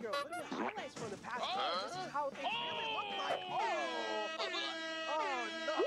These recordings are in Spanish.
here a little bit of highlights from the past. This is how things really look like. Oh no!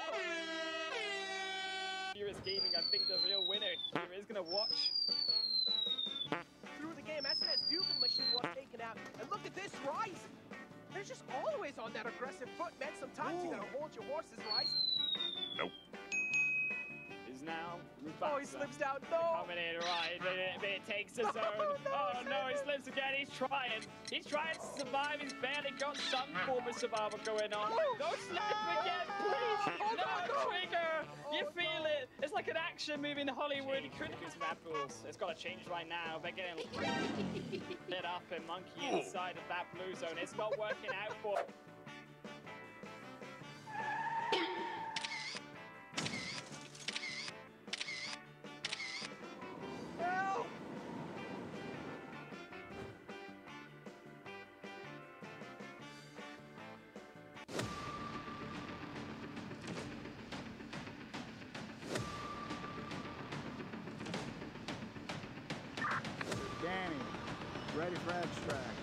Furious Gaming, I think the real winner here is going to watch. Through the game, SNS Dugan machine was taken out. And look at this, Rise! They're just always on that aggressive foot, man. Sometimes you gotta hold your horses, Rise. Nope. Is now Mufasa. Oh, he slips down. No! Coming in, right. It takes his own. Oh no, he slips again. He's trying. He's trying to survive. He's barely got some form of survival going on. Don't slip again, please. No, Trigger. You feel it. It's like an action movie in Hollywood. Because map rules. It's got to change right now. They're getting lit up and Monkey inside of that blue zone. It's not working out for. Help! Danny, ready for abstract.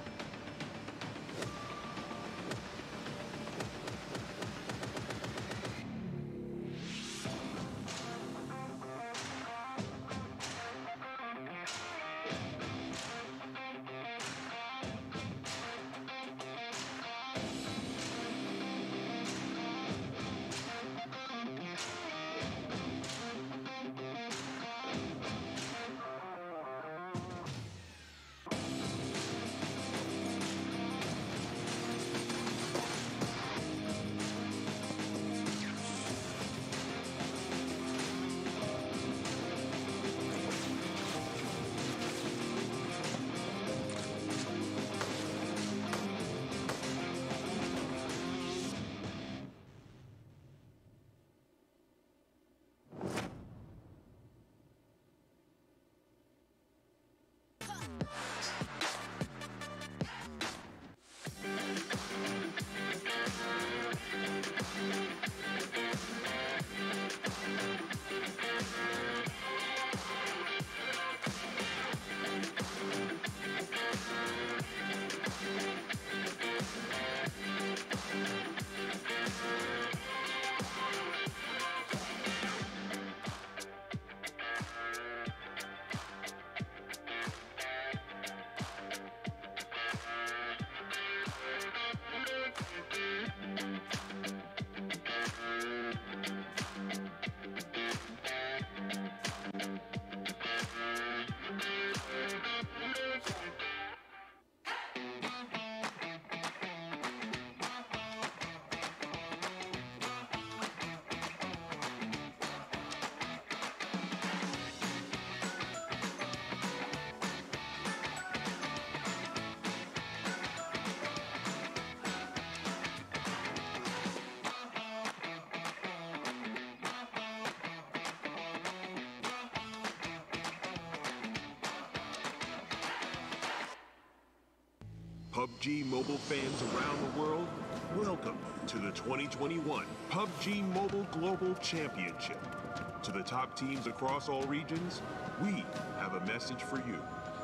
PUBG Mobile fans around the world, welcome to the 2021 PUBG Mobile Global Championship. To the top teams across all regions, we have a message for you.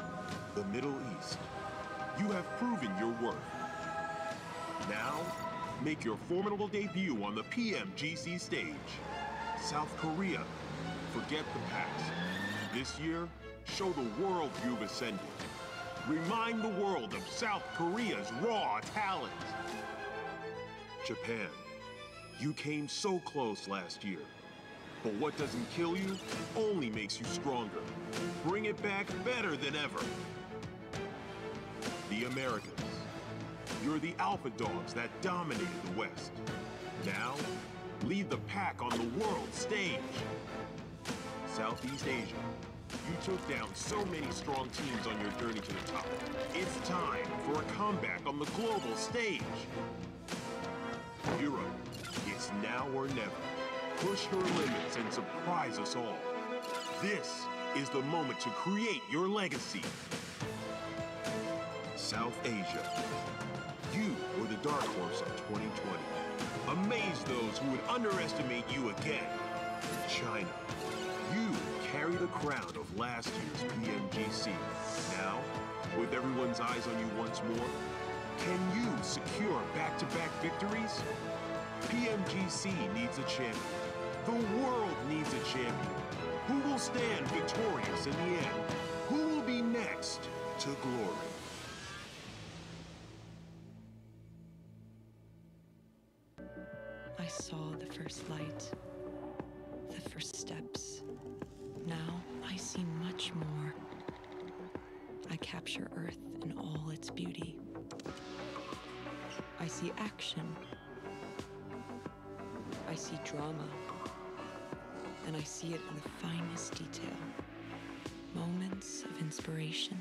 The Middle East. You have proven your worth. Now, make your formidable debut on the PMGC stage. South Korea, forget the past. This year, show the world you've ascended. Remind the world of South Korea's raw talent. Japan, you came so close last year. But what doesn't kill you only makes you stronger. Bring it back better than ever. The Americas, you're the alpha dogs that dominated the West. Now, lead the pack on the world stage. Southeast Asia, you took down so many strong teams on your journey to the top. It's time for a comeback on the global stage. Europe, it's now or never. Push your limits and surprise us all. This is the moment to create your legacy. South Asia, you were the dark horse of 2020. Amaze those who would underestimate you again. China, you carry the crown of last year's PMGC. Now, With everyone's eyes on you once more, can you secure back-to-back victories? PMGC needs a champion. The world needs a champion. Who will stand victorious in the end? Who will be next to glory? I saw the first light, the first steps. Now I see much more. I capture Earth in all its beauty. I see action. I see drama. And I see it in the finest detail. Moments of inspiration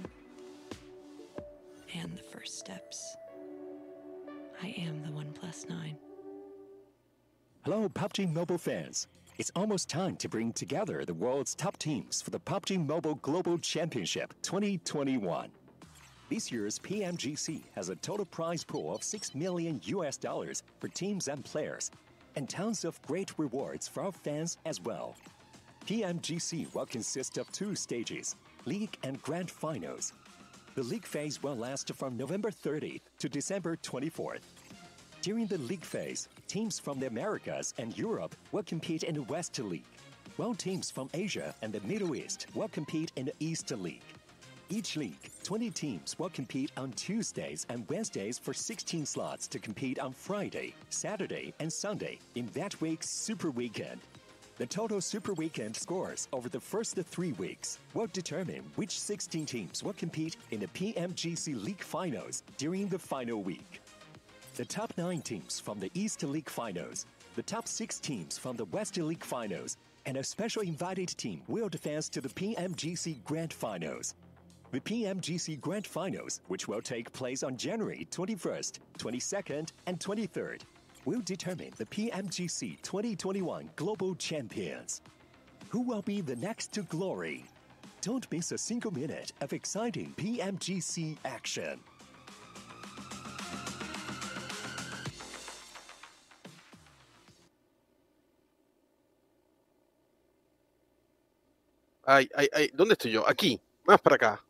and the first steps. I am the 1+9. Hello, PUBG Mobile fans. It's almost time to bring together the world's top teams for the PUBG Mobile Global Championship 2021. This year's PMGC has a total prize pool of $6 million for teams and players, and tons of great rewards for our fans as well. PMGC will consist of 2 stages, League and Grand Finals. The League phase will last from November 30th to December 24th. During the League phase, teams from the Americas and Europe will compete in the West League, while teams from Asia and the Middle East will compete in the East League. Each league, 20 teams will compete on Tuesdays and Wednesdays for 16 slots to compete on Friday, Saturday, and Sunday in that week's Super Weekend. The total Super Weekend scores over the first 3 weeks will determine which 16 teams will compete in the PMGC League Finals during the final week. The top 9 teams from the East League Finals, the top 6 teams from the West League Finals, and a special invited team will advance to the PMGC Grand Finals. The PMGC Grand Finals, which will take place on January 21st, 22nd, and 23rd, will determine the PMGC 2021 Global Champions. Who will be the next to glory? Don't miss a single minute of exciting PMGC action. Ay, ¿dónde estoy yo? Aquí, más para acá.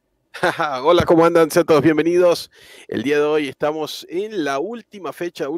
Hola, ¿cómo andan? Sean todos bienvenidos. El día de hoy estamos en la última fecha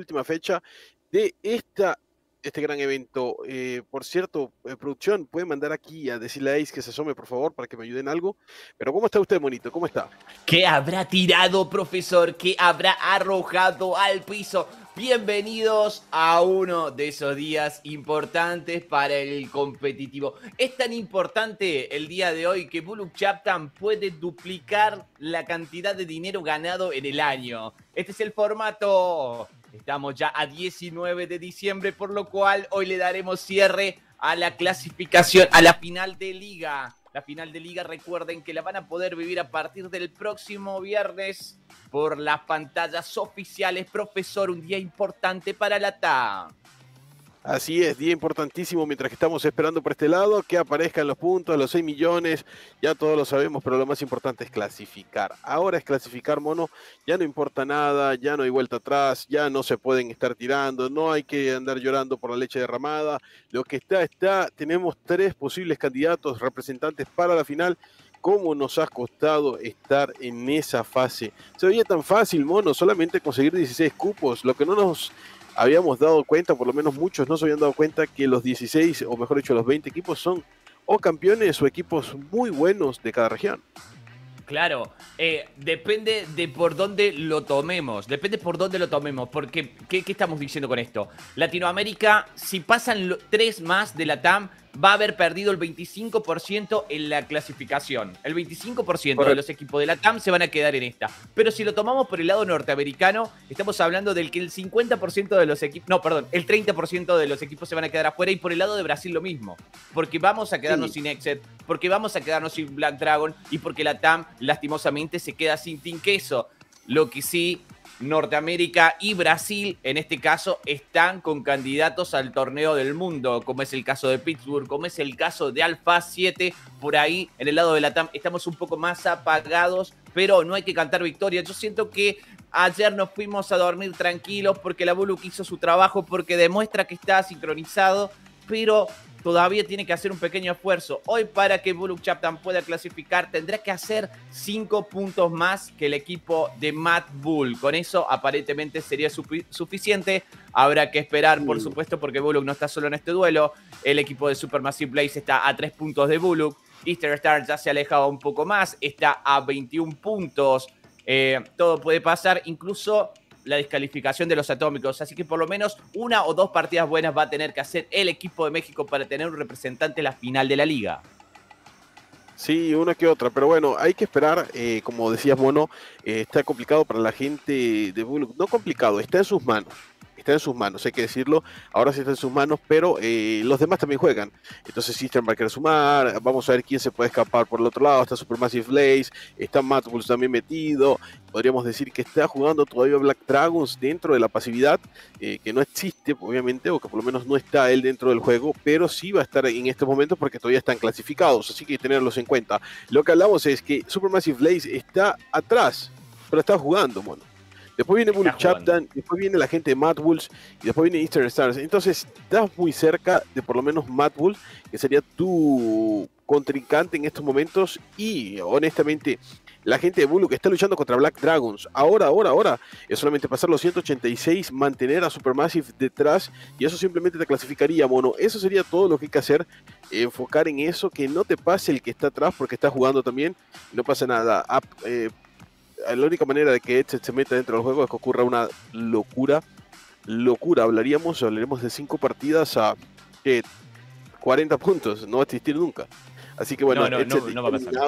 de este gran evento. Por cierto, producción, ¿pueden mandar aquí a decirle a Ace que se asome, por favor, para que me ayuden algo? Pero ¿cómo está usted, monito? ¿Cómo está? ¿Qué habrá tirado, profesor? ¿Qué habrá arrojado al piso? Bienvenidos a uno de esos días importantes para el competitivo. Es tan importante el día de hoy que Bulu Chapman puede duplicar la cantidad de dinero ganado en el año. Este es el formato. Estamos ya a 19 de diciembre, por lo cual hoy le daremos cierre a la clasificación, a la final de liga. La final de liga, recuerden que la van a poder vivir a partir del próximo viernes por las pantallas oficiales. Profesor, un día importante para la TAM. Así es, día importantísimo mientras que estamos esperando por este lado que aparezcan los puntos, los 6 millones, ya todos lo sabemos, pero lo más importante es clasificar. Ahora es clasificar, mono, ya no importa nada, ya no hay vuelta atrás, ya no se pueden estar tirando, no hay que andar llorando por la leche derramada. Lo que está, tenemos 3 posibles candidatos, representantes para la final. ¿Cómo nos ha costado estar en esa fase? Se veía tan fácil, mono, solamente conseguir 16 cupos, lo que no nos habíamos dado cuenta, por lo menos muchos no se habían dado cuenta, que los 16, o mejor dicho, los 20 equipos son o campeones o equipos muy buenos de cada región. Claro, depende de por dónde lo tomemos. Porque, ¿qué estamos diciendo con esto? Latinoamérica, si pasan 3 más de la TAM, va a haber perdido el 25% en la clasificación. El 25% de los equipos de la TAM se van a quedar en esta. Pero si lo tomamos por el lado norteamericano, estamos hablando del que el 50% de los equipos... No, perdón, el 30% de los equipos se van a quedar afuera. Y por el lado de Brasil lo mismo. Porque vamos a quedarnos sin Exet, porque vamos a quedarnos sin Black Dragon y porque la TAM, lastimosamente, se queda sin Team Queso. Lo que sí... Norteamérica y Brasil, en este caso, están con candidatos al torneo del mundo, como es el caso de Pittsburgh, como es el caso de Alpha 7. Por ahí, en el lado de la TAM, estamos un poco más apagados, pero no hay que cantar victoria. Yo siento que ayer nos fuimos a dormir tranquilos porque la Bulu hizo su trabajo, porque demuestra que está sincronizado, pero todavía tiene que hacer un pequeño esfuerzo. Hoy, para que Bullock Chapman pueda clasificar, tendrá que hacer 5 puntos más que el equipo de Mad Bull. Con eso, aparentemente, sería suficiente. Habrá que esperar, por supuesto, porque Bullock no está solo en este duelo. El equipo de Supermassive Blaze está a 3 puntos de Bullock. Easter Star ya se ha alejado un poco más, está a 21 puntos. Todo puede pasar, incluso la descalificación de los atómicos. Así que por lo menos 1 o 2 partidas buenas va a tener que hacer el equipo de México para tener un representante en la final de la liga. Sí, una que otra, pero bueno, hay que esperar. Como decías, Mono, está complicado para la gente de Bullock. No complicado, está en sus manos. Está en sus manos, hay que decirlo. Ahora sí está en sus manos, pero los demás también juegan. Entonces Eastern va a querer sumar. Vamos a ver quién se puede escapar por el otro lado. Está Supermassive Blaze, está Mad Bulls también metido. Podríamos decir que está jugando todavía Black Dragons dentro de la pasividad, que no existe, obviamente, o que por lo menos no está él dentro del juego, pero sí va a estar en estos momentos porque todavía están clasificados, así que hay que tenerlos en cuenta. Lo que hablamos es que Supermassive Blaze está atrás, pero está jugando, mono. Después viene Bullock Chapman, después viene la gente de Mad Bulls y después viene Eastern Stars. Entonces, estás muy cerca de por lo menos Mad Bulls, que sería tu contrincante en estos momentos. Y honestamente, la gente de Bullock está luchando contra Black Dragons. Ahora es solamente pasar los 186, mantener a Supermassive detrás y eso simplemente te clasificaría, mono. Eso sería todo lo que hay que hacer, enfocar en eso, que no te pase el que está atrás porque está jugando también y no pasa nada. La única manera de que Edge se meta dentro del juego es que ocurra una locura. Hablaremos de 5 partidas a 40 puntos. No va a existir nunca. Así que bueno, no va a pasar.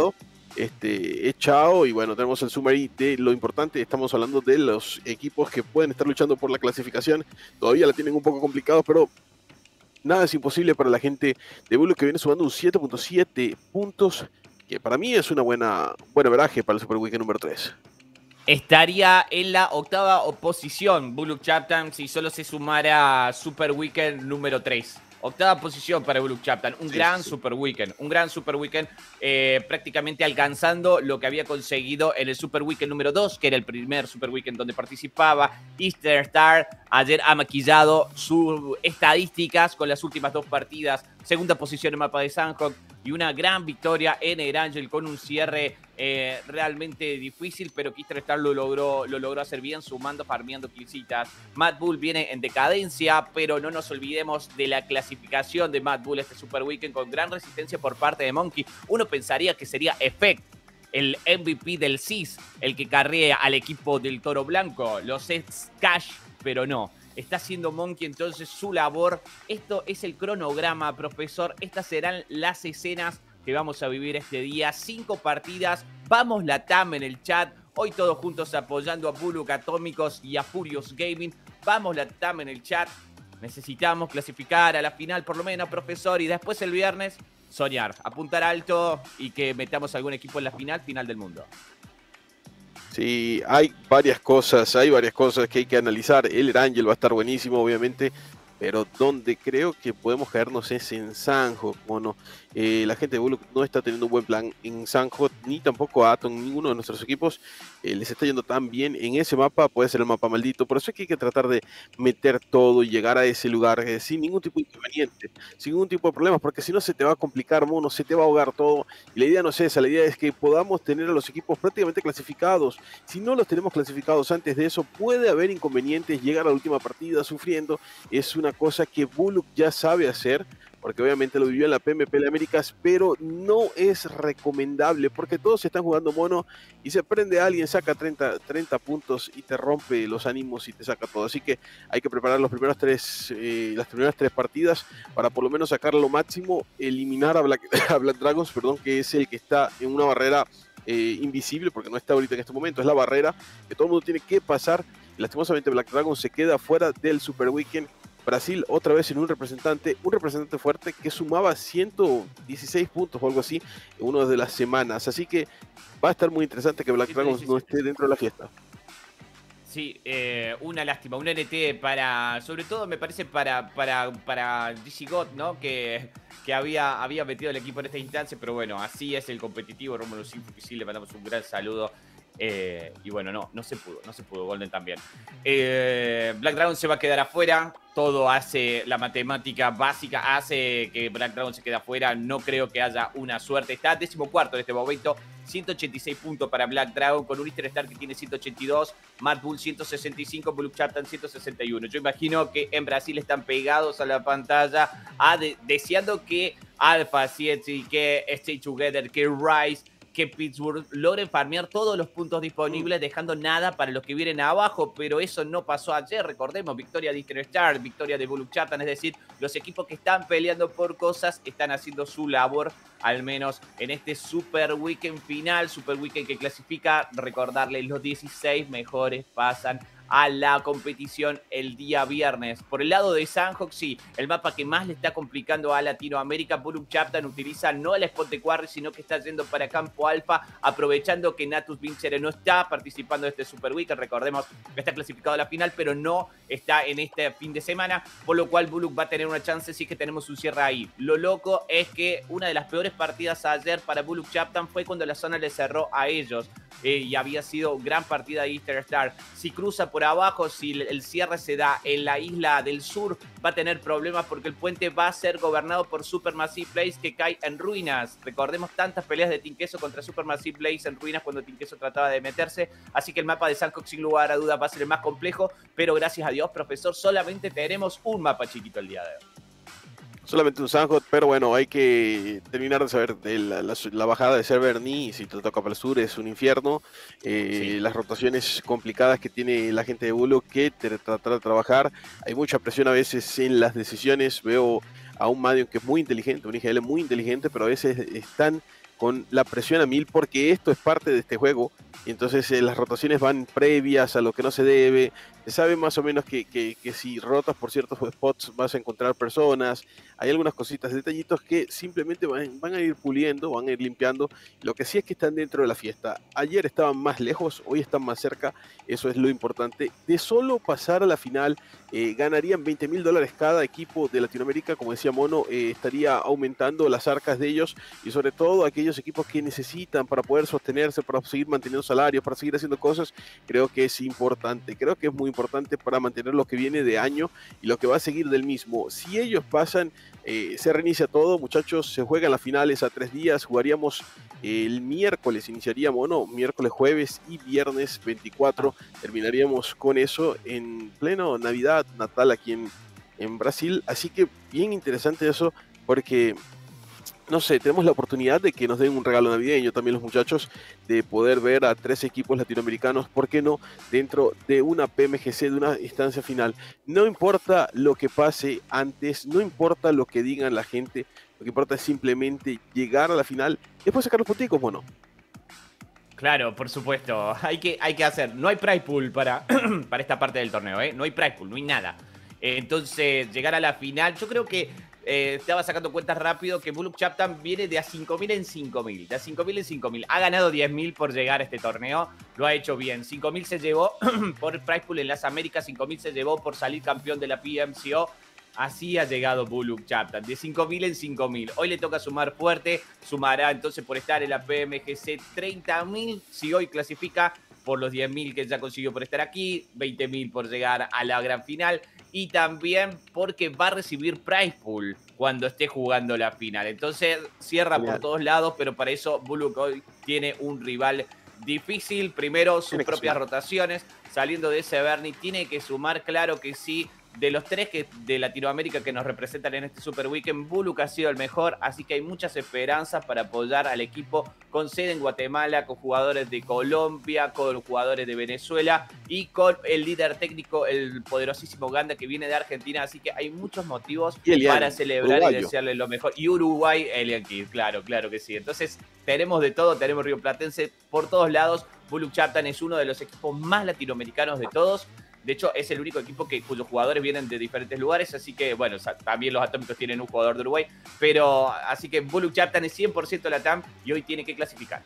Chao. Y bueno, tenemos el summary de lo importante. Estamos hablando de los equipos que pueden estar luchando por la clasificación. Todavía la tienen un poco complicado, pero nada es imposible para la gente de Bullock, que viene sumando un 7.7 puntos, que para mí es una buena veraje para el Super Weekend número 3. Estaría en la 8ª posición Bullock Chapman si solo se sumara Super Weekend número 3. 8ª posición para Bullock Chapman. Un gran Super Weekend. Prácticamente alcanzando lo que había conseguido en el Super Weekend número 2, que era el primer Super Weekend donde participaba. Eastern Star ayer ha maquillado sus estadísticas con las últimas 2 partidas. 2ª posición en mapa de Sanhok y una gran victoria en Erangel con un cierre realmente difícil, pero Eastern Star lo logró hacer bien, sumando, farmeando killcitas. Mad Bull viene en decadencia, pero no nos olvidemos de la clasificación de Mad Bull este Super Weekend con gran resistencia por parte de Monkey. Uno pensaría que sería Effect, el MVP del CIS, el que carrea al equipo del Toro Blanco, los Cash, pero no. Está haciendo Monkey entonces su labor. Esto es el cronograma, profesor. Estas serán las escenas que vamos a vivir este día. 5 partidas. Vamos la TAM en el chat. Hoy todos juntos apoyando a Bullock Atómicos y a Furious Gaming. Vamos la TAM en el chat. Necesitamos clasificar a la final por lo menos, profesor. Y después el viernes soñar, apuntar alto y que metamos algún equipo en la final del mundo. Sí, hay varias cosas que hay que analizar. El Erangel va a estar buenísimo, obviamente, pero donde creo que podemos caernos es en Sanhok, mono. La gente de Bullock no está teniendo un buen plan en Sanhok, ni tampoco a Atom, ninguno de nuestros equipos les está yendo tan bien en ese mapa. Puede ser el mapa maldito, por eso es que hay que tratar de meter todo y llegar a ese lugar sin ningún tipo de inconveniente, sin ningún tipo de problemas, porque si no se te va a complicar, mono, se te va a ahogar todo. Y la idea no es esa, la idea es que podamos tener a los equipos prácticamente clasificados. Si no los tenemos clasificados antes de eso, puede haber inconvenientes, llegar a la última partida sufriendo. Es una cosa que Bullock ya sabe hacer, porque obviamente lo vivió en la PMP de Américas, pero no es recomendable, porque todos están jugando, mono, y se prende a alguien, saca 30 puntos y te rompe los ánimos y te saca todo. Así que hay que preparar las primeras 3 partidas para por lo menos sacar lo máximo, eliminar a Black Dragons, que es el que está en una barrera invisible, porque no está ahorita en este momento, es la barrera que todo el mundo tiene que pasar. Lastimosamente Black Dragon se queda fuera del Super Weekend. Brasil otra vez en un representante fuerte que sumaba 116 puntos o algo así en una de las semanas. Así que va a estar muy interesante que Black Dragons no esté dentro de la fiesta. Sí, una lástima, un NT sobre todo me parece para DC God, ¿no? Que había metido el equipo en esta instancia, pero bueno, así es el competitivo. Rómulo Sinfusil, le mandamos un gran saludo. Y bueno, no se pudo, Golden también. Black Dragon se va a quedar afuera, todo hace, la matemática básica hace que Black Dragon se quede afuera, no creo que haya una suerte. Está 14º en este momento, 186 puntos para Black Dragon, con un Easter Star que tiene 182, Mad Bull 165, Blue Chapter 161. Yo imagino que en Brasil están pegados a la pantalla, deseando que Alpha 7, que Stay Together, que Rise, que Pittsburgh logren farmear todos los puntos disponibles, dejando nada para los que vienen abajo, pero eso no pasó ayer. Recordemos, victoria de Easter Star, victoria de Blue Chapter, es decir, los equipos que están peleando por cosas están haciendo su labor, al menos en este Super Weekend final, Super Weekend que clasifica, recordarles, los 16 mejores pasan a la competición el día viernes. Por el lado de Sanhok, sí, el mapa que más le está complicando a Latinoamérica, Buluk Chapter utiliza no el spot de Quarry, sino que está yendo para Campo Alfa, aprovechando que Natus Vincere no está participando de este Super Weekend. Recordemos que está clasificado a la final, pero no está en este fin de semana, por lo cual Buluk va a tener una chance si es que tenemos un cierre ahí. Lo loco es que una de las peores partidas ayer para Buluk Chapter fue cuando la zona le cerró a ellos. Y había sido gran partida de Easter Star. Si cruza por abajo, si el cierre se da en la isla del sur, va a tener problemas porque el puente va a ser gobernado por Supermassive Blaze, que cae en ruinas. Recordemos tantas peleas de Team Queso contra Supermassive Blaze en ruinas cuando Team Queso trataba de meterse. Así que el mapa de Sanhok, sin lugar a dudas, va a ser el más complejo, pero gracias a Dios, profesor, solamente tenemos un mapa chiquito el día de hoy. Solamente un Sanhok, pero bueno, hay que terminar de saber de la bajada de Serverni. Y si te toca para el sur es un infierno. Sí. Las rotaciones complicadas que tiene la gente de Buluk que tratar de trabajar. Hay mucha presión a veces en las decisiones. Veo a un Madion que es muy inteligente, un IGL muy inteligente, pero a veces están con la presión a 1000 porque esto es parte de este juego. Y entonces las rotaciones van previas a lo que no se debe. Se sabe más o menos que si rotas por ciertos spots vas a encontrar personas. Hay algunas cositas, detallitos que simplemente van a ir puliendo, van a ir limpiando. Lo que sí es que están dentro de la fiesta. Ayer estaban más lejos, hoy están más cerca. Eso es lo importante. De solo pasar a la final, ganarían $20,000 cada equipo de Latinoamérica. Como decía Mono, estaría aumentando las arcas de ellos. Y sobre todo aquellos equipos que necesitan para poder sostenerse, para seguir manteniendo salarios, para seguir haciendo cosas. Creo que es importante. Creo que es muy importante para mantener lo que viene de año y lo que va a seguir del mismo. Si ellos pasan, se reinicia todo, muchachos. Se juegan las finales a 3 días. Jugaríamos el miércoles, iniciaríamos, no, miércoles, jueves y viernes 24. Terminaríamos con eso en pleno Navidad, Natal aquí en Brasil. Así que bien interesante eso, porque no sé, tenemos la oportunidad de que nos den un regalo navideño también los muchachos, de poder ver a 3 equipos latinoamericanos, ¿por qué no?, dentro de una PMGC, de una instancia final. No importa lo que pase antes, no importa lo que digan la gente, lo que importa es simplemente llegar a la final y después sacar los punticos, bueno. Claro, por supuesto, hay que hacer, no hay prize pool para esta parte del torneo, no hay prize pool, no hay nada. Entonces, llegar a la final, yo creo que estaba sacando cuentas rápido que Buluk Chapter viene de a 5.000 en 5.000, de a 5.000 en 5.000. Ha ganado 10.000 por llegar a este torneo, lo ha hecho bien. 5.000 se llevó por prize pool en las Américas, 5.000 se llevó por salir campeón de la PMCO. Así ha llegado Buluk Chapter, de 5.000 en 5.000. Hoy le toca sumar fuerte, sumará entonces por estar en la PMGC 30.000 si hoy clasifica, por los 10.000 que ya consiguió por estar aquí, 20.000 por llegar a la gran final y también porque va a recibir prize pool cuando esté jugando la final. Entonces cierra por todos lados, pero para eso Buluk hoy tiene un rival difícil. Primero sus propias rotaciones, saliendo de ese Bernie, tiene que sumar, claro que sí. De los 3 de Latinoamérica que nos representan en este Super Weekend, Buluk ha sido el mejor, así que hay muchas esperanzas para apoyar al equipo con sede en Guatemala, con jugadores de Colombia, con jugadores de Venezuela y con el líder técnico, el poderosísimo Ganda, que viene de Argentina, así que hay muchos motivos para celebrar uruguayo y desearle lo mejor. Y Uruguay, Elian Kid, claro que sí. Entonces tenemos de todo, tenemos Río Platense por todos lados. Buluk Chapter es uno de los equipos más latinoamericanos de todos. De hecho, es el único equipo cuyos jugadores vienen de diferentes lugares, así que, bueno, también los Atómicos tienen un jugador de Uruguay, pero así que Buluk Chapter es 100% Latam y hoy tiene que clasificar.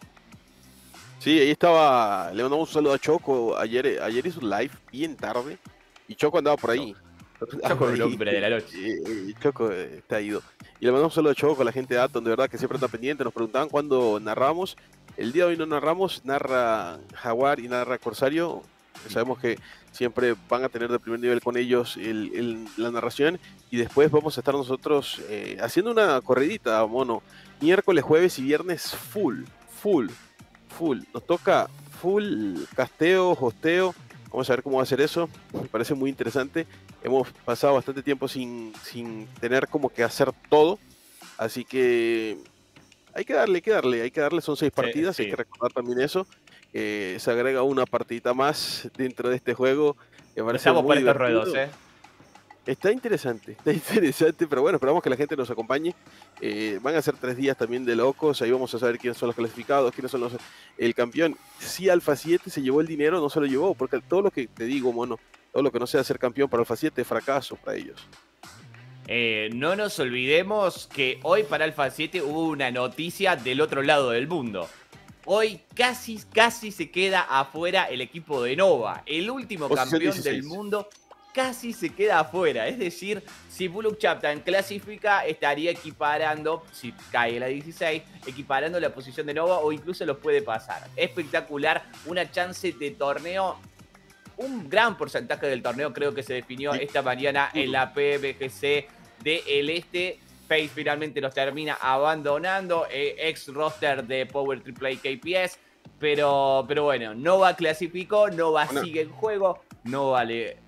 Sí, ahí estaba, le mandamos un saludo a Choco, ayer hizo un live bien tarde, y Choco andaba por ahí. Choco, el hombre de la noche. Choco está ido. Y le mandamos un saludo a Choco, a la gente de Atom, de verdad que siempre está pendiente, nos preguntaban cuándo narramos, El día de hoy no narramos, narra Jaguar y narra Corsario. Sabemos que siempre van a tener de primer nivel con ellos la narración, y después vamos a estar nosotros haciendo una corridita, mono. Miércoles, jueves y viernes full. Nos toca full casteo, hosteo. Vamos a ver cómo va a ser eso. Me parece muy interesante. Hemos pasado bastante tiempo sin tener como que hacer todo. Así que hay que darle. Son 6 partidas, sí. hay que recordar también eso. Se agrega una partidita más dentro de este juego. Que parece Estamos muy por estos divertido. ruedos, Está interesante, pero bueno, esperamos que la gente nos acompañe. Van a ser 3 días también de locos, ahí vamos a saber quiénes son los clasificados, quiénes son el campeón. Si Alpha 7 se llevó el dinero, no se lo llevó, porque todo lo que te digo, mono, todo lo que no sea ser campeón para Alpha 7 es fracaso para ellos. No nos olvidemos que hoy para Alpha 7 hubo una noticia del otro lado del mundo. Hoy casi se queda afuera el equipo de Nova, el último campeón 16. del mundo. Casi se queda afuera, es decir, si Bullock Chapter clasifica, estaría equiparando, si cae la 16, equiparando la posición de Nova o incluso los puede pasar. Espectacular, una chance de torneo, un gran porcentaje del torneo creo que se definió esta mañana en la PBGC del Este. FaZe finalmente los termina abandonando, ex roster de Power AAA KPS, pero bueno, Nova clasificó, Nova sigue en juego, Nova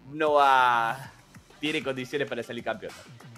tiene condiciones para salir campeón.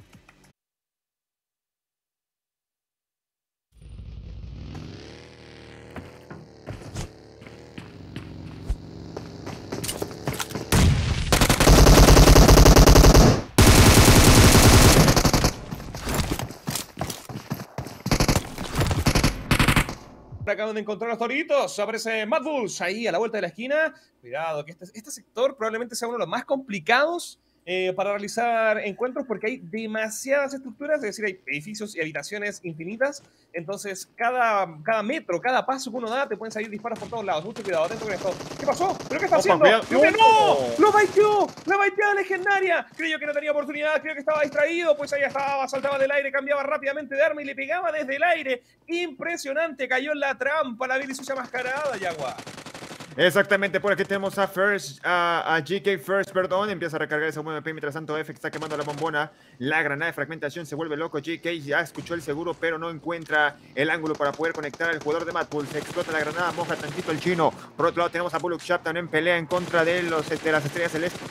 Acaban de encontrar los toritos, aparece Mad Bulls ahí a la vuelta de la esquina. Cuidado, que este sector probablemente sea uno de los más complicados para realizar encuentros, porque hay demasiadas estructuras, es decir, hay edificios y habitaciones infinitas. Entonces, cada metro, cada paso que uno da, te pueden salir disparos por todos lados. Mucho cuidado, atento con esto. ¿Qué pasó? ¿Pero qué está haciendo? ¡No! ¡Lo baiteó! ¡La baiteada legendaria! Creyó que no tenía oportunidad, creo que estaba distraído, pues ahí estaba, saltaba del aire, cambiaba rápidamente de arma y le pegaba desde el aire. Impresionante, cayó en la trampa la Billy sucia mascarada, Jaguar. Exactamente, por aquí tenemos a GK First, perdón, empieza a recargar ese MP, mientras tanto F está quemando la bombona, la granada de fragmentación se vuelve loco, GK ya escuchó el seguro, pero no encuentra el ángulo para poder conectar al jugador de Mad Bulls, explota la granada, moja tantito el chino, por otro lado tenemos a Bullock Chapter en pelea en contra de las estrellas celestes.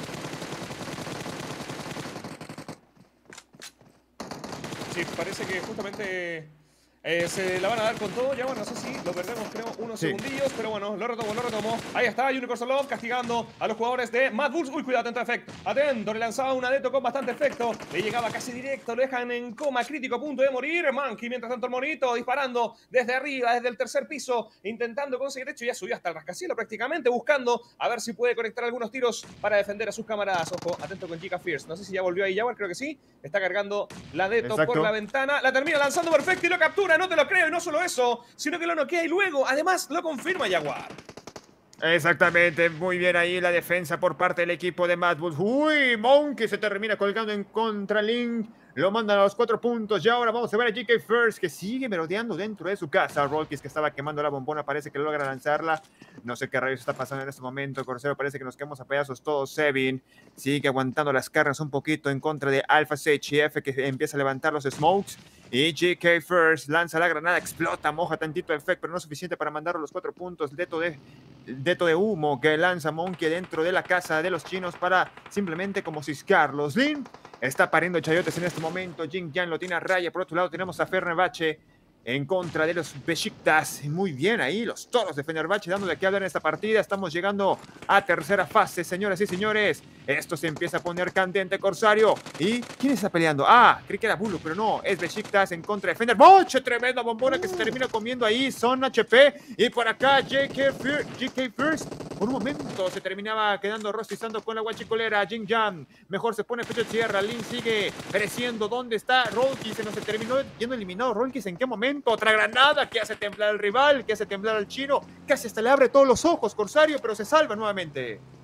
Sí, parece que justamente se la van a dar con todo. Ya bueno, no sé si lo perdemos, creo, unos segundillos, pero bueno, lo retomo. Ahí está, Unicorn Love castigando a los jugadores de Mad Bulls. Uy, cuidado, atento a Effect. Atento, le lanzaba una Deto con bastante efecto. Le llegaba casi directo, lo dejan en coma crítico, a punto de morir. Monkey, mientras tanto el monito disparando desde arriba, desde el tercer piso, intentando conseguir hecho. Ya subió hasta el rascacielos prácticamente, buscando a ver si puede conectar algunos tiros para defender a sus camaradas. Ojo, atento con Giga Fierce. No sé si ya volvió ahí Jaguar, creo que sí. Está cargando la Deto por la ventana. La termina lanzando perfecto y lo captura. No te lo creo, y no solo eso, sino que lo noquea y luego, además, lo confirma Jaguar. Exactamente, muy bien ahí la defensa por parte del equipo de Mad Bulls. Uy, Monkey se termina colgando en contra Link. Lo mandan a los 4 puntos. Y ahora vamos a ver a GK First, que sigue merodeando dentro de su casa. Rolkis, que estaba quemando la bombona, parece que logra lanzarla. No sé qué rayos está pasando en este momento. Corsero, parece que nos quedamos a pedazos todos. Sevin sigue aguantando las cargas un poquito en contra de Alpha Sage y F, que empieza a levantar los smokes. Y GK First lanza la granada, explota, moja tantito Effect, pero no suficiente para mandarlo a los 4 puntos. Deto de humo que lanza Monkey dentro de la casa de los chinos para simplemente como ciscarlos. Lin está pariendo chayotes en este momento. Jin Yang lo tiene a raya. Por otro lado tenemos a Fenerbahce en contra de los Besiktas. Muy bien ahí los toros de Fenerbahce dando de qué hablar en esta partida. Estamos llegando a tercera fase, señoras y señores. Esto se empieza a poner candente, Corsario. ¿Y quién está peleando? Ah, creí que era Bullock, pero no. Es Besiktas en contra de Fenerbahce. Tremenda bombona que se termina comiendo ahí. Son HP. Y por acá GK First. Por un momento se terminaba quedando rostizando con la guachicolera. Jin Yang mejor se pone pecho tierra. Lin sigue creciendo. ¿Dónde está Rolkis? Se nos terminó yendo eliminado. Rolkis, ¿en qué momento? Otra granada que hace temblar al rival, que hace temblar al chino. Casi hasta le abre todos los ojos, Corsario, pero se salva nuevamente.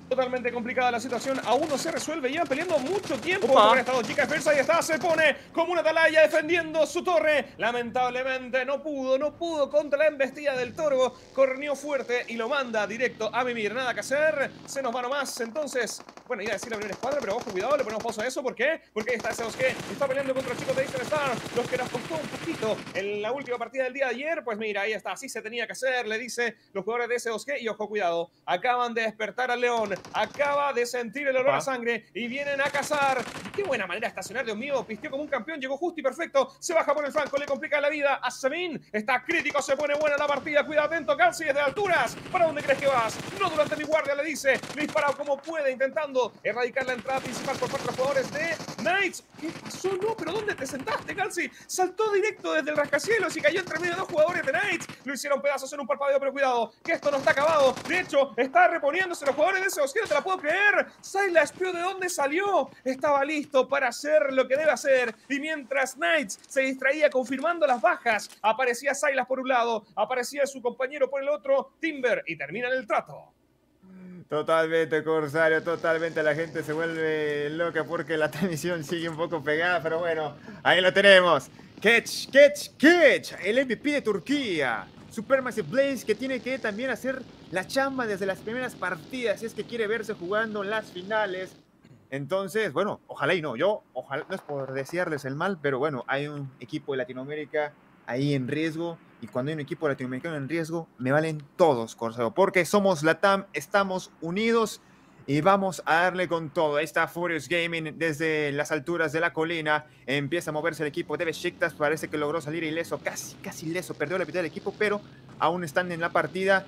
Totalmente complicada la situación, aún no se resuelve, llevan peleando mucho tiempo Opa. con estas dos chicas. First, ahí está, se pone como una atalaya defendiendo su torre. Lamentablemente no pudo contra la embestida del toro. Corneó fuerte y lo manda directo a Mimir. Nada que hacer, se nos va nomás. Entonces, bueno, iba a decir la primera escuadra, pero ojo, cuidado, le ponemos pausa a eso. ¿Por qué? Porque ahí está ese que está peleando contra los chicos de Eastern Star, los que nos costó un poquito en la última partida del día de ayer. Pues mira, ahí está, así se tenía que hacer, le dice los jugadores de ese y ojo, cuidado, acaban de despertar al león. Acaba de sentir el olor a sangre y vienen a cazar. Qué buena manera de estacionar, Dios mío. Pisteó como un campeón, llegó justo y perfecto. Se baja por el flanco, le complica la vida a Samin. Está crítico, se pone buena la partida. Cuidado, atento, Calci, desde alturas. ¿Para dónde crees que vas? No durante mi guardia, le dice. Le dispara como puede, intentando erradicar la entrada principal por parte de los jugadores de Knights. ¿Qué pasó? No, pero ¿dónde te sentaste, Calci? Saltó directo desde el rascacielos y cayó entre medio de dos jugadores de Knights. Lo hicieron pedazos en un parpadeo, pero cuidado, que esto no está acabado. De hecho, está reponiéndose los jugadores de ese no te la puedo creer. Sylas vio de dónde salió. Estaba listo para hacer lo que debe hacer. Y mientras Knights se distraía confirmando las bajas, aparecía Sylas por un lado, aparecía su compañero por el otro, Timber, y terminan el trato. Totalmente, Corsario, totalmente. La gente se vuelve loca porque la transmisión sigue un poco pegada, pero bueno, ahí lo tenemos. Catch, el MVP de Turquía. Supermassive Blaze, que tiene que también hacer la chamba desde las primeras partidas si es que quiere verse jugando las finales. Entonces, bueno, ojalá y no. Ojalá, no es por desearles el mal, pero bueno, hay un equipo de Latinoamérica ahí en riesgo. Y cuando hay un equipo latinoamericano en riesgo, me valen todos, Corsario, porque somos LATAM, estamos unidos y vamos a darle con todo. Ahí está Furious Gaming desde las alturas de la colina. Empieza a moverse el equipo de Besiktas. Parece que logró salir ileso, casi ileso. Perdió la mitad del equipo, pero aún están en la partida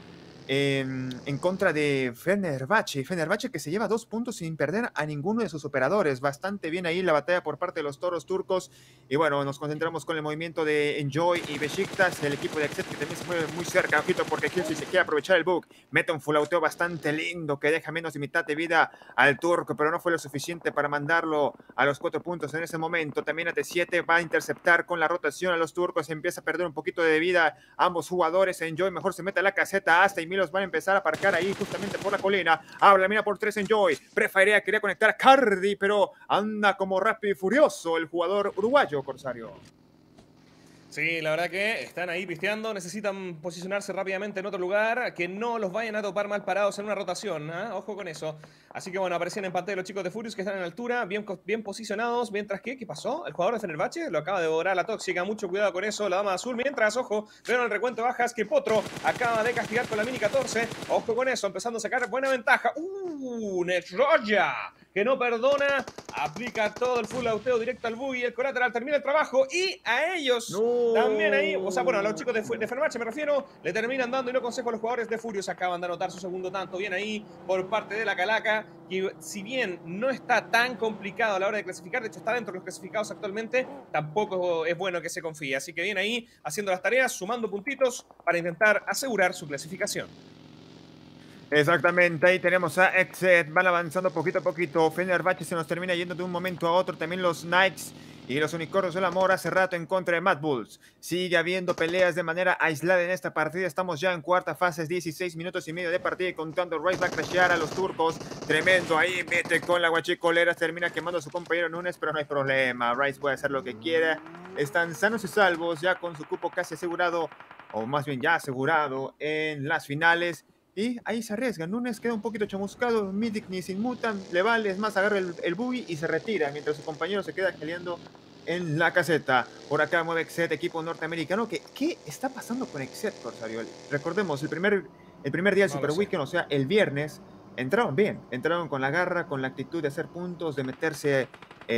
en contra de Fenerbahce. Fenerbahce que se lleva 2 puntos sin perder a ninguno de sus operadores. Bastante bien ahí la batalla por parte de los toros turcos. Y bueno, nos concentramos con el movimiento de Enjoy y Besiktas. El equipo de Exet que también se mueve muy cerca. Ojito porque Kilsi se quiere aprovechar el bug. Mete un fulauteo bastante lindo que deja menos de mitad de vida al turco, pero no fue lo suficiente para mandarlo a los 4 puntos en ese momento. También AT7 va a interceptar con la rotación a los turcos. Empieza a perder un poquito de vida ambos jugadores. Enjoy mejor se mete a la caseta hasta y los van a empezar a aparcar ahí justamente por la colina. Abre la mina por 3 Enjoy. Prefairea quería conectar a Cardi, pero anda como rápido y furioso el jugador uruguayo, Corsario. Sí, la verdad que están ahí pisteando, necesitan posicionarse rápidamente en otro lugar, que no los vayan a topar mal parados en una rotación, ¿eh? Ojo con eso. Así que bueno, aparecían en pantalla los chicos de Furious que están en altura, bien posicionados, mientras que, ¿qué pasó? El jugador de Fenerbahce lo acaba de devorar la tóxica, mucho cuidado con eso, la dama azul, mientras, ojo, vieron el recuento de bajas que Potro acaba de castigar con la mini 14, ojo con eso, empezando a sacar buena ventaja. Netroya, que no perdona, aplica todo el full auteo directo al buggy, el colateral termina el trabajo y a ellos también ahí, o sea, bueno, a los chicos de Fenerbahce me refiero, le terminan dando y no consejo a los jugadores de Furious, acaban de anotar su segundo tanto, bien ahí por parte de la Calaca, y si bien no está tan complicado a la hora de clasificar, de hecho está dentro de los clasificados actualmente, tampoco es bueno que se confíe, así que bien ahí haciendo las tareas, sumando puntitos para intentar asegurar su clasificación. Exactamente, ahí tenemos a Exet, van avanzando poquito a poquito. Fenerbahce se nos termina yendo de un momento a otro. También los Knights y los Unicornios del Amor hace rato en contra de Mad Bulls. Sigue habiendo peleas de manera aislada en esta partida. Estamos ya en cuarta fase, 16 minutos y medio de partida y contando. Rice va a crashear a los turcos. Tremendo ahí, mete con la guachicolera. Termina quemando a su compañero Nunes, pero no hay problema. Rice puede hacer lo que quiera. Están sanos y salvos, ya con su cupo casi asegurado, o más bien ya asegurado en las finales. Y ahí se arriesga. Nunes queda un poquito chamuscado. Midik ni se inmutan. Le vale, es más, agarra el buggy y se retira. Mientras su compañero se queda peleando en la caseta. Por acá mueve Exet, equipo norteamericano. ¿Qué está pasando con Exet, Corsario? Recordemos, el primer día del Super Weekend, o sea, el viernes, entraron bien. Entraron con la garra, con la actitud de hacer puntos, de meterse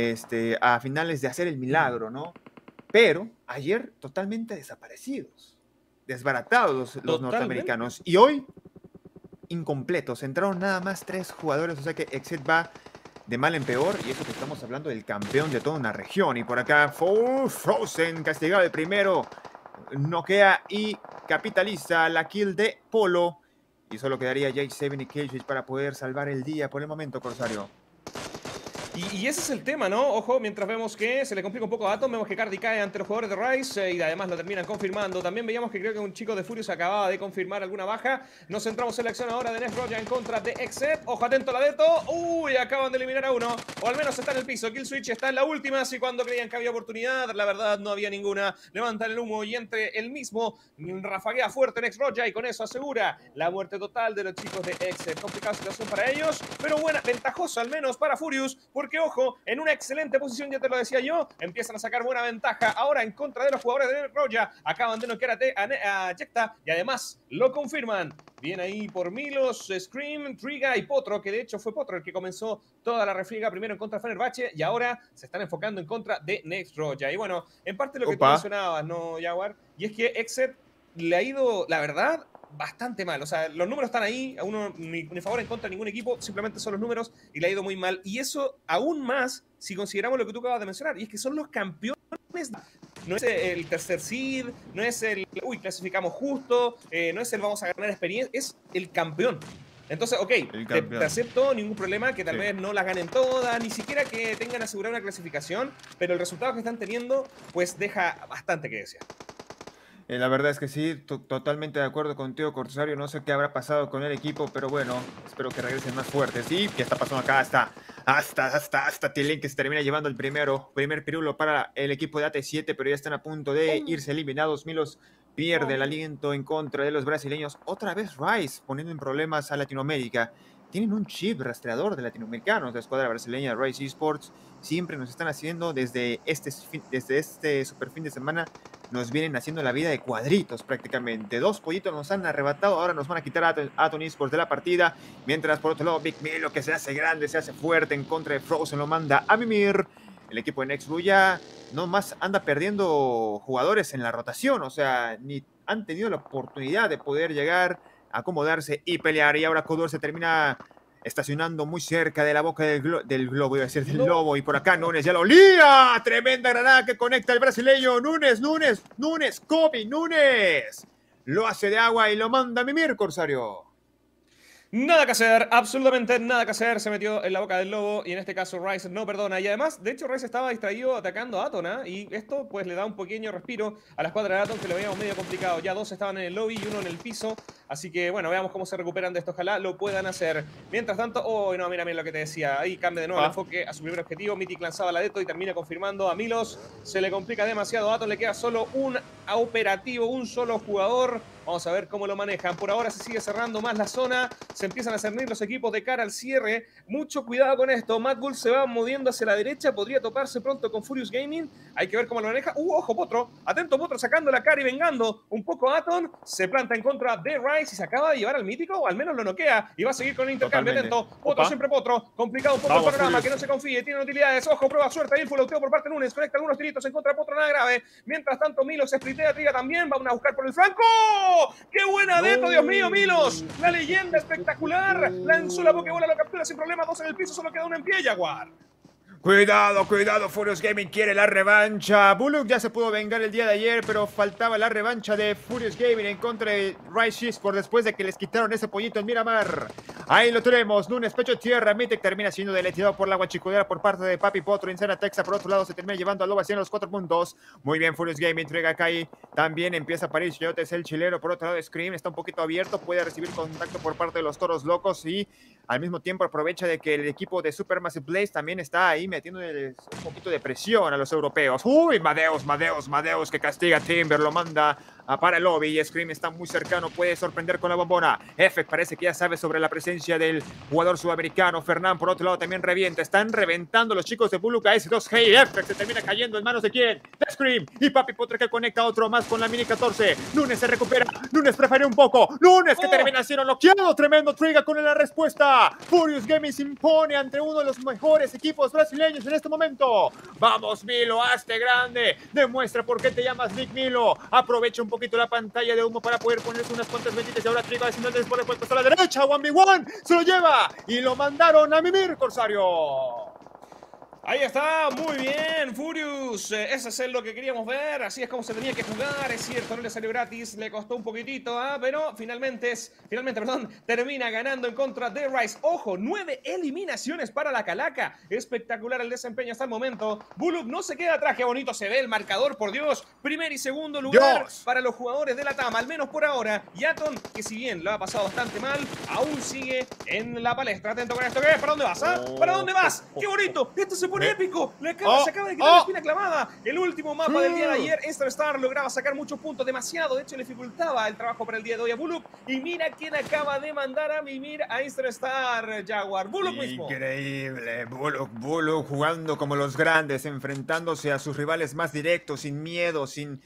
a finales, de hacer el milagro, ¿no? Pero ayer totalmente desaparecidos. Desbaratados los norteamericanos. Y hoy incompletos, entraron nada más 3 jugadores, o sea que Exet va de mal en peor, y eso que estamos hablando del campeón de toda una región. Y por acá Frozen, castigado de primero, noquea y capitaliza la kill de Polo, y solo quedaría J7 y Cage para poder salvar el día por el momento, Corsario. Y ese es el tema, ¿no? Ojo, mientras vemos que se le complica un poco a Atom, vemos que Cardi cae ante los jugadores de Rise y además lo terminan confirmando. También veíamos que creo que un chico de Furious acababa de confirmar alguna baja. Nos centramos en la acción ahora de Nextroja en contra de Exet. Ojo atento la Deto. Uy, acaban de eliminar a uno. O al menos está en el piso. Killswitch está en la última. Así cuando creían que había oportunidad, la verdad no había ninguna. Levantan el humo y entre el mismo rafaguea fuerte Nextroja y con eso asegura la muerte total de los chicos de Exet. Complicada situación para ellos, pero buena, ventajosa al menos para Furious. Porque, ojo, en una excelente posición, ya te lo decía yo, empiezan a sacar buena ventaja ahora en contra de los jugadores de Roya. Acaban de noquear a Jekta y además lo confirman. Bien ahí por Milos, Scream, Triga y Potro, que de hecho fue Potro el que comenzó toda la refriega primero en contra de Fenerbahce y ahora se están enfocando en contra de Nextroja. Y bueno, en parte lo que tú mencionabas, ¿no, Jaguar? Y es que Exet le ha ido, la verdad, bastante mal. O sea, los números están ahí, a uno ni favor en contra de ningún equipo, simplemente son los números y le ha ido muy mal. Y eso aún más si consideramos lo que tú acabas de mencionar, y es que son los campeones. No es el tercer seed, no es el, uy, clasificamos justo, no es el vamos a ganar experiencia, es el campeón. Entonces, ok, te acepto, ningún problema, que tal vez no las ganen todas, ni siquiera que tengan asegurada una clasificación, pero el resultado que están teniendo, pues deja bastante que desear. La verdad es que sí, totalmente de acuerdo contigo, Corsario. No sé qué habrá pasado con el equipo, pero bueno, espero que regresen más fuertes. ¿Sí? ¿Qué está pasando acá? Hasta T-Link, que se termina llevando el primer pirulo para el equipo de AT7, pero ya están a punto de irse eliminados. Milos pierde el aliento en contra de los brasileños. Otra vez Rise poniendo en problemas a Latinoamérica. Tienen un chip rastreador de latinoamericanos, la escuadra brasileña Rise Esports. Siempre nos están haciendo, desde este super fin de semana, nos vienen haciendo la vida de cuadritos prácticamente. 2 pollitos nos han arrebatado, ahora nos van a quitar a Aton Esports de la partida. Mientras por otro lado Big Milo, que se hace grande, se hace fuerte en contra de Frozen, lo manda a Mimir. El equipo de Nextruya no más anda perdiendo jugadores en la rotación, o sea, ni han tenido la oportunidad de poder llegar, acomodarse y pelear. Y ahora Kodor se termina estacionando muy cerca de la boca del globo, iba a decir del lobo. Y por acá Núñez ya lo lía. Tremenda granada que conecta el brasileño. Núñez, Kobe Núñez. Lo hace de agua y lo manda a Mimir, Corsario. Nada que hacer, absolutamente nada que hacer. Se metió en la boca del lobo y en este caso Rise no perdona. Y además, de hecho, Rise estaba distraído atacando a Aton, ¿eh? Y esto pues le da un pequeño respiro a la escuadra de Aton, que lo veíamos medio complicado. Ya 2 estaban en el lobby y 1 en el piso. Así que bueno, veamos cómo se recuperan de esto. Ojalá lo puedan hacer. Mientras tanto, oh no, mira lo que te decía. Ahí cambia de nuevo el enfoque a su primer objetivo. Mythic lanzaba la Deto y termina confirmando a Milos. Se le complica demasiado a Aton, le queda solo un operativo, un solo jugador. Vamos a ver cómo lo manejan. Por ahora se sigue cerrando más la zona. Se empiezan a cernir los equipos de cara al cierre. Mucho cuidado con esto. Mad Bull se va moviendo hacia la derecha. Podría toparse pronto con Furious Gaming. Hay que ver cómo lo maneja. Ojo, Potro. Atento, Potro, sacando la cara y vengando un poco a Aton. Se planta en contra de Rise y se acaba de llevar al mítico. O al menos lo noquea. Y va a seguir con el intercambio. Atento. Potro, siempre Potro. Complicado un poco el panorama. Furious. Que no se confíe. Tiene utilidades. Ojo, prueba suerte. Ahí el full por parte de Núñez. Conecta algunos tiritos en contra de Potro. Nada grave. Mientras tanto, Milos se splitea. Triga también. Van a buscar por el flanco. ¡Qué buena Deto, Dios mío, Milos! La leyenda espectacular. Lanzó la Pokébola, lo captura sin problema. 2 en el piso, solo queda 1 en pie, Jaguar. Cuidado, Furious Gaming quiere la revancha. Bullock ya se pudo vengar el día de ayer, pero faltaba la revancha de Furious Gaming en contra de Rise Esports después de que les quitaron ese pollito en Miramar. Ahí lo tenemos, Núñez, pecho tierra. Mythic termina siendo deleteado por la guachicudera por parte de Papi Potro. Insana Texa por otro lado se termina llevando a Loba haciendo los 4 puntos. Muy bien, Furious Gaming entrega acá y también empieza a parir Chayotes, el chilero. Por otro lado, Scream está un poquito abierto, puede recibir contacto por parte de los Toros Locos y al mismo tiempo aprovecha de que el equipo de Supermassive Blaze también está ahí metiendo un poquito de presión a los europeos. Uy, Madeus que castiga a Timber, lo manda para el lobby y Scream está muy cercano, puede sorprender con la bombona. Effect parece que ya sabe sobre la presencia del jugador sudamericano. Fernán por otro lado también revienta, están reventando los chicos de Buluca S2. Hey, Effect se termina cayendo en manos de quién, de Scream y Papi Potre que conecta otro más con la Mini 14. Núñez se recupera, Núñez prefiere un poco, Núñez que termina siendo noqueado. Tremendo Triga con la respuesta. Furious Gaming se impone ante uno de los mejores equipos brasileños en este momento. Vamos, Milo, hazte grande, demuestra por qué te llamas Big Milo. Aprovecha un poquito la pantalla de humo para poder ponerse unas cuantas benditas y ahora Triga haciendo el desborde puesto a la derecha. 1v1 se lo lleva y lo mandaron a Mimir, Corsario. Ahí está, muy bien, Furious. Ese es lo que queríamos ver. Así es como se tenía que jugar. Es cierto, no le salió gratis, le costó un poquitito, pero finalmente, termina ganando en contra de Rise. Ojo, 9 eliminaciones para la calaca. Espectacular el desempeño hasta el momento. Buluk no se queda atrás. Qué bonito se ve el marcador, por Dios. Primer y segundo lugar para los jugadores de la TAM, al menos por ahora. Y Atom, que si bien lo ha pasado bastante mal, aún sigue en la palestra. Atento con esto. ¿Qué? ¿Para dónde vas? ¿Para dónde vas? ¡Qué bonito! Esto se pone épico. Se acaba de quitar la espina clavada. El último mapa del día de ayer, Star lograba sacar muchos puntos, demasiado. De hecho, le dificultaba el trabajo para el día de hoy a Buluk. Y mira quién acaba de mandar a mimir a Star, Jaguar. Buluk mismo. Increíble. Buluk jugando como los grandes, enfrentándose a sus rivales más directos, sin miedo, sin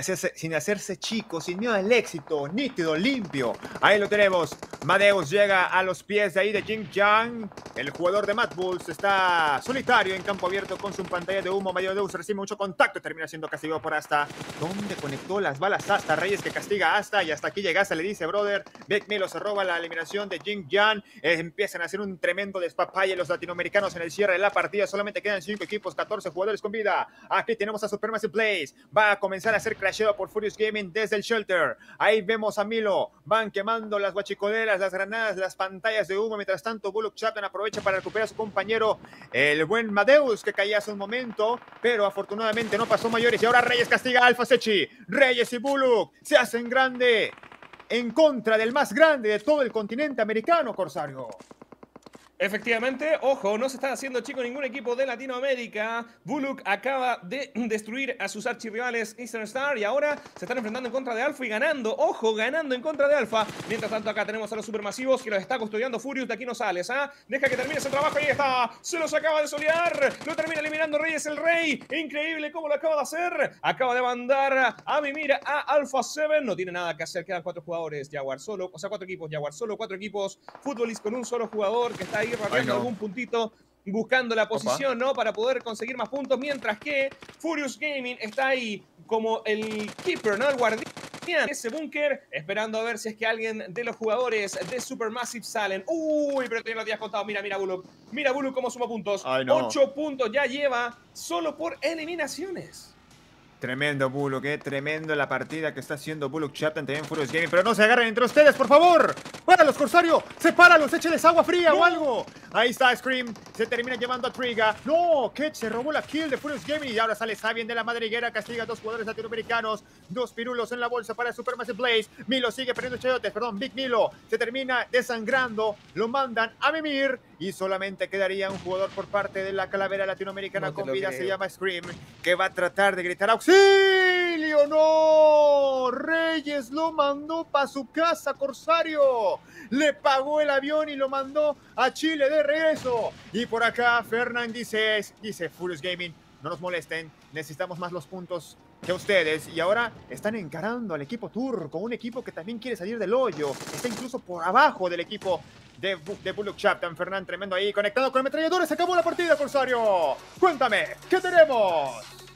hacerse chico, sin miedo al éxito, nítido, limpio. Ahí lo tenemos. Madeus llega a los pies de ahí de Jing Yang. El jugador de Mad Bulls está solitario en campo abierto con su pantalla de humo. Madeus recibe mucho contacto, termina siendo castigado por Asta. ¿Dónde conectó las balas Asta? Reyes que castiga a Asta y hasta aquí llegaste, le dice, brother. Big Milo se roba la eliminación de Jing Yang. Empiezan a hacer un tremendo despapalle los latinoamericanos en el cierre de la partida. Solamente quedan 5 equipos, 14 jugadores con vida. Aquí tenemos a Supermassive Blaze. Va a comenzar a ser crasheado por Furious Gaming desde el shelter. Ahí vemos a Milo. Van quemando las guachicoleras, las granadas, las pantallas de humo. Mientras tanto, Buluk Chapman aprovecha para recuperar a su compañero, el buen Madeus, que caía hace un momento, pero afortunadamente no pasó mayores. Y ahora Reyes castiga a Alpha Sechi. Reyes y Buluk se hacen grande en contra del más grande de todo el continente americano, Corsario. Efectivamente, ojo, no se está haciendo chico ningún equipo de Latinoamérica. Buluk acaba de destruir a sus archirrivales Eastern Star y ahora se están enfrentando en contra de Alpha y ganando. Ojo, ganando en contra de Alpha. Mientras tanto, acá tenemos a los supermasivos que los está custodiando Furious. De aquí no sales, Deja que termine ese trabajo. Ahí está. Se los acaba de solear. Lo termina eliminando Reyes el Rey. Increíble cómo lo acaba de hacer. Acaba de mandar a mimir a Alpha 7. No tiene nada que hacer. Quedan 4 jugadores. Jaguar solo. O sea, 4 equipos. Jaguar solo. 4 equipos. Futbolist con un solo jugador que está ahí rapeando algún puntito, buscando la posición, ¿no? Para poder conseguir más puntos, mientras que Furious Gaming está ahí como el keeper, ¿no? El guardián de ese búnker, esperando a ver si es que alguien de los jugadores de Supermassive salen. Uy, pero ya lo habías contado. Mira Buluk. Mira Buluk cómo suma puntos. 8 puntos ya lleva solo por eliminaciones. Tremendo Buluk, tremendo la partida que está haciendo Buluk Chapman, también Furious Gaming. Pero no se agarren entre ustedes, por favor. ¡Páralos, Corsario! ¡Sepáralos! ¡Écheles agua fría o algo! Ahí está Scream. Se termina llevando a Triga. ¡No! Ketch se robó la kill de Furious Gaming. Y ahora sale Sabien de la madriguera. Castiga a 2 jugadores latinoamericanos. 2 pirulos en la bolsa para Supermassive Blaze. Milo sigue perdiendo chayotes. Perdón, Big Milo. Se termina desangrando. Lo mandan a mimir. Y solamente quedaría un jugador por parte de la calavera latinoamericana con vida. Se llama Scream. Que va a tratar de gritar ¡auxilio! ¡No! Reyes lo mandó para su casa, Corsario. Le pagó el avión y lo mandó a Chile de regreso. Y por acá Fernand dice Furious Gaming, no nos molesten, necesitamos más los puntos que ustedes. Y ahora están encarando al equipo turco, un equipo que también quiere salir del hoyo. Está incluso por abajo del equipo de Buluk Chapman. Fernand tremendo ahí, conectado con ametralladores. Acabó la partida, Corsario. Cuéntame, ¿qué tenemos?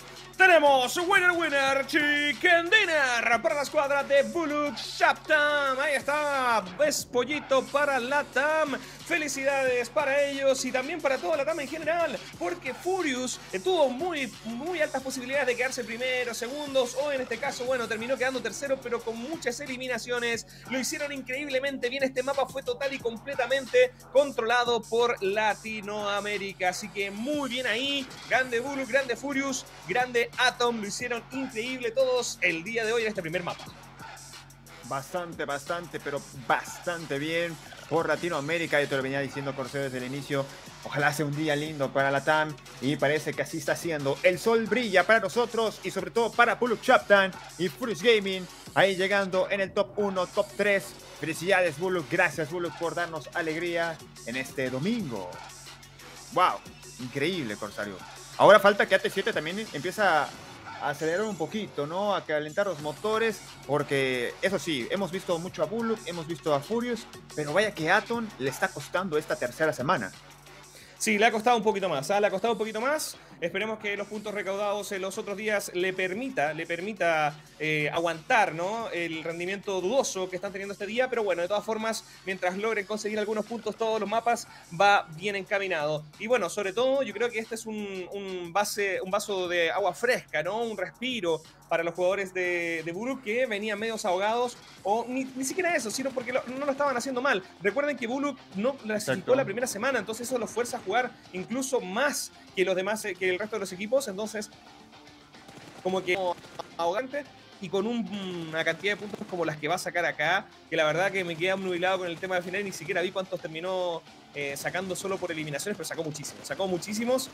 Tenemos winner, chicken dinner para la escuadra de Buluk Chapman. Ahí está, es pollito para la TAM. Felicidades para ellos y también para toda la TAM en general, porque Furious tuvo muy altas posibilidades de quedarse primero, segundos, o en este caso, bueno, terminó quedando tercero, pero con muchas eliminaciones. Lo hicieron increíblemente bien. Este mapa fue total y completamente controlado por Latinoamérica, así que muy bien ahí. Grande Buluk, grande Furious, grande Atom, lo hicieron increíble todos el día de hoy en este primer mapa. Pero bastante bien por Latinoamérica. Yo te lo venía diciendo, Corsario, desde el inicio. Ojalá sea un día lindo para la TAM y parece que así está siendo. El sol brilla para nosotros y sobre todo para Buluk Chapman y Furious Gaming. Ahí llegando en el top 1, top 3. Felicidades, Buluk. Gracias, Buluk, por darnos alegría en este domingo. Wow, increíble, Corsario. Ahora falta que AT7 también empieza a acelerar un poquito, ¿no? A calentar los motores, porque eso sí, hemos visto mucho a Buluk, hemos visto a Furious, pero vaya que a Atom le está costando esta tercera semana. Sí, le ha costado un poquito más, le ha costado un poquito más. Esperemos que los puntos recaudados en los otros días le permita aguantar, ¿no?, el rendimiento dudoso que están teniendo este día. Pero bueno, de todas formas, mientras logren conseguir algunos puntos, todos los mapas va bien encaminado. Y bueno, sobre todo, yo creo que este es un vaso de agua fresca, ¿no? Un respiro para los jugadores de Buluk, que venían medios ahogados, o ni siquiera eso, sino porque no lo estaban haciendo mal. Recuerden que Buluk no clasificó la primera semana, entonces eso los fuerza a jugar incluso más que los demás, que el resto de los equipos. Entonces, como que ahogante, y con una cantidad de puntos como las que va a sacar acá, que la verdad que me queda nubilado con el tema de final, y ni siquiera vi cuántos terminó sacando solo por eliminaciones, pero sacó muchísimos,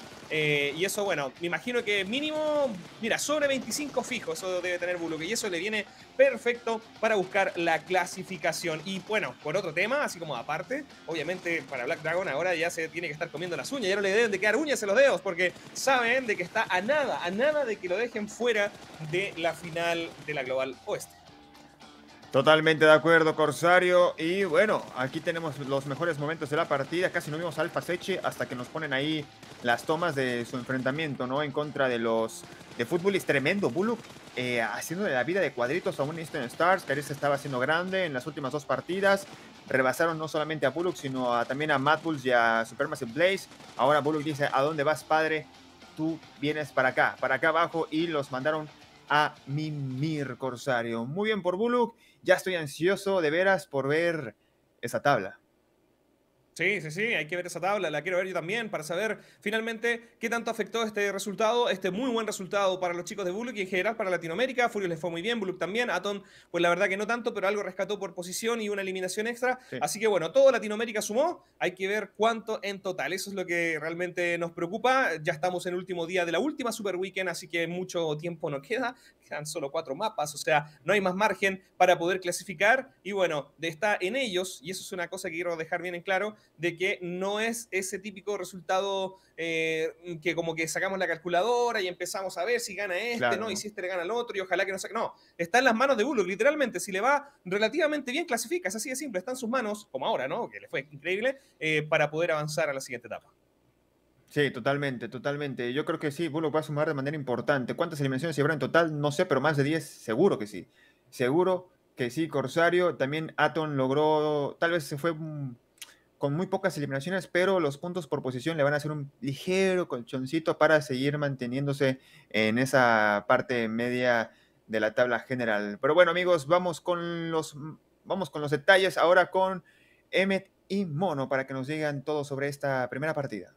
y eso, bueno, me imagino que mínimo, mira, sobre 25 fijo, eso debe tener Buluk, y eso le viene perfecto para buscar la clasificación. Y bueno, por otro tema, así como aparte, obviamente para Black Dragon ahora ya se tiene que estar comiendo las uñas, ya no le deben de quedar uñas en los dedos, porque saben de que está a nada de que lo dejen fuera de la final de la Global Oeste. Totalmente de acuerdo, Corsario. Y bueno, aquí tenemos los mejores momentos de la partida. Casi no vimos a Alpha Seche hasta que nos ponen ahí las tomas de su enfrentamiento, ¿no?, en contra de los de Fútbol. Es tremendo, Buluk haciendo la vida de cuadritos a un Eastern Stars, que se estaba haciendo grande en las últimas 2 partidas. Rebasaron no solamente a Buluk, sino también a Mad Bulls y a Supermassive Blaze. Ahora Buluk dice: ¿a dónde vas, padre? Tú vienes para acá abajo, y los mandaron a mimir, Corsario. Muy bien por Buluk. Ya estoy ansioso de veras por ver esa tabla. Sí, hay que ver esa tabla, la quiero ver yo también, para saber finalmente qué tanto afectó este resultado, este muy buen resultado para los chicos de Buluk y en general para Latinoamérica. Furious les fue muy bien, Buluk también, Atom pues la verdad que no tanto, pero algo rescató por posición y una eliminación extra. Sí. Así que bueno, todo Latinoamérica sumó, hay que ver cuánto en total, eso es lo que realmente nos preocupa. Ya estamos en el último día de la última Super Weekend, así que mucho tiempo no quedan solo 4 mapas, o sea, no hay más margen para poder clasificar, y bueno, está en ellos, y eso es una cosa que quiero dejar bien en claro, de que no es ese típico resultado que como que sacamos la calculadora y empezamos a ver si gana este, claro, ¿no? Y si este le gana al otro, y ojalá que no saque. No, está en las manos de Buluk, literalmente. Si le va relativamente bien, clasifica. Es así de simple. Está en sus manos, como ahora, ¿no?, que le fue increíble, para poder avanzar a la siguiente etapa. Sí, totalmente. Yo creo que sí, Buluk va a sumar de manera importante. ¿Cuántas eliminaciones llevará en total? No sé, pero más de 10, seguro que sí. Seguro que sí, Corsario. También Atom logró, tal vez se fue con muy pocas eliminaciones, pero los puntos por posición le van a hacer un ligero colchoncito para seguir manteniéndose en esa parte media de la tabla general. Pero bueno, amigos, vamos con los detalles ahora con Emmet y Mono para que nos digan todo sobre esta primera partida.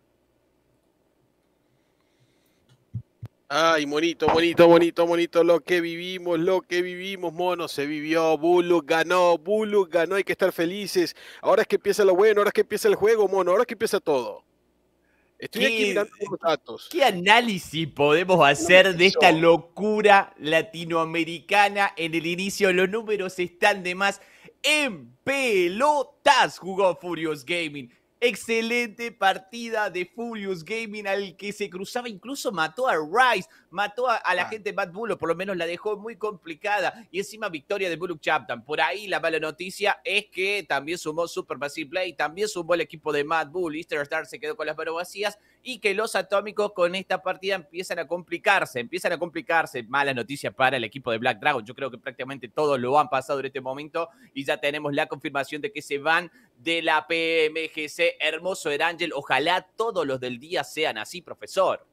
Ay, bonito, lo que vivimos, Mono, se vivió, Buluk ganó, hay que estar felices. Ahora es que empieza lo bueno, ahora es que empieza el juego, Mono, ahora es que empieza todo. Estoy aquí mirando los datos. ¿Qué análisis podemos hacer de esta locura latinoamericana en el inicio? Los números están de más. En pelotas jugó Furious Gaming. Excelente partida de Furious Gaming, al que se cruzaba, incluso mató a Rice, mató a la gente de Mad Bull, o por lo menos la dejó muy complicada, y encima victoria de Buluk Chapman. Por ahí la mala noticia es que también sumó Supermassive Blade, también sumó el equipo de Mad Bull, Eastern Star se quedó con las manos vacías, y que los atómicos con esta partida empiezan a complicarse. Mala noticia para el equipo de Black Dragon. Yo creo que prácticamente todos lo han pasado en este momento, y ya tenemos la confirmación de que se van de la PMGC. Hermoso Erangel, ojalá todos los del día sean así, profesor.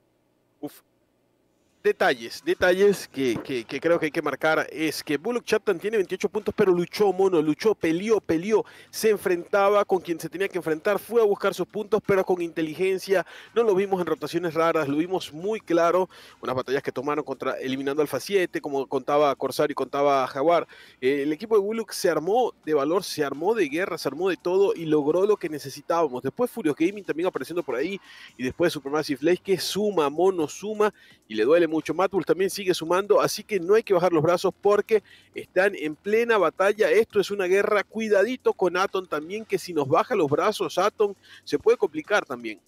Detalles que creo que hay que marcar es que Buluk Chapman tiene 28 puntos, pero luchó, Mono, peleó, se enfrentaba con quien se tenía que enfrentar, fue a buscar sus puntos, pero con inteligencia. No lo vimos en rotaciones raras, lo vimos muy claro, unas batallas que tomaron eliminando Alpha 7, como contaba Corsario y contaba Jaguar. El equipo de Buluk se armó de valor, se armó de guerra, se armó de todo y logró lo que necesitábamos. Después Furious Gaming también apareciendo por ahí, y después Supermassive Blaze, que suma, Mono, suma, y le duele mucho. Mad Bull también sigue sumando, así que no hay que bajar los brazos porque están en plena batalla. Esto es una guerra. Cuidadito con Atom también, que si nos baja los brazos Atom se puede complicar también.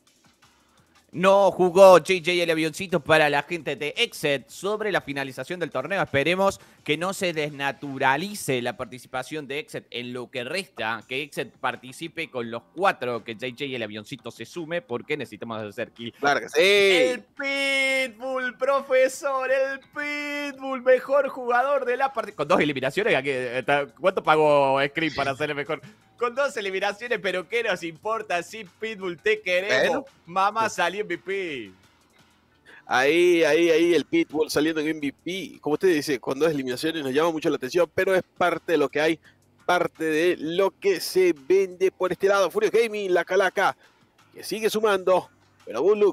No jugó JJ el avioncito para la gente de Exet sobre la finalización del torneo. Esperemos que no se desnaturalice la participación de Exet en lo que resta, que Exet participe con los 4, que JJ y el avioncito se sume, porque necesitamos hacer kill. Claro que sí. El Pitbull, profesor, el Pitbull, mejor jugador de la partida. Con 2 eliminaciones, ¿cuánto pagó Scream para ser el mejor? Con 2 eliminaciones, pero ¿qué nos importa? Si Pitbull te queremos. Bueno. Mamá salió MVP. Ahí, el Pitbull saliendo en MVP. Como usted dice, con 2 eliminaciones nos llama mucho la atención, pero es parte de lo que hay, parte de lo que se vende por este lado. Furious Gaming, la calaca, que sigue sumando. Pero Bullock,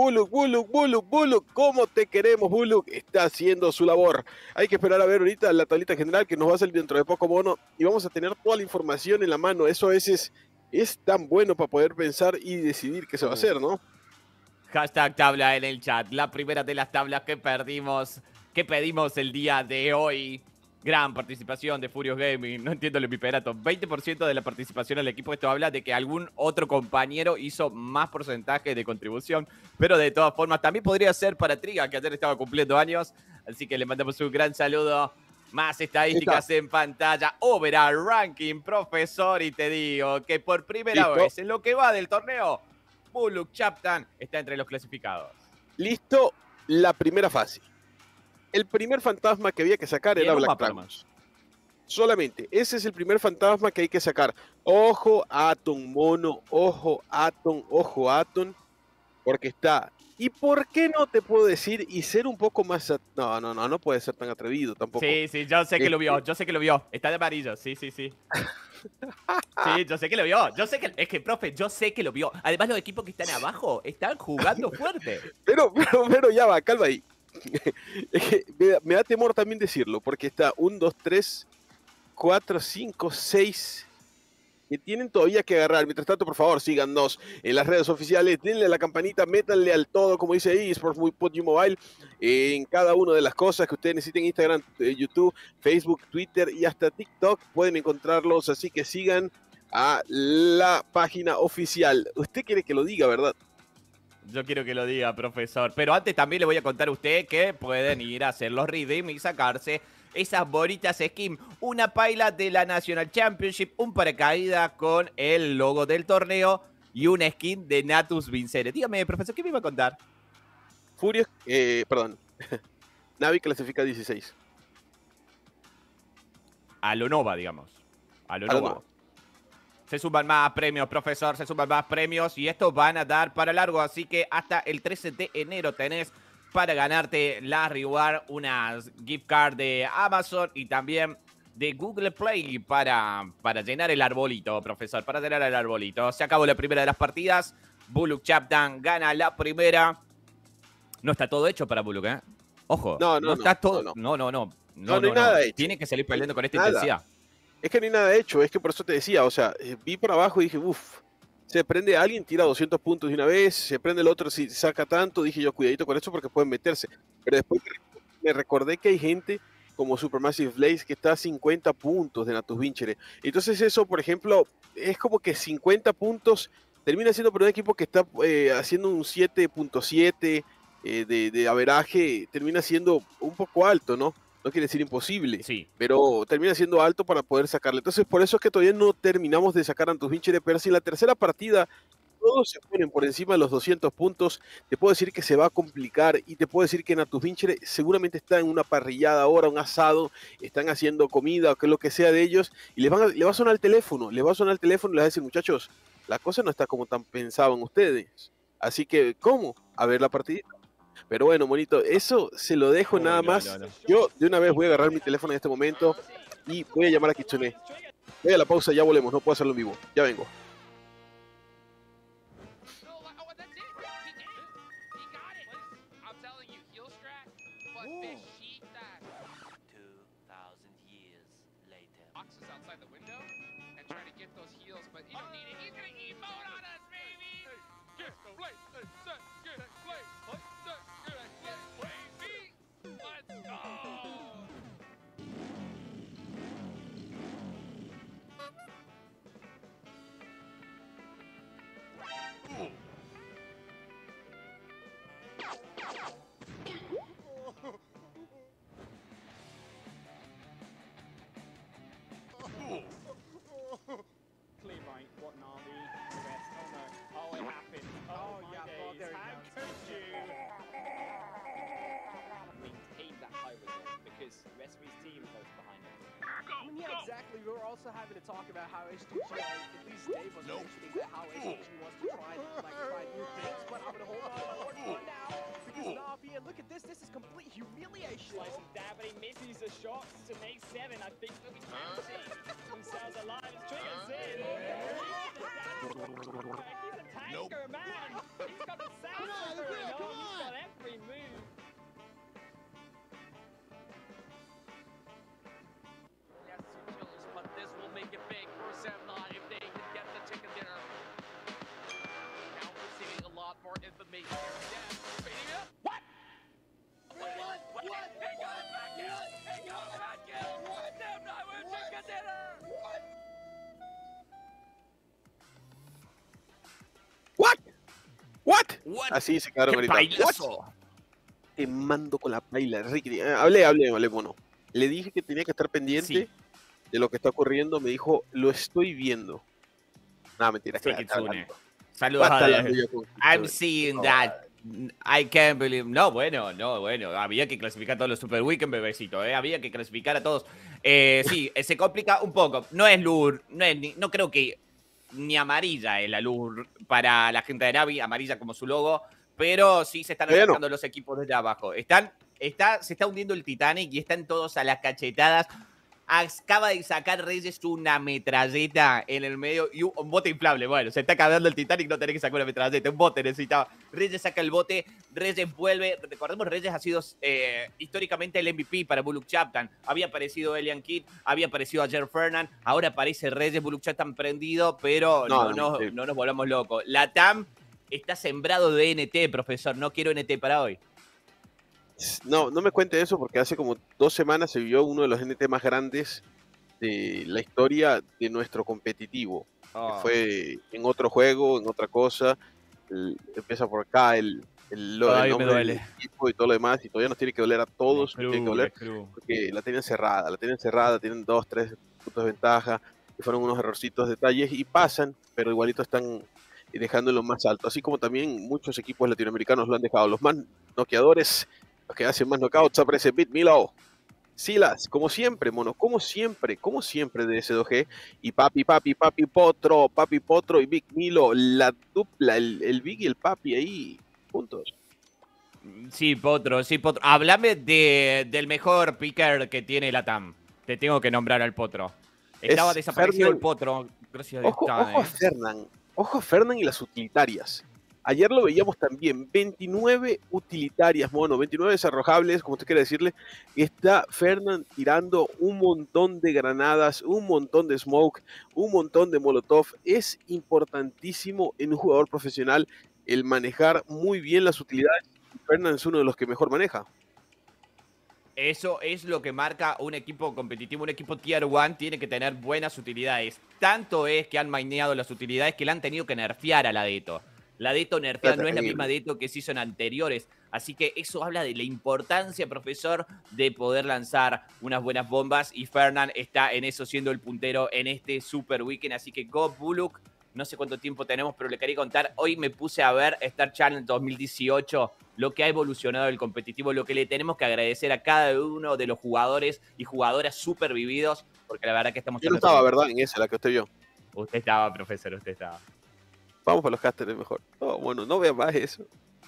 ¿cómo te queremos, Bullock? Está haciendo su labor. Hay que esperar a ver ahorita la tablita general que nos va a salir dentro de poco, mono, y vamos a tener toda la información en la mano. Eso a veces es tan bueno para poder pensar y decidir qué se va a hacer, ¿no? Hashtag tabla en el chat. La primera de las tablas que pedimos el día de hoy. Gran participación de Furious Gaming. No entiendo el piperato. 20% de la participación del equipo. Esto habla de que algún otro compañero hizo más porcentaje de contribución. Pero de todas formas, también podría ser para Triga, que ayer estaba cumpliendo años. Así que le mandamos un gran saludo. Más estadísticas en pantalla. Overall ranking, profesor. Y te digo que por primera vez en lo que va del torneo, Bullock Chapman está entre los clasificados. Listo, la primera fase. El primer fantasma que había que sacar era Black Dragons. Solamente, ese es el primer fantasma que hay que sacar. Ojo, Atom, mono, ojo, Atom, porque está. ¿Y por qué no te puedo decir y ser un poco más... No puede ser tan atrevido tampoco. Sí, yo sé que lo vio, Está de amarillo, sí. Sí, yo sé que lo vio. Profe, yo sé que lo vio. Además, los equipos que están abajo están jugando fuerte. Pero ya va, calma ahí. Es que me da temor también decirlo, porque está 1, 2, 3, 4, 5, 6 que tienen todavía que agarrar. Mientras tanto, por favor, síganos en las redes oficiales, denle a la campanita, métanle al todo, como dice ahí, Sports PUBG Mobile, en cada una de las cosas que ustedes necesiten, Instagram, YouTube, Facebook, Twitter y hasta TikTok, pueden encontrarlos, así que sigan a la página oficial. Usted quiere que lo diga, ¿verdad? Yo quiero que lo diga, profesor. Pero antes también le voy a contar a usted que pueden ir a hacer los redeem y sacarse esas bonitas skins. Una paila de la National Championship, un paracaídas con el logo del torneo y una skin de Natus Vincere. Dígame, profesor, ¿qué me iba a contar? Furious, Navi clasifica 16. A lo Nova, digamos. A lo Nova. Se suman más premios, profesor, y estos van a dar para largo, así que hasta el 13 de enero tenés para ganarte la reward, unas gift card de Amazon y también de Google Play para llenar el arbolito, profesor, para llenar el arbolito. Se acabó la primera de las partidas, Bullock Chapman gana la primera. No está todo hecho para Bullock, ¿eh? Ojo, no está todo. No hay nada hecho. Tiene que salir peleando con esta intensidad. Es que no hay nada hecho, es que por eso te decía, o sea, vi por abajo y dije, se prende alguien, tira 200 puntos de una vez, se prende el otro, si saca tanto, dije yo, cuidadito con eso porque pueden meterse. Pero después me recordé que hay gente como Supermassive Blaze que está a 50 puntos de Natus Vincere. Entonces eso, por ejemplo, es como que 50 puntos termina siendo para un equipo que está haciendo un 7.7 de averaje, termina siendo un poco alto, ¿no? No quiere decir imposible, sí, pero termina siendo alto para poder sacarle. Entonces, por eso es que todavía no terminamos de sacar a Natus Vincere, pero si en la tercera partida todos se ponen por encima de los 200 puntos, te puedo decir que se va a complicar y te puedo decir que Natus Vincere seguramente está en una parrillada ahora, un asado, están haciendo comida o que lo que sea de ellos y le va a sonar el teléfono, y les va a decir, muchachos, la cosa no está como tan pensaban ustedes. Así que, ¿cómo? A ver la partidita. Pero bueno, monito, eso se lo dejo nada más. Yo de una vez voy a agarrar mi teléfono en este momento y voy a llamar a Kitsune. Voy a la pausa, ya volvemos, no puedo hacerlo en vivo. Ya vengo. the rest of his team close behind him. I mean, yeah, exactly. We were also having to talk about how HTG, at least Dave was mentioning that how HTG wants to try new things, but I'm gonna hold on to my horse for now because Na'Vi, and look at this. This is complete humiliation. Slicing down, but he misses the shots to make 7. I think they'll be catching themselves alive as triggers in. He's a tanker, man. He's got the sound going on. He's got every move. Yes, two kills, but this will make it big for Semna if they can get the chicken dinner. Now we're seeing a lot more information here. Yes, beating it. What? What? He got it back in! He got it back in! Semna with chicken dinner! ¿What? ¿What? What? Así se quedaron ¡Qué gritando. bailazo! Te mando con la paila, Ricky. Hablé, mono. Le dije que tenía que estar pendiente de lo que está ocurriendo. Me dijo, lo estoy viendo. Nada, mentira. Sí, Kitsune. Saludos Basta a hablando yo con I'm Kitsune. seeing that. I can't believe. No, bueno. Había que clasificar a todos los Super Weekend, bebecito. Había que clasificar a todos. Sí, se complica un poco. No es lure. No creo que ni amarilla es la lure para la gente de Navi. Amarilla como su logo. Pero sí se están atacando los equipos desde abajo. Se está hundiendo el Titanic y están todos a las cachetadas. Acaba de sacar Reyes una metralleta en el medio y un bote inflable. Bueno, se está acabando el Titanic, no tenés que sacar una metralleta, un bote necesitaba. Reyes saca el bote, Reyes vuelve. Recordemos, Reyes ha sido históricamente el MVP para Bullock Chapman. Había aparecido Elian Kidd, había aparecido ayer Fernan, ahora aparece Reyes, Bullock Chapman prendido, pero no nos volvamos locos. La TAM está sembrado de NT, profesor, no quiero NT para hoy. No me cuente eso porque hace como 2 semanas se vio uno de los NT más grandes de la historia de nuestro competitivo. Que fue en otro juego, en otra cosa. Empieza por acá el nombre del equipo y todo lo demás, y todavía nos tiene que doler a todos. Tiene que doler porque la tienen cerrada, tienen 2, 3 puntos de ventaja, y fueron unos errorcitos, detalles, y pasan, pero igualito están dejándolo más alto. Así como también muchos equipos latinoamericanos lo han dejado. Los más noqueadores, los que hacen más knockouts, aparece Bit Milo, Silas, como siempre, mono, como siempre de S2G, y Papi Potro y Big Milo, la dupla, el Big y el Papi ahí, juntos. Sí, Potro. Háblame del mejor picker que tiene la TAM. Te tengo que nombrar al Potro. Estaba desaparecido el Potro, gracias a Dios. Ojo a Fernan y las utilitarias. Ayer lo veíamos también, 29 utilitarias, mono, 29 desarrojables, como usted quiere decirle. Está Fernan tirando un montón de granadas, un montón de smoke, un montón de molotov. Es importantísimo en un jugador profesional el manejar muy bien las utilidades. Fernan es uno de los que mejor maneja. Eso es lo que marca un equipo competitivo, un equipo Tier 1 tiene que tener buenas utilidades. Tanto es que han maineado las utilidades que le han tenido que nerfear a la Deto. La Deto nerfeada no es la misma Deto que se hizo en anteriores. Así que eso habla de la importancia, profesor, de poder lanzar unas buenas bombas. Y Fernan está en eso siendo el puntero en este Super Weekend. Así que Go Bullock, no sé cuánto tiempo tenemos, pero le quería contar. Hoy me puse a ver Star Challenge 2018, lo que ha evolucionado el competitivo, lo que le tenemos que agradecer a cada uno de los jugadores y jugadoras super vividos, porque la verdad que estamos... Yo no estaba, ¿verdad? En esa, la que usted vio. Usted estaba, profesor, usted estaba. Vamos para los casters mejor. No, bueno, no vea más eso.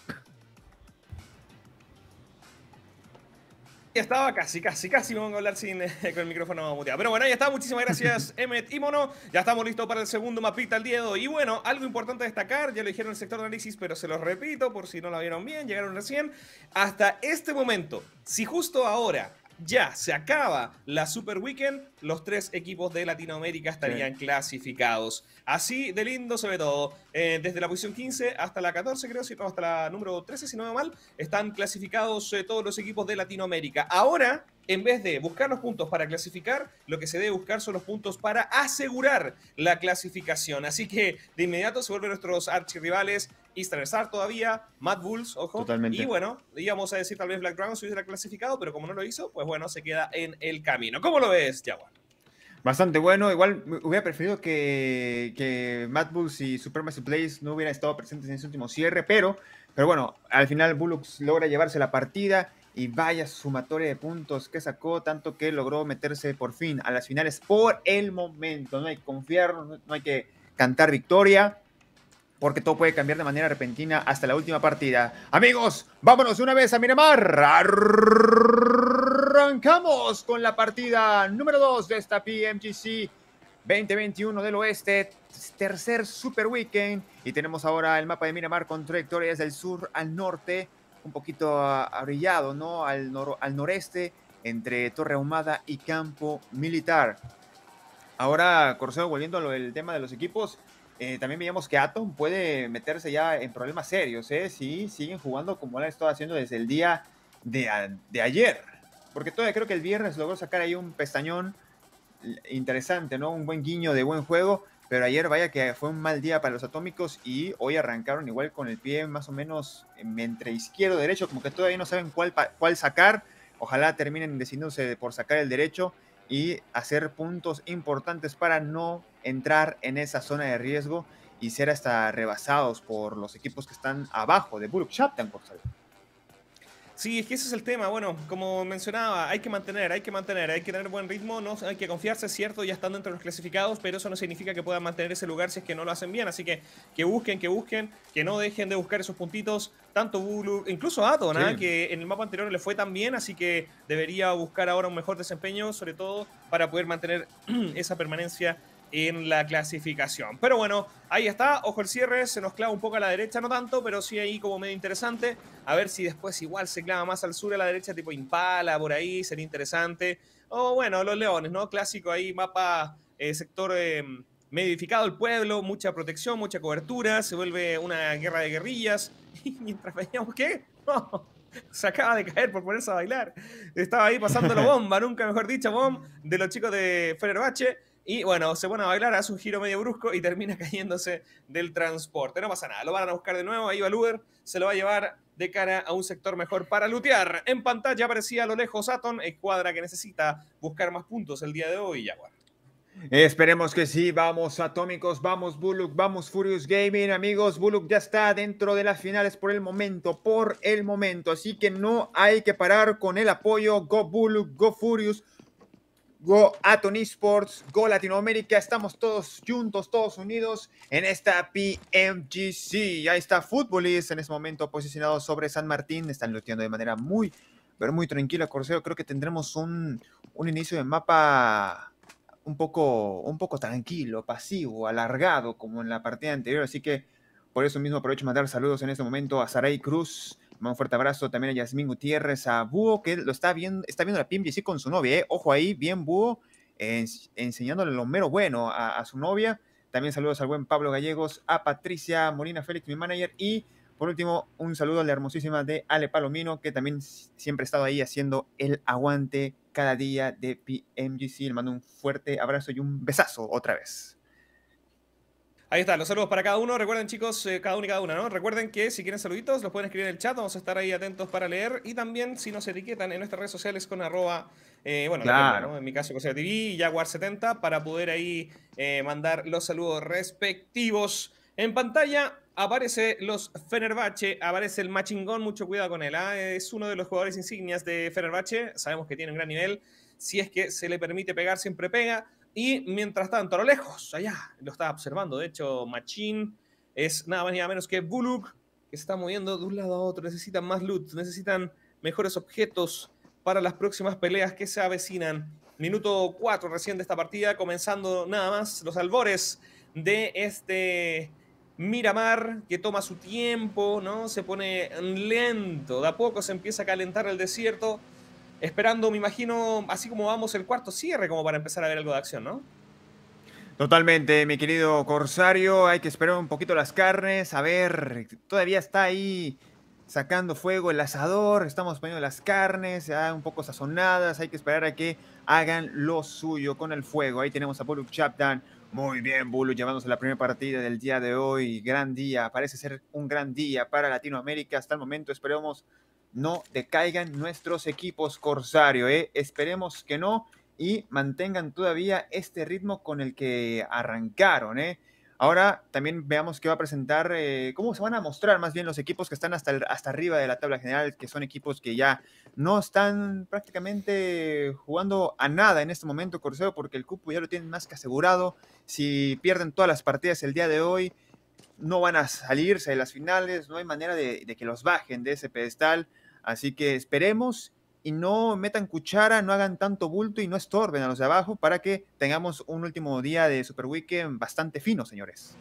Ya estaba casi vamos a hablar con el micrófono muteado. Pero bueno, ya está, muchísimas gracias Emmet y Mono. Ya estamos listos para el segundo mapita al día de hoy. Y bueno, algo importante a destacar, ya lo dijeron en el sector de análisis, pero se los repito por si no lo vieron bien, llegaron recién. Hasta este momento, si justo ahora ya se acaba la Super Weekend, los 3 equipos de Latinoamérica estarían clasificados. Así de lindo se ve todo. Desde la posición 15 hasta la 14, creo, hasta la número 13, si no me mal, están clasificados todos los equipos de Latinoamérica. Ahora, en vez de buscar los puntos para clasificar, lo que se debe buscar son los puntos para asegurar la clasificación. Así que de inmediato se vuelven nuestros archirrivales Eastern Star todavía, Mad Bulls, ojo. Totalmente. Y bueno, íbamos a decir tal vez Black Dragon se hubiera clasificado, pero como no lo hizo, pues bueno, se queda en el camino. ¿Cómo lo ves, Jaguar? Bastante bueno. Igual hubiera preferido que Mad Bulls y Supermassive Blaze no hubieran estado presentes en ese último cierre, pero bueno, al final Bullux logra llevarse la partida Y vaya sumatoria de puntos que sacó, tanto que logró meterse por fin a las finales por el momento. No hay que confiar, no hay que cantar victoria, porque todo puede cambiar de manera repentina hasta la última partida. Amigos, vámonos una vez a Miramar. Arrancamos con la partida número 2 de esta PMGC 2021 del Oeste, tercer Super Weekend. Y tenemos ahora el mapa de Miramar con trayectorias del sur al norte, un poquito abrillado, ¿no? Al noreste, entre Torre Ahumada y Campo Militar. Ahora, Corseo, volviendo a lo del tema de los equipos, también veíamos que Atom puede meterse ya en problemas serios, si siguen jugando como lo han estado haciendo desde el día de ayer. Porque todavía creo que el viernes logró sacar ahí un pestañón interesante, ¿no? Un buen guiño de buen juego. Pero ayer vaya que fue un mal día para los Atómicos y hoy arrancaron igual con el pie más o menos entre izquierdo y derecho, como que todavía no saben cuál sacar. Ojalá terminen decidiéndose por sacar el derecho y hacer puntos importantes para no entrar en esa zona de riesgo y ser hasta rebasados por los equipos que están abajo de Bullock Chapter, por saber. Sí, es que ese es el tema. Bueno, como mencionaba, hay que tener buen ritmo, no hay que confiarse, es cierto, ya están dentro de los clasificados, pero eso no significa que puedan mantener ese lugar si es que no lo hacen bien. Así que busquen, que no dejen de buscar esos puntitos, tanto Bulu, incluso Aton, sí, que en el mapa anterior le fue tan bien, así que debería buscar ahora un mejor desempeño, sobre todo para poder mantener esa permanencia en la clasificación. Pero bueno, ahí está, ojo el cierre, se nos clava un poco a la derecha, no tanto, pero sí ahí como medio interesante. A ver si después igual se clava más al sur a la derecha, tipo Impala, por ahí, sería interesante. O bueno, los Leones, ¿no? Clásico ahí, mapa, sector medio edificado, el pueblo, mucha protección, mucha cobertura, se vuelve una guerra de guerrillas. Y mientras veíamos, ¿qué? No, se acaba de caer por ponerse a bailar. Estaba ahí pasando la bomba, nunca mejor dicho, bomba, de los chicos de Fenerbahce. Y bueno, se pone a bailar, hace un giro medio brusco y termina cayéndose del transporte. No pasa nada, lo van a buscar de nuevo, ahí va el Uber, se lo va a llevar de cara a un sector mejor para lootear. En pantalla aparecía a lo lejos Aton, escuadra que necesita buscar más puntos el día de hoy, Jaguar. Esperemos que sí, vamos Atómicos, vamos Bullock, vamos Furious Gaming, amigos. Bullock ya está dentro de las finales por el momento, así que no hay que parar con el apoyo. Go Bullock, go Furious, go Aton Esports, go Latinoamérica, estamos todos juntos, todos unidos en esta PMGC. Ahí está Futbolist en este momento posicionado sobre San Martín, están looteando de manera muy, pero muy tranquila, Corseo. Creo que tendremos un inicio de mapa un poco tranquilo, pasivo, alargado, como en la partida anterior, así que por eso mismo aprovecho de mandar saludos en este momento a Saray Cruz. Un fuerte abrazo también a Yasmín Gutiérrez, a Búho, que lo está viendo la PMGC con su novia, Ojo ahí, bien Búho, enseñándole lo mero bueno a su novia. También saludos al buen Pablo Gallegos, a Patricia Molina Félix, mi manager, y por último, un saludo a la hermosísima de Ale Palomino, que también siempre ha estado ahí haciendo el aguante cada día de PMGC. Le mando un fuerte abrazo y un besazo otra vez. Ahí están, los saludos para cada uno. Recuerden, chicos, cada uno y cada una, ¿no? Recuerden que si quieren saluditos, los pueden escribir en el chat. Vamos a estar ahí atentos para leer. Y también, si nos etiquetan en nuestras redes sociales con arroba, claro, ¿no? En mi caso, Corsea TV y Jaguar70, para poder ahí mandar los saludos respectivos. En pantalla aparece los Fenerbahce, aparece el Machingón. Mucho cuidado con él, ¿eh? Es uno de los jugadores insignias de Fenerbahce. Sabemos que tiene un gran nivel. Si es que se le permite pegar, siempre pega. Y mientras tanto, a lo lejos, allá, lo estaba observando, de hecho, Machín es nada más ni nada menos que Bullock, que se está moviendo de un lado a otro. Necesitan más loot, necesitan mejores objetos para las próximas peleas que se avecinan. Minuto 4 recién de esta partida, comenzando nada más los albores de este Miramar, que toma su tiempo, ¿no? Se pone lento, de a poco se empieza a calentar el desierto. Esperando, me imagino, así como vamos, el cuarto cierre, como para empezar a ver algo de acción, ¿no? Totalmente, mi querido Corsario. Hay que esperar un poquito las carnes. A ver, todavía está ahí sacando fuego el asador. Estamos poniendo las carnes ya un poco sazonadas. Hay que esperar a que hagan lo suyo con el fuego. Ahí tenemos a Bullock Chapter. Muy bien, Bullock, llevándose la primera partida del día de hoy. Gran día, parece ser un gran día para Latinoamérica. Hasta el momento esperemos no decaigan nuestros equipos, Corsario, esperemos que no y mantengan todavía este ritmo con el que arrancaron, Ahora también veamos qué va a presentar, cómo se van a mostrar más bien los equipos que están hasta arriba de la tabla general, que son equipos que ya no están prácticamente jugando a nada en este momento, Corseo, porque el cupo ya lo tienen más que asegurado. Si pierden todas las partidas el día de hoy, no van a salirse de las finales, no hay manera de que los bajen de ese pedestal, así que esperemos y no metan cuchara, no hagan tanto bulto y no estorben a los de abajo para que tengamos un último día de Super Weekend bastante fino, señores.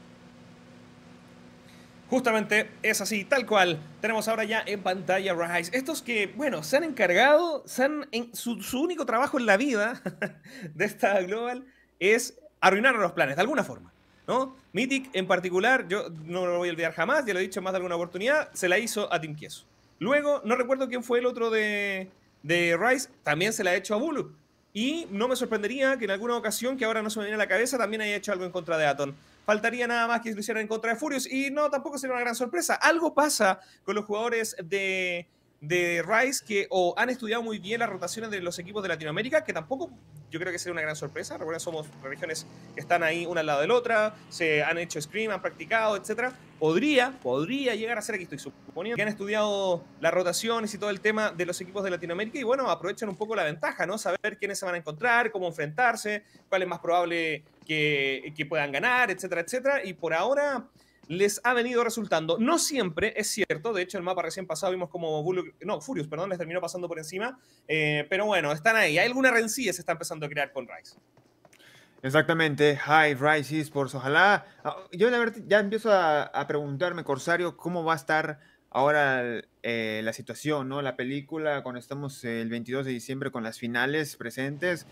Justamente es así, tal cual. Tenemos ahora ya en pantalla Rise. Estos que, bueno, se han encargado, su único trabajo en la vida de esta Global es arruinar los planes, de alguna forma, ¿no? Mythic en particular, yo no lo voy a olvidar jamás, ya lo he dicho en más de alguna oportunidad, se la hizo a Team Queso. Luego, no recuerdo quién fue el otro de Rise, también se la ha hecho a Bulu. Y no me sorprendería que en alguna ocasión, que ahora no se me viene a la cabeza, también haya hecho algo en contra de Aton. Faltaría nada más que lo hicieran en contra de Furious. Y no, tampoco sería una gran sorpresa. Algo pasa con los jugadores de Rise que o han estudiado muy bien las rotaciones de los equipos de Latinoamérica, que tampoco yo creo que sería una gran sorpresa. Recuerden, somos regiones que están ahí una al lado de la otra, se han hecho scrim, han practicado, etc. Podría llegar a ser, aquí estoy suponiendo, que han estudiado las rotaciones y todo el tema de los equipos de Latinoamérica y bueno, aprovechan un poco la ventaja, ¿no? Saber quiénes se van a encontrar, cómo enfrentarse, cuál es más probable que puedan ganar, etcétera, etcétera. Y por ahora les ha venido resultando. No siempre, es cierto. De hecho, el mapa recién pasado vimos como Furious, perdón, les terminó pasando por encima. Pero bueno, están ahí. Hay alguna rencilla se está empezando a crear con Rise. Exactamente. Hi, Rise Esports. Ojalá. Yo la verdad ya empiezo a preguntarme, Corsario, cómo va a estar ahora la situación, ¿no? La película, cuando estamos el 22 de diciembre con las finales presentes.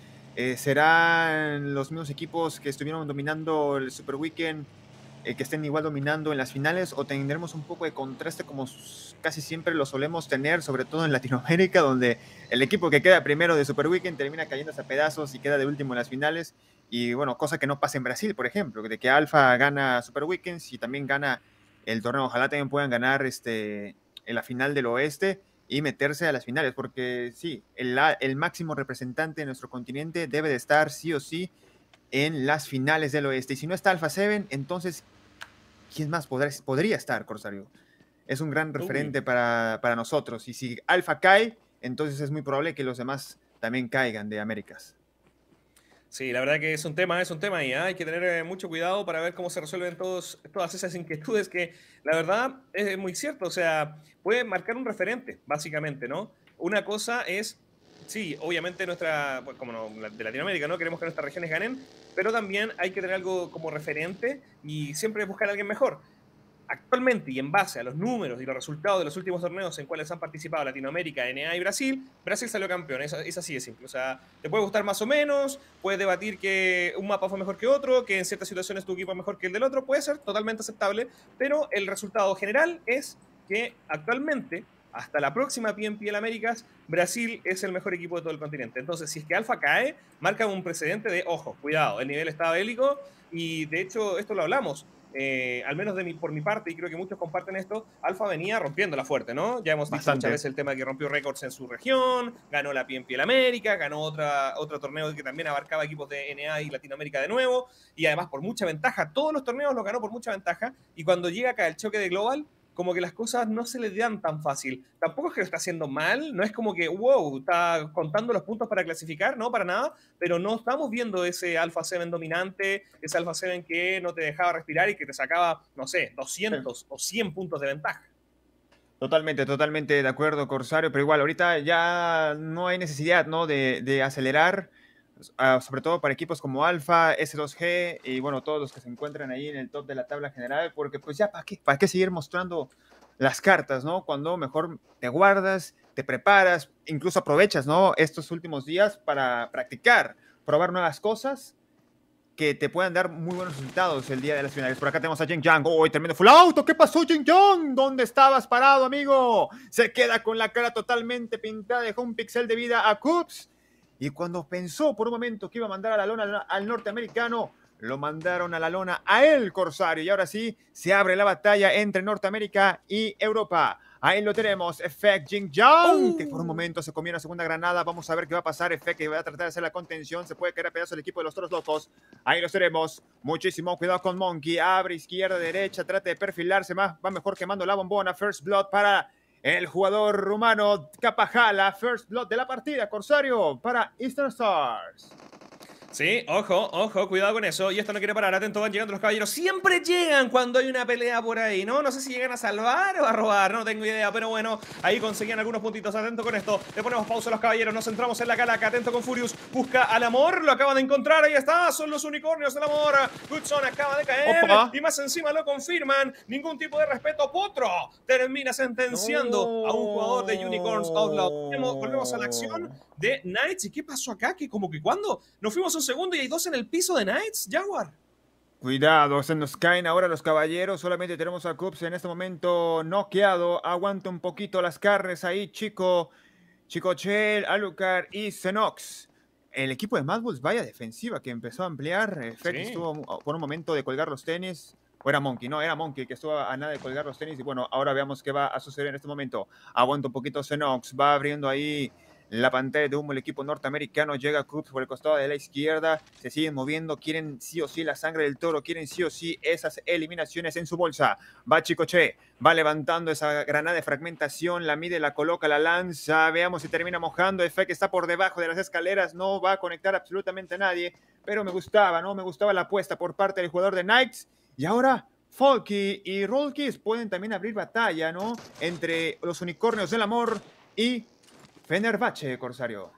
¿Serán los mismos equipos que estuvieron dominando el Super Weekend que estén igual dominando en las finales o tendremos un poco de contraste como casi siempre lo solemos tener, sobre todo en Latinoamérica, donde el equipo que queda primero de Super Weekend termina cayéndose a pedazos y queda de último en las finales? Y bueno, cosa que no pasa en Brasil, por ejemplo, de que Alfa gana Super Weekends y también gana el torneo. Ojalá también puedan ganar en la final del oeste y meterse a las finales, porque sí, el máximo representante de nuestro continente debe de estar sí o sí en las finales del oeste. Y si no está Alpha 7, entonces, ¿quién más podría estar, Corsario? Es un gran referente para nosotros. Y si Alpha cae, entonces es muy probable que los demás también caigan de Américas. Sí, la verdad que es un tema ahí. Hay que tener mucho cuidado para ver cómo se resuelven todas esas inquietudes que, la verdad, es muy cierto. O sea, puede marcar un referente, básicamente, ¿no? Una cosa es, sí, obviamente como de Latinoamérica, ¿no? Queremos que nuestras regiones ganen, pero también hay que tener algo como referente y siempre buscar a alguien mejor. Actualmente y en base a los números y los resultados de los últimos torneos en cuales han participado Latinoamérica, NA y Brasil salió campeón. Es así de simple. O sea, te puede gustar más o menos, puedes debatir que un mapa fue mejor que otro, que en ciertas situaciones tu equipo es mejor que el del otro, puede ser totalmente aceptable, pero el resultado general es que actualmente, hasta la próxima PNPL Américas, Brasil es el mejor equipo de todo el continente. Entonces, si es que Alpha cae, marca un precedente de, ojo, cuidado, el nivel está bélico y de hecho esto lo hablamos. Al menos por mi parte, y creo que muchos comparten esto, Alpha venía rompiéndola fuerte, ¿no? Ya hemos dicho muchas veces el tema de que rompió récords en su región, ganó la PNPL América, ganó otro torneo que también abarcaba equipos de NA y Latinoamérica de nuevo, y además por mucha ventaja, todos los torneos los ganó por mucha ventaja, y cuando llega acá el choque de Global, como que las cosas no se le dan tan fácil. Tampoco es que lo está haciendo mal, no es como que, wow, está contando los puntos para clasificar, no, para nada, pero no estamos viendo ese Alpha 7 dominante, ese Alpha 7 que no te dejaba respirar y que te sacaba, no sé, 200 o 100 puntos de ventaja. Totalmente de acuerdo, Corsario, pero igual, ahorita ya no hay necesidad, ¿no? de acelerar, sobre todo para equipos como Alpha, S2G y bueno, todos los que se encuentran ahí en el top de la tabla general, porque pues ya, ¿para qué seguir mostrando las cartas, ¿no? Cuando mejor te guardas, te preparas, incluso aprovechas, ¿no? Estos últimos días para practicar, probar nuevas cosas que te puedan dar muy buenos resultados el día de las finales. Por acá tenemos a Jin Yang. ¡Oh, tremendo full auto! ¿Qué pasó, Jin Yang? ¿Dónde estabas parado, amigo? Se queda con la cara totalmente pintada, dejó un pixel de vida a Coops. Y cuando pensó por un momento que iba a mandar a la lona al norteamericano, Lo mandaron a la lona a él, Corsario. Y ahora sí, se abre la batalla entre Norteamérica y Europa. Ahí lo tenemos, Effect Jing Yang, que por un momento se comió una segunda granada. Vamos a ver qué va a pasar. Effect que va a tratar de hacer la contención. Se puede caer a pedazos el equipo de los Toros Locos. Ahí los tenemos. Muchísimo cuidado con Monkey. Abre izquierda, derecha. Trata de perfilarse más. Va mejor quemando la bombona. First Blood para el jugador rumano Capajala. First Blood de la partida, Corsario, para Eastern Stars. Sí, ojo, cuidado con eso. Y esto no quiere parar, atento, van llegando los caballeros. Siempre llegan cuando hay una pelea por ahí, ¿no? No sé si llegan a salvar o a robar, no tengo idea. Pero bueno, ahí conseguían algunos puntitos, atento con esto. Le ponemos pausa a los caballeros, nos centramos en la calaca. Atento con Furious, busca al amor, lo acaban de encontrar, ahí está. Son los unicornios del amor. Goodson acaba de caer. Opa. Y más encima lo confirman. Ningún tipo de respeto. Potro termina sentenciando a un jugador de Unicorns Outlaw. Volvemos a la acción de Knights. ¿Y qué pasó acá? Que como que cuando nos fuimos un segundo y hay dos en el piso de Knights, Jaguar. Cuidado, se nos caen ahora los caballeros. Solamente tenemos a Cubs en este momento noqueado. Aguanta un poquito las carnes ahí, Chicochel, Alucard y Xenox. El equipo de Mad Bulls, vaya defensiva que empezó a ampliar. Feck estuvo por un momento de colgar los tenis. O era Monkey, no, era Monkey que estuvo a nada de colgar los tenis. Y bueno, ahora veamos qué va a suceder en este momento. Aguanta un poquito Xenox, va abriendo ahí la pantalla de humo el equipo norteamericano. Llega Cubs por el costado de la izquierda. Se siguen moviendo. Quieren sí o sí la sangre del toro. Quieren sí o sí esas eliminaciones en su bolsa. Va Chicoche. Va levantando esa granada de fragmentación. La mide, la coloca, la lanza. Veamos si termina mojando. Effect está por debajo de las escaleras. No va a conectar absolutamente a nadie. Pero me gustaba, ¿no? Me gustaba la apuesta por parte del jugador de Knights. Y ahora Falky y Rollkiss pueden también abrir batalla, ¿no? Entre los unicornios del amor y Fenerbahce, Corsario.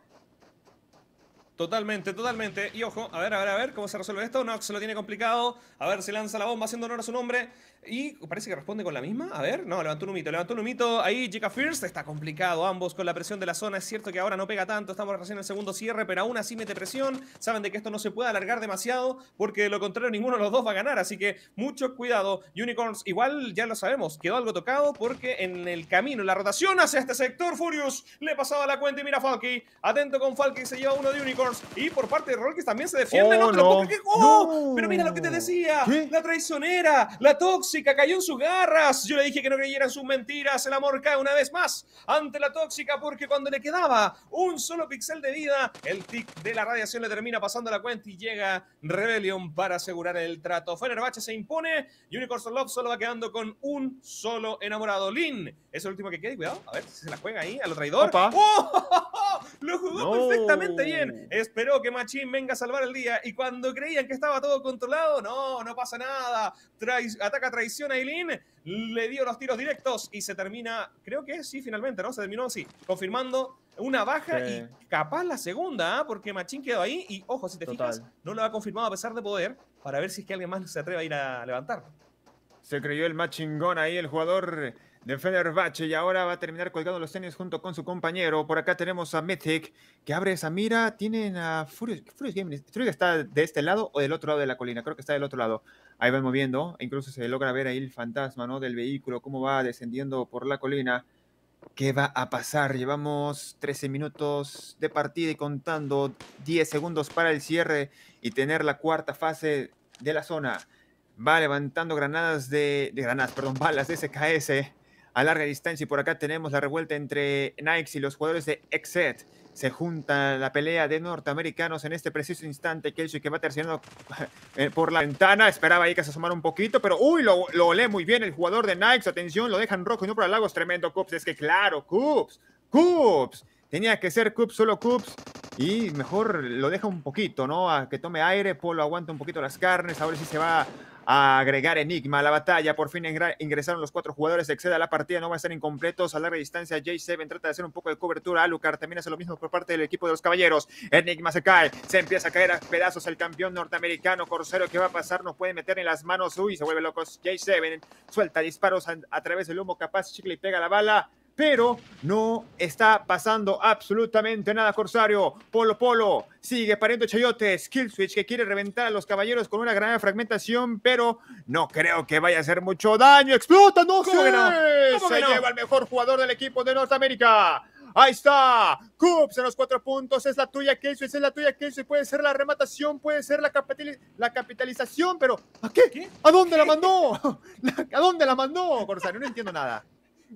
Totalmente. Y ojo, a ver cómo se resuelve esto. Nox se lo tiene complicado. A ver si lanza la bomba haciendo honor a su nombre. Y parece que responde con la misma. A ver, no, levantó un humito. Ahí Jika First, está complicado ambos con la presión de la zona. Es cierto que ahora no pega tanto, estamos recién en el segundo cierre, pero aún así mete presión. Saben de que esto no se puede alargar demasiado, porque de lo contrario ninguno de los dos va a ganar. Así que mucho cuidado. Unicorns, igual ya lo sabemos, quedó algo tocado porque en el camino, en la rotación hacia este sector, Furious le pasaba la cuenta y mira Falky. Atento con Falky, se lleva uno de Unicorns. Y por parte de Rollkiss también se defiende. Pero mira lo que te decía. ¿Qué? La traicionera, la tóxica, cayó en sus garras. Yo le dije que no creyeran sus mentiras. El amor cae una vez más ante la tóxica, porque cuando le quedaba un solo pixel de vida, el tic de la radiación le termina pasando la cuenta y llega Rebellion para asegurar el trato. Fenerbahce se impone. Unicorns of Love solo va quedando con un solo enamorado. Lin es el último que queda. Y cuidado, a ver si se la juega ahí a lo traidor. ¡Oh! Lo jugó perfectamente bien. Esperó que Machín venga a salvar el día. Y cuando creían que estaba todo controlado, no pasa nada. Ataca traición a Eileen. Le dio los tiros directos y se termina, creo que sí, finalmente, ¿no? Se terminó, sí, confirmando una baja y capaz la segunda, ¿eh? Porque Machín quedó ahí y, ojo, si te fijas, no lo ha confirmado a pesar de poder, para ver si es que alguien más se atreve a ir a levantar. Se creyó el más chingón ahí el jugador de Fenerbahce y ahora va a terminar colgando los tenis junto con su compañero. Por acá tenemos a Mythic que abre esa mira. Tienen a Furious Gaming. Furious está de este lado o del otro lado de la colina. Creo que está del otro lado. Ahí van moviendo. Incluso se logra ver ahí el fantasma, ¿no? Del vehículo, cómo va descendiendo por la colina. ¿Qué va a pasar? Llevamos 13 minutos de partida y contando 10 segundos para el cierre y tener la cuarta fase de la zona. Va levantando balas de SKS a larga distancia y por acá tenemos la revuelta entre Nikes y los jugadores de Exet. Se junta la pelea de norteamericanos en este preciso instante. Kelsey que va terciando por la ventana. Esperaba ahí que se asomara un poquito, pero ¡uy! Lo lee muy bien el jugador de Nikes. Atención, lo dejan rojo y no para Lagos. Tremendo Cubs. Es que claro, Cubs. Tenía que ser Cubs, solo Cubs. Y mejor lo deja un poquito, ¿no? A que tome aire. Polo aguanta un poquito las carnes. Ahora sí se va a agregar Enigma a la batalla. Por fin ingresaron los 4 jugadores. Excede a la partida, no va a estar incompletos. A larga distancia, J7 trata de hacer un poco de cobertura. Alucard también hace lo mismo por parte del equipo de los caballeros. Enigma se cae, se empieza a caer a pedazos el campeón norteamericano. Corsero, ¿qué va a pasar? No puede meter en las manos. Uy, se vuelve loco J7. Suelta disparos a través del humo. Capaz Chicle y pega la bala. Pero no está pasando absolutamente nada, Corsario. Polo sigue pariendo chayotes. Killswitch que quiere reventar a los caballeros con una gran fragmentación, pero no creo que vaya a hacer mucho daño. ¡Explota! ¡No se lleva al mejor jugador del equipo de Norteamérica! Ahí está. Cubs en los 4 puntos. Es la tuya, Casey. Es la tuya, Casey. Puede ser la rematación, puede ser la capitalización, pero ¿a qué? ¿Qué? ¿A dónde la mandó? ¿A dónde la mandó, Corsario? No entiendo nada.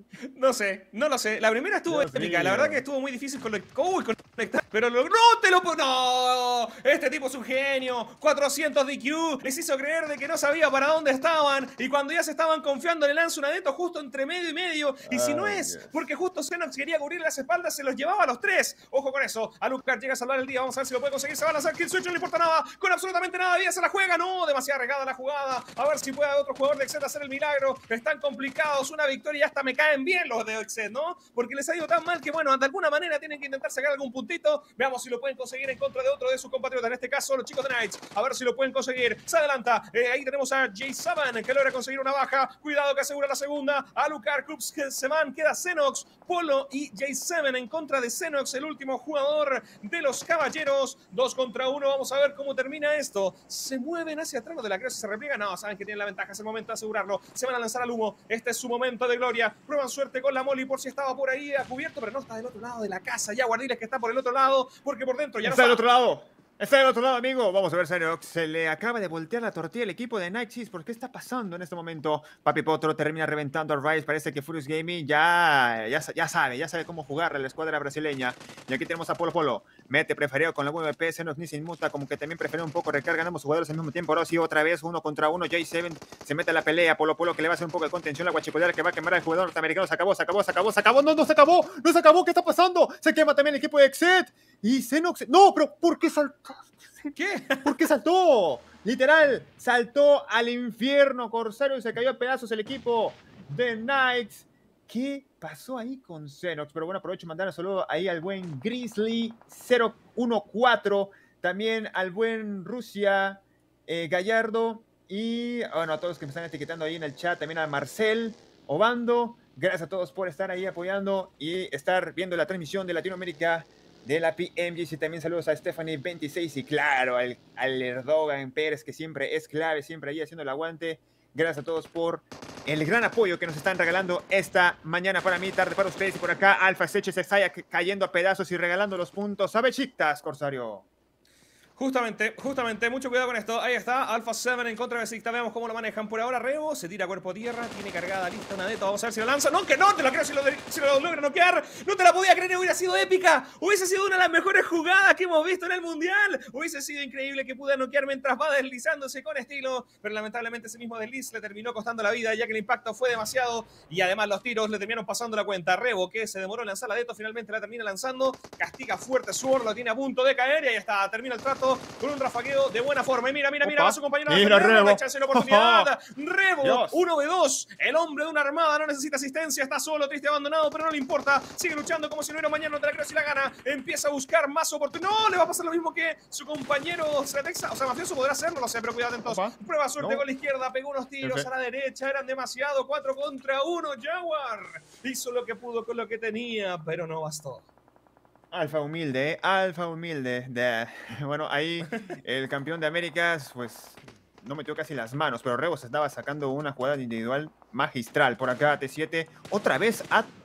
No sé, no lo sé. La primera estuvo Dios épica. mío. La verdad que estuvo muy difícil conectar. Pero ¡no te lo ¡No! Este tipo es un genio. 400 DQ. Les hizo creer de que no sabía para dónde estaban. Y cuando ya se estaban confiando, le lanza un adeto justo entre medio y medio. Y si no es porque justo Xenox quería cubrir las espaldas, se los llevaba a los 3. Ojo con eso. Alucard llega a salvar el día. Vamos a ver si lo puede conseguir. Se va a lanzar Kill Switch. No le importa nada. Con absolutamente nada. Díaz se la juega. No, demasiado regada la jugada. A ver si puede otro jugador de Exet hacer el milagro. Están complicados. Una victoria y hasta me caen bien los de Exet, ¿no? Porque les ha ido tan mal que, bueno, de alguna manera tienen que intentar sacar algún puntito. Veamos si lo pueden conseguir en contra de otro de sus compatriotas. En este caso, los chicos de Knights. A ver si lo pueden conseguir. Se adelanta. Ahí tenemos a J7 que logra conseguir una baja. Cuidado que asegura la segunda. Alucard, Cubs, Seman. Queda Xenox, Polo y J7 en contra de Xenox, el último jugador de los caballeros. 2 contra 1. Vamos a ver cómo termina esto. Se mueven hacia atrás de la cruz y se repliegan. No, saben que tienen la ventaja. Es el momento de asegurarlo. Se van a lanzar al humo. Este es su momento de gloria. Prueban suerte con la Molly por si estaba por ahí a cubierto, pero no está del otro lado de la casa. Ya Guardiles que está por el otro lado, porque por dentro ya no Está del está. otro lado. Está del otro lado, amigo. Vamos a ver, Xenox. Se le acaba de voltear la tortilla al equipo de Night Seas. ¿Por qué está pasando en este momento? Papi Potro termina reventando a Rice. Parece que Furious Gaming ya sabe cómo jugar a la escuadra brasileña. Y aquí tenemos a Polo Polo. Mete preferido con la VP. Xenox ni se inmuta. Como que también prefiere un poco recargan ambos jugadores al mismo tiempo. Ahora sí, otra vez, 1 contra 1. J7 se mete a la pelea. Polo Polo que le va a hacer un poco de contención. La guachicolera que va a quemar al jugador norteamericano. Se acabó. No se acabó. ¿Qué está pasando? Se quema también el equipo de Exet. Y Xenox. No, pero ¿por qué saltó? ¿Qué? ¿Por qué saltó? Literal, saltó al infierno, Corsario, y se cayó a pedazos el equipo de Knights. ¿Qué pasó ahí con Xenox? Pero bueno, aprovecho de mandar un saludo ahí al buen Grizzly 014, también al buen Rusia Gallardo y bueno, a todos que me están etiquetando ahí en el chat, también a Marcel Obando. Gracias a todos por estar ahí apoyando y estar viendo la transmisión de Latinoamérica de la PMGC. También saludos a Stephanie26 y claro, al Erdogan Pérez, que siempre es clave, siempre ahí haciendo el aguante. Gracias a todos por el gran apoyo que nos están regalando esta mañana para mí, tarde para ustedes. Y por acá Alpha Seche se está cayendo a pedazos y regalando los puntos a Besiktas, Corsario. Justamente, mucho cuidado con esto. Ahí está, Alpha 7 en contra de Besiktas. Veamos cómo lo manejan por ahora. Rebo se tira cuerpo a tierra, tiene cargada lista una Deto. Vamos a ver si lo lanza. No, que no, te lo creo si lo logra noquear. No te la podía creer, hubiera sido épica. Hubiese sido una de las mejores jugadas que hemos visto en el Mundial. Hubiese sido increíble que pudiera noquear mientras va deslizándose con estilo. Pero lamentablemente ese mismo desliz le terminó costando la vida, ya que el impacto fue demasiado. Y además los tiros le terminaron pasando la cuenta. Rebo, que se demoró en lanzar la Deto, finalmente la termina lanzando. Castiga fuerte Sword, lo tiene a punto de caer. Y ahí está, termina el trato con un rafagueo de buena forma. Y mira, va su compañero. Mira, Rebo. Echarse la oportunidad. Rebo, 1v2. El hombre de una armada no necesita asistencia. Está solo, triste, abandonado, pero no le importa. Sigue luchando como si no hubiera mañana. No te la creo si la gana. Empieza a buscar más oportunidades. No, le va a pasar lo mismo que su compañero Stratexa. O sea, Mafioso podrá hacerlo, no lo sé, pero cuidado entonces. Prueba suerte con la izquierda. Pegó unos tiros a la derecha. Eran demasiado. 4 contra 1. Jaguar hizo lo que pudo con lo que tenía, pero no bastó. Alfa humilde, Bueno, ahí el campeón de Américas, pues no metió casi las manos, pero Rebo se estaba sacando una jugada individual magistral. Por acá T7, otra vez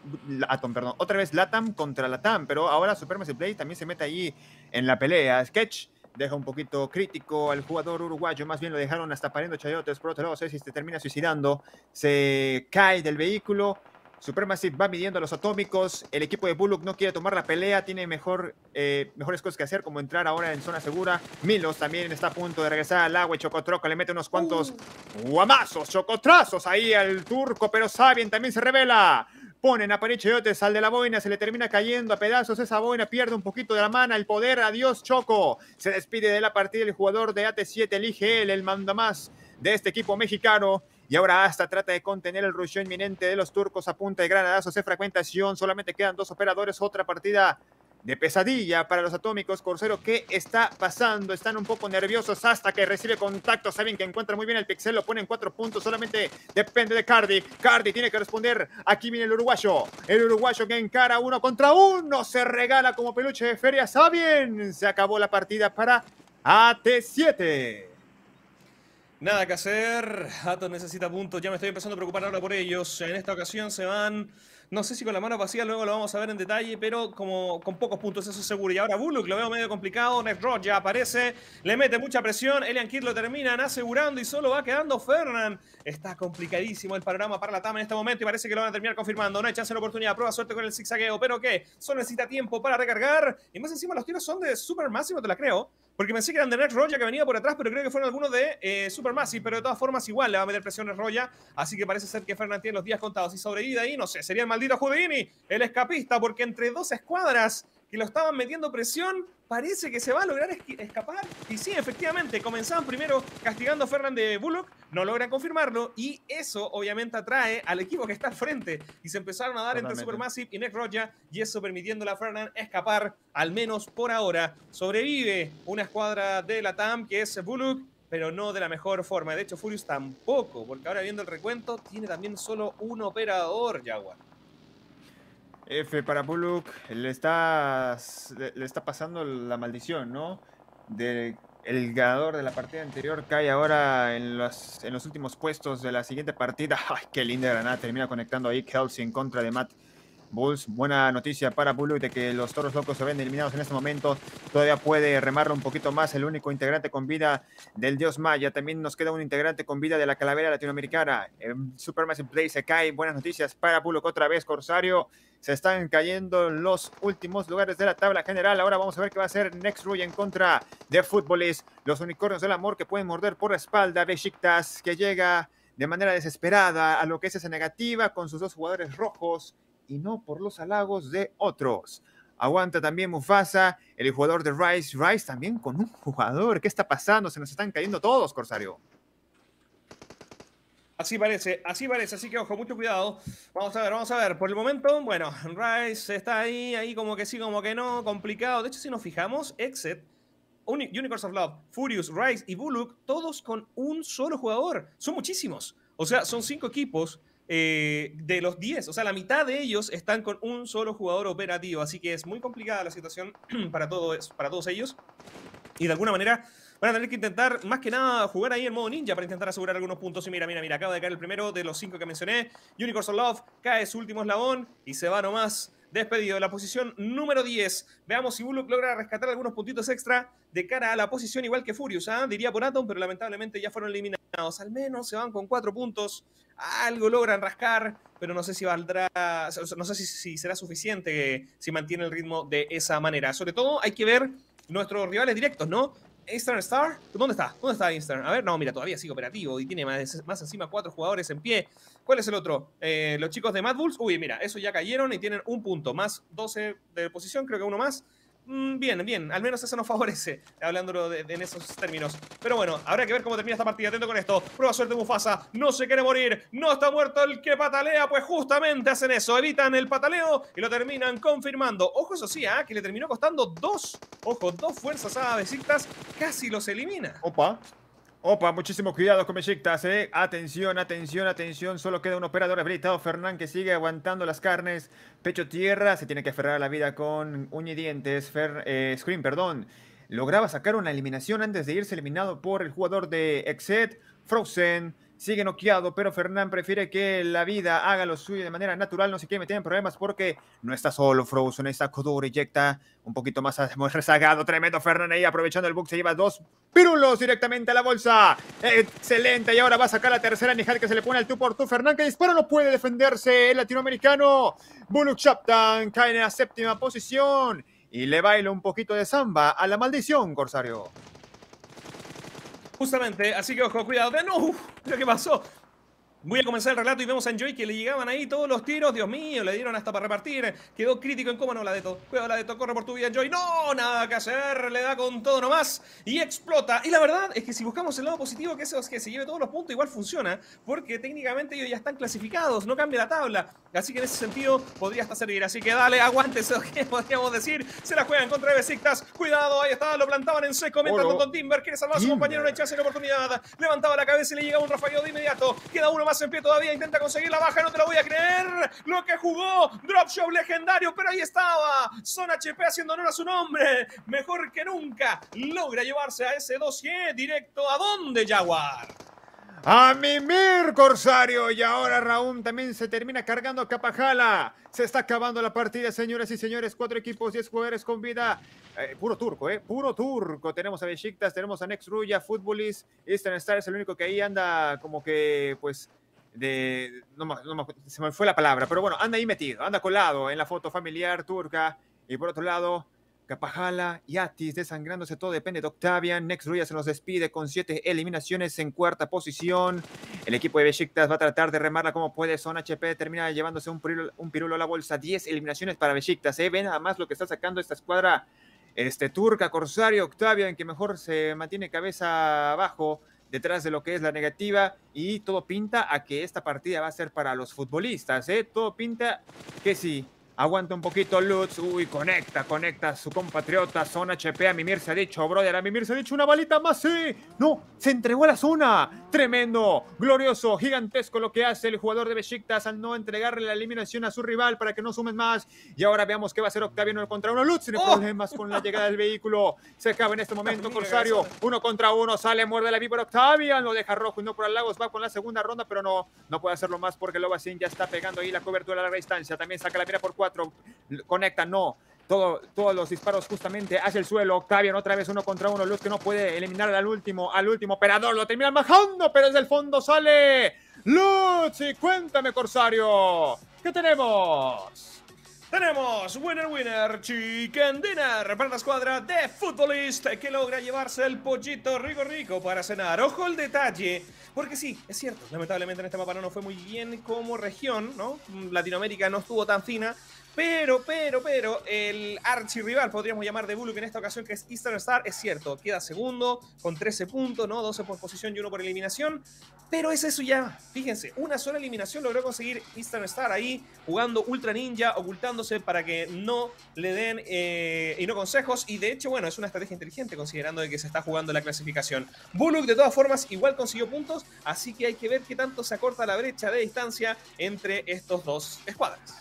Latam contra Latam, pero ahora Supremacy Play también se mete ahí en la pelea. Sketch deja un poquito crítico al jugador uruguayo, más bien lo dejaron hasta pariendo chayotes. Por otro lado, Ceci se termina suicidando, se cae del vehículo. Supremacy va midiendo a los atómicos. El equipo de Bullock no quiere tomar la pelea. Tiene mejores cosas que hacer, como entrar ahora en zona segura. Milos también está a punto de regresar al agua. Y Chocotroco le mete unos cuantos guamazos, chocotrazos ahí al turco. Pero Sabien también se revela. Ponen a Paricheyotes al de la boina. Se le termina cayendo a pedazos esa boina. Pierde un poquito de la mana. El poder. Adiós, Choco. Se despide de la partida el jugador de AT7. Elige él, el mandamás de este equipo mexicano. Y ahora hasta trata de contener el rusheo inminente de los turcos a punta de granadazos de fragmentación. Solamente quedan 2 operadores. Otra partida de pesadilla para los atómicos. Corsero, ¿qué está pasando? Están un poco nerviosos hasta que recibe contacto. Saben que encuentra muy bien el pixel. Lo ponen 4 puntos. Solamente depende de Cardi. Cardi tiene que responder. Aquí viene el uruguayo. El uruguayo que encara 1 contra 1. Se regala como peluche de feria. Sabien. Se acabó la partida para AT7. Nada que hacer, Atos necesita puntos, ya me estoy empezando a preocupar ahora por ellos. En esta ocasión se van No sé si con la mano vacía, luego lo vamos a ver en detalle, pero como con pocos puntos, eso es seguro. Y ahora Bullock lo veo medio complicado. Next Rod ya aparece, le mete mucha presión. Elian Kidd lo terminan asegurando y solo va quedando Fernan. Está complicadísimo el panorama para la TAM en este momento y parece que lo van a terminar confirmando. No hay chance de oportunidad, prueba suerte con el zigzagueo, pero ¿qué? Solo necesita tiempo para recargar. Y más encima los tiros son de Supermassive, no te la creo. Porque pensé que eran de Next Roya que venía por atrás, pero creo que fueron algunos de Supermassive. Pero de todas formas igual le va a meter presión Next Roya. Así que parece ser que Fernan tiene los días contados. Y sobrevive ahí, no sé, sería el maldito Houdini, el escapista, porque entre dos escuadras que lo estaban metiendo presión, parece que se va a lograr escapar. Y sí, efectivamente, comenzaban primero castigando a Fernan de Bullock, no logran confirmarlo, y eso obviamente atrae al equipo que está al frente. Y se empezaron a dar entre Supermassive y Next Roya, y eso permitiéndole a Fernan escapar, al menos por ahora. Sobrevive una escuadra de la TAM, que es Bullock, pero no de la mejor forma. De hecho, Furious tampoco, porque ahora viendo el recuento, tiene también solo un operador, Jaguar. F para Bullock, le está pasando la maldición, ¿no? El ganador de la partida anterior cae ahora en los últimos puestos de la siguiente partida. ¡Ay, qué linda granada! Termina conectando ahí Kelsey en contra de Matt Bulls. Buena noticia para Bullock de que los Toros Locos se ven eliminados en este momento. Todavía puede remarlo un poquito más el único integrante con vida del Dios Maya. También nos queda un integrante con vida de la Calavera Latinoamericana. Supermassive Play se cae. Buenas noticias para Bullock otra vez, Corsario. Se están cayendo los últimos lugares de la tabla general. Ahora vamos a ver qué va a hacer Next Roy en contra de Footballist. Los unicornios del amor que pueden morder por la espalda. Besiktas que llega de manera desesperada a lo que es esa negativa con sus dos jugadores rojos y no por los halagos de otros. Aguanta también Mufasa, el jugador de Rice. Rice también con un jugador. ¿Qué está pasando? Se nos están cayendo todos, Corsario. Así parece, así que ojo, mucho cuidado. Vamos a ver. Por el momento, bueno, Rice está ahí como que sí, como que no, complicado. De hecho, si nos fijamos, Exit, Unicorns of Love, Furious, Rice y Bullock, todos con un solo jugador. Son muchísimos. O sea, son 5 equipos de los 10. O sea, la mitad de ellos están con un solo jugador operativo. Así que es muy complicada la situación para todos ellos. Y de alguna manera van a tener que intentar, más que nada, jugar ahí en modo ninja para intentar asegurar algunos puntos. Y mira, acaba de caer el primero de los 5 que mencioné. Unicorns of Love cae su último eslabón y se va nomás despedido de la posición número 10. Veamos si Bullock logra rescatar algunos puntitos extra de cara a la posición igual que Furious, diría por Atom, pero lamentablemente ya fueron eliminados. Al menos se van con 4 puntos. Algo logran rascar, pero no sé si valdrá, no sé si será suficiente si mantiene el ritmo de esa manera. Sobre todo hay que ver nuestros rivales directos, ¿no? Eastern Star, ¿dónde está? ¿Dónde está Eastern? A ver, no, mira, todavía sigue operativo y tiene más encima 4 jugadores en pie. ¿Cuál es el otro? Los chicos de Mad Bulls. Uy, mira, esos ya cayeron y tienen un punto, más 12 de posición, creo que uno más. Bien, al menos eso nos favorece, hablándolo en esos términos. Pero bueno, habrá que ver cómo termina esta partida. Atento con esto, prueba suerte Mufasa, no se quiere morir, no está muerto el que patalea. Pues justamente hacen eso, evitan el pataleo y lo terminan confirmando. Ojo, eso sí, que le terminó costando 2 fuerzas a Besiktas, casi los elimina. Opa, muchísimo cuidado con Besiktas, Atención, solo queda un operador habilitado, Fernan, que sigue aguantando las carnes. Pecho tierra, se tiene que aferrar a la vida con uña y dientes. Scream, perdón. Lograba sacar una eliminación antes de irse eliminado por el jugador de Exet. Frozen sigue noqueado, pero Fernan prefiere que la vida haga lo suyo de manera natural. No se quiere meter en problemas porque no está solo Frozen, está Kodoro, eyecta un poquito más rezagado. Tremendo Fernan ahí aprovechando el bug, se lleva 2 pirulos directamente a la bolsa. Excelente, y ahora va a sacar la tercera Nihal que se le pone al tú por tú. Fernan que dispara, no puede defenderse el latinoamericano. Bullock Chaptan cae en la 7ª posición y le baila un poquito de samba a la maldición, Corsario. Justamente, así que ojo, cuidado. ¡No! ¿Pero qué pasó? Voy a comenzar el relato y vemos a Enjoy que le llegaban ahí todos los tiros. Dios mío, le dieron hasta para repartir. Quedó crítico en cómo no, Ladeto. Cuidado, Ladeto, corre por tu vida, Enjoy. No, nada que hacer. Le da con todo nomás y explota. Y la verdad es que si buscamos el lado positivo, que eso es que se lleve todos los puntos, igual funciona. Porque técnicamente ellos ya están clasificados, no cambia la tabla. Así que en ese sentido podría hasta servir. Así que dale, aguante eso que podríamos decir. Se la juegan contra Besiktas. Cuidado, ahí está, lo plantaban en seco. Mientras con Timber quiere salvar a su compañero, no hay chance de oportunidad. Levantaba la cabeza y le llega un rafagueo de inmediato. Queda uno más en pie todavía, intenta conseguir la baja, no te lo voy a creer. Lo que jugó, drop show legendario, pero ahí estaba Son HP haciendo honor a su nombre. Mejor que nunca, logra llevarse a ese dossier directo. ¿A dónde, Jaguar? ¡A mimir, Corsario! Y ahora Raúl también se termina cargando a Capajala. Se está acabando la partida, señoras y señores. 4 equipos, 10 jugadores con vida. Puro turco, puro turco. Tenemos a Besiktas, tenemos a Next Ruya, Futbolist, Eastern Star es el único que ahí anda como que, pues, se me fue la palabra, pero bueno, anda ahí metido, anda colado en la foto familiar turca. Y por otro lado, Capajala y Atis desangrándose, todo depende de Octavian. Next Ruya se nos despide con 7 eliminaciones en cuarta posición. El equipo de Besiktas va a tratar de remarla como puede. Son HP termina llevándose un pirulo a la bolsa. 10 eliminaciones para Besiktas. Ven nada más lo que está sacando esta escuadra turca, Corsario, Octavian, que mejor se mantiene cabeza abajo detrás de lo que es la negativa. Y todo pinta a que esta partida va a ser para los futbolistas. Todo pinta que sí. Aguanta un poquito Lutz. Uy, conecta a su compatriota. Zona HP. A Mimir se ha dicho, brother. A Mimir se ha dicho una balita más. Sí. No, se entregó a la zona. Tremendo, glorioso, gigantesco lo que hace el jugador de Besiktas al no entregarle la eliminación a su rival para que no sumen más. Y ahora veamos qué va a hacer Octaviano contra uno. Lutz tiene problemas con la llegada del vehículo. Se acaba en este momento Corsario. 1 contra 1. Sale, muerde la víbora Octavian. Lo deja rojo y no por el Lagos. Va con la segunda ronda, pero no puede hacerlo más porque Lovacin ya está pegando ahí la cobertura a larga distancia. También saca la mira por 4. Conecta, no. Todos los disparos justamente hacia el suelo. Octavian otra vez 1 contra 1. Luz que no puede eliminar al último operador. Lo terminan bajando, pero desde el fondo sale Lutz. Y cuéntame, Corsario, ¿qué tenemos? Tenemos winner, chicken dinner para la escuadra de Futbolist que logra llevarse el pollito rico para cenar. Ojo el detalle, porque sí, es cierto, lamentablemente en este mapa no nos fue muy bien como región, ¿no? Latinoamérica no estuvo tan fina, pero el archirrival, podríamos llamar de Buluk en esta ocasión, que es Eastern Star, es cierto, queda segundo con 13 puntos, ¿no? 12 por posición y 1 por eliminación. Pero es eso ya, fíjense, una sola eliminación logró conseguir Eastern Star ahí, jugando Ultra Ninja, ocultándose para que no le den y no consejos. Y de hecho, bueno, es una estrategia inteligente considerando de que se está jugando la clasificación. Buluk de todas formas igual consiguió puntos, así que hay que ver qué tanto se acorta la brecha de distancia entre estos dos escuadras.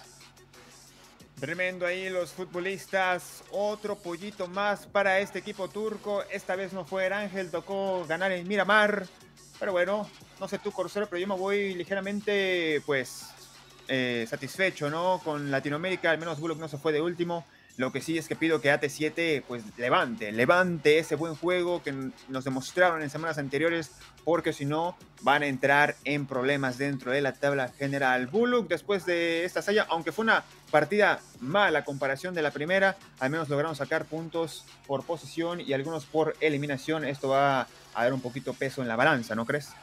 Tremendo ahí los futbolistas. Otro pollito más para este equipo turco. Esta vez no fue Ángel, tocó ganar en Miramar. Pero bueno, no sé tú, Corsario, pero yo me voy ligeramente, pues, satisfecho, ¿no? Con Latinoamérica, al menos Buluk no se fue de último. Lo que sí es que pido que AT7, pues, levante ese buen juego que nos demostraron en semanas anteriores, porque si no, van a entrar en problemas dentro de la tabla general. Buluk, después de esta hazaña, aunque fue una partida mala a comparación de la primera, al menos lograron sacar puntos por posición y algunos por eliminación. Esto va a dar un poquito peso en la balanza, ¿no crees?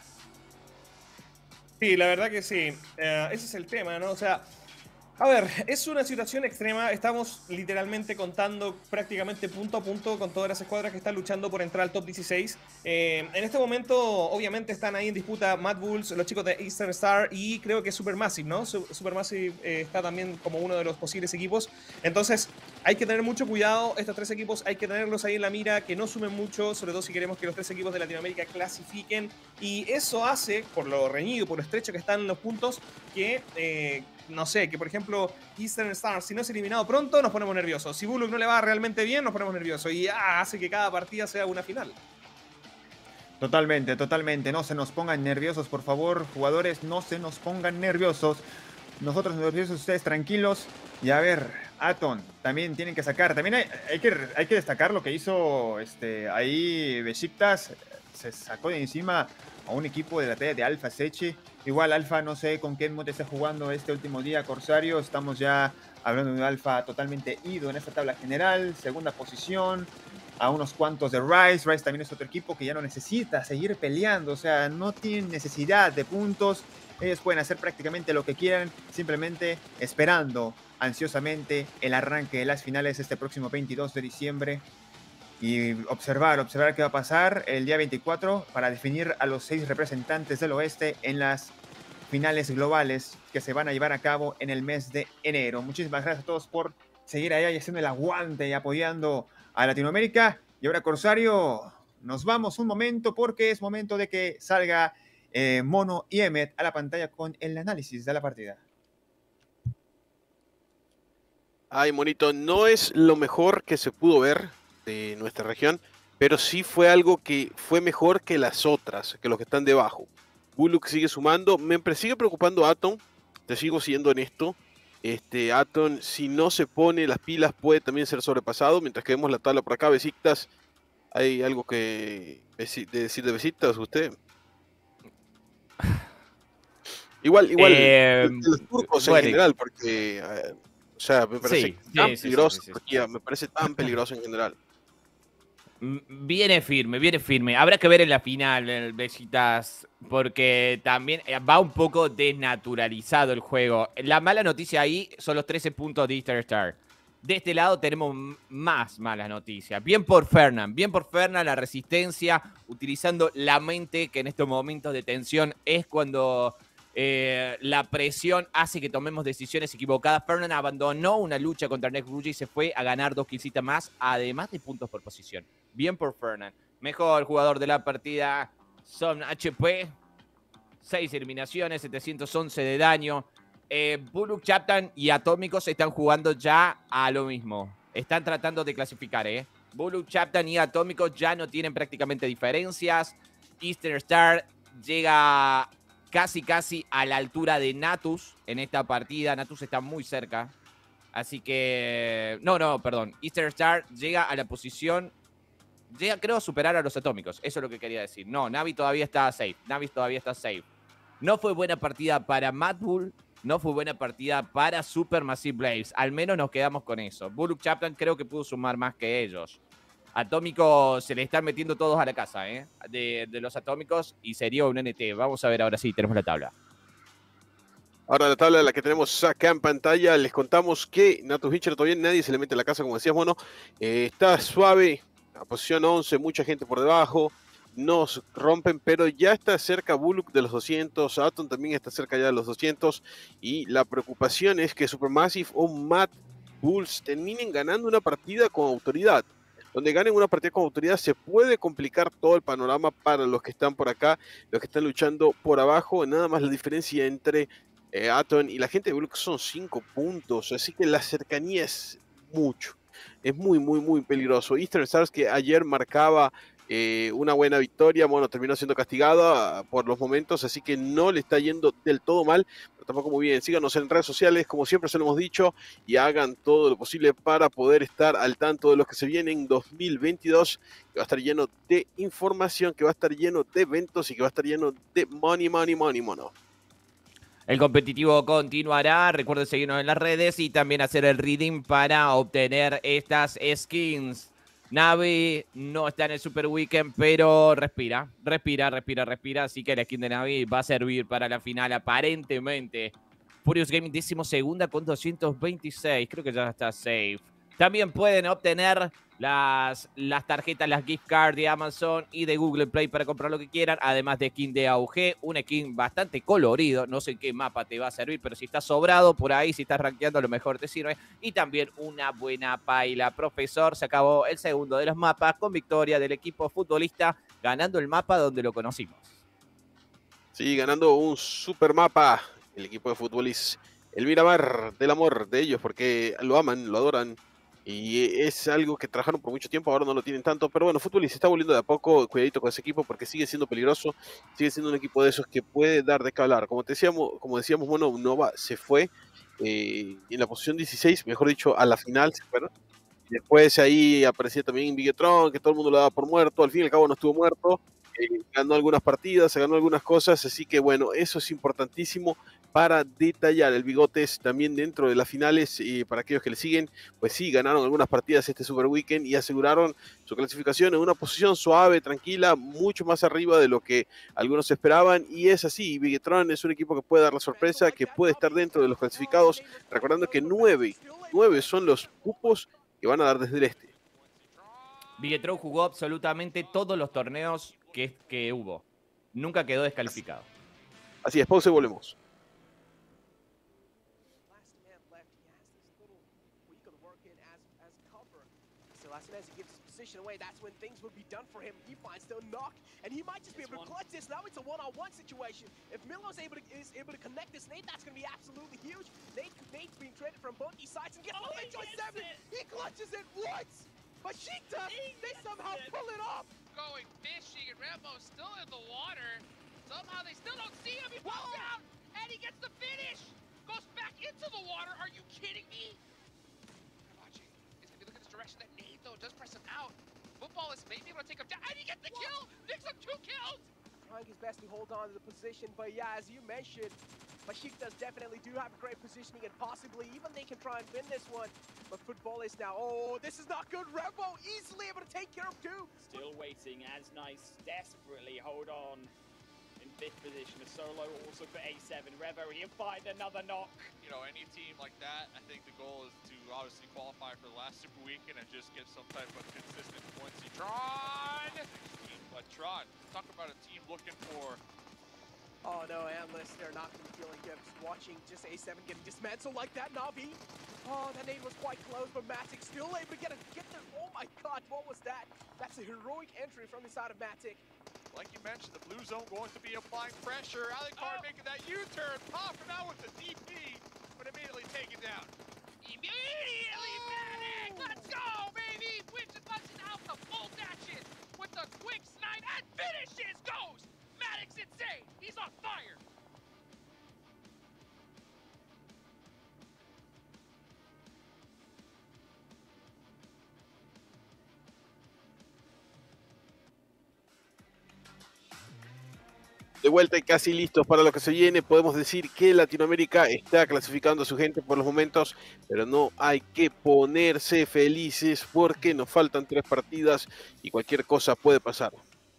Sí, la verdad que sí. Ese es el tema, ¿no? O sea, a ver, es una situación extrema. Estamos literalmente contando prácticamente punto a punto con todas las escuadras que están luchando por entrar al top 16. En este momento, obviamente, están ahí en disputa Mad Bulls, los chicos de Eastern Star y creo que Supermassive, ¿no? Supermassive está también como uno de los posibles equipos. Entonces, hay que tener mucho cuidado. Estos 3 equipos hay que tenerlos ahí en la mira, que no sumen mucho, sobre todo si queremos que los 3 equipos de Latinoamérica clasifiquen. Y eso hace, por lo reñido, por lo estrecho que están los puntos, que... no sé, que por ejemplo Eastern Star, si no es eliminado pronto, nos ponemos nerviosos. Si Buluk no le va realmente bien, nos ponemos nerviosos. Y hace que cada partida sea una final. Totalmente. No se nos pongan nerviosos, por favor. Jugadores, no se nos pongan nerviosos. Nosotros nerviosos, ustedes tranquilos. Y a ver, Aton, también tienen que sacar. También hay que destacar lo que hizo ahí Besiktas. Se sacó de encima a un equipo de la talla de Alpha Sechi. Igual Alpha, no sé con qué mote está jugando este último día Corsario. Estamos ya hablando de un Alpha totalmente ido en esta tabla general. Segunda posición, a unos cuantos de Rise. Rise también es otro equipo que ya no necesita seguir peleando. O sea, no tienen necesidad de puntos. Ellos pueden hacer prácticamente lo que quieran, simplemente esperando ansiosamente el arranque de las finales este próximo 22 de diciembre. Y observar qué va a pasar el día 24 para definir a los 6 representantes del oeste en las finales globales que se van a llevar a cabo en el mes de enero. Muchísimas gracias a todos por seguir allá y haciendo el aguante y apoyando a Latinoamérica. Y ahora, Corsario, nos vamos un momento porque es momento de que salga Mono y Emmet a la pantalla con el análisis de la partida. Ay, Monito, no es lo mejor que se pudo ver de nuestra región, pero sí fue algo que fue mejor que las otras, que los que están debajo. Bullock sigue sumando. Me sigue preocupando Atom. Te sigo siendo en esto. Atom, si no se pone las pilas, puede también ser sobrepasado. Mientras que vemos la tabla por acá, Besiktas. ¿Hay algo que decir de Besiktas usted? Igual los turcos en general, porque o sea, me parece tan peligroso Turquía, me parece tan peligroso en general. Viene firme. Habrá que ver en la final el Besiktas, porque también va un poco desnaturalizado el juego. La mala noticia ahí son los 13 puntos de Eastern Star. De este lado tenemos más malas noticias. Bien por Fernan, la resistencia, utilizando la mente, que en estos momentos de tensión es cuando la presión hace que tomemos decisiones equivocadas. Fernan abandonó una lucha contra Next Rugy y se fue a ganar 2 killcitas más, además de puntos por posición. Bien por Fernan. Mejor jugador de la partida, Son HP. 6 eliminaciones, 711 de daño. Bullock, Chapman y Atómicos están jugando ya a lo mismo. Están tratando de clasificar, Bullock, Chapman y Atómicos ya no tienen prácticamente diferencias. Eastern Star llega casi a la altura de Natus en esta partida. Natus está muy cerca. Así que... No, perdón. Eastern Star llega a la posición... Llega, creo, a superar a los Atómicos. Eso es lo que quería decir. No, Navi todavía está safe. No fue buena partida para Mad Bull. No fue buena partida para Supermassive Blaze. Al menos nos quedamos con eso. Bullock, Chapman creo que pudo sumar más que ellos. Atómicos se le están metiendo todos a la casa, de los Atómicos, y sería un NT. Vamos a ver ahora sí, tenemos la tabla. Ahora la tabla la que tenemos acá en pantalla, les contamos que Natus Hitcher todavía nadie se le mete a la casa, como decías, bueno, está suave, a posición 11, mucha gente por debajo, nos rompen, pero ya está cerca Bullock de los 200, Atom también está cerca ya de los 200, y la preocupación es que Supermassive o Mad Bulls terminen ganando una partida con autoridad. Donde ganen una partida con autoridad se puede complicar todo el panorama para los que están por acá, los que están luchando por abajo. Nada más la diferencia entre Atom y la gente de Bullock son 5 puntos, así que la cercanía es mucho. Es muy peligroso. Eastern Stars, que ayer marcaba una buena victoria, bueno, terminó siendo castigada por los momentos, así que no le está yendo del todo mal, pero tampoco muy bien. Síganos en redes sociales, como siempre se lo hemos dicho, y hagan todo lo posible para poder estar al tanto de lo que se viene en 2022, que va a estar lleno de información, que va a estar lleno de eventos y que va a estar lleno de money. El competitivo continuará. Recuerden seguirnos en las redes y también hacer el reading para obtener estas skins. Navi no está en el Super Weekend, pero respira. Así que la skin de Navi va a servir para la final aparentemente. Furious Gaming 12ª con 226. Creo que ya está safe. También pueden obtener las tarjetas, las gift cards de Amazon y de Google Play para comprar lo que quieran, además de skin de AUG, un skin bastante colorido, no sé en qué mapa te va a servir, pero si estás sobrado por ahí, si estás rankeando, a lo mejor te sirve, y también una buena paila. Profesor, se acabó el segundo de los mapas con victoria del equipo futbolista, ganando el mapa donde lo conocimos. Sí, ganando un super mapa, el equipo de futbolistas, el Miramar del amor de ellos, porque lo aman, lo adoran. Y es algo que trabajaron por mucho tiempo, ahora no lo tienen tanto. Pero bueno, Futbolista se está volviendo de a poco. Cuidadito con ese equipo porque sigue siendo peligroso. Sigue siendo un equipo de esos que puede dar de qué hablar. Como decíamos, bueno, Nova se fue en la posición 16, mejor dicho, a la final se fueron. Después ahí aparecía también Bigetron, que todo el mundo lo daba por muerto. Al fin y al cabo no estuvo muerto. Ganó algunas partidas, se ganó algunas cosas. Así que bueno, eso es importantísimo para detallar. El Bigotes también dentro de las finales, para aquellos que le siguen, pues sí, ganaron algunas partidas este Super Weekend y aseguraron su clasificación en una posición suave, tranquila, mucho más arriba de lo que algunos esperaban, y es así. Bigetron es un equipo que puede dar la sorpresa, que puede estar dentro de los clasificados, recordando que 9 son los cupos que van a dar desde el este. Bigetron jugó absolutamente todos los torneos que hubo. Nunca quedó descalificado. Así es, pausa y volvemos. As he gives his position away, that's when things would be done for him. He finds the knock, and he might just be able to clutch this. Now it's a one-on-one situation. If Milo is able to connect this nade, that's going to be absolutely huge. Nade's being traded from both these sides and gets the Joy 7. He clutches it once. Besiktas, they somehow pull it off. Going fishing, and Rambo's still in the water. Somehow they still don't see him. He falls down, and he gets the finish. Goes back into the water. Are you kidding me? Watching. He's gonna be looking this direction. That nade though does press him out. Football is maybe able to take him down, and he gets the kill. Picks up 2 kills. Trying his best to hold on to the position, but yeah, as you mentioned, Besiktas definitely do have great positioning, and possibly even they can try and win this one. But Football is now, oh, this is not good. Revo easily able to take care of 2. Still waiting as Nice desperately hold on in 5th position. A solo also for A7. Revo, he'll find another knock. You know, any team like that, I think the goal is to obviously qualify for the last Super Weekend and just get some type of consistent points. Tron! But Tron, talk about a team looking for... Oh no, Analysts, they're not going to be feeling good. Just watching just A7 getting dismantled like that, Na'Vi. Oh, that nade was quite close, but Matic still able to get there. Oh my god, what was that? That's a heroic entry from the side of Matic. Like you mentioned, the blue zone going to be applying pressure. Alucard making that U-turn, popping out with the DP, but immediately taken down. Immediately Matic! Let's go, baby! Wins as much as Alpha full dashes with the quick snipe and finishes! Goes! Matic's insane! He's on fire! De vuelta y casi listos para lo que se viene. Podemos decir que Latinoamérica está clasificando a su gente por los momentos, pero no hay que ponerse felices porque nos faltan 3 partidas y cualquier cosa puede pasar.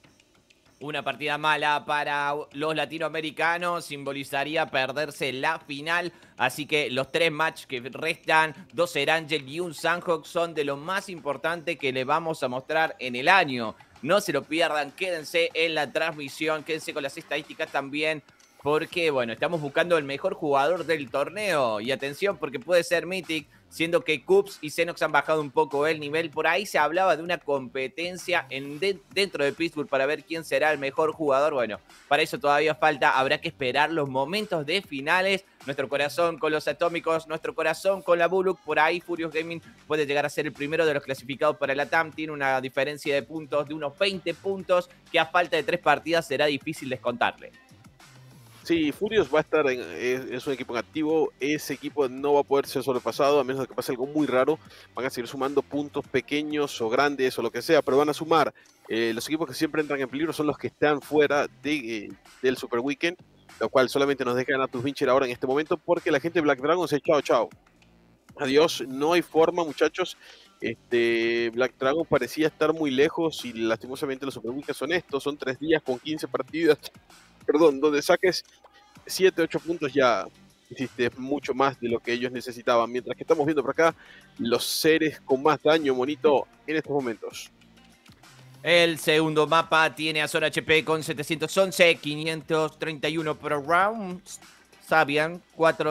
Una partida mala para los latinoamericanos simbolizaría perderse la final, así que los 3 matches que restan, 2 Erangel y un Sanhok, son de lo más importante que le vamos a mostrar en el año. No se lo pierdan, quédense en la transmisión, quédense con las estadísticas también, porque bueno, estamos buscando el mejor jugador del torneo. Y atención, porque puede ser Mythic, siendo que Cubs y Xenox han bajado un poco el nivel. Por ahí se hablaba de una competencia dentro de Pittsburgh para ver quién será el mejor jugador. Bueno, para eso todavía falta, habrá que esperar los momentos de finales. Nuestro corazón con los Atómicos, nuestro corazón con la Bullock. Por ahí Furious Gaming puede llegar a ser el primero de los clasificados para la TAM. Tiene una diferencia de puntos de unos 20 puntos que a falta de 3 partidas será difícil descontarle. Sí, Furious va a estar, es un equipo en activo, ese equipo no va a poder ser sobrepasado a menos de que pase algo muy raro. Van a seguir sumando puntos pequeños o grandes o lo que sea, pero van a sumar. Los equipos que siempre entran en peligro son los que están fuera del Super Weekend, lo cual solamente nos deja ganar tus Vincher ahora en este momento porque la gente de Black Dragon se chao. Adiós, no hay forma, muchachos. Black Dragon parecía estar muy lejos y lastimosamente los Super Weekend son estos, son 3 días con 15 partidas. Perdón, donde saques 7, 8 puntos ya hiciste mucho más de lo que ellos necesitaban. Mientras que estamos viendo por acá los seres con más daño, monito, en estos momentos. El segundo mapa tiene a Zona HP con 711, 531 per round. Sabian,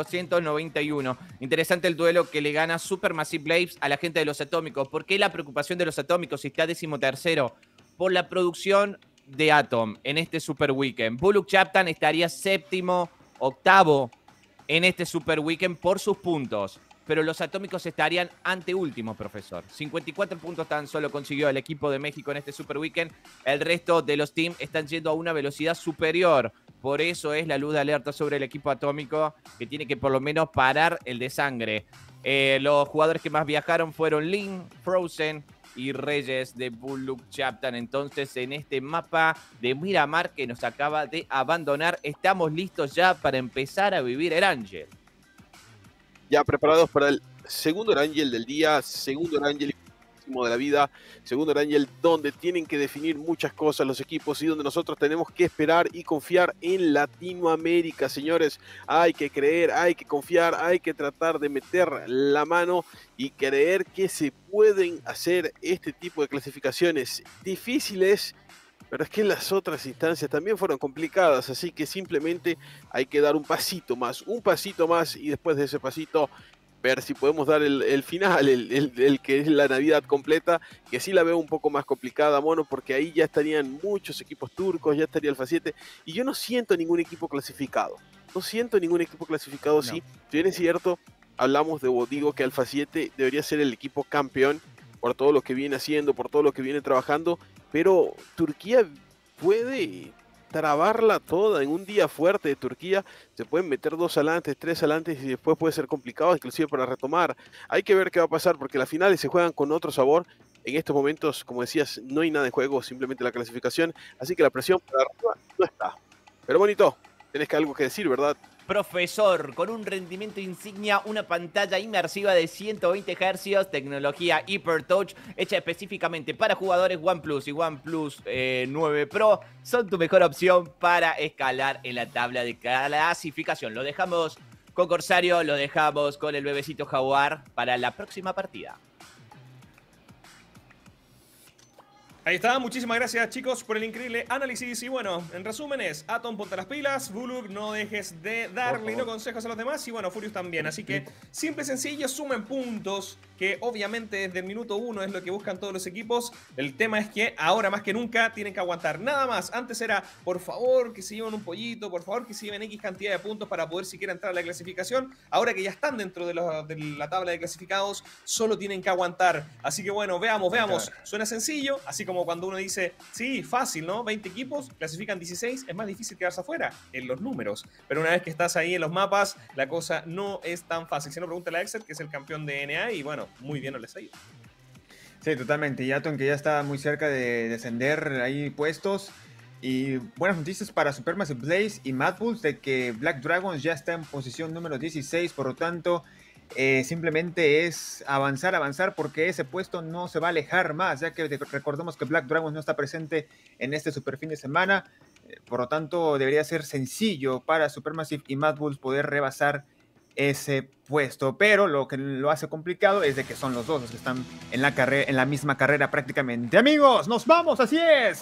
491. Interesante el duelo que le gana Supermassive Blaze a la gente de los Atómicos. ¿Por qué la preocupación de los Atómicos si está 13º? Por la producción de Atom en este Super Weekend. Bullock Chaptan estaría 7º, 8º en este Super Weekend por sus puntos, pero los Atómicos estarían anteúltimos, profesor. 54 puntos tan solo consiguió el equipo de México en este Super Weekend. El resto de los teams están yendo a una velocidad superior. Por eso es la luz de alerta sobre el equipo atómico, que tiene que por lo menos parar el de sangre. Los jugadores que más viajaron fueron Lin, Frozen y Reyes de Bullock Chaptan. Entonces, en este mapa de Miramar que nos acaba de abandonar, estamos listos ya para empezar a vivir Erangel. Ya preparados para el segundo Erangel del día, segundo Erangel de la vida, segundo Erangel donde tienen que definir muchas cosas los equipos y donde nosotros tenemos que esperar y confiar en Latinoamérica, señores. Hay que creer, hay que confiar, hay que tratar de meter la mano y creer que se pueden hacer este tipo de clasificaciones difíciles, pero es que las otras instancias también fueron complicadas, así que simplemente hay que dar un pasito más y después de ese pasito ver si podemos dar el final, el que es la Navidad completa, que sí la veo un poco más complicada, mono, porque ahí ya estarían muchos equipos turcos, ya estaría Alpha 7, y yo no siento ningún equipo clasificado. No. Sí. Si bien es cierto, hablamos digo que Alpha 7 debería ser el equipo campeón por todo lo que viene haciendo, por todo lo que viene trabajando, pero Turquía puede trabarla toda en un día fuerte de Turquía. Se pueden meter 2 alantes, 3 alantes y después puede ser complicado inclusive para retomar. Hay que ver qué va a pasar porque las finales se juegan con otro sabor. En estos momentos, como decías, no hay nada en juego, simplemente la clasificación, así que la presión para arriba no está. Pero bonito, tenés que algo que decir, ¿verdad? Profesor, con un rendimiento insignia, una pantalla inmersiva de 120 Hz, tecnología HyperTouch, hecha específicamente para jugadores. OnePlus y OnePlus 9 Pro son tu mejor opción para escalar en la tabla de clasificación. Lo dejamos con Corsario, lo dejamos con el bebecito Jaguar para la próxima partida. Ahí está, muchísimas gracias chicos por el increíble análisis. Y bueno, en resumen es, Atom, ponte las pilas, Buluk, no dejes de darle no consejos a los demás, y bueno, Furious también. Así que, simple y sencillo, sumen puntos, que obviamente desde el minuto 1 es lo que buscan todos los equipos. El tema es que ahora más que nunca tienen que aguantar, nada más. Antes era, por favor, que se lleven un pollito, por favor, que se lleven X cantidad de puntos para poder siquiera entrar a la clasificación. Ahora que ya están dentro de la tabla de clasificados, solo tienen que aguantar. Así que bueno, veamos. Suena sencillo, así como cuando uno dice, sí, fácil, ¿no? 20 equipos, clasifican 16, es más difícil quedarse afuera en los números. Pero una vez que estás ahí en los mapas, la cosa no es tan fácil. Si no, pregúntale a Exet, que es el campeón de NA, y bueno, muy bien no les ha ido. Sí, totalmente. Y Atom, que ya está muy cerca de descender ahí puestos. Y buenas noticias para Supermassive Blaze y Mad Bulls de que Black Dragons ya está en posición número 16, por lo tanto simplemente es avanzar porque ese puesto no se va a alejar más, ya que recordemos que Black Dragons no está presente en este super fin de semana, por lo tanto debería ser sencillo para Supermassive y Mad Bulls poder rebasar ese puesto, pero lo que lo hace complicado es de que son los dos los que están en la misma carrera prácticamente. Amigos, nos vamos, así es,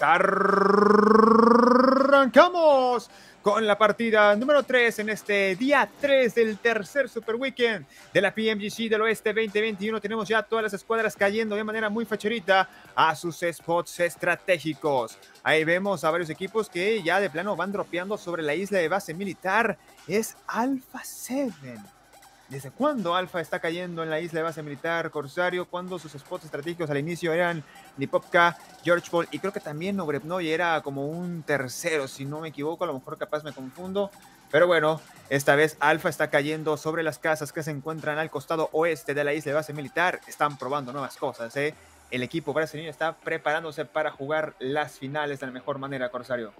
arrancamos con la partida número 3 en este día 3 del tercer Super Weekend de la PMGC del Oeste 2021. Tenemos ya todas las escuadras cayendo de manera muy facherita a sus spots estratégicos. Ahí vemos a varios equipos que ya de plano van dropeando sobre la isla de base militar. Es Alpha 7. ¿Desde cuándo Alpha está cayendo en la isla de base militar, Corsario? Cuando sus spots estratégicos al inicio eran Nipopka, George Paul y creo que también Obrebnoy era como un tercero, si no me equivoco, a lo mejor capaz me confundo. Pero bueno, esta vez Alpha está cayendo sobre las casas que se encuentran al costado oeste de la isla de base militar. Están probando nuevas cosas, ¿eh? El equipo brasileño está preparándose para jugar las finales de la mejor manera, Corsario.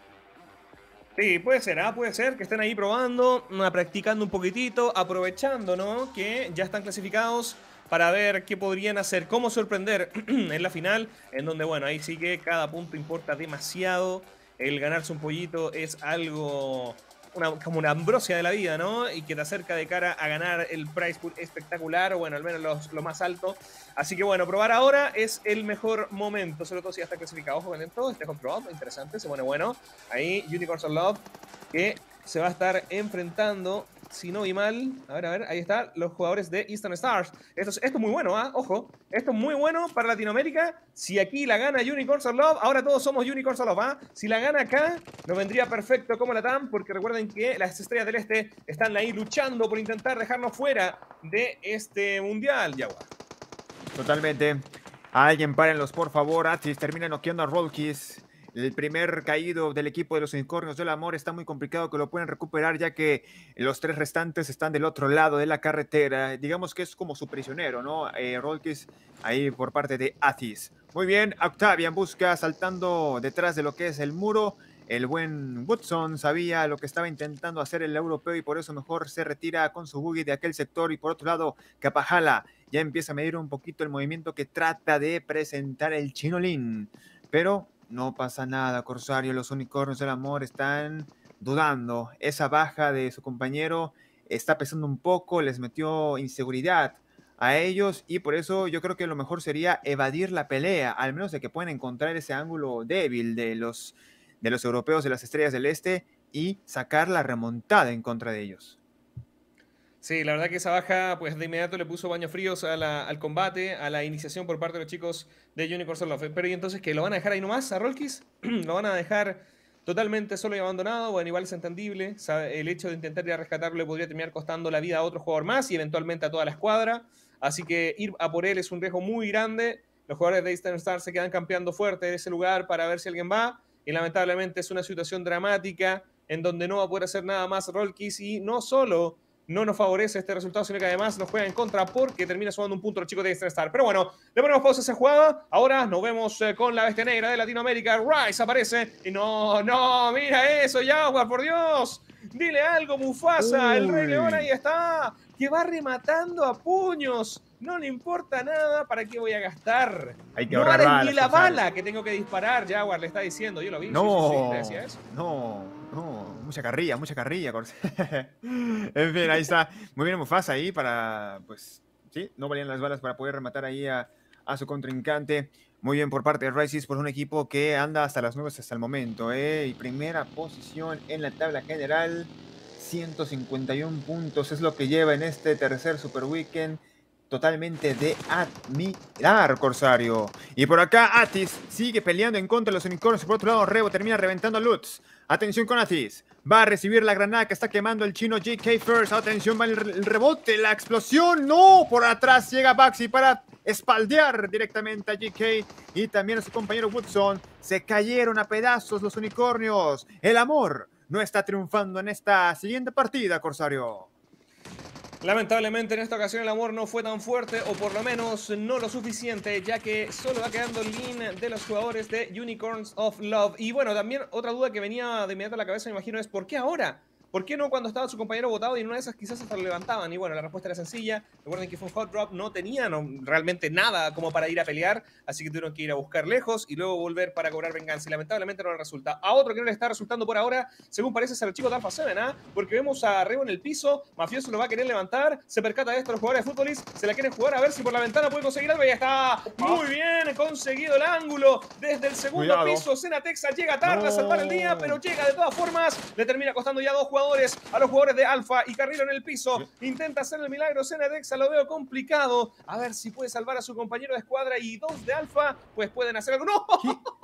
Sí, puede ser que estén ahí probando, practicando un poquitito, aprovechando, ¿no? Que ya están clasificados para ver qué podrían hacer, cómo sorprender en la final, en donde, bueno, ahí sí que cada punto importa demasiado. El ganarse un pollito es algo, como una ambrosia de la vida, ¿no? Y que te acerca de cara a ganar el prize pool espectacular, o bueno, al menos lo más alto. Así que bueno, probar ahora es el mejor momento, sobre todo si ya está clasificado. Ojo con esto, este comprobado, interesante, se pone bueno. Ahí Unicorns of Love, que se va a estar enfrentando, si no vi mal, a ver, ahí está, los jugadores de Eastern Stars. Esto es muy bueno, ojo, esto es muy bueno para Latinoamérica. Si aquí la gana Unicorns of Love, ahora todos somos Unicorns of Love, Si la gana acá, nos vendría perfecto como la TAM, porque recuerden que las estrellas del este están ahí luchando por intentar dejarnos fuera de este mundial, Jaguar. Totalmente. Alguien párenlos, por favor. Atis termina noqueando a Rollkiss. El primer caído del equipo de los Unicornios del Amor. Está muy complicado que lo puedan recuperar, ya que los 3 restantes están del otro lado de la carretera. Digamos que es como su prisionero, ¿no? Rollkiss ahí por parte de Atis. Muy bien, Octavian busca saltando detrás de lo que es el muro. El buen Woodson sabía lo que estaba intentando hacer el europeo y por eso mejor se retira con su buggy de aquel sector. Y por otro lado, Capahala ya empieza a medir un poquito el movimiento que trata de presentar el Chinolín. Pero no pasa nada, Corsario. Los Unicornios del Amor están dudando. Esa baja de su compañero está pesando un poco, les metió inseguridad a ellos y por eso yo creo que lo mejor sería evadir la pelea, al menos de que puedan encontrar ese ángulo débil de los europeos de las estrellas del este y sacar la remontada en contra de ellos. Sí, la verdad que esa baja, pues de inmediato le puso baños fríos al combate, a la iniciación por parte de los chicos de Unicorns of Love. Pero ¿y entonces qué? ¿Lo van a dejar ahí nomás a Rollkiss? ¿Lo van a dejar totalmente solo y abandonado? Bueno, igual es entendible. El hecho de intentar ir a rescatarlo le podría terminar costando la vida a otro jugador más y eventualmente a toda la escuadra. Así que ir a por él es un riesgo muy grande. Los jugadores de Eastern Star se quedan campeando fuerte en ese lugar para ver si alguien va. y lamentablemente es una situación dramática en donde no va a poder hacer nada más Rolkis y no solo no nos favorece este resultado, sino que además nos juega en contra porque termina sumando un punto los chicos de Extra Star. Pero bueno, le ponemos pausa a esa jugada. Ahora nos vemos con la bestia negra de Latinoamérica. Rice aparece y no, mira eso, Jaguar, por Dios. Dile algo, Mufasa, el Rey León ahí está, que va rematando a puños. No le importa nada, ¿para qué voy a gastar? Hay que no ahorrar vale balas, ni la Gonzalo. bala que tengo que disparar, Jaguar le está diciendo. Yo lo vi, No, sí, le decía eso. no, mucha carrilla, En fin, ahí está. Muy bien Mufasa ahí para, pues, sí, no valían las balas para poder rematar ahí a su contrincante. Muy bien por parte de Rice, por un equipo que anda hasta las nubes hasta el momento, Y primera posición en la tabla general, 151 puntos es lo que lleva en este tercer Super Weekend. Totalmente de admirar, Corsario. Y por acá Atis sigue peleando en contra de los unicornios. Por otro lado, Rebo termina reventando a Lutz. Atención con Atis. Va a recibir la granada que está quemando el chino JK First. Atención, va el rebote, la explosión. ¡No! Por atrás llega Baxi para espaldear directamente a JK y también a su compañero Woodson. Se cayeron a pedazos los unicornios. El amor no está triunfando en esta siguiente partida, Corsario. Lamentablemente en esta ocasión el amor no fue tan fuerte, o por lo menos no lo suficiente, ya que solo va quedando el lean de los jugadores de Unicorns of Love. Y bueno, también otra duda que venía de inmediato a la cabeza, me imagino, es ¿por qué ahora? ¿Por qué no cuando estaba su compañero botado y en una de esas quizás hasta lo levantaban? Y bueno, la respuesta era sencilla. Recuerden que fue un hot drop, no tenían realmente nada como para ir a pelear, así que tuvieron que ir a buscar lejos y luego volver para cobrar venganza. Y lamentablemente no le resulta. A otro que no le está resultando por ahora, según parece, es el chico de Alpha 7, ¿ah? Porque vemos a Rebo en el piso, Mafioso lo va a querer levantar, se percata de esto los jugadores de Futbolist, se la quieren jugar a ver si por la ventana puede conseguir algo y ya está. Muy bien, conseguido el ángulo desde el segundo piso. Senatexa llega tarde a salvar el día, pero llega de todas formas. Le termina costando ya 2 jugadores a los jugadores de Alpha y Carrillo en el piso. Intenta hacer el milagro Senatexa, lo veo complicado. A ver si puede salvar a su compañero de escuadra y 2 de Alpha, pues pueden hacer algo. ¡No!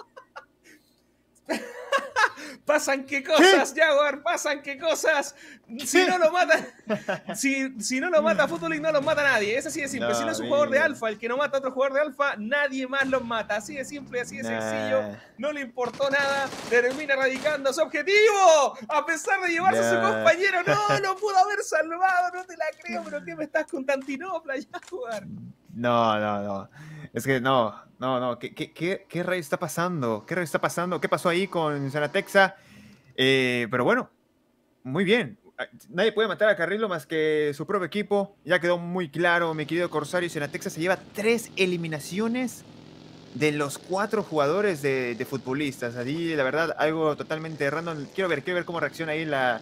Pasan qué cosas, Jaguar, pasan qué cosas. Si no lo mata, si no lo mata Futbolist, no lo mata nadie. Es así de simple. Si no es un jugador de Alpha el que no mata a otro jugador de Alpha, nadie más los mata. Así de simple, así de sencillo. No le importó nada. Termina radicando su objetivo. A pesar de llevarse a su compañero. No, lo pudo haber salvado. No te la creo, pero ¿qué me estás con Tantinopla, Jaguar? No. Es que no. ¿Qué rayo está pasando? ¿Qué rayo está pasando? ¿Qué pasó ahí con Senatexa? Pero bueno, muy bien. Nadie puede matar a Carrillo más que su propio equipo. Ya quedó muy claro, mi querido Corsario. Senatexa se lleva 3 eliminaciones de los 4 jugadores de futbolistas. Allí, la verdad, algo totalmente random. Quiero ver cómo reacciona ahí la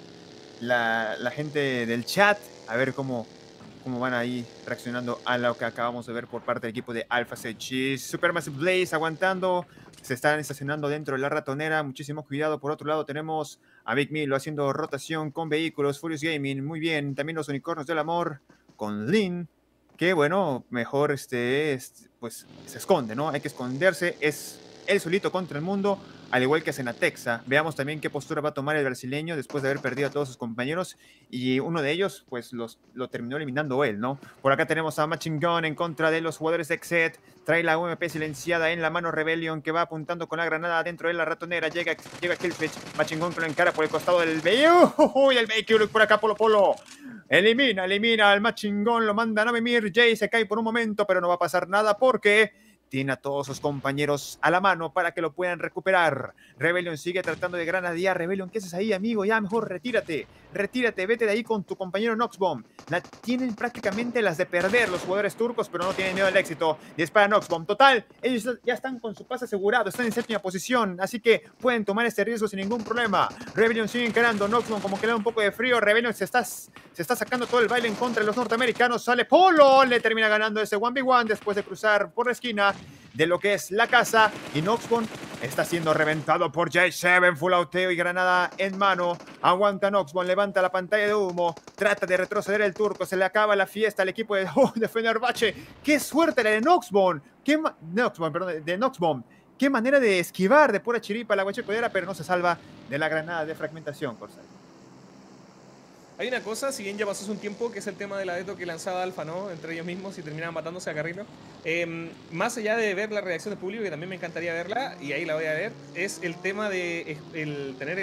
gente del chat. A ver cómo van ahí reaccionando a lo que acabamos de ver por parte del equipo de Alpha Sechi. Supermassive Blaze aguantando. Se están estacionando dentro de la ratonera. Muchísimo cuidado. Por otro lado tenemos a Big Milo haciendo rotación con vehículos. Furious Gaming, muy bien. También los unicornios del amor con Lin. Que bueno, mejor pues se esconde, ¿no? Hay que esconderse. Es él solito contra el mundo, al igual que Senatexa. Veamos también qué postura va a tomar el brasileño después de haber perdido a todos sus compañeros. Y uno de ellos, pues lo terminó eliminando él, ¿no? Por acá tenemos a Machine Gun en contra de los jugadores de Exet. Trae la UMP silenciada en la mano Rebellion, que va apuntando con la granada dentro de la ratonera. Llega Killswitch. Machine Gun que lo encara por el costado del vehículo. ¡Uy! El vehículo por acá, Polo. Elimina al Machine Gun. Lo mandan a mimir. Jay se cae por un momento, pero no va a pasar nada porque tiene a todos sus compañeros a la mano para que lo puedan recuperar. Rebellion sigue tratando de granadear. Rebellion, ¿qué haces ahí, amigo? Ya mejor retírate, vete de ahí con tu compañero Noxbomb. Tienen prácticamente las de perder los jugadores turcos, pero no tienen miedo al éxito. Dispara Noxbomb. Total, ellos ya están con su pase asegurado, están en 7ª posición, así que pueden tomar este riesgo sin ningún problema. Rebellion sigue encarando. Noxbomb como que le da un poco de frío. Rebellion se está sacando todo el baile en contra de los norteamericanos. Sale Polo, le termina ganando ese 1v1 después de cruzar por la esquina de lo que es la casa, y Noxbomb está siendo reventado por J7, full auteo y granada en mano. Aguanta Noxbomb, levanta la pantalla de humo, trata de retroceder el turco, se le acaba la fiesta al equipo de Fenerbahce. ¡Qué suerte la de Noxbomb! De Noxbomb. ¡Qué manera de esquivar de pura chiripa la guachecodera, pero no se salva de la granada de fragmentación, Corsario! Hay una cosa, si bien ya pasó hace un tiempo, que es el tema de la Deto que lanzaba Alfa, ¿no? Entre ellos mismos y terminaban matándose a Carrillo. Más allá de ver la reacción del público, que también me encantaría verla, y ahí la voy a ver, es el tema de tener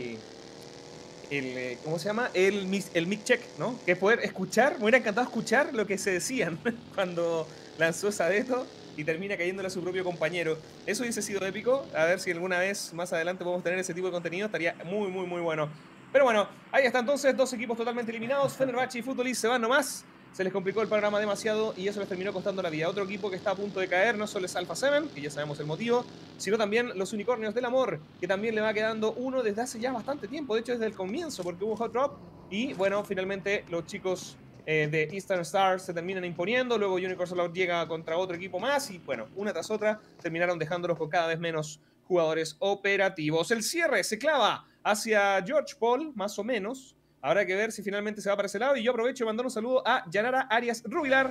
¿cómo se llama? El mic check, ¿no? Que poder escuchar, me hubiera encantado escuchar lo que se decían cuando lanzó esa Deto y termina cayéndole a su propio compañero. Eso hubiese sido épico. A ver si alguna vez más adelante podemos tener ese tipo de contenido. Estaría muy, muy, muy bueno. Pero bueno, ahí está entonces, 2 equipos totalmente eliminados. Fenerbahce y Futbolist se van nomás. Se les complicó el panorama demasiado y eso les terminó costando la vida. Otro equipo que está a punto de caer no solo es Alpha 7, que ya sabemos el motivo, sino también los Unicornios del Amor, que también le va quedando uno desde hace ya bastante tiempo. De hecho, desde el comienzo, porque hubo Hot Drop. Y bueno, finalmente los chicos de Eastern Stars se terminan imponiendo. Luego Unicorn Solar llega contra otro equipo más. Y bueno, una tras otra terminaron dejándolos con cada vez menos jugadores operativos. El cierre se clava hacia George Paul, más o menos. Habrá que ver si finalmente se va para ese lado. Y yo aprovecho de mandar un saludo a Yanara Arias Rubilar,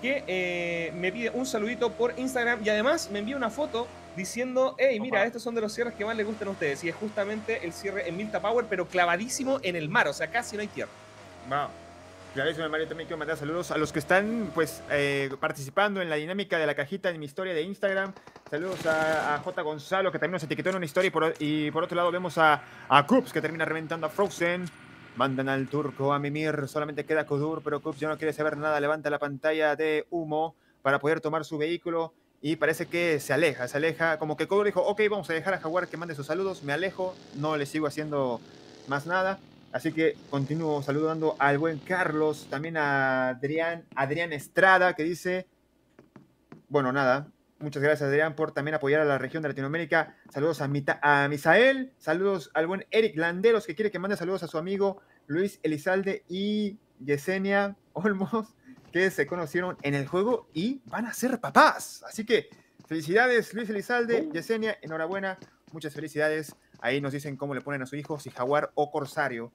que me pide un saludito por Instagram. Y además me envía una foto diciendo, hey, mira, estos son de los cierres que más les gustan a ustedes. Y es justamente el cierre en Milta Power, pero clavadísimo en el mar. O sea, casi no hay tierra. Wow. Clarísimo, Mario. También quiero mandar saludos a los que están pues participando en la dinámica de la cajita en mi historia de Instagram. Saludos a J. Gonzalo, que también nos etiquetó en una historia. Y por otro lado vemos a Kups, que termina reventando a Frozen. Mandan al turco a Mimir, solamente queda Kudur, pero Kups ya no quiere saber nada. Levanta la pantalla de humo para poder tomar su vehículo y parece que se aleja. Como que Kudur dijo, ok, vamos a dejar a Jaguar que mande sus saludos. Me alejo, no le sigo haciendo más nada. Así que continúo saludando al buen Carlos, también a Adrián Estrada, que dice, bueno, nada, muchas gracias Adrián por también apoyar a la región de Latinoamérica. Saludos a Misael, saludos al buen Eric Landeros, que quiere que mande saludos a su amigo Luis Elizalde y Yesenia Olmos, que se conocieron en el juego y van a ser papás. Así que felicidades Luis Elizalde, Yesenia, enhorabuena, muchas felicidades. Ahí nos dicen cómo le ponen a su hijo, si Jaguar o Corsario.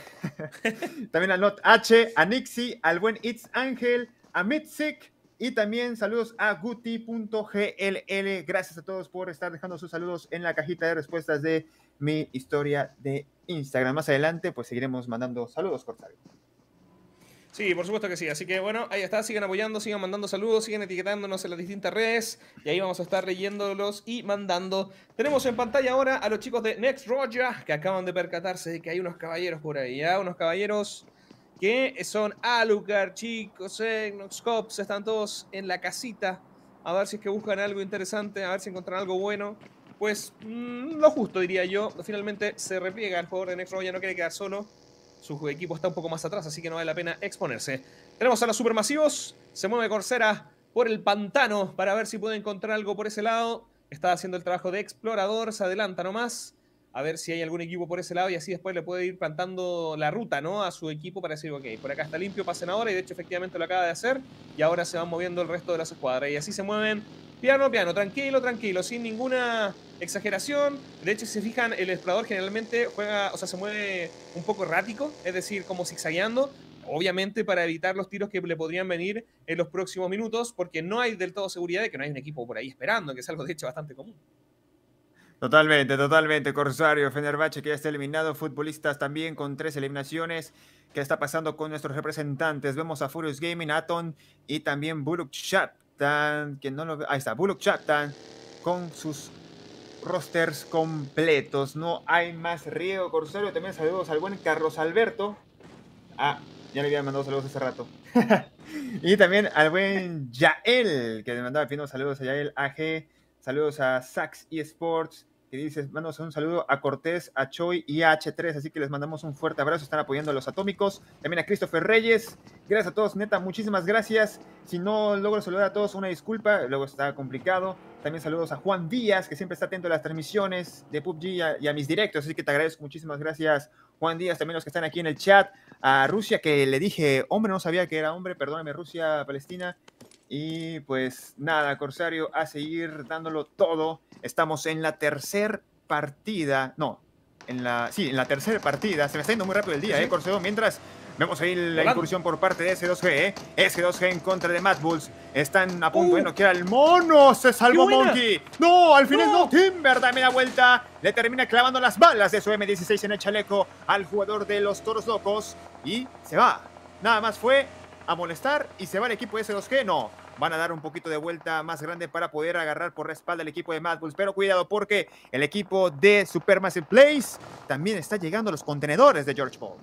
También a Not H, a Nixie, al buen It's Ángel, a Mitzik y también saludos a Guti.gll. Gracias a todos por estar dejando sus saludos en la cajita de respuestas de mi historia de Instagram. Más adelante pues seguiremos mandando saludos, Corsario. Sí, por supuesto que sí. Así que bueno, ahí está. Sigan apoyando, sigan mandando saludos, sigan etiquetándonos en las distintas redes. Y ahí vamos a estar leyéndolos y mandando. Tenemos en pantalla ahora a los chicos de Next Roger, que acaban de percatarse de que hay unos caballeros por ahí. ¿Ya? Unos caballeros que son Alucard, chicos, Noxcops. Están todos en la casita. A ver si es que buscan algo interesante, a ver si encuentran algo bueno. Pues lo justo, diría yo. Finalmente se repliega el jugador de Next Roger, no quiere quedar solo. Su equipo está un poco más atrás, así que no vale la pena exponerse. Tenemos a los supermasivos. Se mueve Coursera por el pantano para ver si puede encontrar algo por ese lado. Está haciendo el trabajo de explorador. Se adelanta nomás a ver si hay algún equipo por ese lado y así después le puede ir plantando la ruta, ¿no?, a su equipo para decir, ok, por acá está limpio, pasen ahora. Y de hecho efectivamente lo acaba de hacer. Y ahora se van moviendo el resto de las escuadras. Y así se mueven piano, piano, tranquilo, tranquilo, sin ninguna exageración. De hecho, si se fijan, el explorador generalmente juega, o sea, se mueve un poco errático, es decir, como zigzagueando, obviamente para evitar los tiros que le podrían venir en los próximos minutos, porque no hay del todo seguridad de que no hay un equipo por ahí esperando, que es algo de hecho bastante común. Totalmente, Corsario, Fenerbahce que ya está eliminado, futbolistas también con 3 eliminaciones. ¿Qué está pasando con nuestros representantes? Vemos a Furious Gaming, Aton y también Buluk Chaptan, que no lo ve, ahí está, Buluk Chaptan con sus rosters completos. No hay más riego, Corsario. También saludos al buen Carlos Alberto. Ah, ya le había mandado saludos hace rato. Y también al buen Yael, que le mandaba pidiendo saludos a Yael AG. Saludos a Sax eSports, que dice, mandamos un saludo a Cortés, a Choi y a H3, así que les mandamos un fuerte abrazo, están apoyando a los Atómicos. También a Christopher Reyes, gracias a todos, neta, muchísimas gracias. Si no logro saludar a todos, una disculpa, luego está complicado. También saludos a Juan Díaz, que siempre está atento a las transmisiones de PUBG y a mis directos, así que te agradezco, muchísimas gracias, Juan Díaz. También los que están aquí en el chat, a Rusia, que le dije hombre, no sabía que era hombre, perdóname, Rusia, Palestina. Y pues nada, Corsario, a seguir dándolo todo. Estamos en la tercera partida. No, en la tercera partida. Se me está yendo muy rápido el día, Corsario. Mientras vemos ahí la incursión por parte de S2G, S2G en contra de Mad Bulls. Están a punto de noquear al mono. Se salvó Monkey. No, al final no. Timber da media vuelta. Le termina clavando las balas de su M16 en el chaleco al jugador de los Toros Locos. y se va. Nada más fue a molestar y se va el equipo de S2G. No, van a dar un poquito de vuelta más grande para poder agarrar por respaldo al equipo de Mad Bulls. Pero cuidado porque el equipo de Supermassive Blaze también está llegando a los contenedores de George Paul.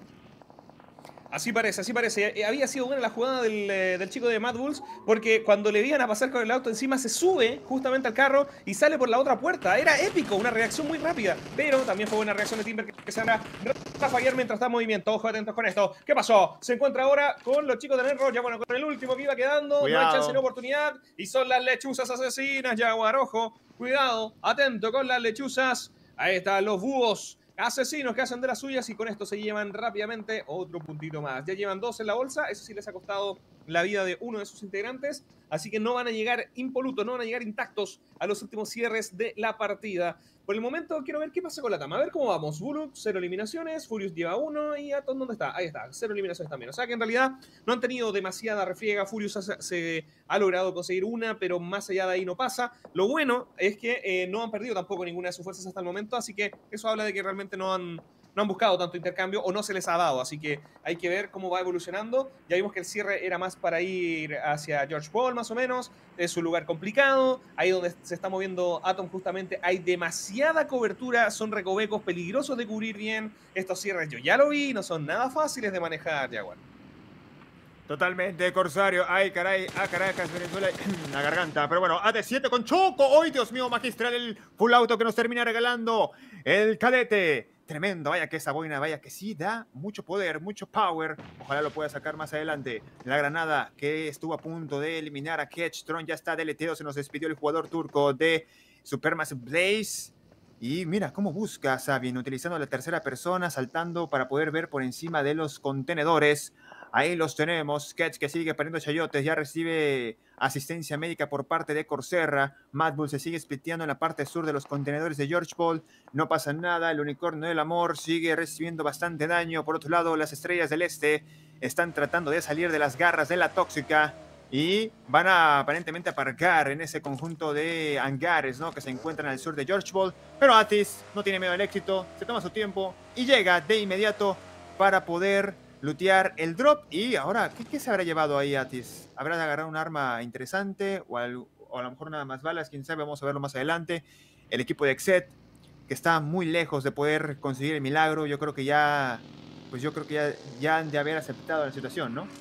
Así parece, así parece. Había sido buena la jugada del chico de Mad Bulls, porque cuando le iban a pasar con el auto encima, se sube justamente al carro y sale por la otra puerta. Era épico, una reacción muy rápida. Pero también fue buena reacción de Timber, que se anda a fallar mientras está en movimiento. Ojo, atentos con esto. ¿Qué pasó? Se encuentra ahora con los chicos de Netro. Ya bueno, con el último que iba quedando. Cuidado. No hay chance de oportunidad. Y son las lechuzas asesinas, Jaguar. Ojo, cuidado, atento con las lechuzas. Ahí están los búhos asesinos que hacen de las suyas, y con esto se llevan rápidamente otro puntito más. Ya llevan 2 en la bolsa, eso sí les ha costado la vida de uno de sus integrantes, así que no van a llegar impolutos, no van a llegar intactos a los últimos cierres de la partida. Por el momento quiero ver qué pasa con la TAM, a ver cómo vamos. Bullock, 0 eliminaciones, Furious lleva 1 y Atom, ¿dónde está? Ahí está, 0 eliminaciones también. O sea que en realidad no han tenido demasiada refriega. Furious se ha logrado conseguir una, pero más allá de ahí no pasa. Lo bueno es que no han perdido tampoco ninguna de sus fuerzas hasta el momento, así que eso habla de que realmente no han buscado tanto intercambio o no se les ha dado, así que hay que ver cómo va evolucionando. Ya vimos que el cierre era más para ir hacia George Paul, más o menos. Es un lugar complicado, ahí donde se está moviendo Atom justamente hay demasiada cobertura, son recovecos peligrosos de cubrir bien. Estos cierres yo ya lo vi, no son nada fáciles de manejar, Jaguar. Totalmente, Corsario. Ay, caray, a Caracas, Venezuela, la garganta. Pero bueno, AD7 con Choco. ¡Ay, Dios mío, magistral! El full auto que nos termina regalando el cadete. Tremendo, vaya que esa boina, vaya que sí da mucho poder, mucho power. Ojalá lo pueda sacar más adelante. La granada que estuvo a punto de eliminar a Ketchtron ya está deleteado. Se nos despidió el jugador turco de Supermassive Blaze. Y mira cómo busca Sabin, utilizando la tercera persona, saltando para poder ver por encima de los contenedores. Ahí los tenemos. Sketch que sigue perdiendo chayotes. Ya recibe asistencia médica por parte de Corserra. Mad Bull se sigue spliteando en la parte sur de los contenedores de George Paul. No pasa nada. El unicornio del amor sigue recibiendo bastante daño. Por otro lado, las estrellas del este están tratando de salir de las garras de la tóxica. Y van a aparentemente aparcar en ese conjunto de hangares, ¿no?, que se encuentran al sur de George Paul. Pero Atis no tiene miedo al éxito. Se toma su tiempo y llega de inmediato para poder lootear el drop. Y ahora, ¿qué se habrá llevado ahí Atis? ¿Habrá de agarrar un arma interesante o a lo mejor nada más balas? Quién sabe, vamos a verlo más adelante. El equipo de Exet, que está muy lejos de poder conseguir el milagro. Yo creo que ya han de haber aceptado la situación, ¿no?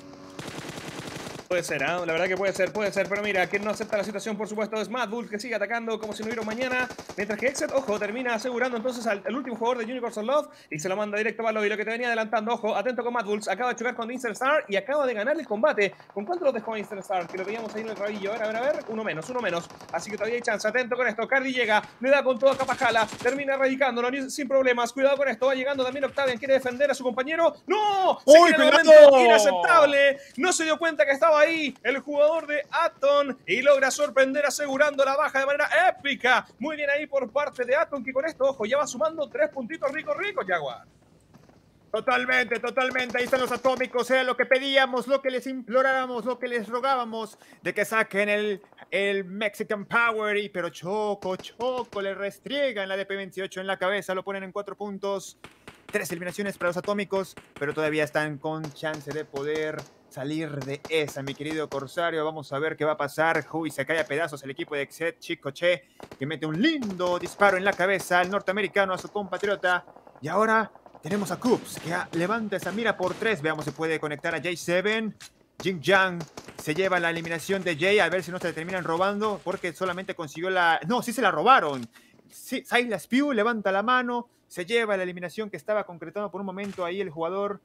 Puede ser, ¿eh? La verdad que puede ser, pero mira, quien no acepta la situación, por supuesto, es Mad Bull, que sigue atacando como si no hubiera un mañana, mientras que Exet, ojo, termina asegurando entonces al último jugador de Unicorns of Love y se lo manda directo a Lobby, lo que te venía adelantando. Ojo, atento con Mad Bulls, acaba de chocar con Instant Star y acaba de ganar el combate. ¿Con cuánto lo dejó Instant Star? Que lo veíamos ahí en el rabillo, a ver, uno menos, así que todavía hay chance. Atento con esto, Cardi llega, le da con toda Capajala, termina erradicándolo sin problemas. Cuidado con esto, va llegando también Octavian, quiere defender a su compañero. ¡No! ¡Uy, cuidado! Inaceptable, no se dio cuenta que estaba ahí el jugador de Atom y logra sorprender asegurando la baja de manera épica. Muy bien ahí por parte de Atom, que con esto, ojo, ya va sumando 3 puntitos rico, Jaguar. Totalmente. Ahí están los atómicos. Era lo que pedíamos, lo que les implorábamos, lo que les rogábamos, de que saquen el Mexican Power. Pero Choco le restriega en la DP28 en la cabeza. Lo ponen en 4 puntos. 3 eliminaciones para los atómicos, pero todavía están con chance de poder salir de esa, mi querido Corsario. Vamos a ver qué va a pasar. Uy, se cae a pedazos el equipo de Exet, Chicoche, que mete un lindo disparo en la cabeza al norteamericano, a su compatriota. Y ahora tenemos a Coops, que levanta esa mira por 3. Veamos si puede conectar a J7. Jing Yang se lleva la eliminación de Jay, a ver si no se le terminan robando, porque solamente consiguió la... No, sí se la robaron. Sí, Silas Pew levanta la mano, se lleva la eliminación que estaba concretando por un momento ahí el jugador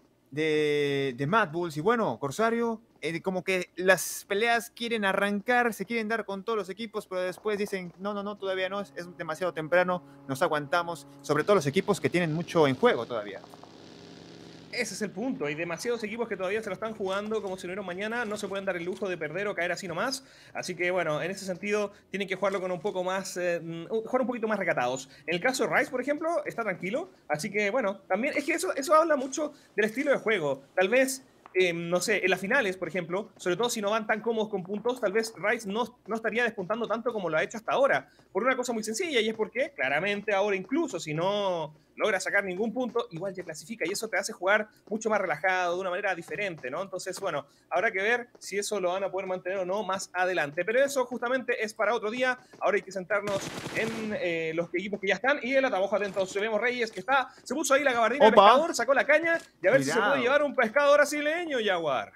de Mad Bulls. Y bueno, Corsario, como que las peleas quieren arrancar, se quieren dar con todos los equipos, pero después dicen, no, todavía no, es demasiado temprano, nos aguantamos, sobre todo los equipos que tienen mucho en juego todavía. Ese es el punto. Hay demasiados equipos que todavía se lo están jugando como si no hubiera un mañana. No se pueden dar el lujo de perder o caer así nomás. Así que, bueno, en ese sentido tienen que jugarlo con un poco más... jugar un poquito más recatados. En el caso de Rice, por ejemplo, está tranquilo. Así que, bueno, también es que eso habla mucho del estilo de juego. Tal vez... no sé, en las finales, por ejemplo, sobre todo si no van tan cómodos con puntos, tal vez Rice no estaría despuntando tanto como lo ha hecho hasta ahora, por una cosa muy sencilla, y es porque claramente ahora, incluso si no logra sacar ningún punto, igual ya clasifica y eso te hace jugar mucho más relajado, de una manera diferente, ¿no? Entonces, bueno, habrá que ver si eso lo van a poder mantener o no más adelante. Pero eso justamente es para otro día. Ahora hay que centrarnos en los equipos que ya están y el atabojo atentos. Vemos Reyes que se puso ahí la gabardina de pescador, sacó la caña y a ver si se puede llevar un pescado brasileño, Jaguar.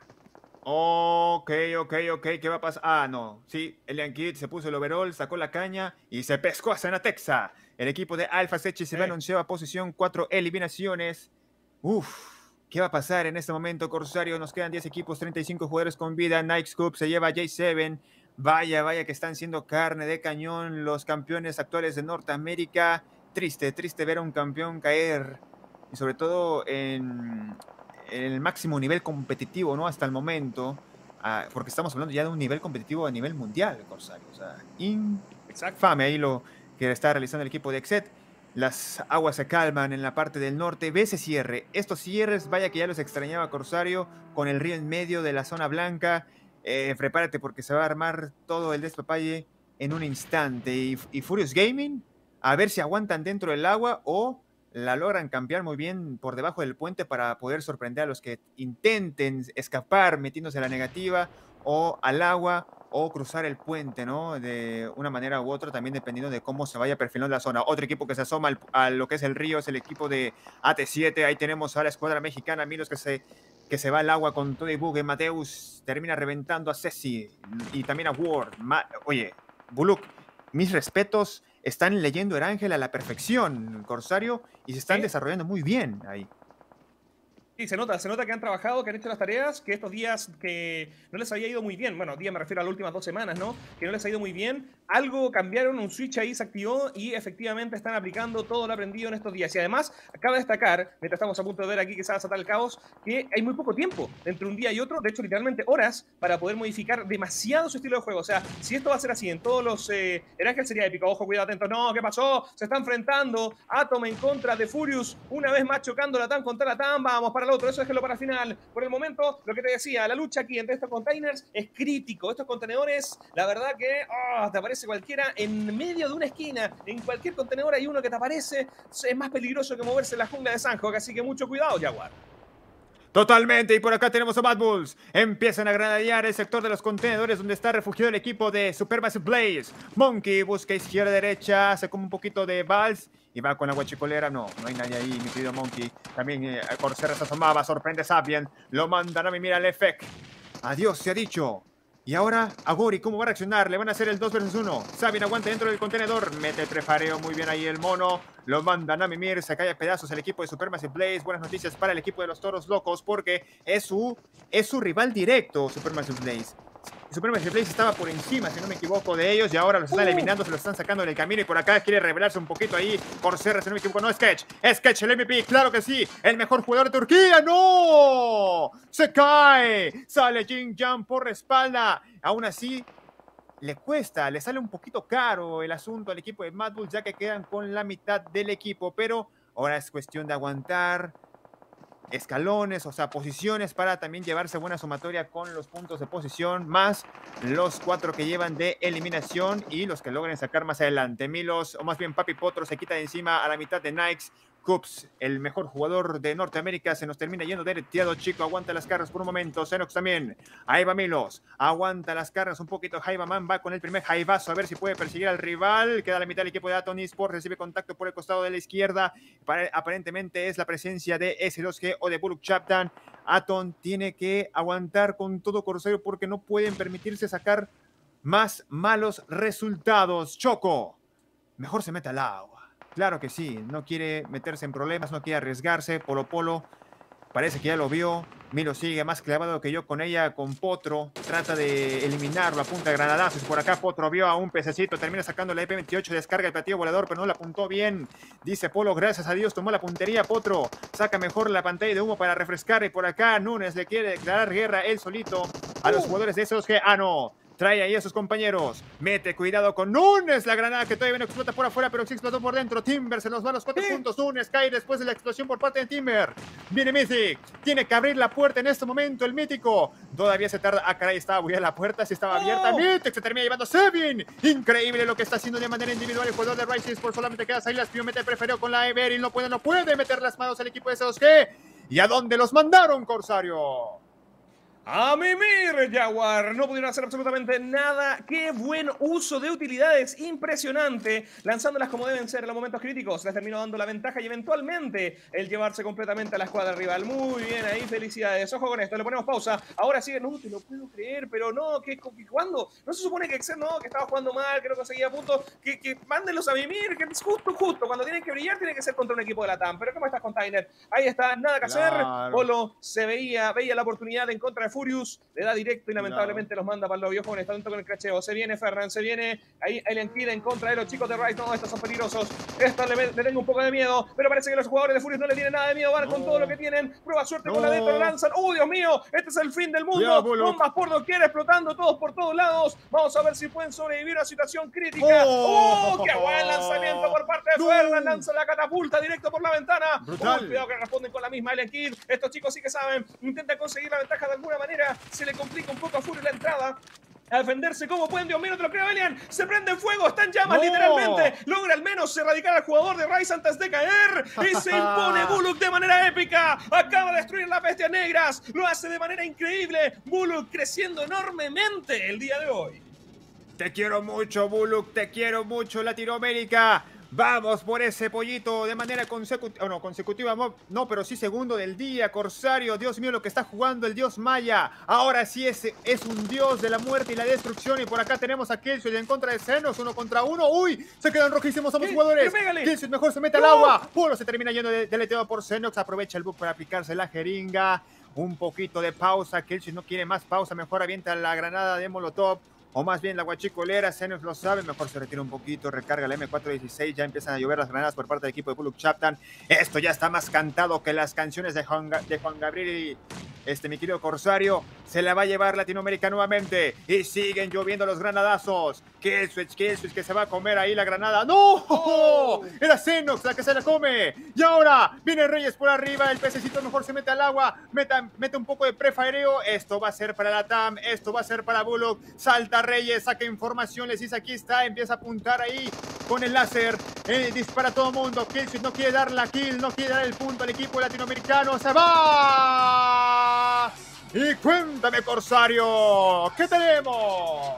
Ok, ¿qué va a pasar? Ah, no, sí, Elian Kidd se puso el overall, sacó la caña y se pescó a Sanatexa. El equipo de Alpha Sechi se va anunciado a posición 4 eliminaciones. ¿Qué va a pasar en este momento, Corsario? Nos quedan 10 equipos, 35 jugadores con vida. Nike Scoop se lleva a J7. Vaya que están siendo carne de cañón los campeones actuales de Norteamérica. Triste ver a un campeón caer. Y sobre todo en el máximo nivel competitivo, ¿no? Hasta el momento. Porque estamos hablando ya de un nivel competitivo a nivel mundial, Corsario. O sea, infame ahí lo que está realizando el equipo de Exet. Las aguas se calman en la parte del norte. Ve ese cierre. Estos cierres, vaya que ya los extrañaba, Corsario, con el río en medio de la zona blanca. Prepárate porque se va a armar todo el despapalle en un instante. Y Furious Gaming, a ver si aguantan dentro del agua o la logran cambiar muy bien por debajo del puente para poder sorprender a los que intenten escapar metiéndose a la negativa o al agua o cruzar el puente, ¿no? De una manera u otra, también dependiendo de cómo se vaya perfilando la zona. Otro equipo que se asoma a lo que es el río es el equipo de AT7. Ahí tenemos a la escuadra mexicana, Milos, que se va al agua con todo y bugue. Mateus termina reventando a Ceci y también a Ward. Oye, Buluk, mis respetos, están leyendo el ángel a la perfección, Corsario, y se están desarrollando muy bien ahí. Sí, se nota que han trabajado, que han hecho las tareas, que estos días que no les había ido muy bien, bueno, días me refiero a las últimas 2 semanas, ¿no? Que no les ha ido muy bien, algo cambiaron, un switch ahí se activó y efectivamente están aplicando todo lo aprendido en estos días. Y además, acaba de destacar, mientras estamos a punto de ver aquí que se va a desatar el caos, que hay muy poco tiempo entre un día y otro, de hecho, literalmente horas, para poder modificar demasiado su estilo de juego. O sea, si esto va a ser así en todos los... el ángel sería épico, ojo, cuidado, atento. No, ¿qué pasó? Se está enfrentando Atom en contra de Furious, una vez más chocando la TAM contra la TAM, vamos para el otro, eso déjelo para el final. Por el momento, lo que te decía, la lucha aquí entre estos containers es crítico. Estos contenedores, la verdad que te aparece cualquiera en medio de una esquina. En cualquier contenedor hay uno que te aparece. Es más peligroso que moverse en la jungla de Sanhok, así que mucho cuidado, Jaguar. Totalmente, y por acá tenemos a Mad Bulls. Empiezan a granadear el sector de los contenedores donde está refugiado el equipo de Supermassive Blaze. Monkey busca izquierda-derecha, hace como un poquito de vals y va con la guachicolera. No hay nadie ahí, mi querido Monkey. También Corsair se asomaba, sorprende a Sapien. Lo mandan a mimir al Efek. Adiós, se ha dicho. Y ahora, Agori, ¿cómo va a reaccionar? Le van a hacer el 2 versus 1. Sabin aguanta dentro del contenedor. Mete el prefareo muy bien ahí el mono. Lo mandan a mimir. Se cae a pedazos el equipo de Supermassive Blaze. Buenas noticias para el equipo de los Toros Locos porque es su rival directo, Supermassive Blaze. Supermassive Blaze estaba por encima, si no me equivoco, de ellos y ahora los están eliminando, se los están sacando del camino y por acá quiere revelarse un poquito ahí. Corsair, si no me equivoco, no, Sketch, el MVP, claro que sí, el mejor jugador de Turquía, ¡no! Se cae, sale Jin Jan por la espalda, aún así le cuesta, le sale un poquito caro el asunto al equipo de Mad Bulls ya que quedan con la mitad del equipo, pero ahora es cuestión de aguantar escalones, o sea, posiciones para también llevarse buena sumatoria con los puntos de posición, más los 4 que llevan de eliminación y los que logren sacar más adelante. Milos, o más bien Papi Potro, se quita de encima a la mitad de Nikes. Coops, el mejor jugador de Norteamérica, se nos termina yendo derechado, chico, aguanta las cargas por un momento, Xenox también, ahí va Milos, aguanta las cargas un poquito, Jaiba Man va con el primer jaibazo, a ver si puede perseguir al rival, queda a la mitad del equipo de Aton Esports, recibe contacto por el costado de la izquierda, aparentemente es la presencia de S2G o de Buluk Chaptan. Aton tiene que aguantar con todo, Corsair, porque no pueden permitirse sacar más malos resultados. Choco, mejor se mete al agua. Claro que sí, no quiere meterse en problemas, no quiere arriesgarse. Polo parece que ya lo vio. Milo sigue más clavado que yo con ella, con Potro. Trata de eliminarlo a punta de granadazos. Por acá Potro vio a un pececito, termina sacando la EP28, descarga el platillo volador, pero no la apuntó bien. Dice Polo, gracias a Dios tomó la puntería Potro. Saca mejor la pantalla de humo para refrescar. Y por acá Núñez le quiere declarar guerra él solito a los jugadores de esos que... ¡Ah, no! Trae ahí a sus compañeros. Mete cuidado con Nunes. La granada que todavía no explota por afuera, pero sí explotó por dentro. Timber se nos va a los 4 puntos. Nunes cae después de la explosión por parte de Timber. Viene Mythic. Tiene que abrir la puerta en este momento. El mítico. Todavía se tarda. Ah, caray, estaba buena la puerta. Sí estaba abierta. Mythic se termina llevando Sevin. Increíble lo que está haciendo de manera individual el jugador de Rise por solamente queda Silas. Mete preferió con la Everin. No puede meter las manos al equipo de S2G. ¿Y a dónde los mandaron, Corsario? A mimir, Jaguar. No pudieron hacer absolutamente nada. Qué buen uso de utilidades. Impresionante. Lanzándolas como deben ser en los momentos críticos. Les terminó dando la ventaja y eventualmente el llevarse completamente a la escuadra rival. Muy bien ahí. Felicidades. Ojo con esto. Le ponemos pausa. Ahora sigue. No te lo puedo creer. Pero no. ¿Cuándo? No se supone que no, que estaba jugando mal, que no conseguía puntos. Que mándenlos a mimir. Que es justo. Cuando tienen que brillar, tiene que ser contra un equipo de la TAM. Pero ¿cómo estás, Container? Ahí está. Nada que hacer. Polo se veía la oportunidad en contra de Furious, le da directo y lamentablemente los manda para el lobby. Ojo, está dentro con el cracheo. Se viene Ferran, se viene ahí Alien Kid en contra de los chicos de Rise. No, estos son peligrosos. Estos le tengo un poco de miedo, pero parece que los jugadores de Furious no le tienen nada de miedo. Van con todo lo que tienen. Prueba suerte con la dentro, lo lanzan. ¡Oh, Dios mío! Este es el fin del mundo. Bombas por doquier, explotando todos por todos lados. Vamos a ver si pueden sobrevivir a una situación crítica. ¡Oh! ¡Qué buen lanzamiento por parte de Ferran! Lanza la catapulta directo por la ventana. Brutal. Cuidado que responden con la misma Alien Kid. Estos chicos sí que saben. Intentan conseguir la ventaja de alguna manera. Se le complica un poco a Fury la entrada. A defenderse como pueden. Dios mío, no te lo creo, Alien. Se prende en fuego, está en llamas literalmente. Logra al menos erradicar al jugador de Rise antes de caer. Y se impone Bullock de manera épica. Acaba de destruir las bestias negras. Lo hace de manera increíble. Bullock creciendo enormemente el día de hoy. Te quiero mucho, Bullock. Te quiero mucho, Latinoamérica. Vamos por ese pollito de manera consecutiva, no, pero sí segundo del día, Corsario. Dios mío, lo que está jugando el dios Maya. Ahora sí es un dios de la muerte y la destrucción. Y por acá tenemos a Killshot en contra de Xenos, 1 contra 1. ¡Uy! Se quedan rojísimos ambos jugadores. Killshot mejor se mete al agua. Polo se termina yendo deleteado por Xenox. Aprovecha el bug para aplicarse la jeringa. Un poquito de pausa. Killshot no quiere más pausa. Mejor avienta la granada de Molotov. O más bien la guachicolera, Xenos lo sabe, mejor se retira un poquito, recarga la M416, ya empiezan a llover las granadas por parte del equipo de Bullock Chaptan. Esto ya está más cantado que las canciones de Juan Gabriel y mi querido Corsario. Se la va a llevar Latinoamérica nuevamente y siguen lloviendo los granadazos. Killswitch que se va a comer ahí la granada. ¡No! Era Xenox la que se la come. Y ahora viene Reyes por arriba, el pececito mejor se mete al agua, mete un poco de prefaireo. Esto va a ser para la TAM, esto va a ser para Bullock. Salta Reyes, saca información, les dice aquí está, empieza a apuntar ahí con el láser, dispara a todo mundo. Killswitch no quiere dar la kill, no quiere dar el punto al equipo latinoamericano. ¡Se va! Y cuéntame, Corsario, ¿qué tenemos?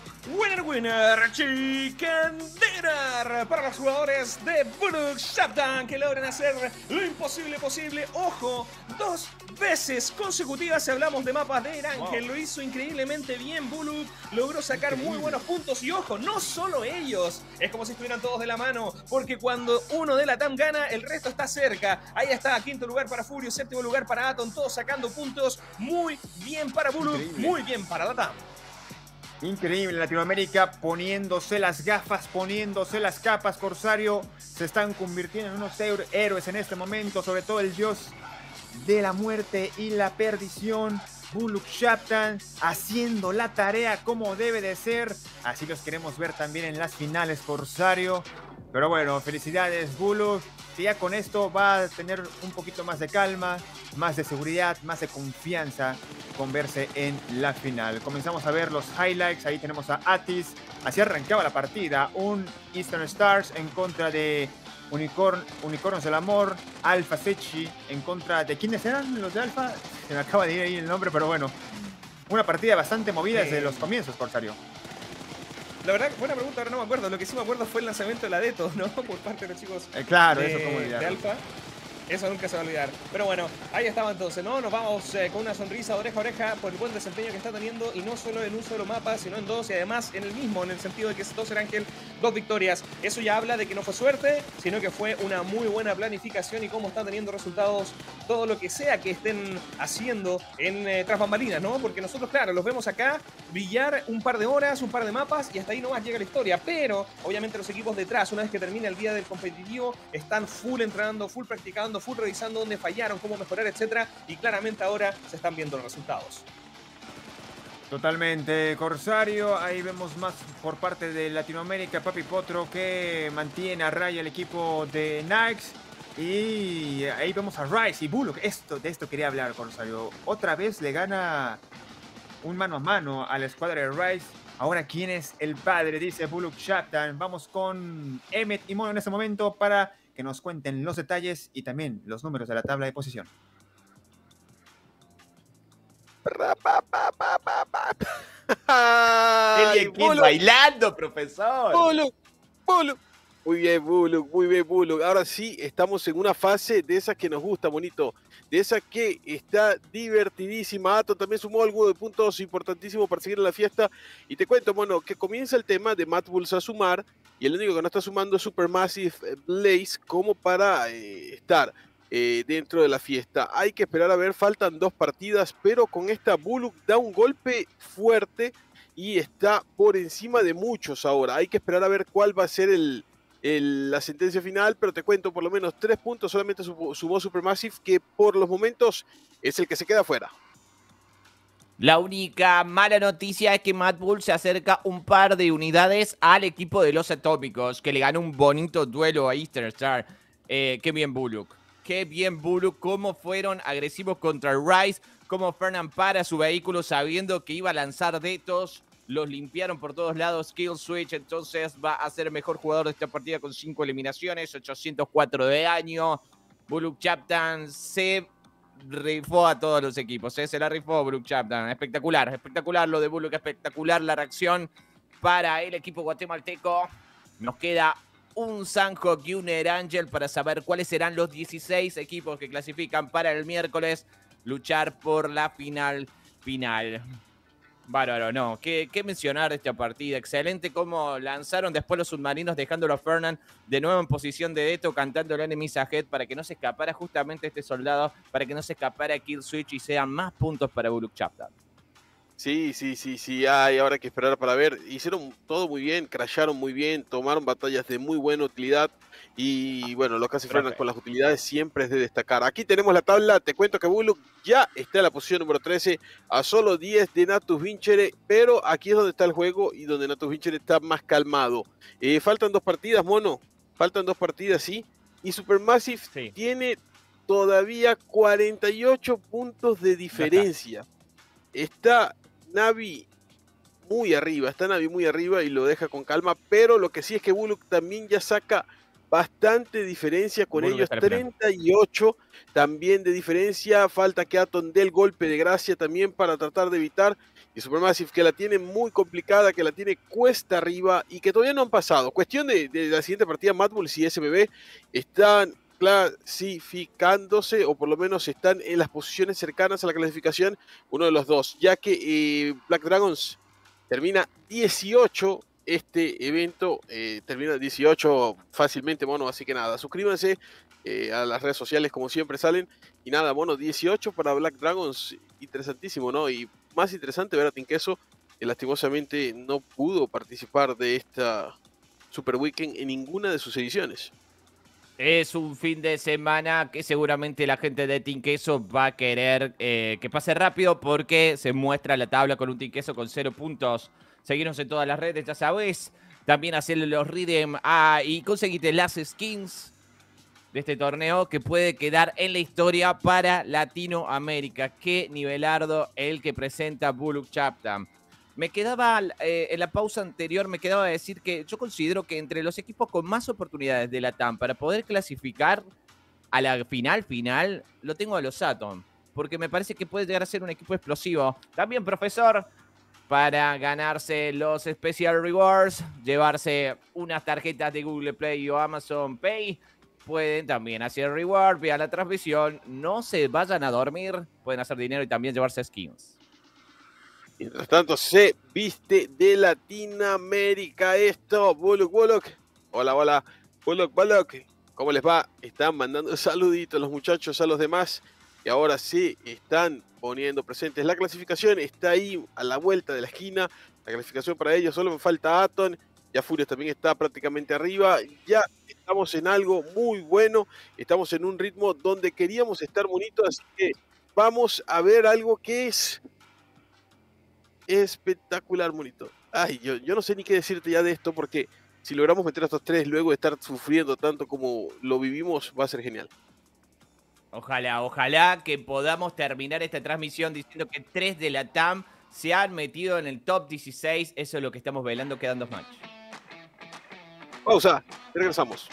Winner, chicken dinner para los jugadores de Bullock Chaptan que logran hacer lo imposible posible. Ojo, 2 veces consecutivas si hablamos de mapas de Erangel. Lo hizo increíblemente bien Bullock, logró sacar muy buenos puntos y ojo, no solo ellos, es como si estuvieran todos de la mano, porque cuando uno de la TAM gana, el resto está cerca. Ahí está, 5º lugar para Furious, 7º lugar para Atom, todos sacando puntos. Muy bien para Bullock, muy bien para la TAM. Increíble, Latinoamérica poniéndose las gafas, poniéndose las capas, Corsario. Se están convirtiendo en unos héroes en este momento, sobre todo el dios de la muerte y la perdición. Bullock Chaptan haciendo la tarea como debe de ser. Así los queremos ver también en las finales, Corsario. Pero bueno, felicidades, Bullock. Que ya con esto va a tener un poquito más de calma, más de seguridad, más de confianza con verse en la final. Comenzamos a ver los highlights. Ahí tenemos a Atis. Así arrancaba la partida. Un Eastern Stars en contra de Unicornos del Amor. Alpha Sechi en contra de... ¿Quiénes eran los de Alpha? Se me acaba de ir ahí el nombre, pero bueno. Una partida bastante movida desde los comienzos, Corsario. La verdad, buena pregunta, ahora no me acuerdo. Lo que sí me acuerdo fue el lanzamiento de la Deto, ¿no? Por parte de los chicos claro, eso como de Alpha. Eso nunca se va a olvidar. Pero bueno, ahí estaba entonces, ¿no? Nos vamos con una sonrisa oreja a oreja por el buen desempeño que está teniendo. Y no solo en un solo mapa, sino en 2. Y además en el mismo, en el sentido de que es 2 Erangel, 2 victorias. Eso ya habla de que no fue suerte, sino que fue una muy buena planificación y cómo están teniendo resultados todo lo que sea que estén haciendo en tras bambalinas, ¿no? Porque nosotros, claro, los vemos acá brillar un par de horas, un par de mapas y hasta ahí nomás llega la historia. Pero, obviamente, los equipos detrás, una vez que termina el día del competitivo, están full entrenando, full practicando, full revisando dónde fallaron, cómo mejorar, etcétera, y claramente ahora se están viendo los resultados. Totalmente, Corsario. Ahí vemos más por parte de Latinoamérica, Papi Potro, que mantiene a raya el equipo de Nax. Y ahí vemos a Rice y Bullock. De esto quería hablar, Corsario. Otra vez le gana un mano a mano a la escuadra de Rice. Ahora, ¿quién es el padre? Dice Bullock Chapman. Vamos con Emmet y Mono en este momento para que nos cuenten los detalles y también los números de la tabla de posición. El Kid bailando, profesor. Bullock. Muy bien, Bullock. Ahora sí, estamos en una fase de esas que nos gusta, bonito. De esa que está divertidísima. Atom también sumó algo de puntos importantísimos para seguir en la fiesta. Y te cuento, bueno, que comienza el tema de Mad Bulls a sumar. Y el único que no está sumando es Supermassive Blaze como para estar dentro de la fiesta. Hay que esperar a ver, faltan 2 partidas, pero con esta Bullock da un golpe fuerte y está por encima de muchos ahora. Hay que esperar a ver cuál va a ser la sentencia final, pero te cuento, por lo menos 3 puntos solamente sumó Supermassive, que por los momentos es el que se queda fuera. La única mala noticia es que Mad Bull se acerca un par de unidades al equipo de los Atómicos, que le ganó un bonito duelo a Eastern Star. Qué bien Bullock. Qué bien Bullock, cómo fueron agresivos contra Rice, cómo Fernan para su vehículo sabiendo que iba a lanzar detos. Los limpiaron por todos lados, Kill Switch, entonces va a ser mejor jugador de esta partida con 5 eliminaciones, 804 de daño. Bullock Chapman se rifó a todos los equipos, se la rifó Bullock Chapman. Espectacular lo de Bullock, espectacular la reacción para el equipo guatemalteco. Nos queda un Sanhok y un Erangel para saber cuáles serán los 16 equipos que clasifican para el miércoles luchar por la final. Bárbaro, no. ¿Qué mencionar de esta partida? Excelente cómo lanzaron después los submarinos, dejándolo a Fernan de nuevo en posición de deto, cantando el Enemies Ahead para que no se escapara justamente este soldado, para que no se escapara Kill Switch y sean más puntos para Bullock Chapman. Sí. Hay ahora que esperar para ver. Hicieron todo muy bien, crasharon muy bien, tomaron batallas de muy buena utilidad. Y bueno, lo que hace Fernan con las utilidades siempre es de destacar. Aquí tenemos la tabla. Te cuento que Bullock ya está en la posición número 13, a solo 10 de Natus Vincere. Pero aquí es donde está el juego y donde Natus Vincere está más calmado. Faltan 2 partidas, mono. Faltan 2 partidas, sí. Y Supermassive tiene todavía 48 puntos de diferencia. Está Navi muy arriba, y lo deja con calma, pero lo que sí es que Bullock también ya saca bastante diferencia con Bullock ellos, 38 también de diferencia. Falta que Atom dé el golpe de gracia también para tratar de evitar, y Supermassive que la tiene muy complicada, que la tiene cuesta arriba y que todavía no han pasado. Cuestión de la siguiente partida, Mad Bulls y SBB están clasificándose, o por lo menos están en las posiciones cercanas a la clasificación, uno de los dos, ya que Black Dragons termina 18 este evento, termina 18 fácilmente, mono, así que nada, suscríbanse a las redes sociales como siempre salen, y nada, mono, 18 para Black Dragons, interesantísimo, ¿no? Y más interesante ver a Tinqueso, que lastimosamente no pudo participar de esta Super Weekend en ninguna de sus ediciones. Es un fin de semana que seguramente la gente de Team Queso va a querer que pase rápido porque se muestra la tabla con un Team Queso con 0 puntos. Seguirnos en todas las redes, ya sabes. También hacerle los redeem y conseguirte las skins de este torneo que puede quedar en la historia para Latinoamérica. Qué nivelardo el que presenta Bullock Chapman. Me quedaba, en la pausa anterior, me quedaba decir que yo considero que entre los equipos con más oportunidades de la TAM para poder clasificar a la final, lo tengo a los Atom. Porque me parece que puede llegar a ser un equipo explosivo. También, profesor, para ganarse los Special Rewards, llevarse unas tarjetas de Google Play o Amazon Pay. Pueden también hacer reward, vean la transmisión, no se vayan a dormir, pueden hacer dinero y también llevarse skins. Mientras tanto, se viste de Latinoamérica esto. Bullock. Hola. Bullock. ¿Cómo les va? Están mandando saluditos los muchachos a los demás. Y ahora sí están poniendo presentes. La clasificación está ahí a la vuelta de la esquina. La clasificación para ellos. Solo me falta Atom. Ya Furious también está prácticamente arriba. Ya estamos en algo muy bueno. Estamos en un ritmo donde queríamos estar bonitos. Así que vamos a ver algo que es espectacular, monito. Ay, yo no sé ni qué decirte ya de esto, porque si logramos meter a estos tres luego de estar sufriendo tanto como lo vivimos, va a ser genial. Ojalá, ojalá que podamos terminar esta transmisión diciendo que 3 de la TAM se han metido en el top 16. Eso es lo que estamos velando, quedan 2 matches. Pausa, regresamos.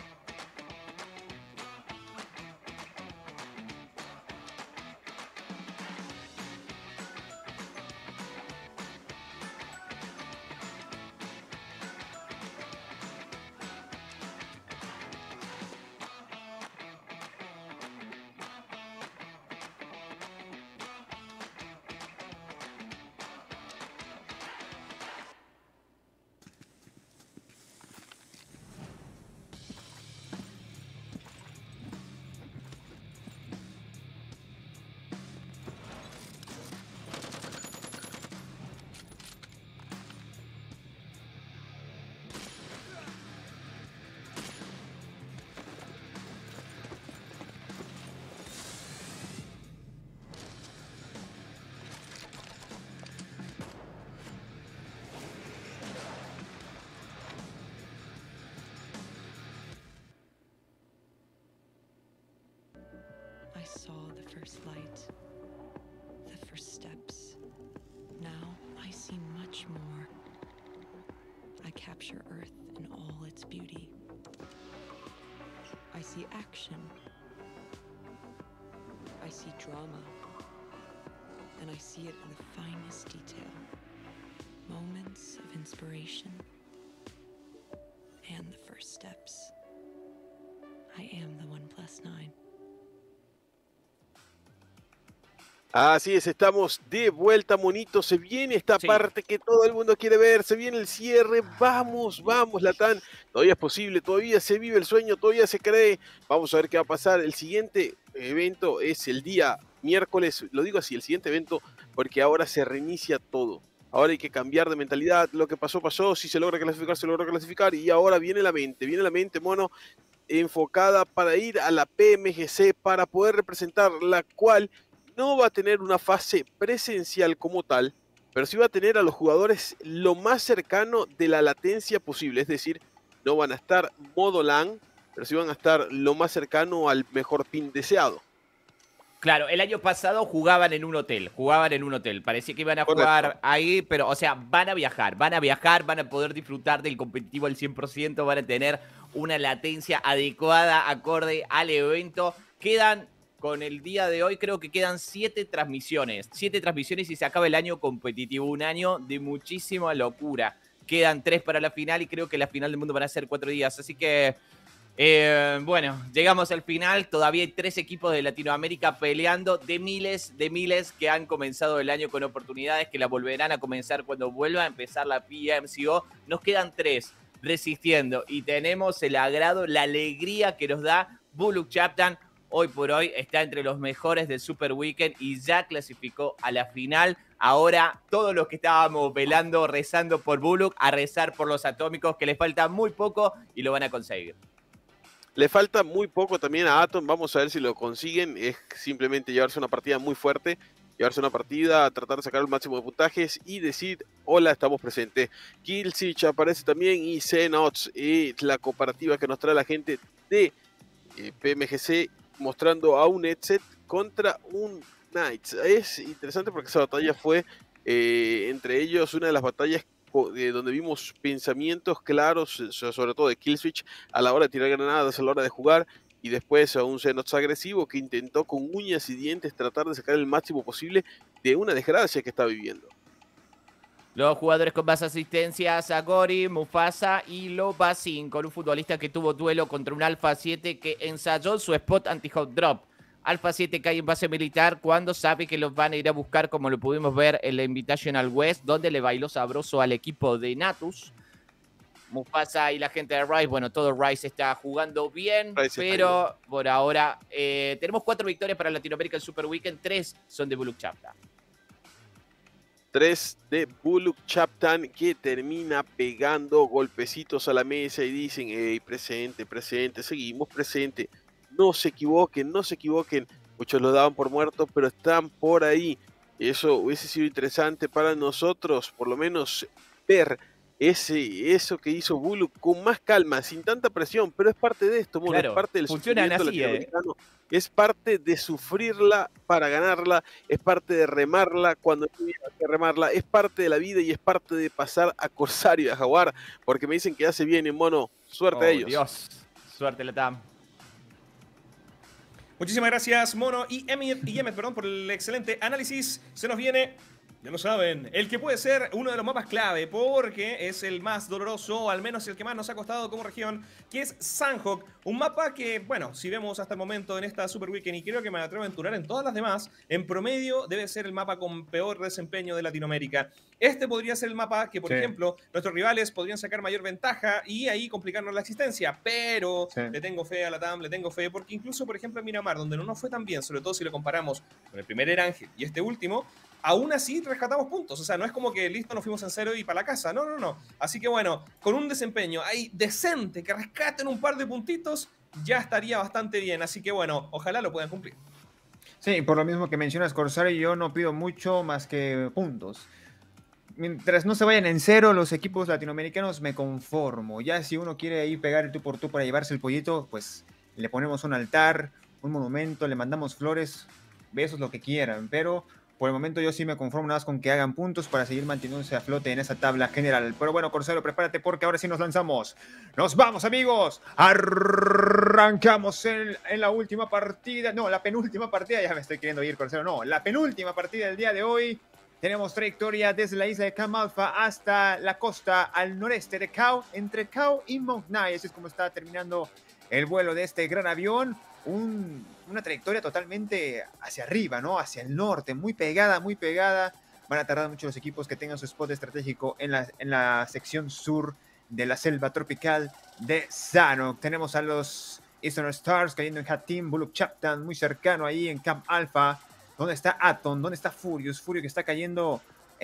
I saw the first light, the first steps. Now I see much more. I capture Earth in all its beauty. I see action. I see drama. And I see it in the finest detail. Moments of inspiration. And the first steps. I am the 1+9. Así es, estamos de vuelta, monito. Se viene esta parte que todo el mundo quiere ver. Se viene el cierre. Vamos, vamos, Latam. Todavía es posible, todavía se vive el sueño, todavía se cree. Vamos a ver qué va a pasar. El siguiente evento es el día miércoles. Lo digo así, el siguiente evento, porque ahora se reinicia todo. Ahora hay que cambiar de mentalidad. Lo que pasó, pasó. Si se logra clasificar, se logra clasificar. Y ahora viene la mente, mono, enfocada para ir a la PMGC, para poder representar, la cual no va a tener una fase presencial como tal, pero sí va a tener a los jugadores lo más cercano de la latencia posible. Es decir, no van a estar modo LAN, pero sí van a estar lo más cercano al mejor pin deseado. Claro, el año pasado jugaban en un hotel. Parecía que iban a jugar ahí, pero, o sea, van a viajar, van a poder disfrutar del competitivo al 100%, van a tener una latencia adecuada, acorde al evento. Con el día de hoy creo que quedan 7 transmisiones. 7 transmisiones y se acaba el año competitivo. Un año de muchísima locura. Quedan 3 para la final y creo que la final del mundo van a ser 4 días. Así que, bueno, llegamos al final. Todavía hay 3 equipos de Latinoamérica peleando, de miles que han comenzado el año con oportunidades, que la volverán a comenzar cuando vuelva a empezar la PMCO. Nos quedan 3 resistiendo y tenemos el agrado, la alegría que nos da Buluk Chaptan. Hoy por hoy está entre los mejores del Super Weekend y ya clasificó a la final. Ahora todos los que estábamos velando, rezando por Buluk, a rezar por los atómicos, que les falta muy poco y lo van a conseguir. Le falta muy poco también a Atom. Vamos a ver si lo consiguen. Es simplemente llevarse una partida muy fuerte, llevarse una partida, tratar de sacar el máximo de puntajes y decir, hola, estamos presentes. Killswitch aparece también y Xenox, la cooperativa que nos trae la gente de PMGC, mostrando a un Headset contra un Knights. Es interesante porque esa batalla fue entre ellos una de las batallas donde vimos pensamientos claros, sobre todo de Killswitch, a la hora de tirar granadas, a la hora de jugar, y después a un Xenox agresivo que intentó con uñas y dientes tratar de sacar el máximo posible de una desgracia que está viviendo. Los jugadores con más asistencias, Agori, Mufasa y Lobazin, con un futbolista que tuvo duelo contra un Alpha 7 que ensayó su spot anti-hot drop. Alpha 7 cae en base militar cuando sabe que los van a ir a buscar, como lo pudimos ver en la Invitational West, donde le bailó sabroso al equipo de Natus. Mufasa y la gente de Rise, bueno, todo Rise está jugando bien, pero por ahora tenemos 4 victorias para Latinoamérica el Super Weekend, 3 son de Buluk Chaptan. 3 de Buluk Chaptan, que termina pegando golpecitos a la mesa y dicen, hey, presente, seguimos presente. No se equivoquen. Muchos lo daban por muerto, pero están por ahí. Eso hubiese sido interesante para nosotros, por lo menos ver eso que hizo Bulu con más calma, sin tanta presión, pero es parte de esto, mono, Claro, es parte del funcionan sufrimiento así, latinoamericano, es parte de sufrirla para ganarla, es parte de remarla cuando no había que remarla, es parte de la vida y es parte de pasar a Corsario y a Jaguar, porque me dicen que ya se viene, mono, suerte a ellos. Dios, suerte la TAM. Muchísimas gracias, Mono y Emmet, perdón, por el excelente análisis. Se nos viene, ya lo saben, el que puede ser uno de los mapas clave, porque es el más doloroso, o al menos el que más nos ha costado como región, que es Sanhok. Un mapa que, bueno, si vemos hasta el momento en esta Super Weekend, y creo que me atrevo a aventurar en todas las demás, en promedio debe ser el mapa con peor desempeño de Latinoamérica. Este podría ser el mapa que, por ejemplo, nuestros rivales podrían sacar mayor ventaja y ahí complicarnos la existencia, pero le tengo fe a la TAM, le tengo fe, porque incluso, por ejemplo, en Miramar, donde no nos fue tan bien, sobre todo si lo comparamos con el primer Erangel y este último, aún así rescatamos puntos. O sea, no es como que listo, nos fuimos en cero y para la casa. No, no, no. Así que bueno, con un desempeño ahí decente, que rescaten un par de puntitos, ya estaría bastante bien. Así que bueno, ojalá lo puedan cumplir. Sí, por lo mismo que mencionas, Corsario, yo no pido mucho más que puntos. Mientras no se vayan en cero los equipos latinoamericanos, me conformo. Ya si uno quiere ahí pegar el tú por tú para llevarse el pollito, pues le ponemos un altar, un monumento, le mandamos flores, besos, lo que quieran. Pero por el momento yo sí me conformo nada más con que hagan puntos para seguir manteniéndose a flote en esa tabla general. Pero bueno, Corsario, prepárate porque ahora sí nos lanzamos. ¡Nos vamos, amigos! Arrancamos en la última partida. No, la penúltima partida. Ya me estoy queriendo ir, Corsario. No, la penúltima partida del día de hoy. Tenemos trayectoria desde la isla de Camp Alpha hasta la costa al noreste de Kao, entre Kao y Mount Nye. Así es como está terminando el vuelo de este gran avión. Una trayectoria totalmente hacia arriba, ¿no? Hacia el norte, muy pegada, muy pegada. Van a tardar mucho los equipos que tengan su spot estratégico en la sección sur de la selva tropical de Sanhok. Tenemos a los Eastern Stars cayendo en Hatim, Buluk Chaptan, muy cercano ahí en Camp Alpha. ¿Dónde está Atom? ¿Dónde está Furious? Furious que está cayendo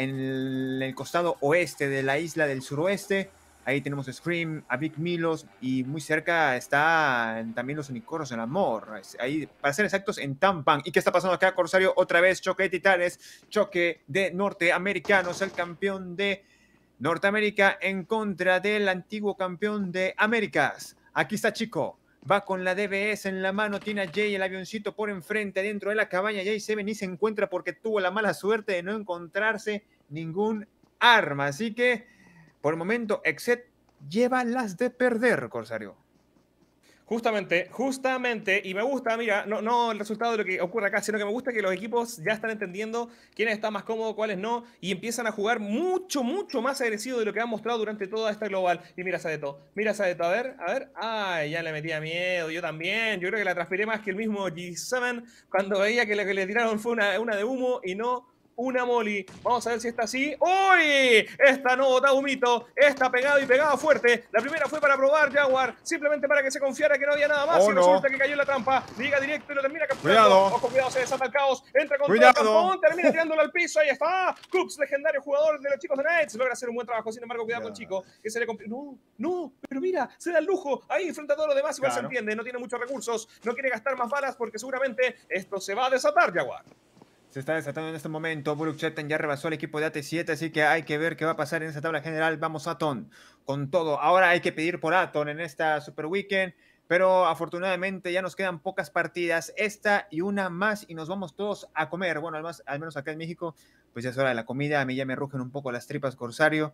en el costado oeste de la isla del suroeste. Ahí tenemos Scream, a Big Milos y muy cerca están también los unicornios del amor. Ahí, para ser exactos, en Tampan. ¿Y qué está pasando acá, Corsario? Otra vez choque de titanes, choque de norteamericanos. El campeón de Norteamérica en contra del antiguo campeón de Américas. Aquí está Chico. Va con la DBS en la mano, tiene a Jay el avioncito por enfrente, dentro de la cabaña. Jay se ve ni se encuentra porque tuvo la mala suerte de no encontrarse ningún arma. Así que, por el momento, Exet lleva las de perder, Corsario. Justamente, y me gusta, mira, no el resultado de lo que ocurre acá, sino que me gusta que los equipos ya están entendiendo quiénes están más cómodos, cuáles no, y empiezan a jugar mucho más agresivo de lo que han mostrado durante toda esta global. Y mira Sadeto, a ver, ay, ya le metía miedo, yo también, yo creo que la transpiré más que el mismo G7 cuando veía que lo que le tiraron fue una de humo y no una molly. Vamos a ver si está así. ¡Uy! Esta no botaba humito. Está pegado y pegado fuerte. La primera fue para probar Jaguar, simplemente para que se confiara que no había nada más. Y resulta que cayó en la trampa. Liga directo y lo termina capturando. Ojo, cuidado, se desata el caos. Entra con todo el tampón, termina tirándolo al piso. Ahí está. Coops, legendario jugador de los chicos de Knights. Logra hacer un buen trabajo. Sin embargo, cuidado con Chico, que se le complica. No, pero mira, se da el lujo. Ahí frente a todos los demás, igual se entiende. No tiene muchos recursos. No quiere gastar más balas porque seguramente esto se va a desatar, Jaguar. Se está desatando en este momento. Buluk Chaptan ya rebasó al equipo de AT7, así que hay que ver qué va a pasar en esa tabla general. Vamos Aton con todo. Ahora hay que pedir por Aton en esta Super Weekend, pero afortunadamente ya nos quedan pocas partidas. Esta y una más y nos vamos todos a comer. Bueno, al menos acá en México, pues ya es hora de la comida. A mí ya me rugen un poco las tripas, Corsario.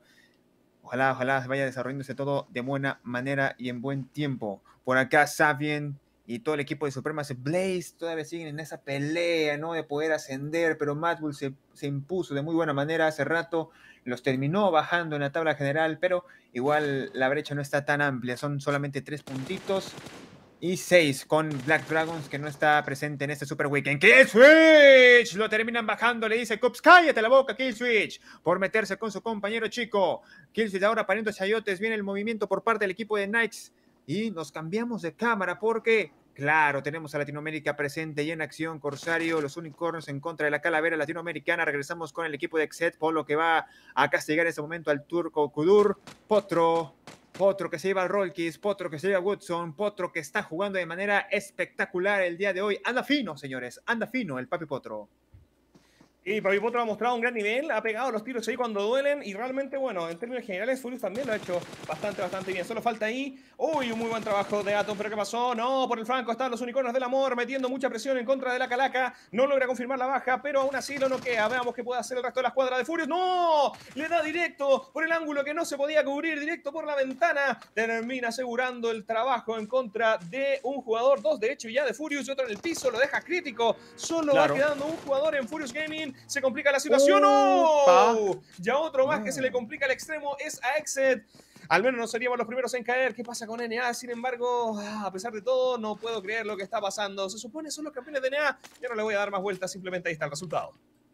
Ojalá vaya desarrollándose todo de buena manera y en buen tiempo. Por acá Savien y todo el equipo de Supremacy Blaze todavía siguen en esa pelea, ¿no? De poder ascender, pero Mad Bull se impuso de muy buena manera hace rato, los terminó bajando en la tabla general, pero igual la brecha no está tan amplia, son solamente 3 puntitos y 6 con Black Dragons, que no está presente en este Super Weekend. ¡Killswitch! Lo terminan bajando, le dice Cops, cállate la boca, Killswitch, por meterse con su compañero Chico. Killswitch ahora pariendo chayotes, viene el movimiento por parte del equipo de Knights y nos cambiamos de cámara porque... Claro, tenemos a Latinoamérica presente y en acción, Corsario, los unicornios en contra de la calavera latinoamericana. Regresamos con el equipo de Exet, Polo que va a castigar en ese momento al turco Kudur. Potro que se lleva al Rollkiss, Potro que se lleva a Woodson, Potro que está jugando de manera espectacular el día de hoy. Anda fino, señores, anda fino el papi Potro. Y Papi Potro ha mostrado un gran nivel, ha pegado los tiros ahí cuando duelen y realmente, bueno, en términos generales, Furious también lo ha hecho bastante bien. Solo falta ahí, uy, un muy buen trabajo de Atom, pero ¿qué pasó? No, por el flanco están los unicornios del amor metiendo mucha presión en contra de la calaca. No logra confirmar la baja, pero aún así lo noquea. Veamos qué puede hacer el resto de la escuadra de Furious. ¡No! Le da directo por el ángulo que no se podía cubrir, directo por la ventana. Termina asegurando el trabajo en contra de un jugador, dos de hecho ya de Furious y otro en el piso, lo deja crítico. Solo va quedando un jugador en Furious Gaming. Se complica la situación. ¡Oh! Ya otro más que se le complica al extremo es a Exet. Al menos no seríamos los primeros en caer. ¿Qué pasa con NA? Sin embargo, a pesar de todo, no puedo creer lo que está pasando. Se supone son los campeones de NA. Ya no le voy a dar más vueltas, simplemente ahí está el resultado.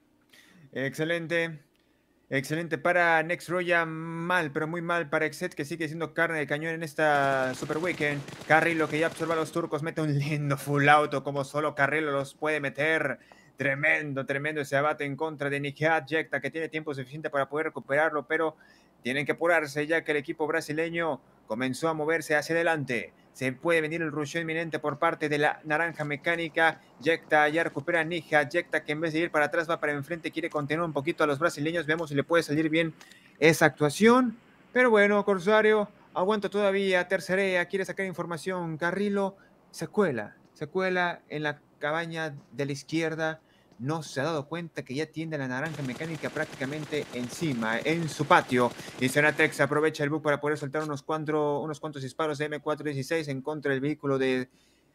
Excelente. Excelente para Next Roya, mal, pero muy mal para Exet, que sigue siendo carne de cañón en esta Super Weekend. Carrillo, que ya absorba a los turcos, mete un lindo full auto, como solo Carrillo los puede meter. Tremendo ese abate en contra de Nihat Jekta, que tiene tiempo suficiente para poder recuperarlo, pero tienen que apurarse ya que el equipo brasileño comenzó a moverse hacia adelante. Se puede venir el rush inminente por parte de la naranja mecánica. Jekta ya recupera a Nihat Jekta, que en vez de ir para atrás va para enfrente, quiere contener un poquito a los brasileños. Vemos si le puede salir bien esa actuación. Pero bueno, Corsario, aguanta todavía, tercerea, quiere sacar información. Carrillo se cuela en la cabaña de la izquierda. No se ha dado cuenta que ya tiene la naranja mecánica prácticamente encima, en su patio. Y Senatex aprovecha el bug para poder soltar unos cuantos disparos de M416 en contra del vehículo de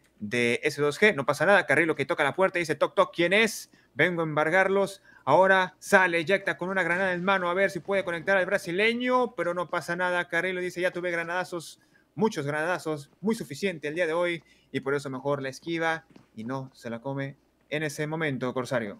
S2G. No pasa nada, Carrillo que toca la puerta y dice, toc, toc, ¿quién es? Vengo a embargarlos. Ahora sale Jekta con una granada en mano a ver si puede conectar al brasileño, pero no pasa nada. Carrillo dice, ya tuve granadazos, muchos granadazos, muy suficiente el día de hoy, y por eso mejor la esquiva y no se la come en ese momento, Corsario.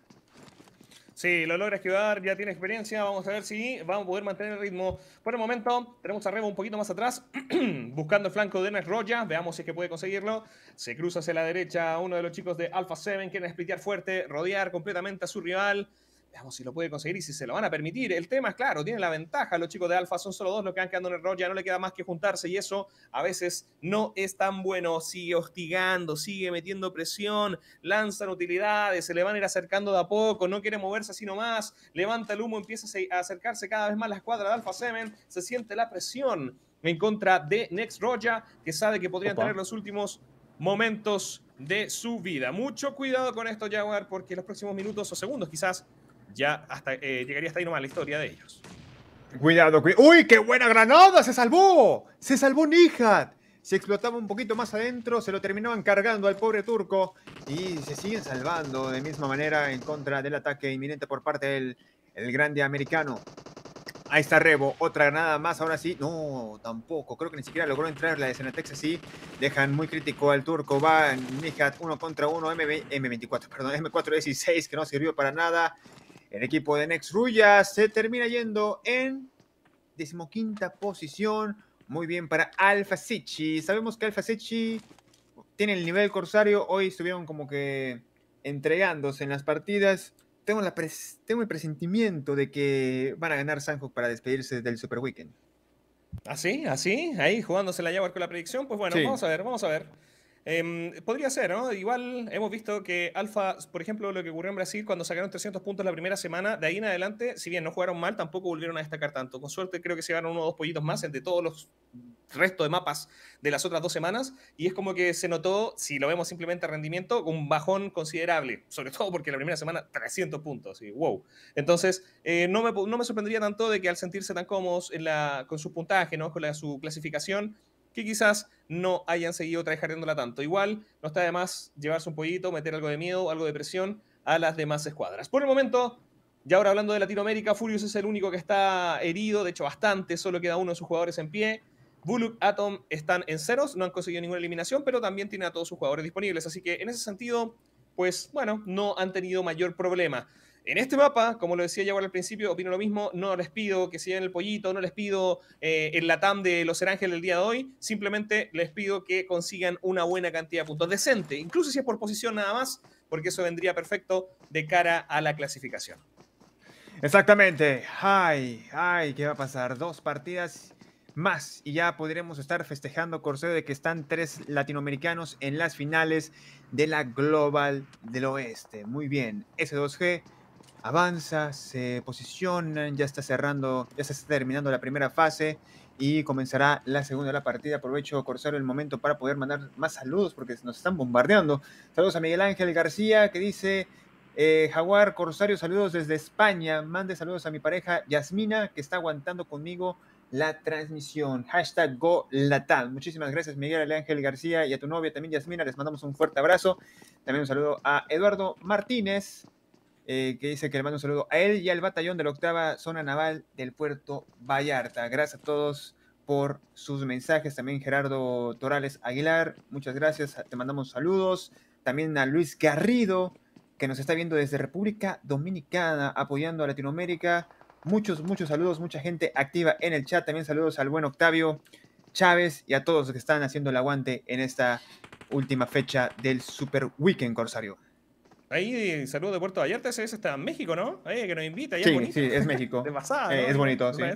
Sí, lo logra esquivar, ya tiene experiencia. Vamos a ver si vamos a poder mantener el ritmo. Por el momento, tenemos a Rebo un poquito más atrás, buscando el flanco de Next Roya. Veamos si es que puede conseguirlo. Se cruza hacia la derecha uno de los chicos de Alpha 7. Quieren splitear fuerte, rodear completamente a su rival. Veamos si lo puede conseguir y si se lo van a permitir. El tema es claro, tienen la ventaja los chicos de Alpha, son solo dos los que van quedando en el Roya, no le queda más que juntarse y eso a veces no es tan bueno. Sigue hostigando, sigue metiendo presión, lanzan utilidades, se le van a ir acercando de a poco, no quiere moverse así nomás, levanta el humo, empieza a acercarse cada vez más la escuadra de Alpha 7, se siente la presión en contra de Next Roya, que sabe que podrían tener los últimos momentos de su vida. Mucho cuidado con esto, Jaguar, porque en los próximos minutos o segundos quizás ya hasta llegaría hasta ahí nomás la historia de ellos. Cuidado. ¡Uy, qué buena granada! ¡Se salvó! ¡Se salvó Nihat! Si explotaba un poquito más adentro, se lo terminaban cargando al pobre turco. Y se siguen salvando de misma manera en contra del ataque inminente por parte del grande americano. Ahí está Rebo, otra granada más, ahora sí. No, tampoco, creo que ni siquiera logró entrar la de Senatex así. Dejan muy crítico al turco, va Nihat 1 contra 1, M24, perdón, M416, que no sirvió para nada. El equipo de Next Roya se termina yendo en 15ª posición. Muy bien para Alpha Sichi. Sabemos que Alpha Sichi tiene el nivel Corsario. Hoy estuvieron como que entregándose en las partidas. Tengo el presentimiento de que van a ganar Sanhok para despedirse del Super Weekend. ¿Así? Ahí jugándose la Jaguar con la predicción. Pues bueno, sí. Vamos a ver. Podría ser, ¿no? Igual hemos visto que Alpha, por ejemplo, lo que ocurrió en Brasil cuando sacaron 300 puntos la primera semana, de ahí en adelante, si bien no jugaron mal, tampoco volvieron a destacar tanto. Con suerte creo que se llevaron 1 o 2 pollitos más entre todos los restos de mapas de las otras 2 semanas, y es como que se notó, si lo vemos simplemente a rendimiento, un bajón considerable, sobre todo porque la primera semana 300 puntos, y wow. Entonces, no me sorprendería tanto de que al sentirse tan cómodos con su puntaje, ¿no? Con su clasificación, que quizás no hayan seguido tryhardeándola tanto. Igual, no está de más llevarse un pollito, meter algo de miedo, algo de presión a las demás escuadras. Por el momento, ya ahora hablando de Latinoamérica, Furious es el único que está herido, de hecho bastante, solo queda uno de sus jugadores en pie. Bullock, Atom están en ceros, no han conseguido ninguna eliminación, pero también tiene a todos sus jugadores disponibles, así que en ese sentido, pues bueno, no han tenido mayor problema. En este mapa, como lo decía ya al principio, opino lo mismo, no les pido que se lleven el pollito, no les pido el latam de los Serángeles del día de hoy, simplemente les pido que consigan una buena cantidad de puntos, decente, incluso si es por posición nada más, porque eso vendría perfecto de cara a la clasificación. Exactamente. Ay, ¿qué va a pasar? 2 partidas más y ya podremos estar festejando, Corsario, de que están 3 latinoamericanos en las finales de la Global del Oeste. Muy bien, S2G avanza, se posicionan, ya está cerrando, ya se está terminando la primera fase y comenzará la segunda de la partida. Aprovecho, Corsario, el momento para poder mandar más saludos porque nos están bombardeando. Saludos a Miguel Ángel García, que dice: Jaguar, Corsario, saludos desde España. Mande saludos a mi pareja Yasmina, que está aguantando conmigo la transmisión. Hashtag GoLatam. Muchísimas gracias, Miguel Ángel García, y a tu novia también, Yasmina. Les mandamos un fuerte abrazo. También un saludo a Eduardo Martínez, que dice que le mando un saludo a él y al batallón de la 8ª Zona Naval del Puerto Vallarta. Gracias a todos por sus mensajes. También Gerardo Torales Aguilar, muchas gracias. Te mandamos saludos. También a Luis Garrido, que nos está viendo desde República Dominicana, apoyando a Latinoamérica. Muchos saludos, mucha gente activa en el chat. También saludos al buen Octavio Chávez y a todos los que están haciendo el aguante en esta última fecha del Super Weekend, Corsario. Ahí, saludos de Puerto Vallarta, ese está en México, ¿no? Que nos invita, ya Sí, es bonito. sí, es México. De pasada, ¿no? Es bonito, sí.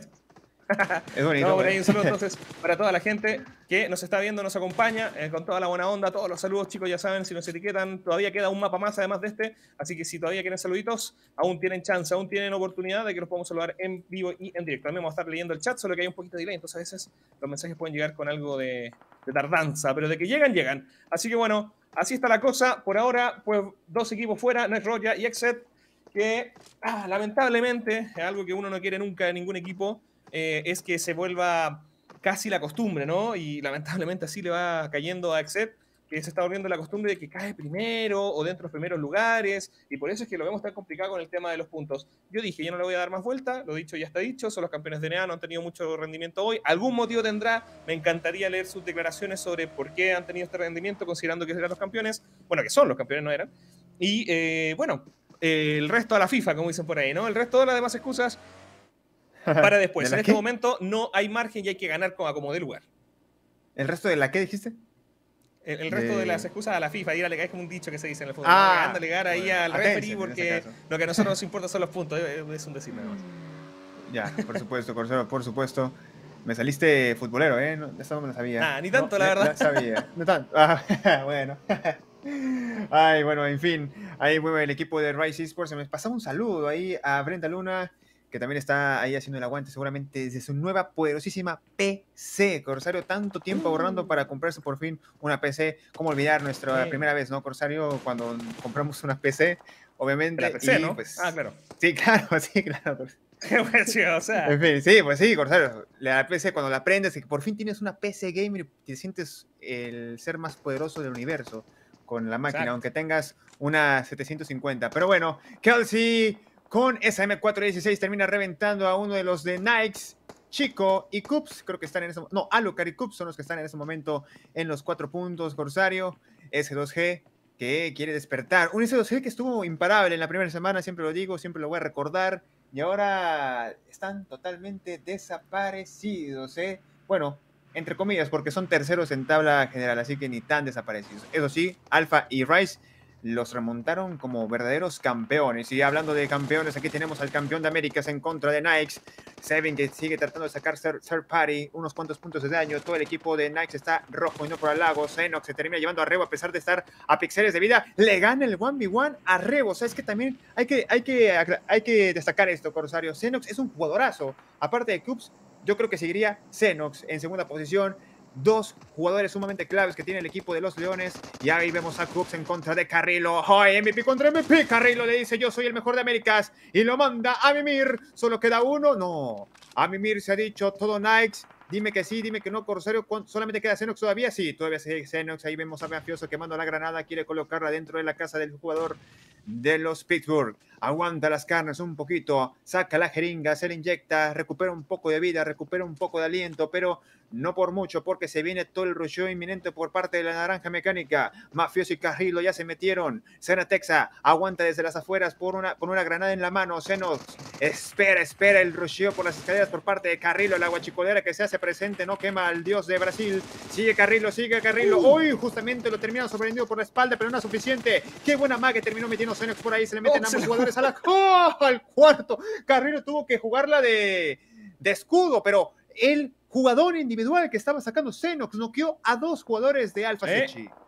Es bonito. No, por ahí un saludo entonces para toda la gente que nos está viendo, nos acompaña, con toda la buena onda, todos los saludos, chicos, ya saben, si nos etiquetan, todavía queda un mapa más además de este, así que si todavía quieren saluditos, aún tienen chance, aún tienen oportunidad de que los podamos saludar en vivo y en directo. También vamos a estar leyendo el chat, solo que hay un poquito de delay, entonces a veces los mensajes pueden llegar con algo de tardanza, pero de que llegan. Así que bueno, así está la cosa. Por ahora, pues 2 equipos fuera, Night Roya y Exet, que lamentablemente es algo que uno no quiere nunca en ningún equipo, es que se vuelva casi la costumbre, ¿no? Y lamentablemente así le va cayendo a Exet, que se está volviendo la costumbre de que cae primero o dentro de los primeros lugares, y por eso es que lo vemos tan complicado con el tema de los puntos. Yo dije, yo no le voy a dar más vuelta, lo dicho ya está dicho, son los campeones de NEA, no han tenido mucho rendimiento hoy, algún motivo tendrá, me encantaría leer sus declaraciones sobre por qué han tenido este rendimiento, considerando que eran los campeones, bueno, que son los campeones, no eran, y bueno, el resto a la FIFA, como dicen por ahí, ¿no? El resto de las demás excusas para después. En este momento no hay margen y hay que ganar como de lugar. ¿El resto de la qué dijiste? El resto de las excusas a la FIFA, es como un dicho que se dice en el fútbol. Alegar ahí al referee porque lo que a nosotros nos importa son los puntos. Es un decir nada más. Ya, por supuesto, Corsaro, por supuesto. Me saliste futbolero, ¿eh? No, eso no me lo sabía. Ni tanto, la verdad. No sabía. No tanto. Bueno. Ay, bueno, en fin. Ahí mueve el equipo de Rise Esports. Se me pasaba un saludo ahí a Brenda Luna, que también está ahí haciendo el aguante seguramente desde su nueva poderosísima PC. Corsario, tanto tiempo ahorrando para comprarse por fin una PC. ¿Cómo olvidar nuestra primera vez, no, Corsario? Cuando compramos una PC, obviamente. La PC, y, ¿no? Pues, claro. Sí, claro. O sea. En fin, sí, pues sí, Corsario. La PC, cuando la aprendes y que por fin tienes una PC gamer, te sientes el ser más poderoso del universo con la máquina, aunque tengas una 750. Pero bueno, Kelsey con esa M416 termina reventando a uno de los de Nikes. Chico y Cups, creo que están en ese momento. No, Alucard y Cups son los que están en ese momento en los 4 puntos. Corsario, S2G, que quiere despertar. Un S2G que estuvo imparable en la primera semana, siempre lo digo, siempre lo voy a recordar. Y ahora están totalmente desaparecidos, ¿eh? Bueno, entre comillas, porque son terceros en tabla general, así que ni tan desaparecidos. Eso sí, Alpha y Rise los remontaron como verdaderos campeones. Y hablando de campeones, aquí tenemos al campeón de Américas en contra de Nikes. Seven, que sigue tratando de sacar third party, unos cuantos puntos de daño. Todo el equipo de Nikes está rojo y no por el lago. Xenox se termina llevando a Rebo a pesar de estar a pixeles de vida. Le gana el 1v1 a Rebo. O sea, es que también hay que destacar esto, Corsario. Xenox es un jugadorazo. Aparte de Cubs, yo creo que seguiría Xenox en segunda posición. 2 jugadores sumamente claves que tiene el equipo de los Leones. Y ahí vemos a Cubs en contra de Carrillo. ¡Ay, MVP contra MVP! Carrillo le dice: yo soy el mejor de Américas. Y lo manda a Mimir. ¿Solo queda uno? No. A Mimir se ha dicho todo Nikes. Dime que sí, dime que no, Corsario. ¿Solamente queda Xenox todavía? Sí, todavía sigue Xenox. Ahí vemos a Mafioso quemando la granada. Quiere colocarla dentro de la casa del jugador de los Pittsburgh. Aguanta las carnes un poquito. Saca la jeringa, se le inyecta. Recupera un poco de vida, recupera un poco de aliento. Pero no por mucho, porque se viene todo el rusheo inminente por parte de la naranja mecánica. Mafioso y Carrillo ya se metieron. Texa aguanta desde las afueras por una granada en la mano. Xenox espera el rusheo por las escaleras por parte de Carrillo. La guachicolera que se hace presente no quema al dios de Brasil. Sigue Carrillo. Uy, justamente lo terminaron sorprendido por la espalda, pero no es suficiente. Qué buena maga terminó metiendo Xenox por ahí. Se le meten ambos jugadores al cuarto. Carrillo tuvo que jugarla de escudo, pero el jugador individual que estaba sacando Xenox noqueó a 2 jugadores de Alpha Sechi.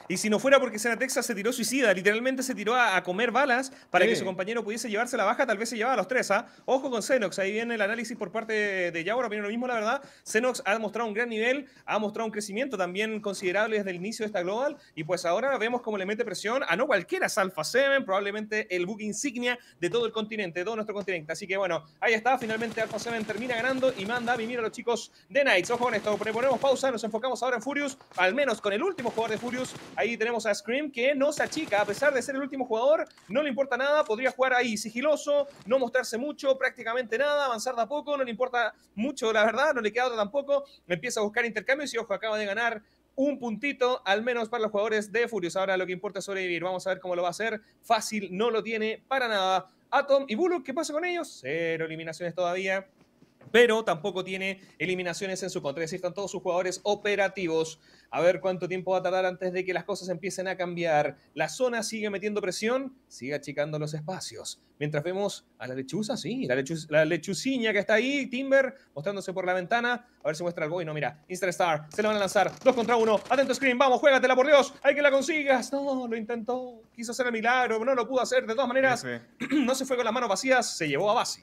Y si no fuera porque Senatexa se tiró suicida, literalmente se tiró a comer balas para Sí. que su compañero pudiese llevarse la baja, tal vez se llevaba a los 3, ¿ah? Ojo con Xenox, ahí viene el análisis por parte de Yaura, opino lo mismo, la verdad. Xenox ha mostrado un gran nivel, ha mostrado un crecimiento también considerable desde el inicio de esta Global, y pues ahora vemos cómo le mete presión a no cualquiera, es Alpha 7, probablemente el buque insignia de todo el continente, de todo nuestro continente. Así que bueno, ahí está, finalmente Alpha 7 termina ganando y manda a mimir a los chicos de Knights. Ojo con esto, ponemos pausa, nos enfocamos ahora en Furious, al menos con el último jugador de Furious. Ahí tenemos a Scream, que no se achica, a pesar de ser el último jugador, no le importa nada, podría jugar ahí sigiloso, no mostrarse mucho, prácticamente nada, avanzar de a poco, no le importa mucho, la verdad, no le queda otra tampoco, empieza a buscar intercambios y ojo, acaba de ganar un puntito, al menos para los jugadores de Furious. Ahora lo que importa es sobrevivir, vamos a ver cómo lo va a hacer, fácil no lo tiene para nada. Atom y Bullock, ¿qué pasa con ellos? 0 eliminaciones todavía, pero tampoco tiene eliminaciones en su contra, es decir, están todos sus jugadores operativos. A ver cuánto tiempo va a tardar antes de que las cosas empiecen a cambiar. La zona sigue metiendo presión, sigue achicando los espacios. Mientras vemos a la lechuza, sí, la lechuciña que está ahí, Timber, mostrándose por la ventana. A ver si muestra algo. Y no, mira, Instant Star, se la van a lanzar. 2 contra 1, atento Scream, vamos, juégatela por Dios. Hay que la consigas. No, lo intentó, quiso hacer el milagro, no lo pudo hacer. De todas maneras, no se fue con las manos vacías, se llevó a base.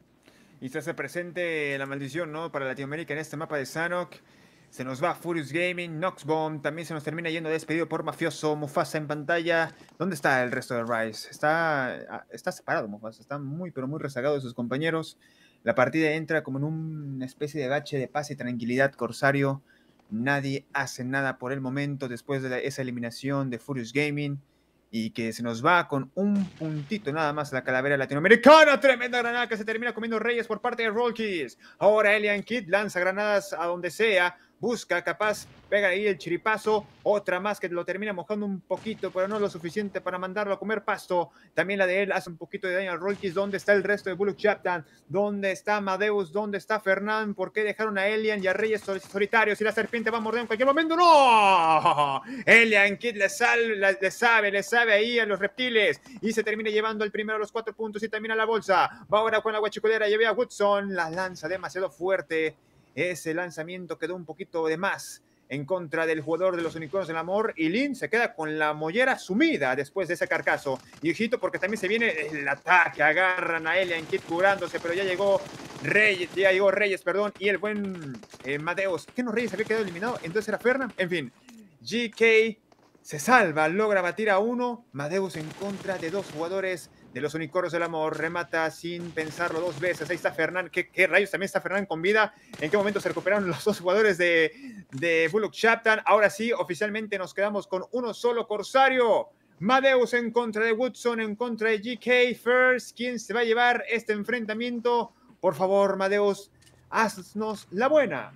Y se hace presente la maldición, ¿no? Para Latinoamérica en este mapa de Sanhok. Se nos va Furious Gaming, Noxbomb, también se nos termina yendo despedido por Mafioso, Mufasa en pantalla. ¿Dónde está el resto de Rise? Está separado Mufasa, está muy pero muy rezagado de sus compañeros. La partida entra como en una especie de bache de paz y tranquilidad corsario. Nadie hace nada por el momento después de esa eliminación de Furious Gaming. Y que se nos va con un puntito nada más la calavera latinoamericana. Tremenda granada que se termina comiendo Reyes por parte de Rollkeys. Ahora Alien Kid lanza granadas a donde sea. Busca, capaz, pega ahí el chiripazo. Otra más que lo termina mojando un poquito, pero no lo suficiente para mandarlo a comer pasto. También la de él hace un poquito de daño al Rollkeys. ¿Dónde está el resto de Bullock Chapman? ¿Dónde está Amadeus? ¿Dónde está Fernán? ¿Por qué dejaron a Alien y a Reyes solitarios? Y la serpiente va a morder en cualquier momento. ¡No! Alien Kid le sabe ahí a los reptiles. Y se termina llevando el primero a los 4 puntos y también a la bolsa. Va ahora con la guachicolera. Lleve a Woodson. La lanza demasiado fuerte. Ese lanzamiento quedó un poquito de más en contra del jugador de los Unicornios del Amor. Y Lin se queda con la mollera sumida después de ese carcazo. Y ojito porque también se viene el ataque. Agarran a Alien Kid curándose, pero ya llegó Reyes, y el buen Madeus. ¿Qué no Reyes había quedado eliminado? Entonces era Fernan. En fin, GK se salva, logra batir a uno. Madeus en contra de 2 jugadores de los Unicornios del Amor, remata sin pensarlo 2 veces. Ahí está Fernán. ¿Qué rayos? También está Fernán con vida. ¿En qué momento se recuperaron los 2 jugadores de Bullock Chapman? Ahora sí, oficialmente nos quedamos con uno solo corsario. Madeus en contra de Woodson, en contra de GK First. ¿Quién se va a llevar este enfrentamiento? Por favor, Madeus, haznos la buena.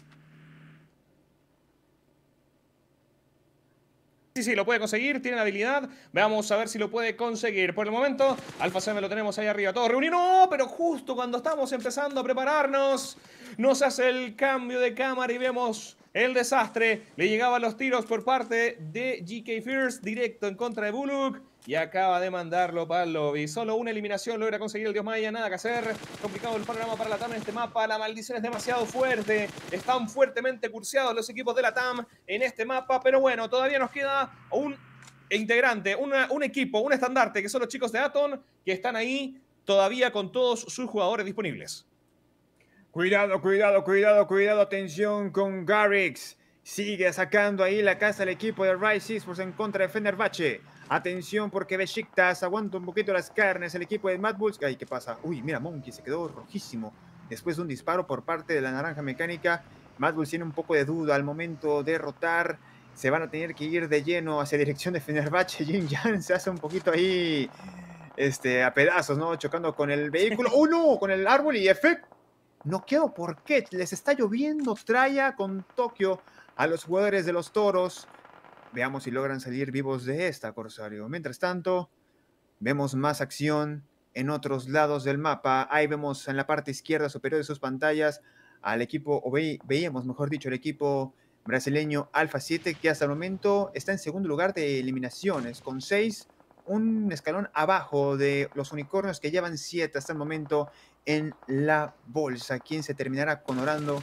Sí, lo puede conseguir, tiene la habilidad. Veamos a ver si lo puede conseguir. Por el momento, Alpha 7 lo tenemos ahí arriba, todo reunido. ¡No! Pero justo cuando estamos empezando a prepararnos, nos hace el cambio de cámara y vemos el desastre. Le llegaban los tiros por parte de GK First, directo en contra de Bullock. Y acaba de mandarlo para el lobby. Solo una eliminación logra conseguir el Dios Maya. Nada que hacer. Complicado el panorama para la TAM en este mapa. La maldición es demasiado fuerte. Están fuertemente curseados los equipos de la TAM en este mapa. Pero bueno, todavía nos queda un integrante, un equipo, un estandarte, que son los chicos de Atom, que están ahí todavía con todos sus jugadores disponibles. Cuidado. Atención con Garrix. Sigue sacando ahí la casa el equipo de Rise Esports en contra de Fenerbahce. Atención porque Besiktas aguanta un poquito las carnes el equipo de Mad Bulls. Ay, ¿qué pasa? Uy, mira, Monkey se quedó rojísimo después de un disparo por parte de la naranja mecánica. Mad Bulls tiene un poco de duda al momento de rotar. Se van a tener que ir de lleno hacia dirección de Fenerbahce. Jin Jan se hace un poquito ahí a pedazos, ¿no? Chocando con el vehículo. ¡Oh, no! Con el árbol y efecto. Noqueado por qué. Les está lloviendo tralla con Tokio a los jugadores de los Toros. Veamos si logran salir vivos de esta, Corsario. Mientras tanto, vemos más acción en otros lados del mapa. Ahí vemos en la parte izquierda superior de sus pantallas al equipo, o veíamos, mejor dicho, el equipo brasileño Alpha 7, que hasta el momento está en segundo lugar de eliminaciones, con 6, un escalón abajo de los Unicornios, que llevan 7 hasta el momento en la bolsa. ¿Quién se terminará coronando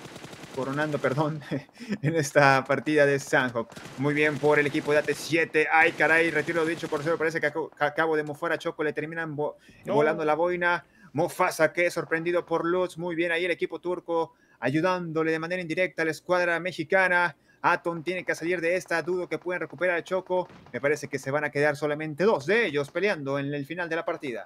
coronando, perdón, en esta partida de Sanhok. Muy bien por el equipo de AT7. Ay, caray, retiro dicho Corsero. Parece que acabo de mofar a Choco. Le terminan volando la boina. Mofasa, que es sorprendido por Lutz. Muy bien ahí el equipo turco, ayudándole de manera indirecta a la escuadra mexicana. Atom tiene que salir de esta. Dudo que puedan recuperar a Choco. Me parece que se van a quedar solamente 2 de ellos peleando en el final de la partida.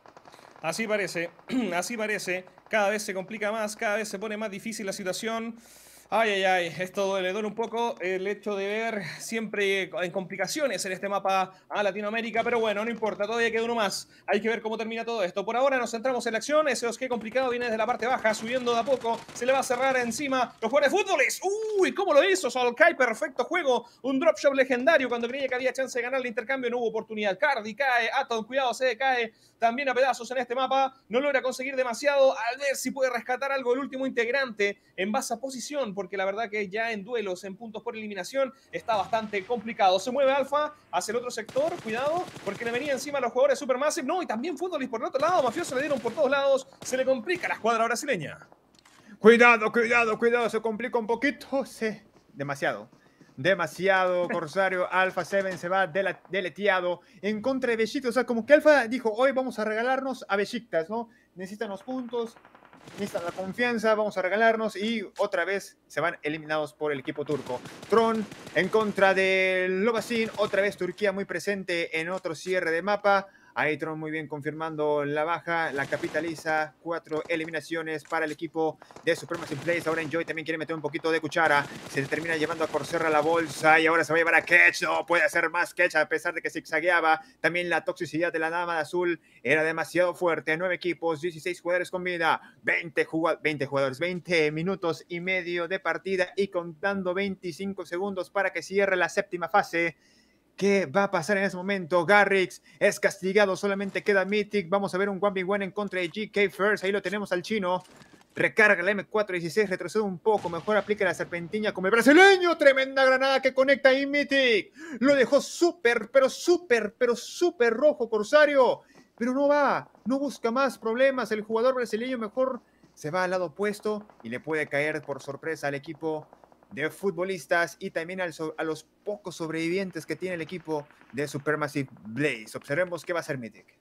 Así parece, así parece. Cada vez se complica más, cada vez se pone más difícil la situación. Ay, ay, ay, esto le duele un poco el hecho de ver siempre en complicaciones en este mapa a Latinoamérica, pero bueno, no importa, todavía queda uno más. Hay que ver cómo termina todo esto. Por ahora nos centramos en la acción. Ese qué complicado viene desde la parte baja, subiendo de a poco. Se le va a cerrar encima los jugadores de fútboles. ¡Uy! ¿Cómo lo hizo Solkai? Perfecto juego. Un drop shot legendario. Cuando creía que había chance de ganar el intercambio, no hubo oportunidad. Cardi cae, Atom, cuidado, se cae también a pedazos en este mapa. No logra conseguir demasiado. A ver si puede rescatar algo el último integrante en base a posición, porque la verdad que ya en duelos, en puntos por eliminación, está bastante complicado. Se mueve Alfa hacia el otro sector, cuidado, porque le venía encima a los jugadores Supermassive. No, y también Futbolist por el otro lado. Mafioso le dieron por todos lados. Se le complica a la escuadra brasileña. Cuidado, cuidado, cuidado. Se complica un poquito. Sí, demasiado. Demasiado, Corsario. Alpha 7 se va deleteado en contra de Besiktas. O sea, como que Alpha dijo, hoy vamos a regalarnos a Besiktas, ¿no? Necesitan los puntos, necesitan la confianza, vamos a regalarnos, y otra vez se van eliminados por el equipo turco. Tron en contra de Lobasin, otra vez Turquía muy presente en otro cierre de mapa. Ahí Tron muy bien confirmando la baja, la capitaliza. 4 eliminaciones para el equipo de Supermassive Blaze. Ahora Enjoy también quiere meter un poquito de cuchara. Se termina llevando a Corserra la bolsa y ahora se va a llevar a Ketch. No puede hacer más Ketch a pesar de que zigzagueaba. También la toxicidad de la dama de azul era demasiado fuerte. 9 equipos, 16 jugadores con vida, 20 jugadores, 20 minutos y medio de partida y contando 25 segundos para que cierre la séptima fase. ¿Qué va a pasar en ese momento? Garrix es castigado, solamente queda Mythic. Vamos a ver un 1v1 en contra de GK First. Ahí lo tenemos al chino. Recarga la M416, retrocede un poco, mejor aplica la serpentina como el brasileño. Tremenda granada que conecta ahí Mythic. Lo dejó súper rojo Corsario. Pero no va, no busca más problemas. El jugador brasileño mejor se va al lado opuesto y le puede caer por sorpresa al equipo de futbolistas y también a los pocos sobrevivientes que tiene el equipo de Supermassive Blaze. Observemos qué va a hacer Mythic.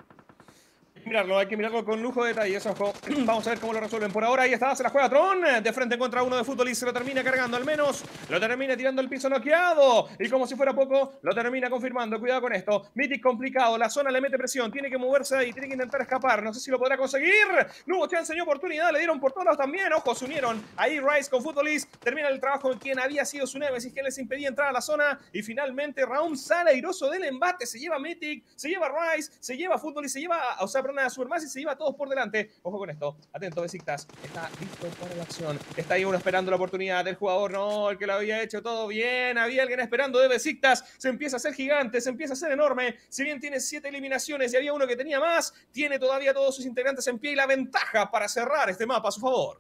Hay que mirarlo con lujo de detalles, ojo. Vamos a ver cómo lo resuelven. Por ahora ahí está, se la juega Tron. De frente contra uno de fútbol y se lo termina cargando al menos. Lo termina tirando el piso noqueado. Y como si fuera poco, lo termina confirmando. Cuidado con esto. Mythic complicado. La zona le mete presión. Tiene que moverse y tiene que intentar escapar. No sé si lo podrá conseguir. No hubo chance ni oportunidad. Le dieron por todos lados también. Ojo, se unieron. Ahí Rice con Futbolist. Termina el trabajo en quien había sido su némesis, que les impedía entrar a la zona. Y finalmente Raúl sale airoso del embate. Se lleva Mythic, se lleva Rice, se lleva Futbolist, se lleva, o sea, perdón, a Supermassive, se lleva a todos por delante. Ojo con esto. Atento, Besiktas. Está listo para la acción. Está ahí uno esperando la oportunidad del jugador. No, el que lo había hecho todo bien. Había alguien esperando de Besiktas. Se empieza a hacer gigante, se empieza a hacer enorme. Si bien tiene 7 eliminaciones y había uno que tenía más, tiene todavía todos sus integrantes en pie y la ventaja para cerrar este mapa a su favor.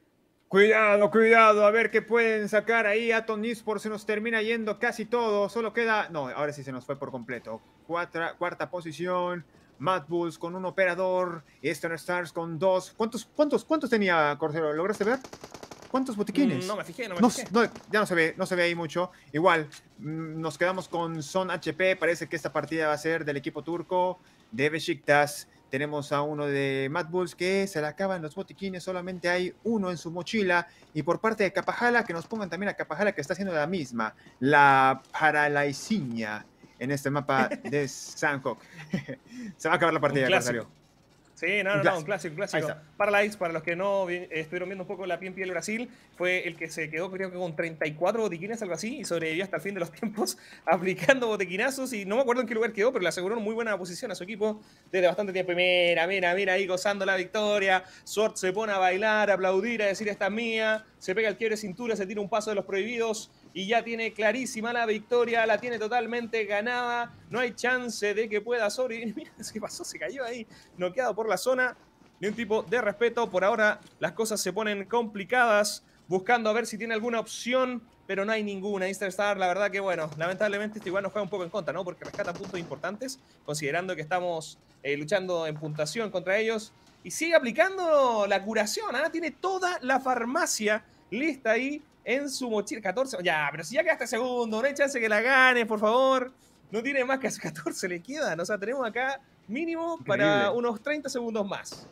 Cuidado, cuidado, a ver qué pueden sacar ahí. Atom Esports se nos termina yendo casi todo. Solo queda... No, ahora sí se nos fue por completo. Cuarta posición. Mad Bulls con un operador. Eastern Stars con 2. ¿Cuántos tenía Corsero? ¿Lograste ver? ¿Cuántos botiquines? No me fijé. Ya no se ve ahí mucho. Igual, nos quedamos con Son HP. Parece que esta partida va a ser del equipo turco de Besiktas. Tenemos a uno de Mad Bulls que se le acaban los botiquines, solamente hay uno en su mochila. Y por parte de Capajala, que nos pongan también a Capajala, que está haciendo la misma, la Paralaisiña en este mapa de Sanhok. Se va a acabar la partida, Corsario. Sí, un clásico. Paralyze, para los que no estuvieron viendo un poco la PNPL Brasil, fue el que se quedó creo que con 34 botiquines, algo así, y sobrevivió hasta el fin de los tiempos aplicando botiquinazos, y no me acuerdo en qué lugar quedó, pero le aseguró muy buena posición a su equipo desde bastante tiempo. Y mira ahí gozando la victoria. Sword se pone a bailar, a aplaudir, a decir esta es mía, se pega el quiebre de cintura, se tira un paso de los prohibidos, y ya tiene clarísima la victoria, la tiene totalmente ganada, no hay chance de que pueda sobrevivir. Mira, ¿qué pasó? Se cayó ahí, noqueado por la zona, de un tipo de respeto. Por ahora las cosas se ponen complicadas, buscando a ver si tiene alguna opción, pero no hay ninguna. Eastern Star, la verdad que bueno, lamentablemente esto igual nos juega un poco en contra, ¿no? Porque rescata puntos importantes, considerando que estamos luchando en puntuación contra ellos, y sigue aplicando la curación, ¿eh? Tiene toda la farmacia lista ahí en su mochila. 14, ya, pero si ya quedaste segundo, no hay chance que la gane, por favor. No tiene más que 14 le quedan. O sea, tenemos acá mínimo para Increíble. unos 30 segundos más.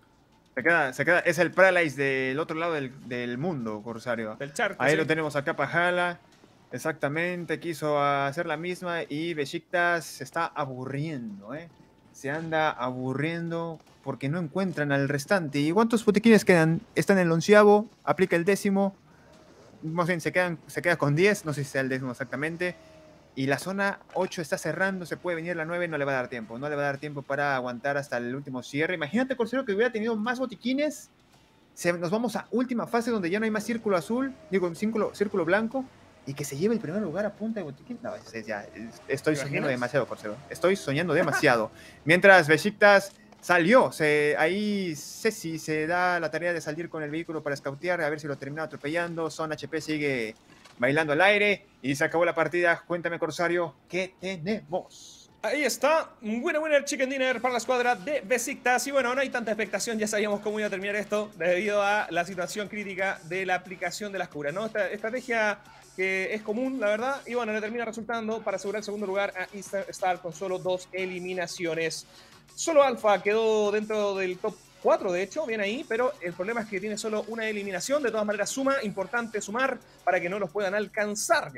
Se queda, es el Paralyze del otro lado del mundo, Corsario. Del charco. Ahí sí. lo tenemos acá, Pajala. Exactamente, quiso hacer la misma y Besiktas se está aburriendo, ¿eh? Se anda aburriendo porque no encuentran al restante. ¿Y cuántos botiquines quedan? Está en el 11avo, aplica el 10º. Más bien, se queda con 10, no sé si sea el 10º exactamente. Y la zona 8 está cerrando, se puede venir la 9, no le va a dar tiempo. No le va a dar tiempo para aguantar hasta el último cierre. Imagínate, Corsario, que hubiera tenido más botiquines. Nos vamos a última fase donde ya no hay más círculo azul, digo, círculo blanco, y que se lleve el primer lugar a punta de botiquín. No, estoy soñando demasiado, Corsario. Estoy soñando demasiado. Mientras Besiktas salió, ahí Ceci se da la tarea de salir con el vehículo para escautear, a ver si lo termina atropellando. Son HP sigue bailando al aire y se acabó la partida. Cuéntame, Corsario, ¿qué tenemos? Ahí está, winner chicken dinner para la escuadra de Besiktas. Y bueno, no hay tanta expectación, ya sabíamos cómo iba a terminar esto debido a la situación crítica de la aplicación de las curas, ¿no? Esta estrategia que es común, la verdad, y bueno, le termina resultando para asegurar el segundo lugar a Eastern Star con solo 2 eliminaciones. Solo Alpha quedó dentro del top 4, de hecho, bien ahí, pero el problema es que tiene solo una eliminación. De todas maneras, importante sumar para que no los puedan alcanzar.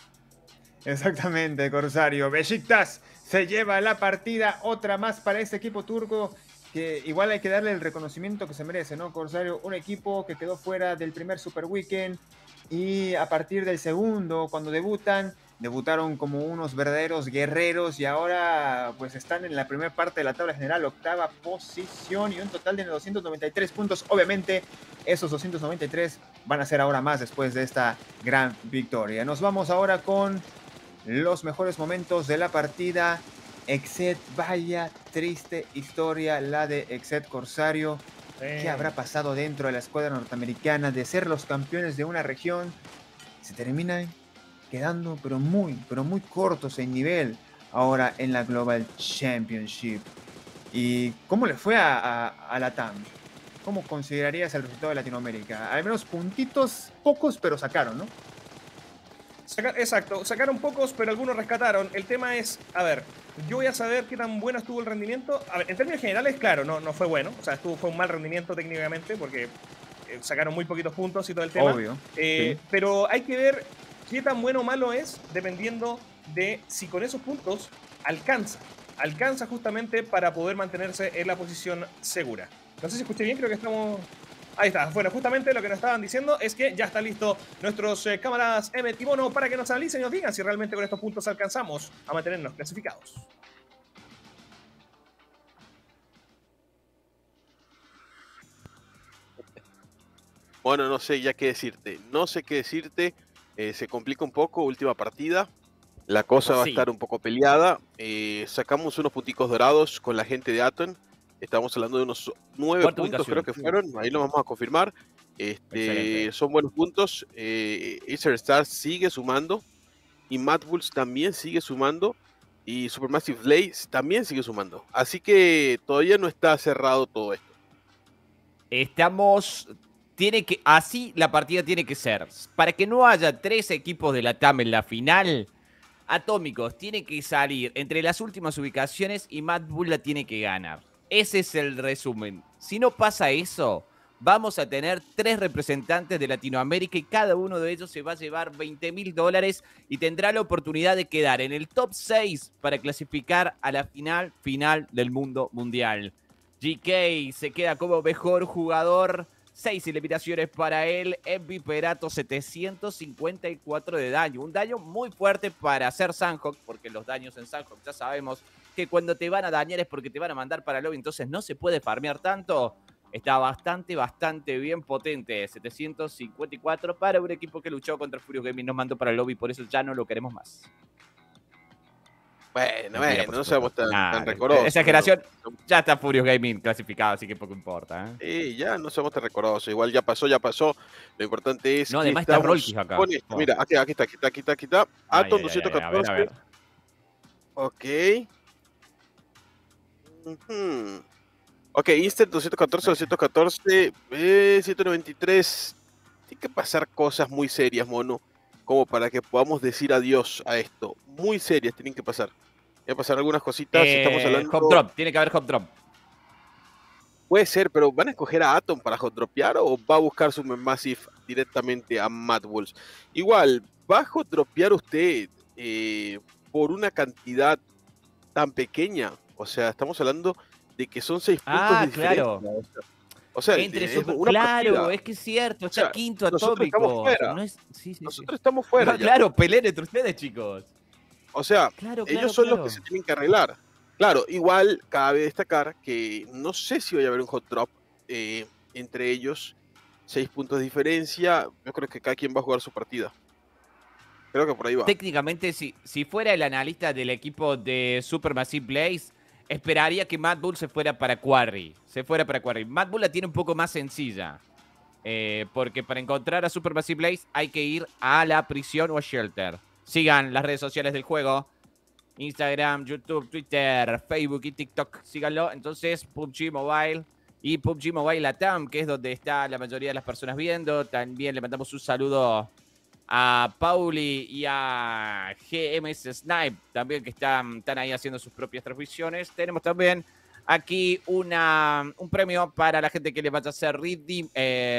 Exactamente, Corsario. Besiktas se lleva la partida, otra más para este equipo turco, que igual hay que darle el reconocimiento que se merece, ¿no, Corsario? Un equipo que quedó fuera del primer Super Weekend y a partir del segundo, cuando debutaron como unos verdaderos guerreros y ahora pues están en la primera parte de la tabla general, 8ª posición y un total de 293 puntos. Obviamente esos 293 van a ser ahora más después de esta gran victoria. Nos vamos ahora con los mejores momentos de la partida. Exet, vaya triste historia la de Exet, Corsario. ¿Qué habrá pasado dentro de la escuadra norteamericana de ser los campeones de una región? Se terminan quedando pero muy cortos en nivel ahora en la Global Championship. ¿Y cómo le fue a la TAM? ¿Cómo considerarías el resultado de Latinoamérica? Al menos puntitos, pocos, pero sacaron, ¿no? Exacto, sacaron pocos, pero algunos rescataron. El tema es, a ver, yo voy a saber qué tan bueno estuvo el rendimiento. A ver, en términos generales, claro, no fue bueno. O sea, fue un mal rendimiento técnicamente porque sacaron muy poquitos puntos y todo el tema. Obvio. Sí. Pero hay que ver qué tan bueno o malo es dependiendo de si con esos puntos alcanza justamente para poder mantenerse en la posición segura. No sé si escuché bien, creo que estamos... Ahí está. Bueno, justamente lo que nos estaban diciendo es que ya están listos nuestros camaradas Emmet y Mono para que nos analicen y nos digan si realmente con estos puntos alcanzamos a mantenernos clasificados. Bueno, no sé ya qué decirte. No sé qué decirte. Se complica un poco. Última partida. La cosa va a estar un poco peleada. Sacamos unos punticos dorados con la gente de Aton. Estamos hablando de unos 9 puntos, creo que fueron. Ahí lo vamos a confirmar. Son buenos puntos. Eastern Stars sigue sumando. Y Mad Bulls también sigue sumando. Y Supermassive Blaze también sigue sumando. Así que todavía no está cerrado todo esto. Así la partida tiene que ser. Para que no haya 3 equipos de la TAM en la final, Atómicos tiene que salir entre las últimas ubicaciones y Mad Bull la tiene que ganar. Ese es el resumen. Si no pasa eso, vamos a tener 3 representantes de Latinoamérica y cada uno de ellos se va a llevar $20.000 y tendrá la oportunidad de quedar en el top 6 para clasificar a la final del mundo mundial. GK se queda como mejor jugador. 6 eliminaciones para él. Viperato, 754 de daño. Un daño muy fuerte para hacer Sanhok, porque los daños en Sanhok ya sabemos que cuando te van a dañar es porque te van a mandar para el lobby, entonces no se puede farmear tanto. Está bastante bien potente. 754 para un equipo que luchó contra Furious Gaming. Nos mandó para el lobby, por eso ya no lo queremos más. Bueno, no seamos tan recordosos. Esa generación ya está Furious Gaming clasificado, así que poco importa. Ya no seamos tan recordosos. Igual ya pasó. Lo importante es no, que además está Rolkis acá. Mira, aquí está. Atom 214. A ver. Ok. Ok, Instant 214, 193. tienen que pasar cosas muy serias, mono, como para que podamos decir adiós a esto. Muy serias tienen que pasar. Voy a pasar algunas cositas, estamos hablando... Hop drop, tiene que haber hop drop. Puede ser, pero ¿van a escoger a Atom para hot dropear o va a buscar Supermassive directamente a Mad Bulls? Igual, ¿va a hot dropear usted por una cantidad tan pequeña? O sea, estamos hablando de que son 6 puntos de diferencia. Claro. O sea, Entre es super, una claro, partida. es que es cierto, está O sea, quinto nosotros estamos atómico. fuera. No es, sí, sí, Nosotros estamos fuera. No, ya. claro, peleen entre ustedes, chicos. O sea, Claro, ellos son los que se tienen que arreglar. Claro, igual cabe destacar que no sé si vaya a haber un hot drop entre ellos. 6 puntos de diferencia. Yo creo que cada quien va a jugar su partida. Creo que por ahí va. Técnicamente, si fuera el analista del equipo de Supermassive Blaze, esperaría que Mad Bull se fuera para Quarry. Mad Bull la tiene un poco más sencilla. Porque para encontrar a Supermassive Blaze hay que ir a la prisión o a Shelter. Sigan las redes sociales del juego. Instagram, YouTube, Twitter, Facebook y TikTok. Síganlo. Entonces, PUBG Mobile y PUBG Mobile Latam, que es donde está la mayoría de las personas viendo. También le mandamos un saludo a Pauli y a GMS Snipe, también que están ahí haciendo sus propias transmisiones. Tenemos también aquí un premio para la gente que le vaya a hacer Redeem,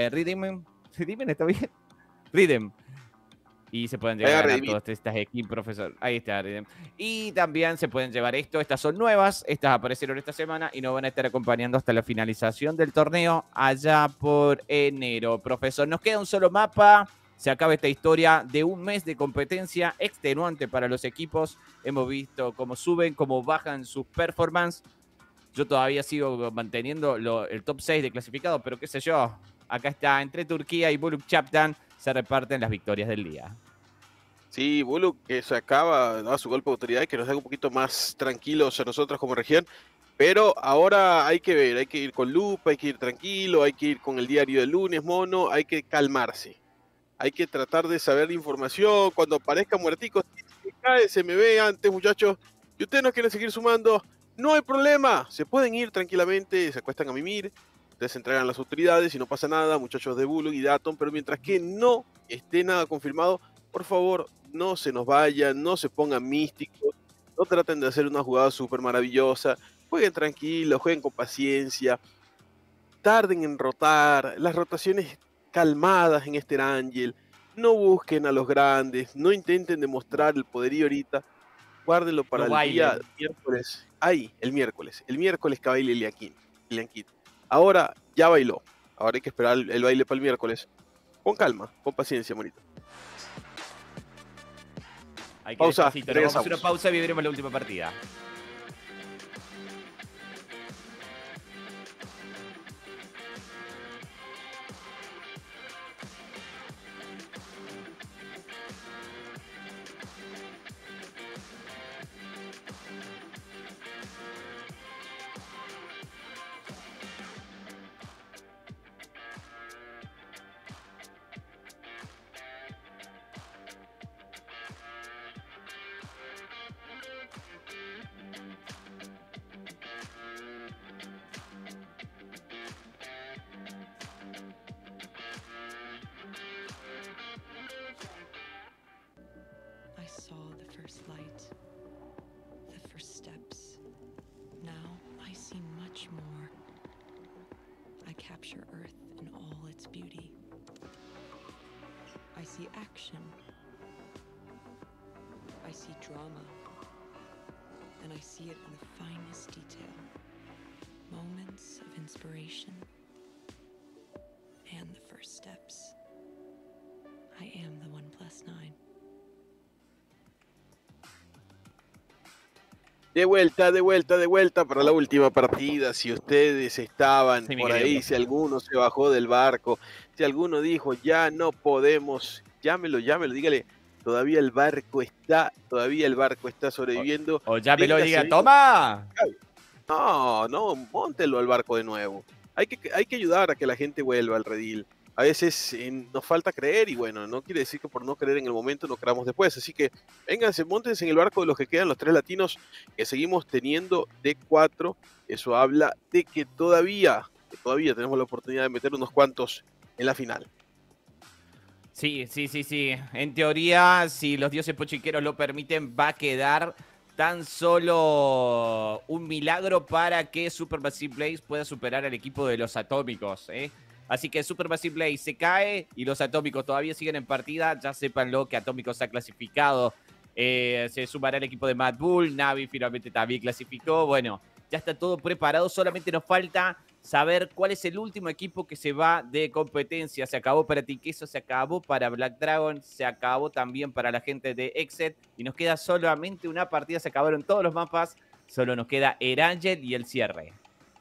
¿está bien? Redeem. Y se pueden llevar a todas estas skins, profesor. Ahí está, Redeem. Y también se pueden llevar esto. Estas son nuevas. Estas aparecieron esta semana y nos van a estar acompañando hasta la finalización del torneo allá por enero. Profesor, nos queda un solo mapa. Se acaba esta historia de un mes de competencia extenuante para los equipos. Hemos visto cómo suben, cómo bajan sus performances. Yo todavía sigo manteniendo el top 6 de clasificado, pero qué sé yo. Acá está, entre Turquía y Buluk Chaptan se reparten las victorias del día. Sí, Buluk que se acaba, da su golpe de autoridad y que nos haga un poquito más tranquilos a nosotros como región. Pero ahora hay que ver, hay que ir con lupa, hay que ir tranquilo, hay que ir con el diario del lunes, mono, hay que calmarse. Hay que tratar de saber la información. Cuando aparezca muerticos, se cae, se me ve antes, muchachos. Y ustedes no quieren seguir sumando, no hay problema. Se pueden ir tranquilamente, se acuestan a mimir. Ustedes se entregan a las autoridades y no pasa nada, muchachos de Buluk y de Atom. Pero mientras que no esté nada confirmado, por favor, no se nos vayan, no se pongan místicos. No traten de hacer una jugada súper maravillosa. Jueguen tranquilos, jueguen con paciencia. Tarden en rotar. Las rotaciones calmadas en este Ángel, no busquen a los grandes, no intenten demostrar el poderío ahorita, guárdenlo para el día miércoles. Ahí, el miércoles que baile Ilian Kid. Ahora ya bailó, ahora hay que esperar el baile para el miércoles. Con calma, con paciencia, monito. Hay que Pausa, despacito, vamos a hacer una pausa y viviremos la última partida. I saw the first light, the first steps. Now I see much more. I capture Earth in all its beauty. I see action. I see drama. And I see it in the finest detail. Moments of inspiration and the first steps. I am the 1+9. De vuelta para la última partida. Si ustedes estaban por ahí, si alguno se bajó del barco, si alguno dijo ya no podemos, llámelo, dígale, todavía el barco está sobreviviendo. O llámelo y diga, ¡toma! No, móntelo al barco de nuevo. Hay que ayudar a que la gente vuelva al redil. A veces nos falta creer y bueno, no quiere decir que por no creer en el momento no creamos después. Así que vénganse, móntense en el barco de los que quedan, los 3 latinos que seguimos teniendo de 4. Eso habla de que todavía tenemos la oportunidad de meter unos cuantos en la final. Sí. En teoría, si los dioses pochiqueros lo permiten, va a quedar tan solo un milagro para que Supermassive Blaze pueda superar al equipo de los Atómicos, ¿eh? Así que Supermassive Blaze se cae y los Atómicos todavía siguen en partida. Ya sépanlo que Atómicos ha clasificado. Se sumará el equipo de Mad Bull. Navi finalmente también clasificó. Bueno, ya está todo preparado. Solamente nos falta saber cuál es el último equipo que se va de competencia. Se acabó para Tiqueso, se acabó para Black Dragon, se acabó también para la gente de Exet. Y nos queda solamente una partida. Se acabaron todos los mapas. Solo nos queda Erangel y el cierre.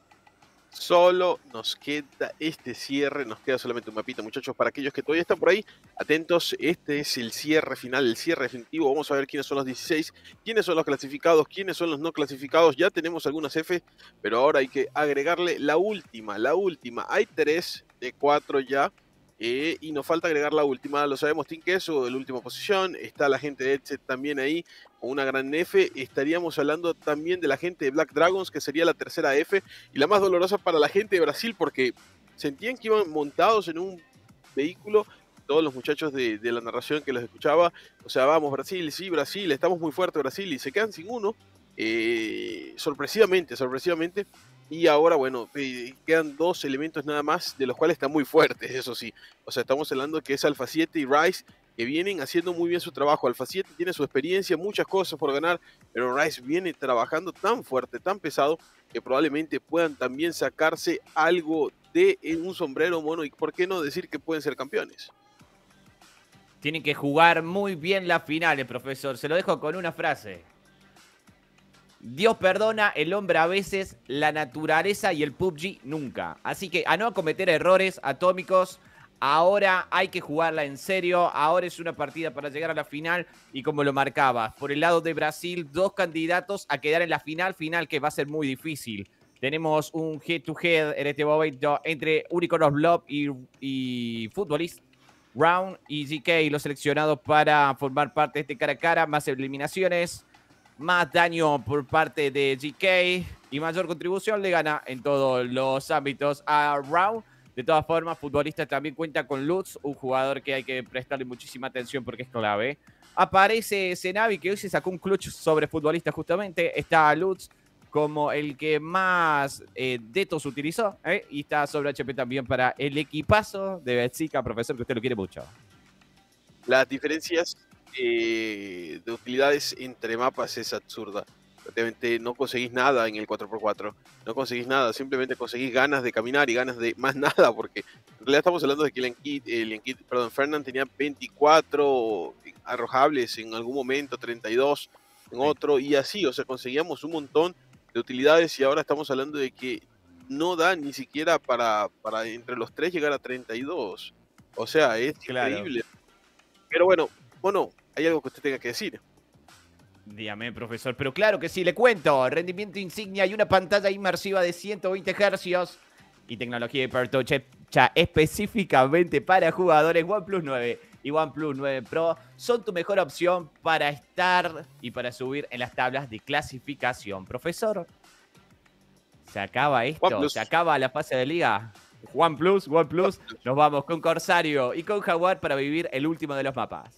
Solo nos queda este cierre, nos queda solamente un mapita, muchachos. Para aquellos que todavía están por ahí, atentos, este es el cierre final, el cierre definitivo. Vamos a ver quiénes son los 16, quiénes son los clasificados, quiénes son los no clasificados. Ya tenemos algunas F, pero ahora hay que agregarle la última. Hay 3 de 4 ya. Y nos falta agregar la última, lo sabemos, Team Queso en la última posición, está la gente de Edset también ahí, con una gran F, estaríamos hablando también de la gente de Black Dragons, que sería la tercera F, y la más dolorosa para la gente de Brasil, porque sentían que iban montados en un vehículo, todos los muchachos de la narración que los escuchaba, o sea, vamos Brasil, sí, Brasil, estamos muy fuertes Brasil, y se quedan sin uno, sorpresivamente, y ahora, bueno, quedan 2 elementos nada más, de los cuales están muy fuertes, eso sí. O sea, estamos hablando que es Alpha 7 y Ryze, que vienen haciendo muy bien su trabajo. Alpha 7 tiene su experiencia, muchas cosas por ganar, pero Ryze viene trabajando tan fuerte, tan pesado, que probablemente puedan también sacarse algo de un sombrero, mono, y por qué no decir que pueden ser campeones. Tienen que jugar muy bien las finales, profesor. Se lo dejo con una frase. Dios perdona, el hombre a veces, la naturaleza y el PUBG nunca. Así que a no cometer errores Atómicos. Ahora hay que jugarla en serio. Ahora es una partida para llegar a la final. Y como lo marcabas, por el lado de Brasil, 2 candidatos a quedar en la final que va a ser muy difícil. Tenemos un head-to-head en este momento entre Unicorn of Love y Futbolist Round y GK, los seleccionados para formar parte de este cara a cara. Más eliminaciones, más daño por parte de GK y mayor contribución le gana en todos los ámbitos a Round. De todas formas, Futbolista también cuenta con Lutz, un jugador que hay que prestarle muchísima atención porque es clave. Aparece Senavi, que hoy se sacó un clutch sobre Futbolista justamente. Está Lutz como el que más detos utilizó, y está sobre HP también para el equipazo de Betsica, profesor, que usted lo quiere mucho. Las diferencias de utilidades entre mapas es absurda. Prácticamente no conseguís nada en el 4x4, no conseguís nada, simplemente conseguís ganas de caminar y ganas de más nada, porque en realidad estamos hablando de que Fernand tenía 24 arrojables en algún momento, 32 en otro, y así, o sea, conseguíamos un montón de utilidades y ahora estamos hablando de que no da ni siquiera para entre los 3 llegar a 32. O sea, es increíble. Pero bueno, hay algo que usted tenga que decir. Dígame, profesor, pero claro que sí, le cuento. Rendimiento insignia y una pantalla inmersiva de 120 Hz y tecnología hipertouch específicamente para jugadores. OnePlus 9 y OnePlus 9 Pro son tu mejor opción para estar y para subir en las tablas de clasificación. Profesor, se acaba esto, OnePlus. Se acaba la fase de liga. OnePlus, nos vamos con Corsario y con Jaguar para vivir el último de los mapas.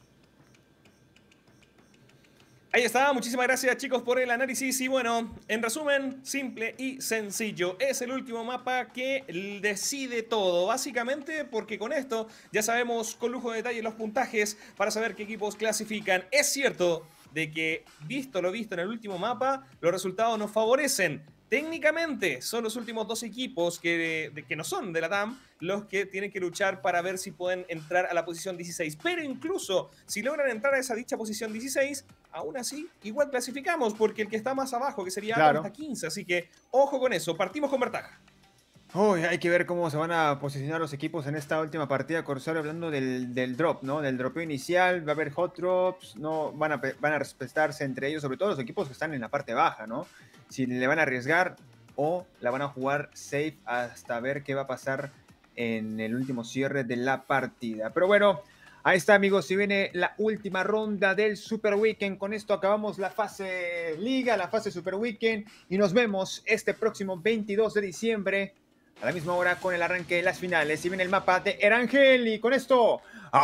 Ahí está, muchísimas gracias chicos por el análisis y bueno, en resumen, simple y sencillo, es el último mapa que decide todo, básicamente porque con esto ya sabemos con lujo de detalle los puntajes para saber qué equipos clasifican. Es cierto de que visto lo visto en el último mapa, los resultados nos favorecen. Técnicamente son los últimos 2 equipos que no son de la TAM los que tienen que luchar para ver si pueden entrar a la posición 16. Pero incluso si logran entrar a esa dicha posición 16, aún así igual clasificamos porque el que está más abajo, que sería hasta 15. Así que ojo con eso, partimos con ventaja. Hay que ver cómo se van a posicionar los equipos en esta última partida. Corsario hablando del drop, ¿no? Del dropeo inicial, va a haber hot drops, no van a respetarse entre ellos, sobre todo los equipos que están en la parte baja, ¿no? Si le van a arriesgar o la van a jugar safe hasta ver qué va a pasar en el último cierre de la partida. Pero bueno, ahí está, amigos, si viene la última ronda del Super Weekend. Con esto acabamos la fase Liga, la fase Super Weekend y nos vemos este próximo 22 de diciembre a la misma hora con el arranque de las finales. Y viene el mapa de Erangel y con esto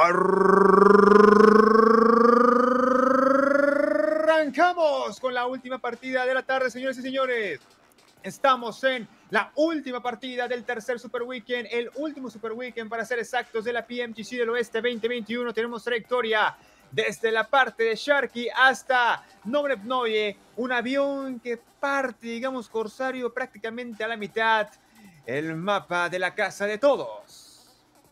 arrancamos con la última partida de la tarde, señores y señores. Estamos en la última partida del tercer Super Weekend, el último Super Weekend para ser exactos de la PMGC del Oeste 2021. Tenemos trayectoria desde la parte de Sharky hasta Nobrevnoye, un avión que parte, digamos, Corsario, prácticamente a la mitad. El mapa de la casa de todos.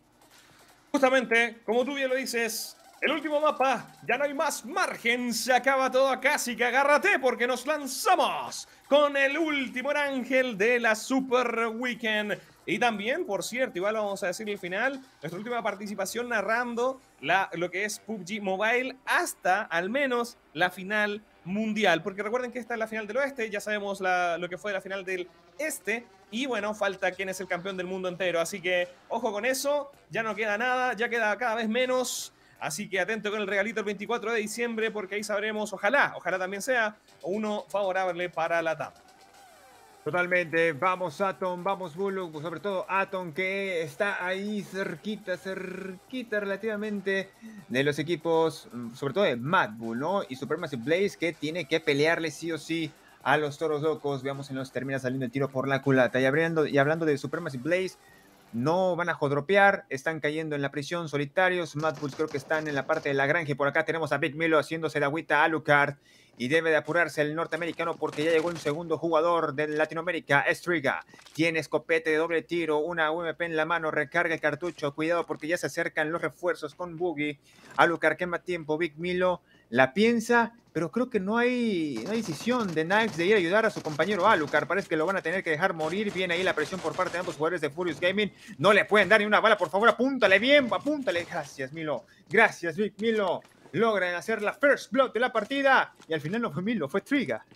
Justamente, como tú bien lo dices, el último mapa, ya no hay más margen, se acaba todo acá, así que agárrate porque nos lanzamos con el último Erangel de la Super Weekend. Y también, por cierto, igual vamos a decir el final, nuestra última participación narrando lo que es PUBG Mobile hasta al menos la final mundial. Porque recuerden que esta es la final del oeste, ya sabemos lo que fue la final del este. Y bueno, falta quién es el campeón del mundo entero. Así que ojo con eso, ya no queda nada, ya queda cada vez menos. Así que atento con el regalito el 24 de diciembre porque ahí sabremos, ojalá también sea uno favorable para la TAM. Totalmente, vamos Atom, vamos Bullock, sobre todo Atom que está ahí cerquita relativamente de los equipos, sobre todo de Mad Bull, ¿no? Y Supermassive Blaze que tiene que pelearle sí o sí a los toros locos. Veamos si nos termina saliendo el tiro por la culata. Y hablando de Supermassive Blaze, no van a jodropear, están cayendo en la prisión solitarios. Mad Bulls creo que están en la parte de la granja y por acá tenemos a Big Milo haciéndose de agüita a Alucard. Y debe de apurarse el norteamericano porque ya llegó un segundo jugador de Latinoamérica, Estriga. Tiene escopete de doble tiro, una UMP en la mano, recarga el cartucho. Cuidado porque ya se acercan los refuerzos con Boogie. Alucard quema tiempo, Big Milo la piensa, pero creo que no hay decisión de Knives de ir a ayudar a su compañero Alucard. Parece que lo van a tener que dejar morir. Viene ahí la presión por parte de ambos jugadores de Furious Gaming. No le pueden dar ni una bala, por favor, apúntale bien, apúntale. Gracias, Milo. Gracias, Big Milo. Logran hacer la first blood de la partida. Y al final no fue Milo, fue Triga.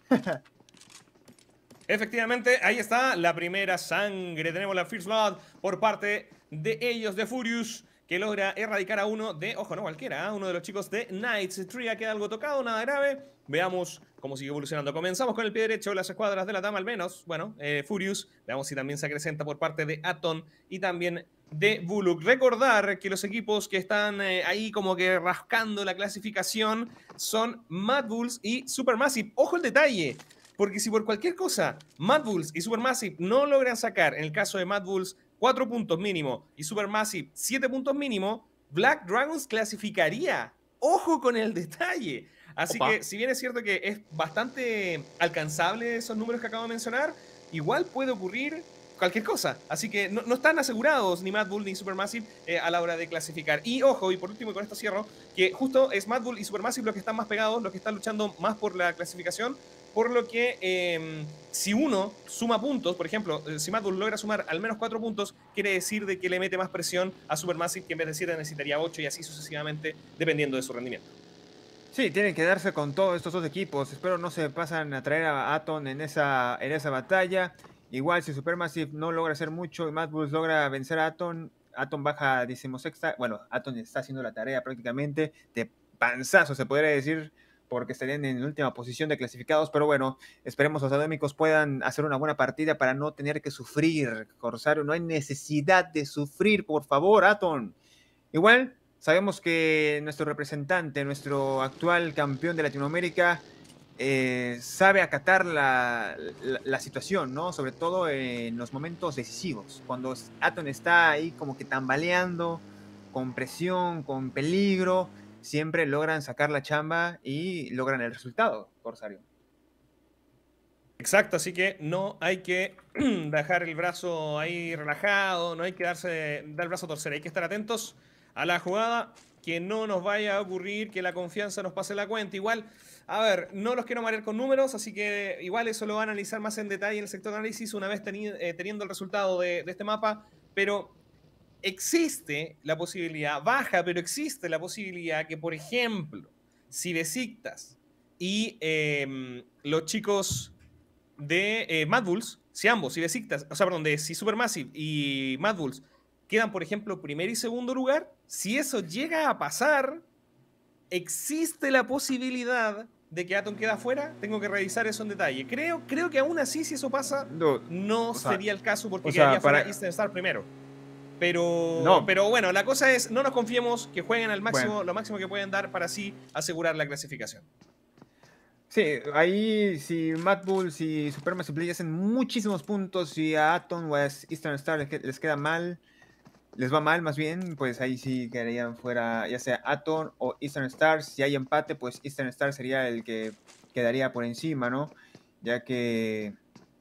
Efectivamente, ahí está la primera sangre. Tenemos la first blood por parte de ellos, de Furious, que logra erradicar a uno de, ojo, no cualquiera, uno de los chicos de Knights. Triga queda algo tocado, nada grave. Veamos cómo sigue evolucionando. Comenzamos con el pie derecho, las escuadras de la TAM al menos. Bueno, Furious, veamos si también se acrecenta por parte de Atom y también de Bullock. Recordar que los equipos que están ahí como que rascando la clasificación son Mad Bulls y Supermassive. Ojo el detalle, porque si por cualquier cosa Mad Bulls y Supermassive no logran sacar, en el caso de Mad Bulls, 4 puntos mínimo y Supermassive 7 puntos mínimo, Black Dragons clasificaría. Ojo con el detalle. Así que si bien es cierto que es bastante alcanzable esos números que acabo de mencionar, igual puede ocurrir cualquier cosa. Así que no están asegurados ni Mad Bull ni Supermassive a la hora de clasificar. Y ojo, y por último, y con esto cierro, que justo es Mad Bull y Supermassive los que están más pegados, los que están luchando más por la clasificación. Por lo que si uno suma puntos, por ejemplo, si Mad Bull logra sumar al menos 4 puntos, quiere decir de que le mete más presión a Supermassive, que en vez de 7 necesitaría 8 y así sucesivamente, dependiendo de su rendimiento. Sí, tienen que darse con todos estos dos equipos. Espero no se pasan a traer a Atom en esa batalla. Igual si Supermassive no logra hacer mucho y Mad Bulls logra vencer a Atom, Atom baja 16ª. Bueno, Atom está haciendo la tarea prácticamente de panzazo, se podría decir, porque estarían en la última posición de clasificados. Pero bueno, esperemos los académicos puedan hacer una buena partida para no tener que sufrir. Corsario, no hay necesidad de sufrir, por favor, Atom. Igual, sabemos que nuestro representante, nuestro actual campeón de Latinoamérica, sabe acatar la situación, ¿no? Sobre todo en los momentos decisivos, cuando Atom está ahí como que tambaleando, con presión, con peligro, siempre logran sacar la chamba y logran el resultado, Corsario. Exacto, así que no hay que dejar el brazo ahí relajado, no hay que dar el brazo a torcer, hay que estar atentos a la jugada, que no nos vaya a ocurrir que la confianza nos pase la cuenta. Igual, a ver, no los quiero marear con números, así que igual eso lo van a analizar más en detalle en el sector de análisis una vez teniendo el resultado de este mapa, pero existe la posibilidad, baja, pero existe la posibilidad que, por ejemplo, si Besiktas y los chicos de Mad Bulls, si ambos, si Besiktas, o sea, perdón, si Supermassive y Mad Bulls quedan, por ejemplo, primer y segundo lugar, si eso llega a pasar, existe la posibilidad de que Atom queda afuera. Tengo que revisar eso en detalle. Creo que aún así, si eso pasa, no sería el caso porque quedaría fuera Eastern Star primero. Pero bueno, la cosa es, no nos confiemos, que jueguen al máximo, lo máximo que pueden dar para así asegurar la clasificación. Sí, ahí si Mad Bulls y Supermassive Play hacen muchísimos puntos y a Atom o a Eastern Star les queda mal, les va mal más bien, pues ahí sí quedarían fuera ya sea Atom o Eastern Star. Si hay empate, pues Eastern Star sería el que quedaría por encima, ¿no? Ya que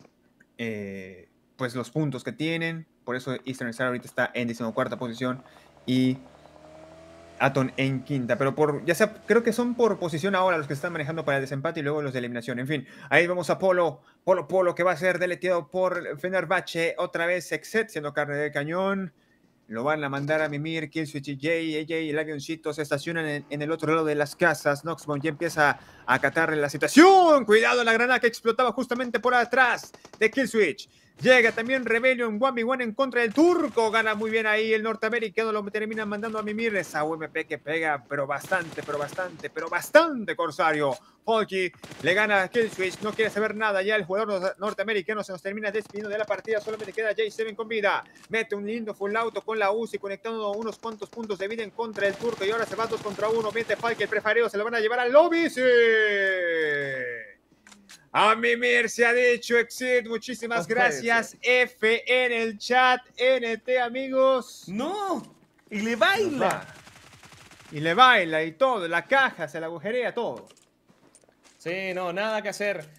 pues los puntos que tienen, por eso Eastern Star ahorita está en 14ª posición y Atom en 5ª, pero creo que son por posición ahora los que están manejando para el desempate y luego los de eliminación. En fin, ahí vamos a Polo que va a ser deleteado por Fenerbahce, otra vez Exet siendo carne de cañón. Lo van a mandar a Mimir, Killswitch y AJ, el avioncito se estacionan en el otro lado de las casas. Noxbone ya empieza a acatarle la situación. Cuidado, la granada que explotaba justamente por atrás de Killswitch. Llega también Rebellion 1v1 en contra del turco. Gana muy bien ahí el norteamericano. Lo termina mandando a Mimir. Esa UMP que pega, pero bastante, Corsario. Polky le gana a Killswitch. No quiere saber nada. Ya el jugador norteamericano se nos termina despidiendo de la partida. Solamente queda J7 con vida. Mete un lindo full auto con la Uzi, conectando unos cuantos puntos de vida en contra del turco. Y ahora se va 2 contra 1. Mete Falke, el prefareo. Se lo van a llevar al lobby. ¡Sí! A Mimir se ha dicho, Exit, muchísimas gracias. F en el chat, NT, amigos. ¡No! Y le baila. Y le baila y todo, la caja, se la agujerea todo. Sí, no, nada que hacer.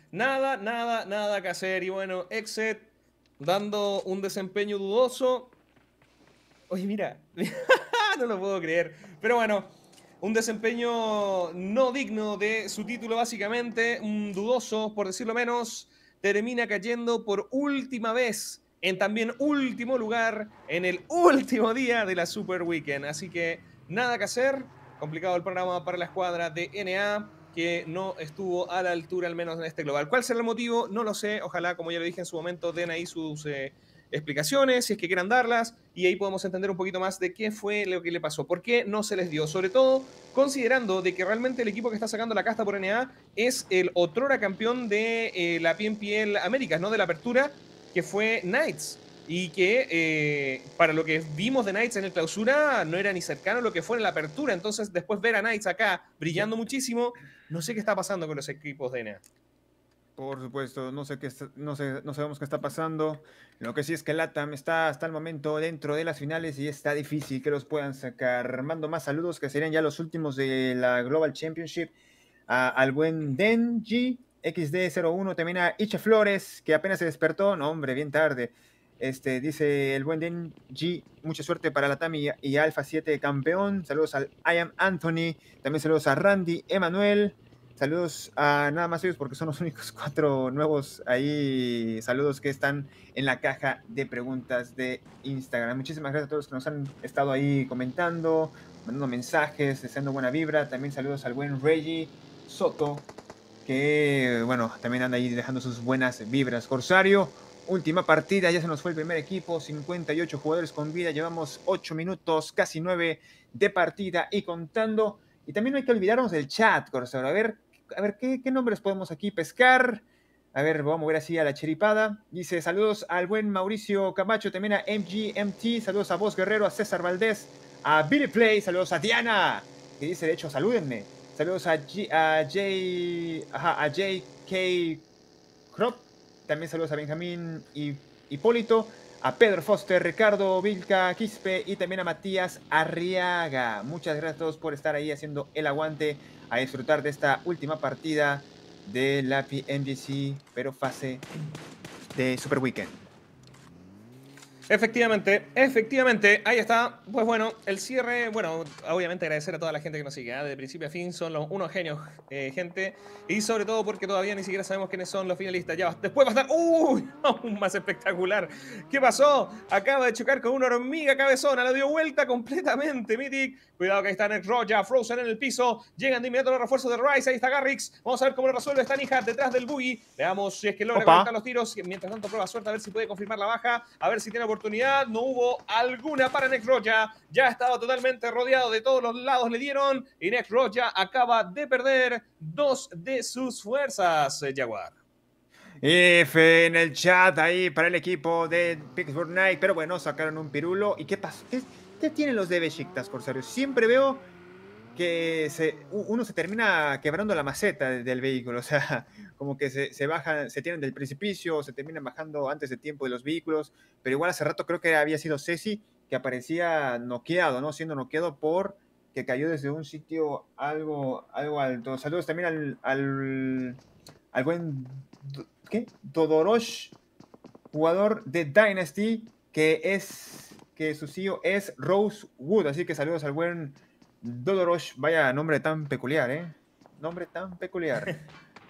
Nada que hacer. Y bueno, Exit dando un desempeño dudoso. Oye, mira, no lo puedo creer. Pero bueno, un desempeño no digno de su título, básicamente. Un dudoso, por decirlo menos. Termina cayendo por última vez en también último lugar en el último día de la Super Weekend. Así que nada que hacer. Complicado el programa para la escuadra de NA, que no estuvo a la altura, al menos en este global. ¿Cuál será el motivo? No lo sé. Ojalá, como ya lo dije en su momento, den ahí sus explicaciones, si es que quieran darlas, y ahí podemos entender un poquito más de qué fue lo que le pasó, por qué no se les dio, sobre todo considerando de que realmente el equipo que está sacando la casta por NA es el otrora campeón de la PNPL Américas, ¿no? De la apertura, que fue Knights, y que para lo que vimos de Knights en el clausura no era ni cercano a lo que fue en la apertura. Entonces después ver a Knights acá brillando muchísimo, no sé qué está pasando con los equipos de NA. Por supuesto, no sabemos qué está pasando. Lo que sí es que LATAM está hasta el momento dentro de las finales y está difícil que los puedan sacar. Mando más saludos que serían ya los últimos de la Global Championship. Al buen Denji, XD01, también a Iche Flores, que apenas se despertó. No, hombre, bien tarde. Dice el buen Denji, mucha suerte para LATAM y Alpha 7 campeón. Saludos al I Am Anthony. También saludos a Randy, Emanuel. Saludos a nada más ellos porque son los únicos 4 nuevos ahí. Saludos que están en la caja de preguntas de Instagram. Muchísimas gracias a todos los que nos han estado ahí comentando, mandando mensajes, deseando buena vibra. También saludos al buen Reggie Soto, que bueno, también anda ahí dejando sus buenas vibras. Corsario, última partida, ya se nos fue el primer equipo, 58 jugadores con vida, llevamos 8 minutos, casi 9 de partida y contando. Y también no hay que olvidarnos del chat, Corsario. A ver ¿qué nombres podemos aquí pescar? A ver, vamos a mover así a la cheripada. Dice, saludos al buen Mauricio Camacho, también a MGMT, saludos a Vos Guerrero, a César Valdés, a Billy Play, saludos a Diana, que dice, de hecho, salúdenme. Saludos a JK Crop, también saludos a Benjamín y Hipólito, a Pedro Foster, Ricardo Vilca Quispe y también a Matías Arriaga. Muchas gracias a todos por estar ahí haciendo el aguante, a disfrutar de esta última partida de la PMGC, pero fase de Super Weekend. Efectivamente, ahí está. Pues bueno, el cierre, bueno, obviamente agradecer a toda la gente que nos sigue, de principio a fin, son unos genios, gente, y sobre todo porque todavía ni siquiera sabemos quiénes son los finalistas. Ya, después va a estar, aún más espectacular. ¿Qué pasó? Acaba de chocar con una hormiga cabezona, la dio vuelta completamente, Mythic. Cuidado que ahí está Next Roja, Frozen en el piso, llegan de inmediato los refuerzos de Rise, ahí está Garrix. Vamos a ver cómo lo resuelve Stanihat detrás del buggy. Veamos si es que logra conectar los tiros. Mientras tanto, prueba suerte a ver si puede confirmar la baja, a ver si tiene oportunidad oportunidad, no hubo alguna para Next Roja. Ya estaba totalmente rodeado, de todos los lados le dieron, y Next Roja acaba de perder 2 de sus fuerzas, Jaguar. F en el chat ahí para el equipo de Pittsburgh Knight, pero bueno, sacaron un pirulo. ¿Y qué pasó? ¿Qué tienen los de Besiktas, Corsarios? Siempre veo que uno se termina quebrando la maceta del vehículo, o sea, como que se bajan, se tiran del precipicio, se terminan bajando antes de tiempo de los vehículos, pero igual hace rato creo que había sido Ceci que aparecía noqueado, ¿no? Siendo noqueado por que cayó desde un sitio algo alto. Saludos también al buen Todorosh, jugador de Dynasty, que su CEO es Rosewood, así que saludos al buen Todorosh. Vaya nombre tan peculiar, nombre tan peculiar.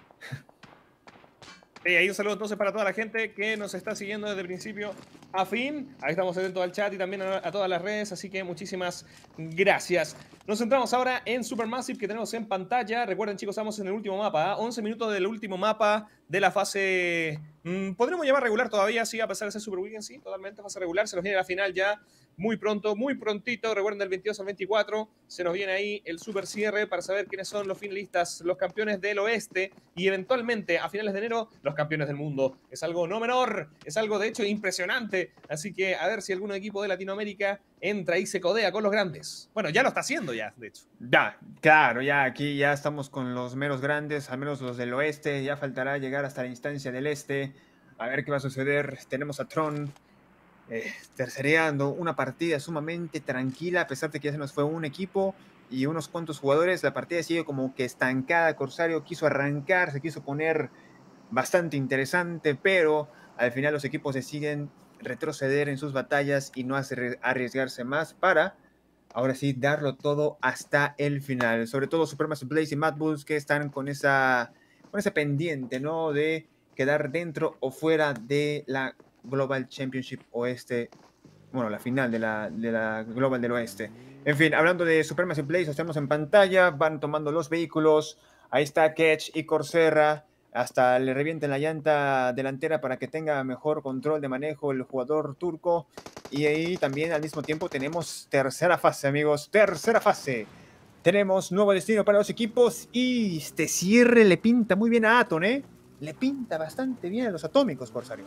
Ahí un saludo entonces para toda la gente que nos está siguiendo desde principio a fin. Ahí estamos atentos al chat y también a todas las redes, así que muchísimas gracias. Nos centramos ahora en Supermassive, que tenemos en pantalla. Recuerden, chicos, estamos en el último mapa, 11 minutos del último mapa de la fase, podríamos llamar regular todavía, sí, a pesar de ser Super Weekend, sí, totalmente fase regular. Se nos viene la final ya muy pronto, muy prontito. Recuerden, del 22 al 24 se nos viene ahí el super cierre para saber quiénes son los finalistas, los campeones del oeste y eventualmente a finales de enero los campeones del mundo. Es algo no menor, es algo de hecho impresionante. Así que a ver si algún equipo de Latinoamérica entra y se codea con los grandes. Bueno, ya lo está haciendo ya, de hecho. Ya, claro, ya aquí ya estamos con los meros grandes, al menos los del oeste. Ya faltará llegar hasta la instancia del este. A ver qué va a suceder. Tenemos a Tron tercereando una partida sumamente tranquila, a pesar de que ya se nos fue un equipo y unos cuantos jugadores. La partida sigue como que estancada. Corsario quiso arrancar, se quiso poner bastante interesante, pero al final los equipos deciden retroceder en sus batallas y no arriesgarse más para ahora sí darlo todo hasta el final. Sobre todo Supermassive Blaze y Mad Bulls, que están con ese pendiente, ¿no? De quedar dentro o fuera de la Global Championship Oeste, bueno, la final de la Global del Oeste. En fin, hablando de Supermassive Blaze, estamos en pantalla, van tomando los vehículos. Ahí está Ketch y Corserra. Hasta le revienten la llanta delantera para que tenga mejor control de manejo el jugador turco. Y ahí también al mismo tiempo tenemos tercera fase, amigos. Tercera fase. Tenemos nuevo destino para los equipos. Y este cierre le pinta muy bien a Aton, ¿eh? Le pinta bastante bien a los atómicos, Corsario.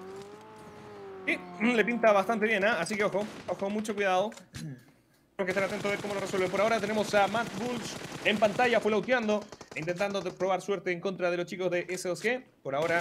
Sí, le pinta bastante bien, ¿eh? Así que ojo, mucho cuidado. Tenemos que estar atentos a ver cómo lo resuelven. Por ahora tenemos a Mad Bulls en pantalla, full-outeando, intentando probar suerte en contra de los chicos de S2G. Por ahora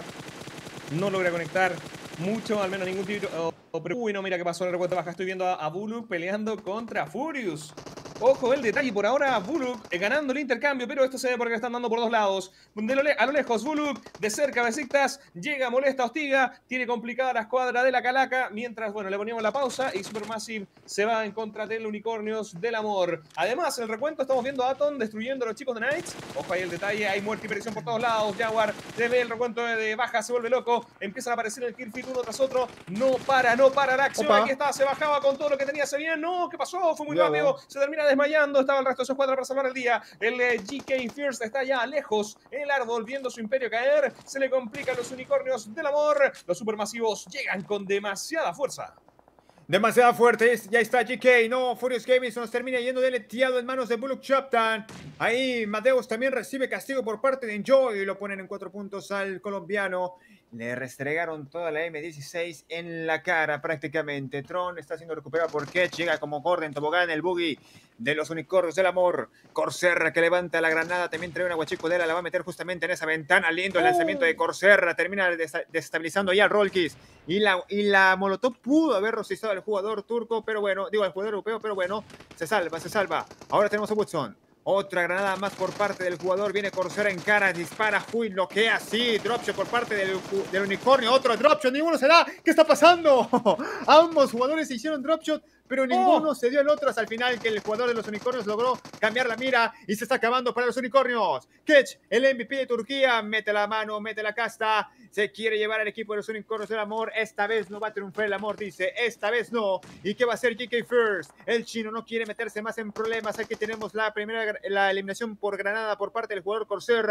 no logra conectar mucho, al menos ningún tiro. Uy, no, mira qué pasó en el recuento baja. Estoy viendo a Buluk peleando contra Furious. Ojo el detalle, por ahora Buluk ganando el intercambio, pero esto se ve porque le están dando por dos lados. A lo lejos Buluk, de cerca Besiktas, llega, molesta, hostiga, tiene complicada la escuadra de la Calaca, mientras, bueno, le poníamos la pausa y Supermassive se va en contra del Unicornios del Amor. Además, en el recuento estamos viendo a Aton destruyendo a los chicos de Knights. Ojo ahí el detalle, hay muerte y perdición por todos lados. Jaguar se ve el recuento de baja, se vuelve loco, empiezan a aparecer el kill feed uno tras otro. No para la acción. Opa. Aquí está, se bajaba con todo lo que tenía, se viene. No, ¿qué pasó? Fue muy rápido, se termina desmayando, estaba el resto de su escuadra para salvar el día. El GK First está ya lejos en el árbol viendo su imperio caer. Se le complican los Unicornios del Amor. Los supermasivos llegan con demasiada fuerza. Demasiado fuerte, ya está GK, no, Furious Gaming se nos termina yendo deleteado en manos de Buluk Chaptan. Ahí Mateus también recibe castigo por parte de Enjoy y lo ponen en 4 puntos al colombiano. Le restregaron toda la M16 en la cara prácticamente. Tron está siendo recuperado por Ketch, llega como Gordon Tobogán, el boogie de los Unicornios del Amor. Corserra que levanta la granada, también trae una guachicodera, la va a meter justamente en esa ventana. Lindo el lanzamiento de Corserra, termina desestabilizando ya a Rolkis. Y la Molotov pudo haber rostizado al jugador turco, pero bueno, digo al jugador europeo, pero bueno, se salva. Ahora tenemos a Woodson. Otra granada más por parte del jugador. Viene Corsair en cara, dispara, Hui, bloquea, sí, dropshot por parte del Unicornio. Otro dropshot, ninguno se da. ¿Qué está pasando? Ambos jugadores se hicieron dropshot, pero ninguno se dio el otro hasta el final, que el jugador de los Unicornios logró cambiar la mira y se está acabando para los Unicornios. Ketch, el MVP de Turquía, mete la mano, mete la casta, se quiere llevar al equipo de los Unicornios del Amor. Esta vez no va a triunfar el amor, dice, esta vez no. ¿Y qué va a hacer GK First? El chino no quiere meterse más en problemas. Aquí tenemos la eliminación por granada por parte del jugador Corserra.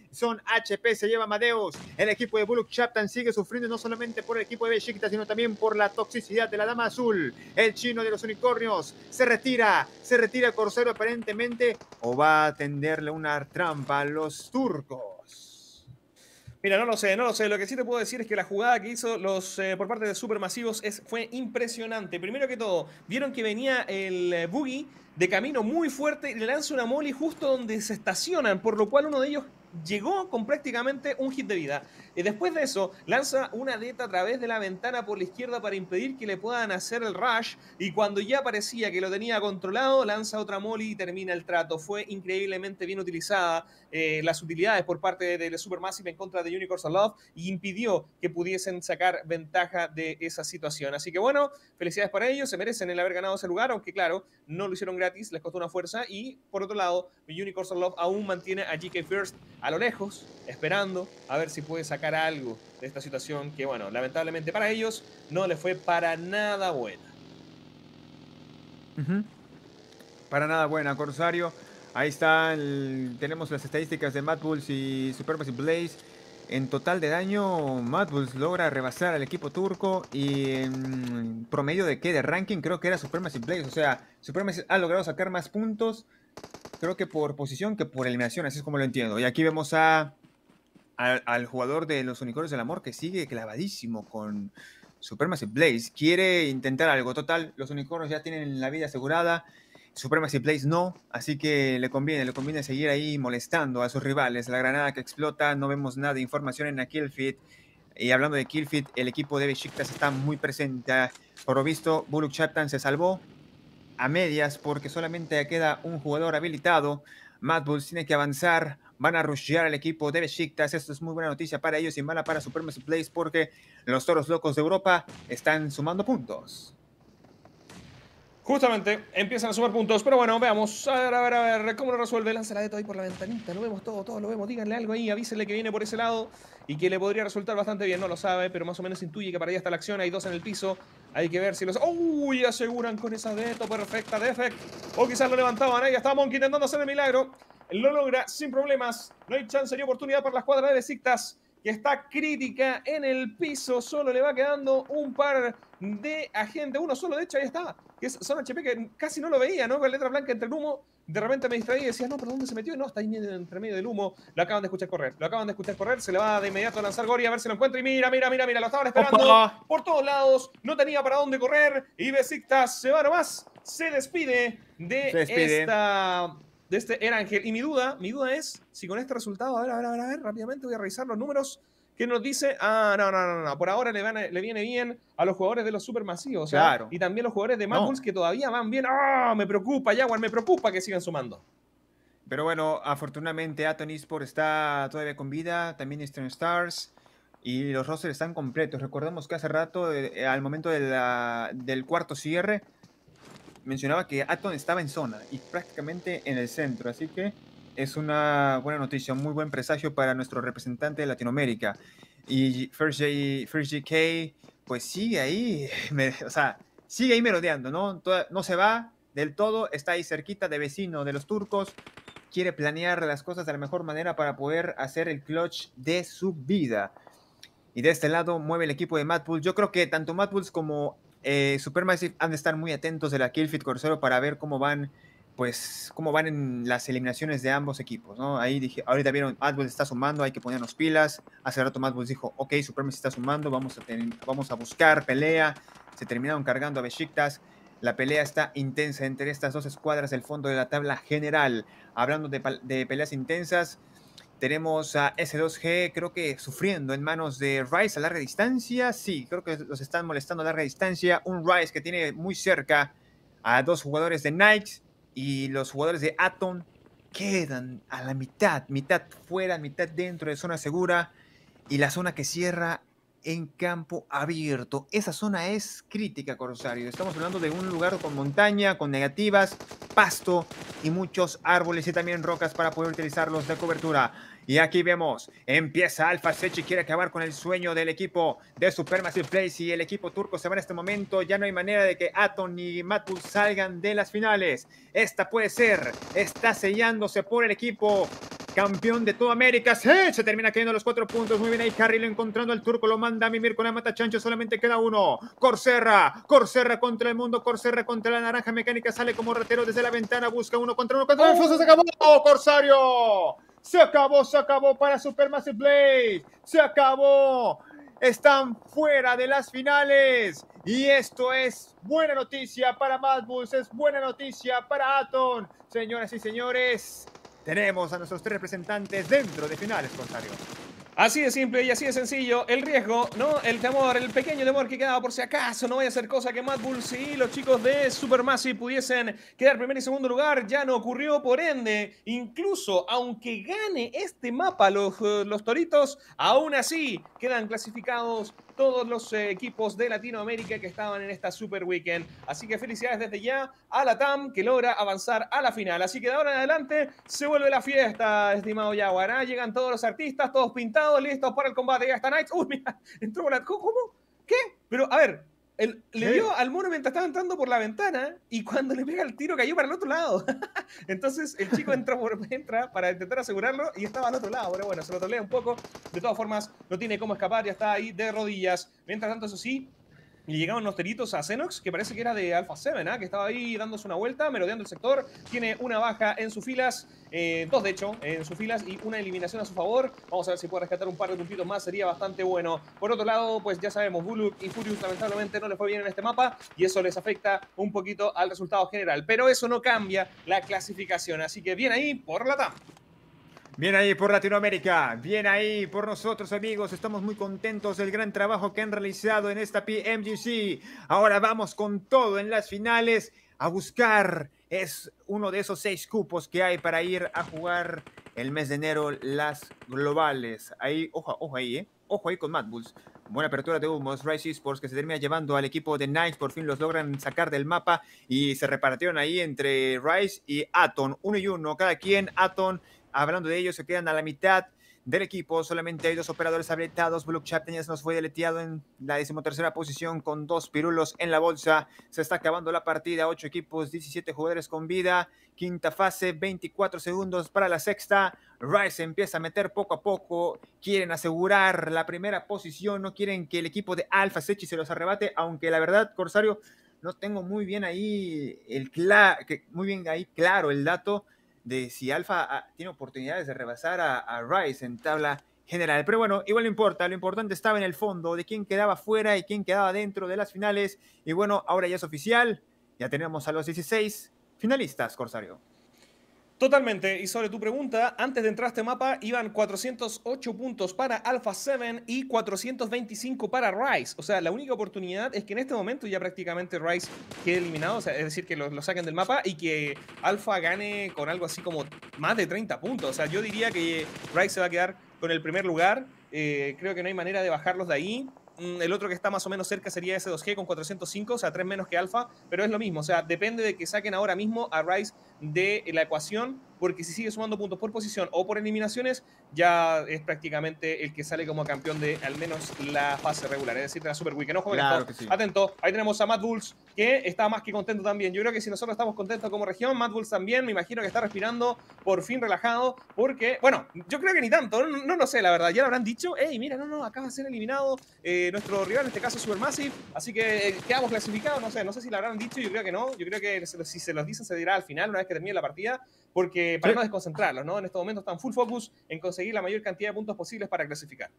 Son HP, se lleva Amadeus. El equipo de Buluk Chaptan sigue sufriendo no solamente por el equipo de Besiktas, sino también por la toxicidad de la Dama Azul. El chino de los unicornios se retira Corsaro aparentemente, o va a tenderle una trampa a los turcos. Mira, no lo sé. Lo que sí te puedo decir es que la jugada que hizo por parte de Supermasivos fue impresionante. Primero que todo, vieron que venía el Boogie de camino muy fuerte y le lanza una molly justo donde se estacionan, por lo cual uno de ellos llegó con prácticamente un hit de vida. Y después de eso, lanza una deta a través de la ventana por la izquierda para impedir que le puedan hacer el rush. Y cuando ya parecía que lo tenía controlado, lanza otra molly y termina el trato. Fue increíblemente bien utilizada las utilidades por parte de Supermassive en contra de Unicorns of Love y impidió que pudiesen sacar ventaja de esa situación. Así que bueno, felicidades para ellos, se merecen el haber ganado ese lugar, aunque claro, no lo hicieron gratis, les costó una fuerza. Y por otro lado, Unicorns of Love aún mantiene a GK First a lo lejos, esperando a ver si puede sacar algo de esta situación que, bueno, lamentablemente para ellos no les fue para nada buena. Para nada buena, Corsario. Ahí están, tenemos las estadísticas de Mad Bulls y Supermassive Blaze. En total de daño, Mad Bulls logra rebasar al equipo turco y en promedio de qué, de ranking, creo que era Supermassive Blaze. O sea, Supermassive ha logrado sacar más puntos, creo que por posición que por eliminación, así es como lo entiendo. Y aquí vemos al jugador de los Unicornios del Amor que sigue clavadísimo con Supermassive Blaze. Quiere intentar algo. Total, los Unicornios ya tienen la vida asegurada. Supermassive Blaze no, así que le conviene seguir ahí molestando a sus rivales. La granada que explota, no vemos nada de información en la kill feed. Y hablando de kill feed, el equipo de Besiktas está muy presente. Por lo visto, Buluk Chaptan se salvó a medias porque solamente queda un jugador habilitado. Mad Bulls tiene que avanzar, van a rushear al equipo de Besiktas. Esto es muy buena noticia para ellos y mala para Supermassive Blaze porque los toros locos de Europa están sumando puntos. Justamente, empiezan a sumar puntos, pero bueno, veamos, a ver, ¿cómo lo resuelve? Lanza la de ahí por la ventanita, lo vemos todo lo vemos, díganle algo ahí, avísenle que viene por ese lado y que le podría resultar bastante bien, no lo sabe, pero más o menos intuye que para allá está la acción, hay dos en el piso, hay que ver si los... ¡Uy! Aseguran con esa deto perfecta de Defect, o quizás lo levantaban, ahí está Monkey intentando hacer el milagro, lo logra sin problemas, no hay chance ni oportunidad para la escuadra de Besiktas, que está crítica en el piso, solo le va quedando un par de agentes, uno solo de hecho, ahí está, que son HP que casi no lo veía, ¿no? Con letra blanca entre el humo, de repente me distraí y decía, no, pero ¿dónde se metió? No, está ahí entre medio del humo, lo acaban de escuchar correr, se le va de inmediato a lanzar Gori a ver si lo encuentra y mira, lo estaban esperando por todos lados, no tenía para dónde correr y Besiktas se va nomás, se despide de este Erangel. Y mi duda es si con este resultado, a ver, rápidamente voy a revisar los números que nos dice, no, por ahora le viene bien a los jugadores de los Supermasivos, claro. Y también los jugadores de Mad Bulls que todavía van bien. Me preocupa, Jaguar, me preocupa que sigan sumando. Pero bueno, afortunadamente Aton Esport está todavía con vida, también Eastern Stars, y los rosters están completos. Recordemos que hace rato, al momento del cuarto cierre, mencionaba que Aton estaba en zona y prácticamente en el centro, así que es una buena noticia, un muy buen presagio para nuestro representante de Latinoamérica. Y First GK, pues sigue ahí, sigue ahí merodeando, ¿no? No se va del todo, está ahí cerquita de vecino de los turcos, quiere planear las cosas de la mejor manera para poder hacer el clutch de su vida. Y de este lado mueve el equipo de Mad Bulls. Yo creo que tanto Mad Bulls como Supermassive han de estar muy atentos de la Killfeed Corsaro para ver cómo van en las eliminaciones de ambos equipos, ¿no? Ahí dije, ahorita vieron, Mad Bulls está sumando, hay que ponernos pilas. Hace rato Mad Bulls dijo, ok, Supermassive está sumando, vamos a buscar pelea. Se terminaron cargando a Besiktas. La pelea está intensa entre estas dos escuadras del fondo de la tabla general. Hablando de peleas intensas, tenemos a S2G, creo que sufriendo en manos de Ryze a larga distancia. Sí, creo que los están molestando a larga distancia. Un Ryze que tiene muy cerca a dos jugadores de Knights. Y los jugadores de Aton quedan a la mitad fuera, mitad dentro de zona segura. Y la zona que cierra en campo abierto. Esa zona es crítica, Corsario. Estamos hablando de un lugar con montaña, con negativas, pasto y muchos árboles y también rocas para poder utilizarlos de cobertura. Y aquí vemos, empieza Alpha Sechi, quiere acabar con el sueño del equipo de Supermassive Blaze y el equipo turco se va en este momento. Ya no hay manera de que Aton ni Mad Bulls salgan de las finales. Esta puede ser, está sellándose por el equipo campeón de toda América. Se termina cayendo los 4 puntos. Muy bien ahí Carrillo encontrando al turco. Lo manda a mimir con la mata chancho. Solamente queda uno. Corserra contra el mundo. Corserra contra la naranja mecánica. Sale como ratero desde la ventana. Busca uno contra uno. ¡Se acabó! ¡Corsario! Se acabó para Supermassive Blaze. Se acabó. Están fuera de las finales. Y esto es buena noticia para Mad Bulls. Es buena noticia para Atom. Señoras y señores, tenemos a nuestros 3 representantes dentro de finales, Corsario. Así de simple y así de sencillo. El riesgo, ¿no? El temor, el pequeño temor que quedaba por si acaso no vaya a ser cosa que Mad Bulls y los chicos de Supermassive pudiesen quedar primer y segundo lugar. Ya no ocurrió, por ende, incluso aunque gane este mapa los Toritos, aún así quedan clasificados todos los equipos de Latinoamérica que estaban en esta Super Weekend. Así que felicidades desde ya a la TAM que logra avanzar a la final. Así que de ahora en adelante se vuelve la fiesta, estimado Jaguar. Llegan todos los artistas, todos pintados, listos para el combate. Ya está Knights. Uy, mira, entró por la... ¿Cómo? ¿Qué? Pero, a ver, le dio al mono mientras estaba entrando por la ventana y cuando le pega el tiro cayó para el otro lado. Entonces el chico entra para intentar asegurarlo y estaba al otro lado. Pero bueno, se lo trolea un poco. De todas formas, no tiene cómo escapar, ya está ahí de rodillas. Mientras tanto, eso sí, le llegaban unos teritos a Xenox, que parece que era de Alpha 7, que estaba ahí dándose una vuelta, merodeando el sector. Tiene una baja en sus filas, 2 de hecho, en sus filas y una eliminación a su favor. Vamos a ver si puede rescatar un par de puntitos más, sería bastante bueno. Por otro lado, pues ya sabemos, Buluk y Furious lamentablemente no les fue bien en este mapa y eso les afecta un poquito al resultado general. Pero eso no cambia la clasificación, así que bien ahí por la TAM. Bien ahí por Latinoamérica, bien ahí por nosotros, amigos. Estamos muy contentos del gran trabajo que han realizado en esta PMGC. Ahora vamos con todo en las finales a buscar. Es uno de esos 6 cupos que hay para ir a jugar el mes de enero las globales. Ahí, ojo ahí, Ojo ahí con Mad Bulls. Buena apertura de humos. Rise Esports que se termina llevando al equipo de Knights. Por fin los logran sacar del mapa y se repartieron ahí entre Rise y Atom. 1 y 1 cada quien. Atom, hablando de ellos, se quedan a la mitad del equipo. Solamente hay 2 operadores habilitados. Blue Chapter nos fue deleteado en la 13ª posición con 2 pirulos en la bolsa. Se está acabando la partida. 8 equipos, 17 jugadores con vida. Quinta fase, 24 segundos para la sexta. Rise empieza a meter poco a poco. Quieren asegurar la primera posición. No quieren que el equipo de Alpha Sechi se los arrebate. Aunque la verdad, Corsario, no tengo muy bien ahí claro el dato de si Alpha tiene oportunidades de rebasar a Rise en tabla general. Pero bueno, igual no importa. Lo importante estaba en el fondo de quién quedaba fuera y quién quedaba dentro de las finales. Y bueno, ahora ya es oficial. Ya tenemos a los 16 finalistas, Corsario. Totalmente, y sobre tu pregunta, antes de entrar a este mapa iban 408 puntos para Alpha 7 y 425 para Rise. O sea, la única oportunidad es que en este momento ya prácticamente Rise quede eliminado, o sea, es decir, que lo saquen del mapa y que Alpha gane con algo así como más de 30 puntos. O sea, yo diría que Rise se va a quedar con el primer lugar. Creo que no hay manera de bajarlos de ahí. El otro que está más o menos cerca sería S2G con 405, o sea, 3 menos que Alpha, pero es lo mismo, o sea, depende de que saquen ahora mismo a Rise de la ecuación, porque si sigue sumando puntos por posición o por eliminaciones, ya es prácticamente el que sale como campeón de al menos la fase regular, es decir, de la Super Weekend. Ojo, claro que sí. Atento, ahí tenemos a Mad Bulls, que está más que contento también. Yo creo que si nosotros estamos contentos como región, Mad Bulls también, me imagino que está respirando por fin relajado, porque, bueno, yo creo que ni tanto, no lo sé, la verdad, ya lo habrán dicho, hey, mira, no, acaba de ser eliminado nuestro rival, en este caso Supermassive, así que quedamos clasificados, no sé si lo habrán dicho, yo creo que no, yo creo que si se los dicen se dirá al final, una vez que termine la partida, porque para no desconcentrarlos, ¿no? En este momento están full focus en conseguir la mayor cantidad de puntos posibles para clasificar.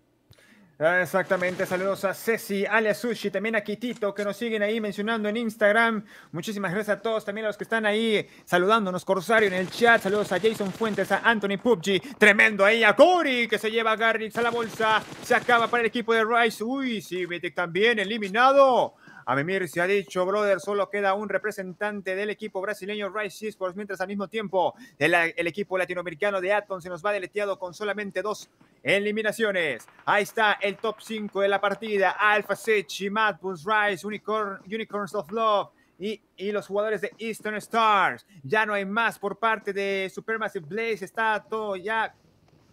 Exactamente, saludos a Ceci, alias Sushi, también a Kitito, que nos siguen ahí mencionando en Instagram. Muchísimas gracias a todos, también a los que están ahí saludándonos, Corsario, en el chat. Saludos a Jason Fuentes, a Anthony PUBG, tremendo ahí, a Cory, que se lleva a Garrix a la bolsa. Se acaba para el equipo de Rise. Uy, sí, Mythic también eliminado. A Mimir se ha dicho, brother, solo queda un representante del equipo brasileño Rise Esports, mientras al mismo tiempo el equipo latinoamericano de Atom se nos va deleteado con solamente 2 eliminaciones. Ahí está el top 5 de la partida. Alpha Sechi, Mad Bulls, Rise, Unicorns of Love y los jugadores de Eastern Stars. Ya no hay más por parte de Supermassive Blaze. Está todo ya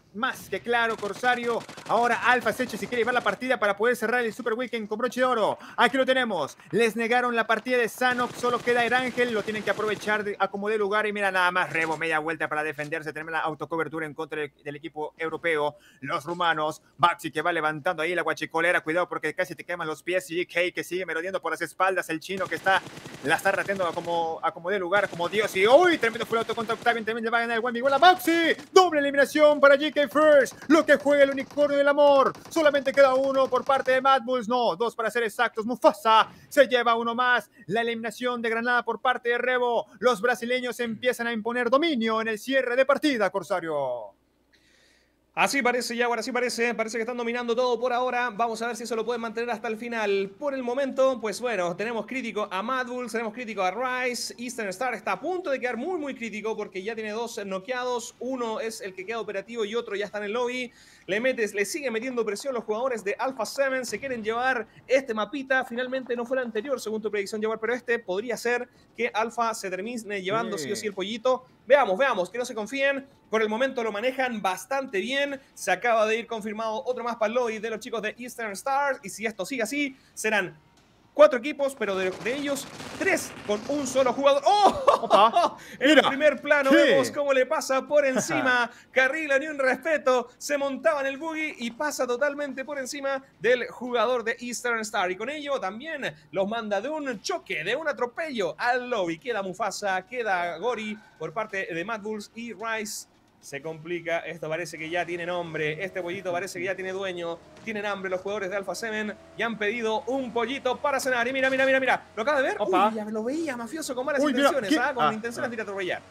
más que claro, Corsario. Ahora Alpha Seche si quiere llevar la partida para poder cerrar el Super Weekend con broche de oro. Aquí lo tenemos. Les negaron la partida de Sanok. Solo queda Erangel. Lo tienen que aprovechar a como dé lugar. Y mira nada más. Rebo media vuelta para defenderse. Tenemos la autocobertura en contra del equipo europeo. Los rumanos. Baxi que va levantando ahí la guachicolera. Cuidado porque casi te queman los pies. Y GK que sigue merodeando por las espaldas. El chino que la está rateando a como dé lugar. Como Dios. Y uy, tremendo full auto contra Octavian. También le va a ganar el buen Miguel a Baxi. Doble eliminación para GK First. Lo que juega el unicornio del amor. Solamente queda uno por parte de Mad Bulls. No, dos para ser exactos. Mufasa se lleva uno más. La eliminación de Granada por parte de Rebo. Los brasileños empiezan a imponer dominio en el cierre de partida, Corsario. Así parece, Jaguar, así parece. Parece que están dominando todo por ahora. Vamos a ver si eso lo pueden mantener hasta el final. Por el momento, pues bueno, tenemos crítico a Mad Bulls, tenemos crítico a Rise. Eastern Star está a punto de quedar muy, muy crítico porque ya tiene dos noqueados. Uno es el que queda operativo y otro ya está en el lobby. Le sigue metiendo presión los jugadores de Alpha 7. Se quieren llevar este mapita. Finalmente no fue el anterior, según tu predicción, Jaguar, pero este podría ser que Alpha se termine llevando sí o sí el pollito. Veamos, que no se confíen. Por el momento lo manejan bastante bien. Se acaba de ir confirmado otro más para el lobby de los chicos de Eastern Stars. Y si esto sigue así, serán 4 equipos, pero de ellos 3 con un solo jugador. ¡Oh! En el primer plano vemos cómo le pasa por encima. Carrila, ni un respeto. Se montaba en el buggy y pasa totalmente por encima del jugador de Eastern Star. Y con ello también los manda de un choque, de un atropello al lobby. Queda Mufasa, queda Gori por parte de Mad Bulls y Rise. Se complica, esto parece que ya tiene nombre, este pollito parece que ya tiene dueño, tienen hambre los jugadores de Alpha 7 y han pedido un pollito para cenar. Y mira, ¿lo acaba de ver? Uy, ya lo veía, mafioso con malas intenciones, con intenciones de atropellar.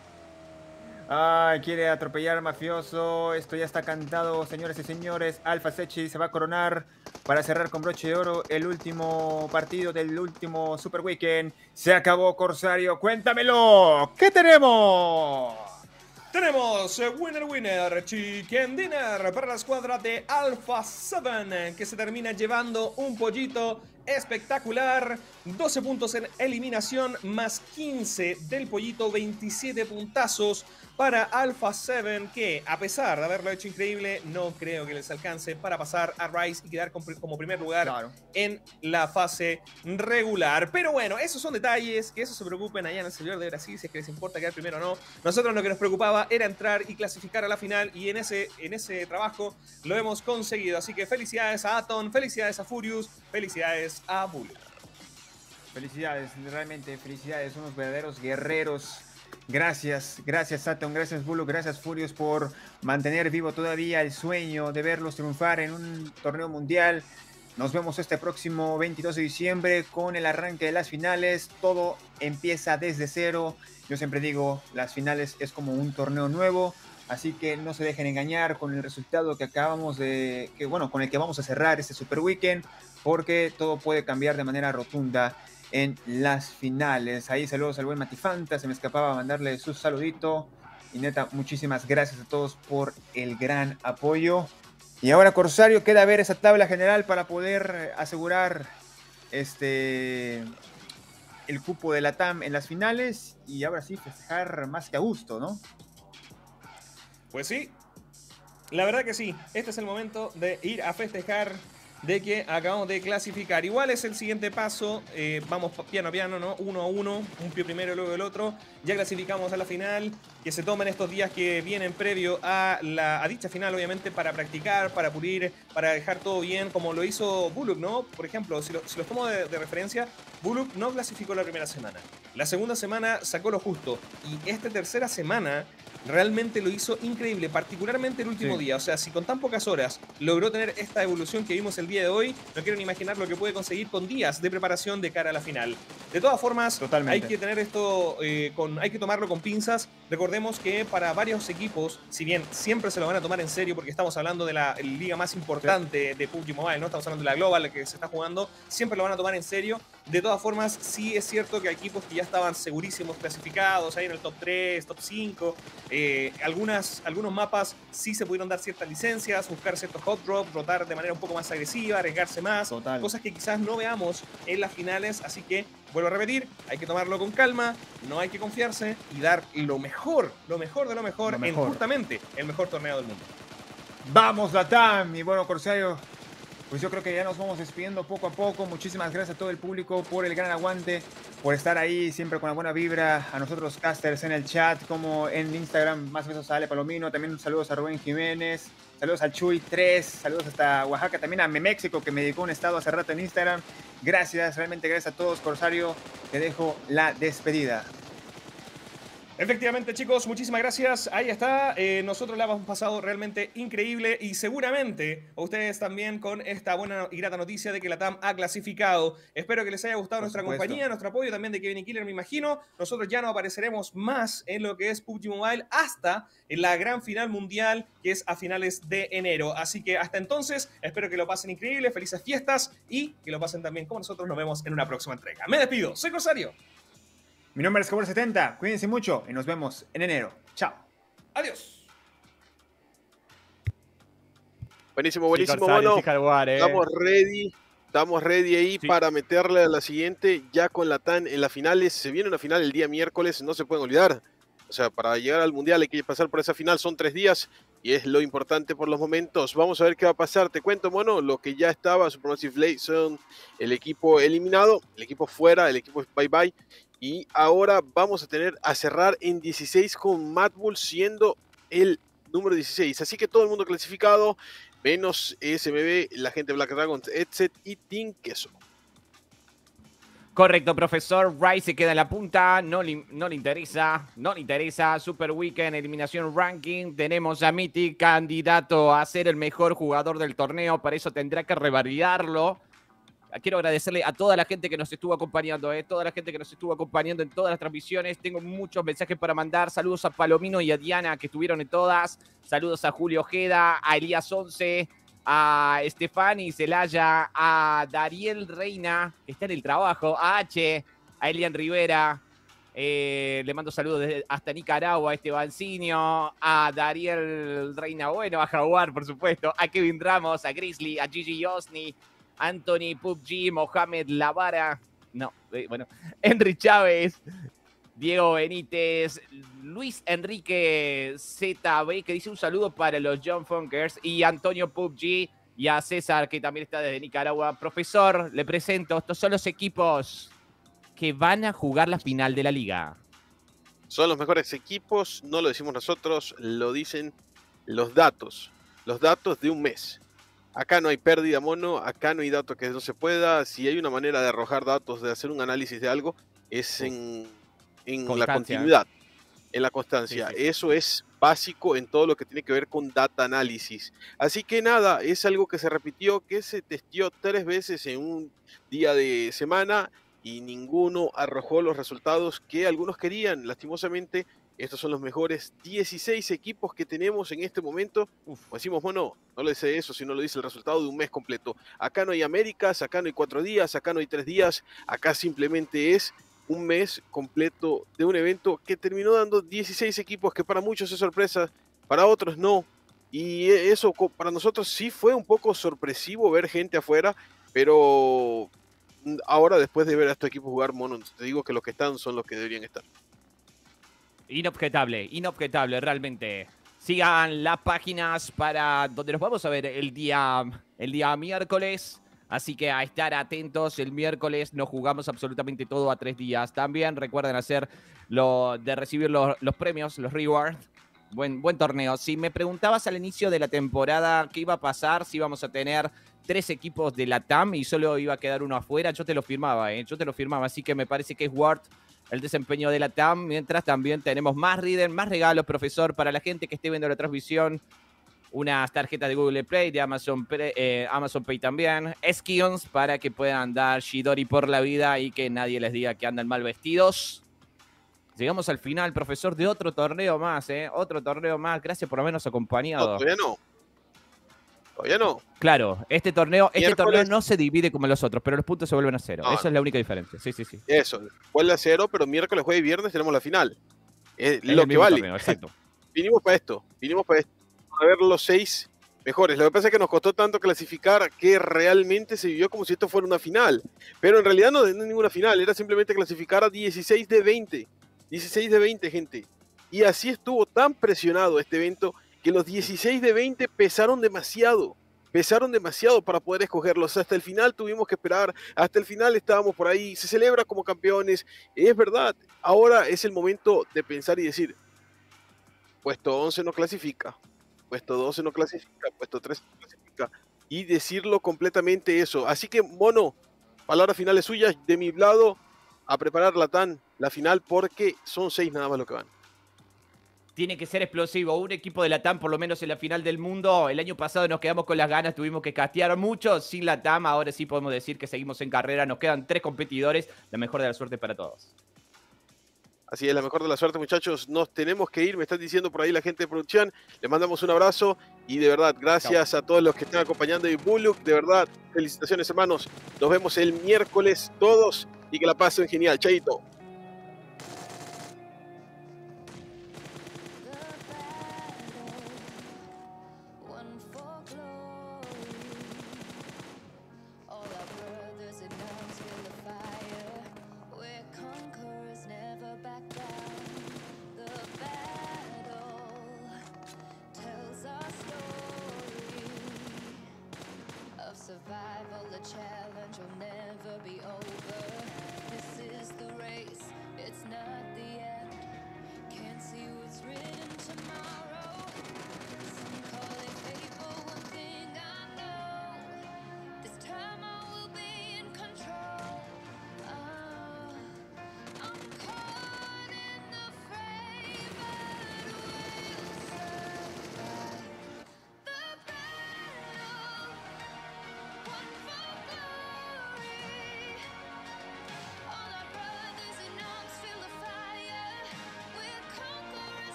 Quiere atropellar mafioso, esto ya está cantado, señores y señores. Alpha Sechi se va a coronar para cerrar con broche de oro el último partido del último Super Weekend. Se acabó, Corsario, cuéntamelo, ¿qué tenemos? Tenemos winner, chicken dinner para la escuadra de Alpha 7, que se termina llevando un pollito espectacular. 12 puntos en eliminación, más 15 del pollito, 27 puntazos para Alpha 7, que a pesar de haberlo hecho increíble, no creo que les alcance para pasar a Rise y quedar como primer lugar en la fase regular. Pero bueno, esos son detalles, que eso se preocupen allá en el servidor de Brasil, si es que les importa quedar primero o no. Nosotros lo que nos preocupaba era entrar y clasificar a la final, y en ese trabajo lo hemos conseguido. Así que felicidades a Aton, felicidades a Furious, felicidades a Bull. Felicidades, realmente felicidades, unos verdaderos guerreros. Gracias Aton, gracias Bulu, gracias Furious por mantener vivo todavía el sueño de verlos triunfar en un torneo mundial. Nos vemos este próximo 22 de diciembre con el arranque de las finales. Todo empieza desde cero. Yo siempre digo, las finales es como un torneo nuevo. Así que no se dejen engañar con el resultado que con el que vamos a cerrar este Super Weekend, porque todo puede cambiar de manera rotunda en las finales. Ahí saludos al buen Matifanta, se me escapaba mandarle su saludito. Y neta, muchísimas gracias a todos por el gran apoyo. Y ahora, Corsario, queda ver esa tabla general para poder asegurar el cupo de la TAM en las finales. Y ahora sí, festejar más que a gusto, ¿no? Pues sí, la verdad que sí. Este es el momento de ir a festejar de que acabamos de clasificar. Igual es el siguiente paso, vamos piano a piano, ¿no? 1 a 1, un pie primero y luego el otro. Ya clasificamos a la final, que se tomen estos días que vienen previo a dicha final, obviamente, para practicar, para pulir, para dejar todo bien, como lo hizo Bullock, ¿no? Por ejemplo, si los tomo de referencia, Bullock no clasificó la primera semana. La segunda semana sacó lo justo. Y esta tercera semana realmente lo hizo increíble, particularmente el último día. O sea, si con tan pocas horas logró tener esta evolución que vimos el día de hoy, no quiero ni imaginar lo que puede conseguir con días de preparación de cara a la final. De todas formas, hay que tener esto hay que tomarlo con pinzas. Recordemos que para varios equipos, si bien siempre se lo van a tomar en serio porque estamos hablando de la liga más importante de PUBG Mobile, ¿no? Estamos hablando de la Global que se está jugando, siempre lo van a tomar en serio. De todas formas, sí es cierto que hay equipos que ya estaban segurísimos clasificados, ahí en el top 3, top 5. Algunos mapas sí se pudieron dar ciertas licencias, buscar ciertos hot drops, rotar de manera un poco más agresiva, arriesgarse más. Cosas que quizás no veamos en las finales, así que vuelvo a repetir, hay que tomarlo con calma, no hay que confiarse y dar lo mejor de lo mejor en justamente el mejor torneo del mundo. ¡Vamos, Latam! Y bueno, Corsario, pues yo creo que ya nos vamos despidiendo poco a poco. Muchísimas gracias a todo el público por el gran aguante, por estar ahí siempre con la buena vibra. A nosotros casters en el chat, como en Instagram, más besos a Ale Palomino. También saludos a Rubén Jiménez. Saludos al Chuy 3. Saludos hasta Oaxaca. También a Meméxico, que me dedicó un estado hace rato en Instagram. Gracias, realmente gracias a todos. Corsario, te dejo la despedida. Efectivamente, chicos, muchísimas gracias. Ahí está. Nosotros la hemos pasado realmente increíble y seguramente a ustedes también con esta buena y grata noticia de que la TAM ha clasificado. Espero que les haya gustado nuestra compañía, nuestro apoyo también de Kevin y Killer, me imagino. Nosotros ya no apareceremos más en lo que es PUBG Mobile hasta en la gran final mundial, que es a finales de enero. Así que hasta entonces, espero que lo pasen increíble, felices fiestas y que lo pasen también como nosotros. Nos vemos en una próxima entrega. Me despido. Soy Corsario. Mi nombre es Cobra70, cuídense mucho y nos vemos en enero. Chao. Adiós. Buenísimo, buenísimo, Sí, Corsario, bueno. sí, Jaguar, Estamos ready ahí Sí. para meterle a la siguiente, ya con la TAN en las finales. Se viene una final el día miércoles, no se pueden olvidar. O sea, para llegar al Mundial hay que pasar por esa final, son 3 días y es lo importante por los momentos. Vamos a ver qué va a pasar. Te cuento, mono, lo que ya estaba, Supermassive Blade son el equipo eliminado, el equipo fuera, el equipo bye bye. Y ahora vamos a tener a cerrar en 16 con Mad Bull siendo el número 16. Así que todo el mundo clasificado, menos SMB, la gente de Black Dragons, Etset y Team Queso. Correcto, profesor. Rice se queda en la punta. No le interesa. No le interesa. Super Weekend, eliminación ranking. Tenemos a Mythic, candidato a ser el mejor jugador del torneo. Para eso tendrá que revalidarlo. Quiero agradecerle a toda la gente que nos estuvo acompañando, toda la gente que nos estuvo acompañando en todas las transmisiones. Tengo muchos mensajes para mandar. Saludos a Palomino y a Diana, que estuvieron en todas. Saludos a Julio Ojeda, a Elías 11, a Estefani Celaya, a Dariel Reina, que está en el trabajo, a H, a Elian Rivera. Le mando saludos hasta Nicaragua, a Estebancinio, a Dariel Reina, bueno, a Jaguar, por supuesto, a Kevin Ramos, a Grizzly, a Gigi Osni, Anthony PUBG, Mohamed Lavara, Henry Chávez, Diego Benítez, Luis Enrique ZB, que dice un saludo para los John Funkers, y Antonio PUBG, y a César, que también está desde Nicaragua. Profesor, le presento, estos son los equipos que van a jugar la final de la liga. Son los mejores equipos, no lo decimos nosotros, lo dicen los datos de un mes. Acá no hay pérdida, mono, acá no hay datos que no se pueda. Si hay una manera de arrojar datos, de hacer un análisis de algo, es en la continuidad, en la constancia. Sí, sí. Eso es básico en todo lo que tiene que ver con data análisis. Así que nada, es algo que se repitió, que se testeó 3 veces en un día de semana y ninguno arrojó los resultados que algunos querían. Lastimosamente, estos son los mejores 16 equipos que tenemos en este momento. Como decimos, bueno, no le dice eso, sino lo dice el resultado de un mes completo. Acá no hay Américas, acá no hay 4 días, acá no hay 3 días, acá simplemente es un mes completo de un evento que terminó dando 16 equipos, que para muchos es sorpresa, para otros no. Y eso para nosotros sí fue un poco sorpresivo ver gente afuera, pero ahora después de ver a estos equipos jugar, mono, te digo que los que están son los que deberían estar. Inobjetable, realmente. Sigan las páginas para donde nos vamos a ver el día miércoles. Así que a estar atentos, el miércoles nos jugamos absolutamente todo a 3 días. También recuerden recibir los premios, los rewards. Buen torneo. Si me preguntabas al inicio de la temporada qué iba a pasar, si íbamos a tener 3 equipos de la TAM y solo iba a quedar uno afuera, yo te lo firmaba, Así que me parece que es worth el desempeño de la TAM, mientras también tenemos más readers, más regalos, profesor, para la gente que esté viendo la transmisión. Unas tarjetas de Google Play, de Amazon Pay también. Skins para que puedan andar Shidori por la vida y que nadie les diga que andan mal vestidos. Llegamos al final, profesor, de otro torneo más, Otro torneo más. Gracias por habernos acompañado. Todavía no. Claro, este torneo no se divide como los otros, pero los puntos se vuelven a 0. Esa es la única diferencia. Sí. Eso, vuelve a 0, pero miércoles, jueves y viernes tenemos la final. Es lo que vale. Torneo, exacto. Vinimos para esto, a ver los 6 mejores. Lo que pasa es que nos costó tanto clasificar que realmente se vivió como si esto fuera una final. Pero en realidad no es ninguna final, era simplemente clasificar a 16 de 20. 16 de 20, gente. Y así estuvo tan presionado este evento que los 16 de 20 pesaron demasiado para poder escogerlos. Hasta el final tuvimos que esperar, hasta el final estábamos por ahí, se celebra como campeones, es verdad. Ahora es el momento de pensar y decir, puesto 11 no clasifica, puesto 12 no clasifica, puesto 13 no clasifica, y decirlo completamente eso. Así que, Mono, palabras finales suyas de mi lado, a preparar la final, porque son 6 nada más lo que van. Tiene que ser explosivo. Un equipo de la TAM, por lo menos en la final del mundo. El año pasado nos quedamos con las ganas, tuvimos que castear mucho sin la TAM. Ahora sí podemos decir que seguimos en carrera. Nos quedan 3 competidores. La mejor de la suerte para todos. Así es, la mejor de la suerte, muchachos. Nos tenemos que ir, me están diciendo por ahí la gente de producción. Les mandamos un abrazo y de verdad, gracias a todos los que están acompañando y Bullock. De verdad, felicitaciones, hermanos. Nos vemos el miércoles todos y que la pasen genial. Chaito.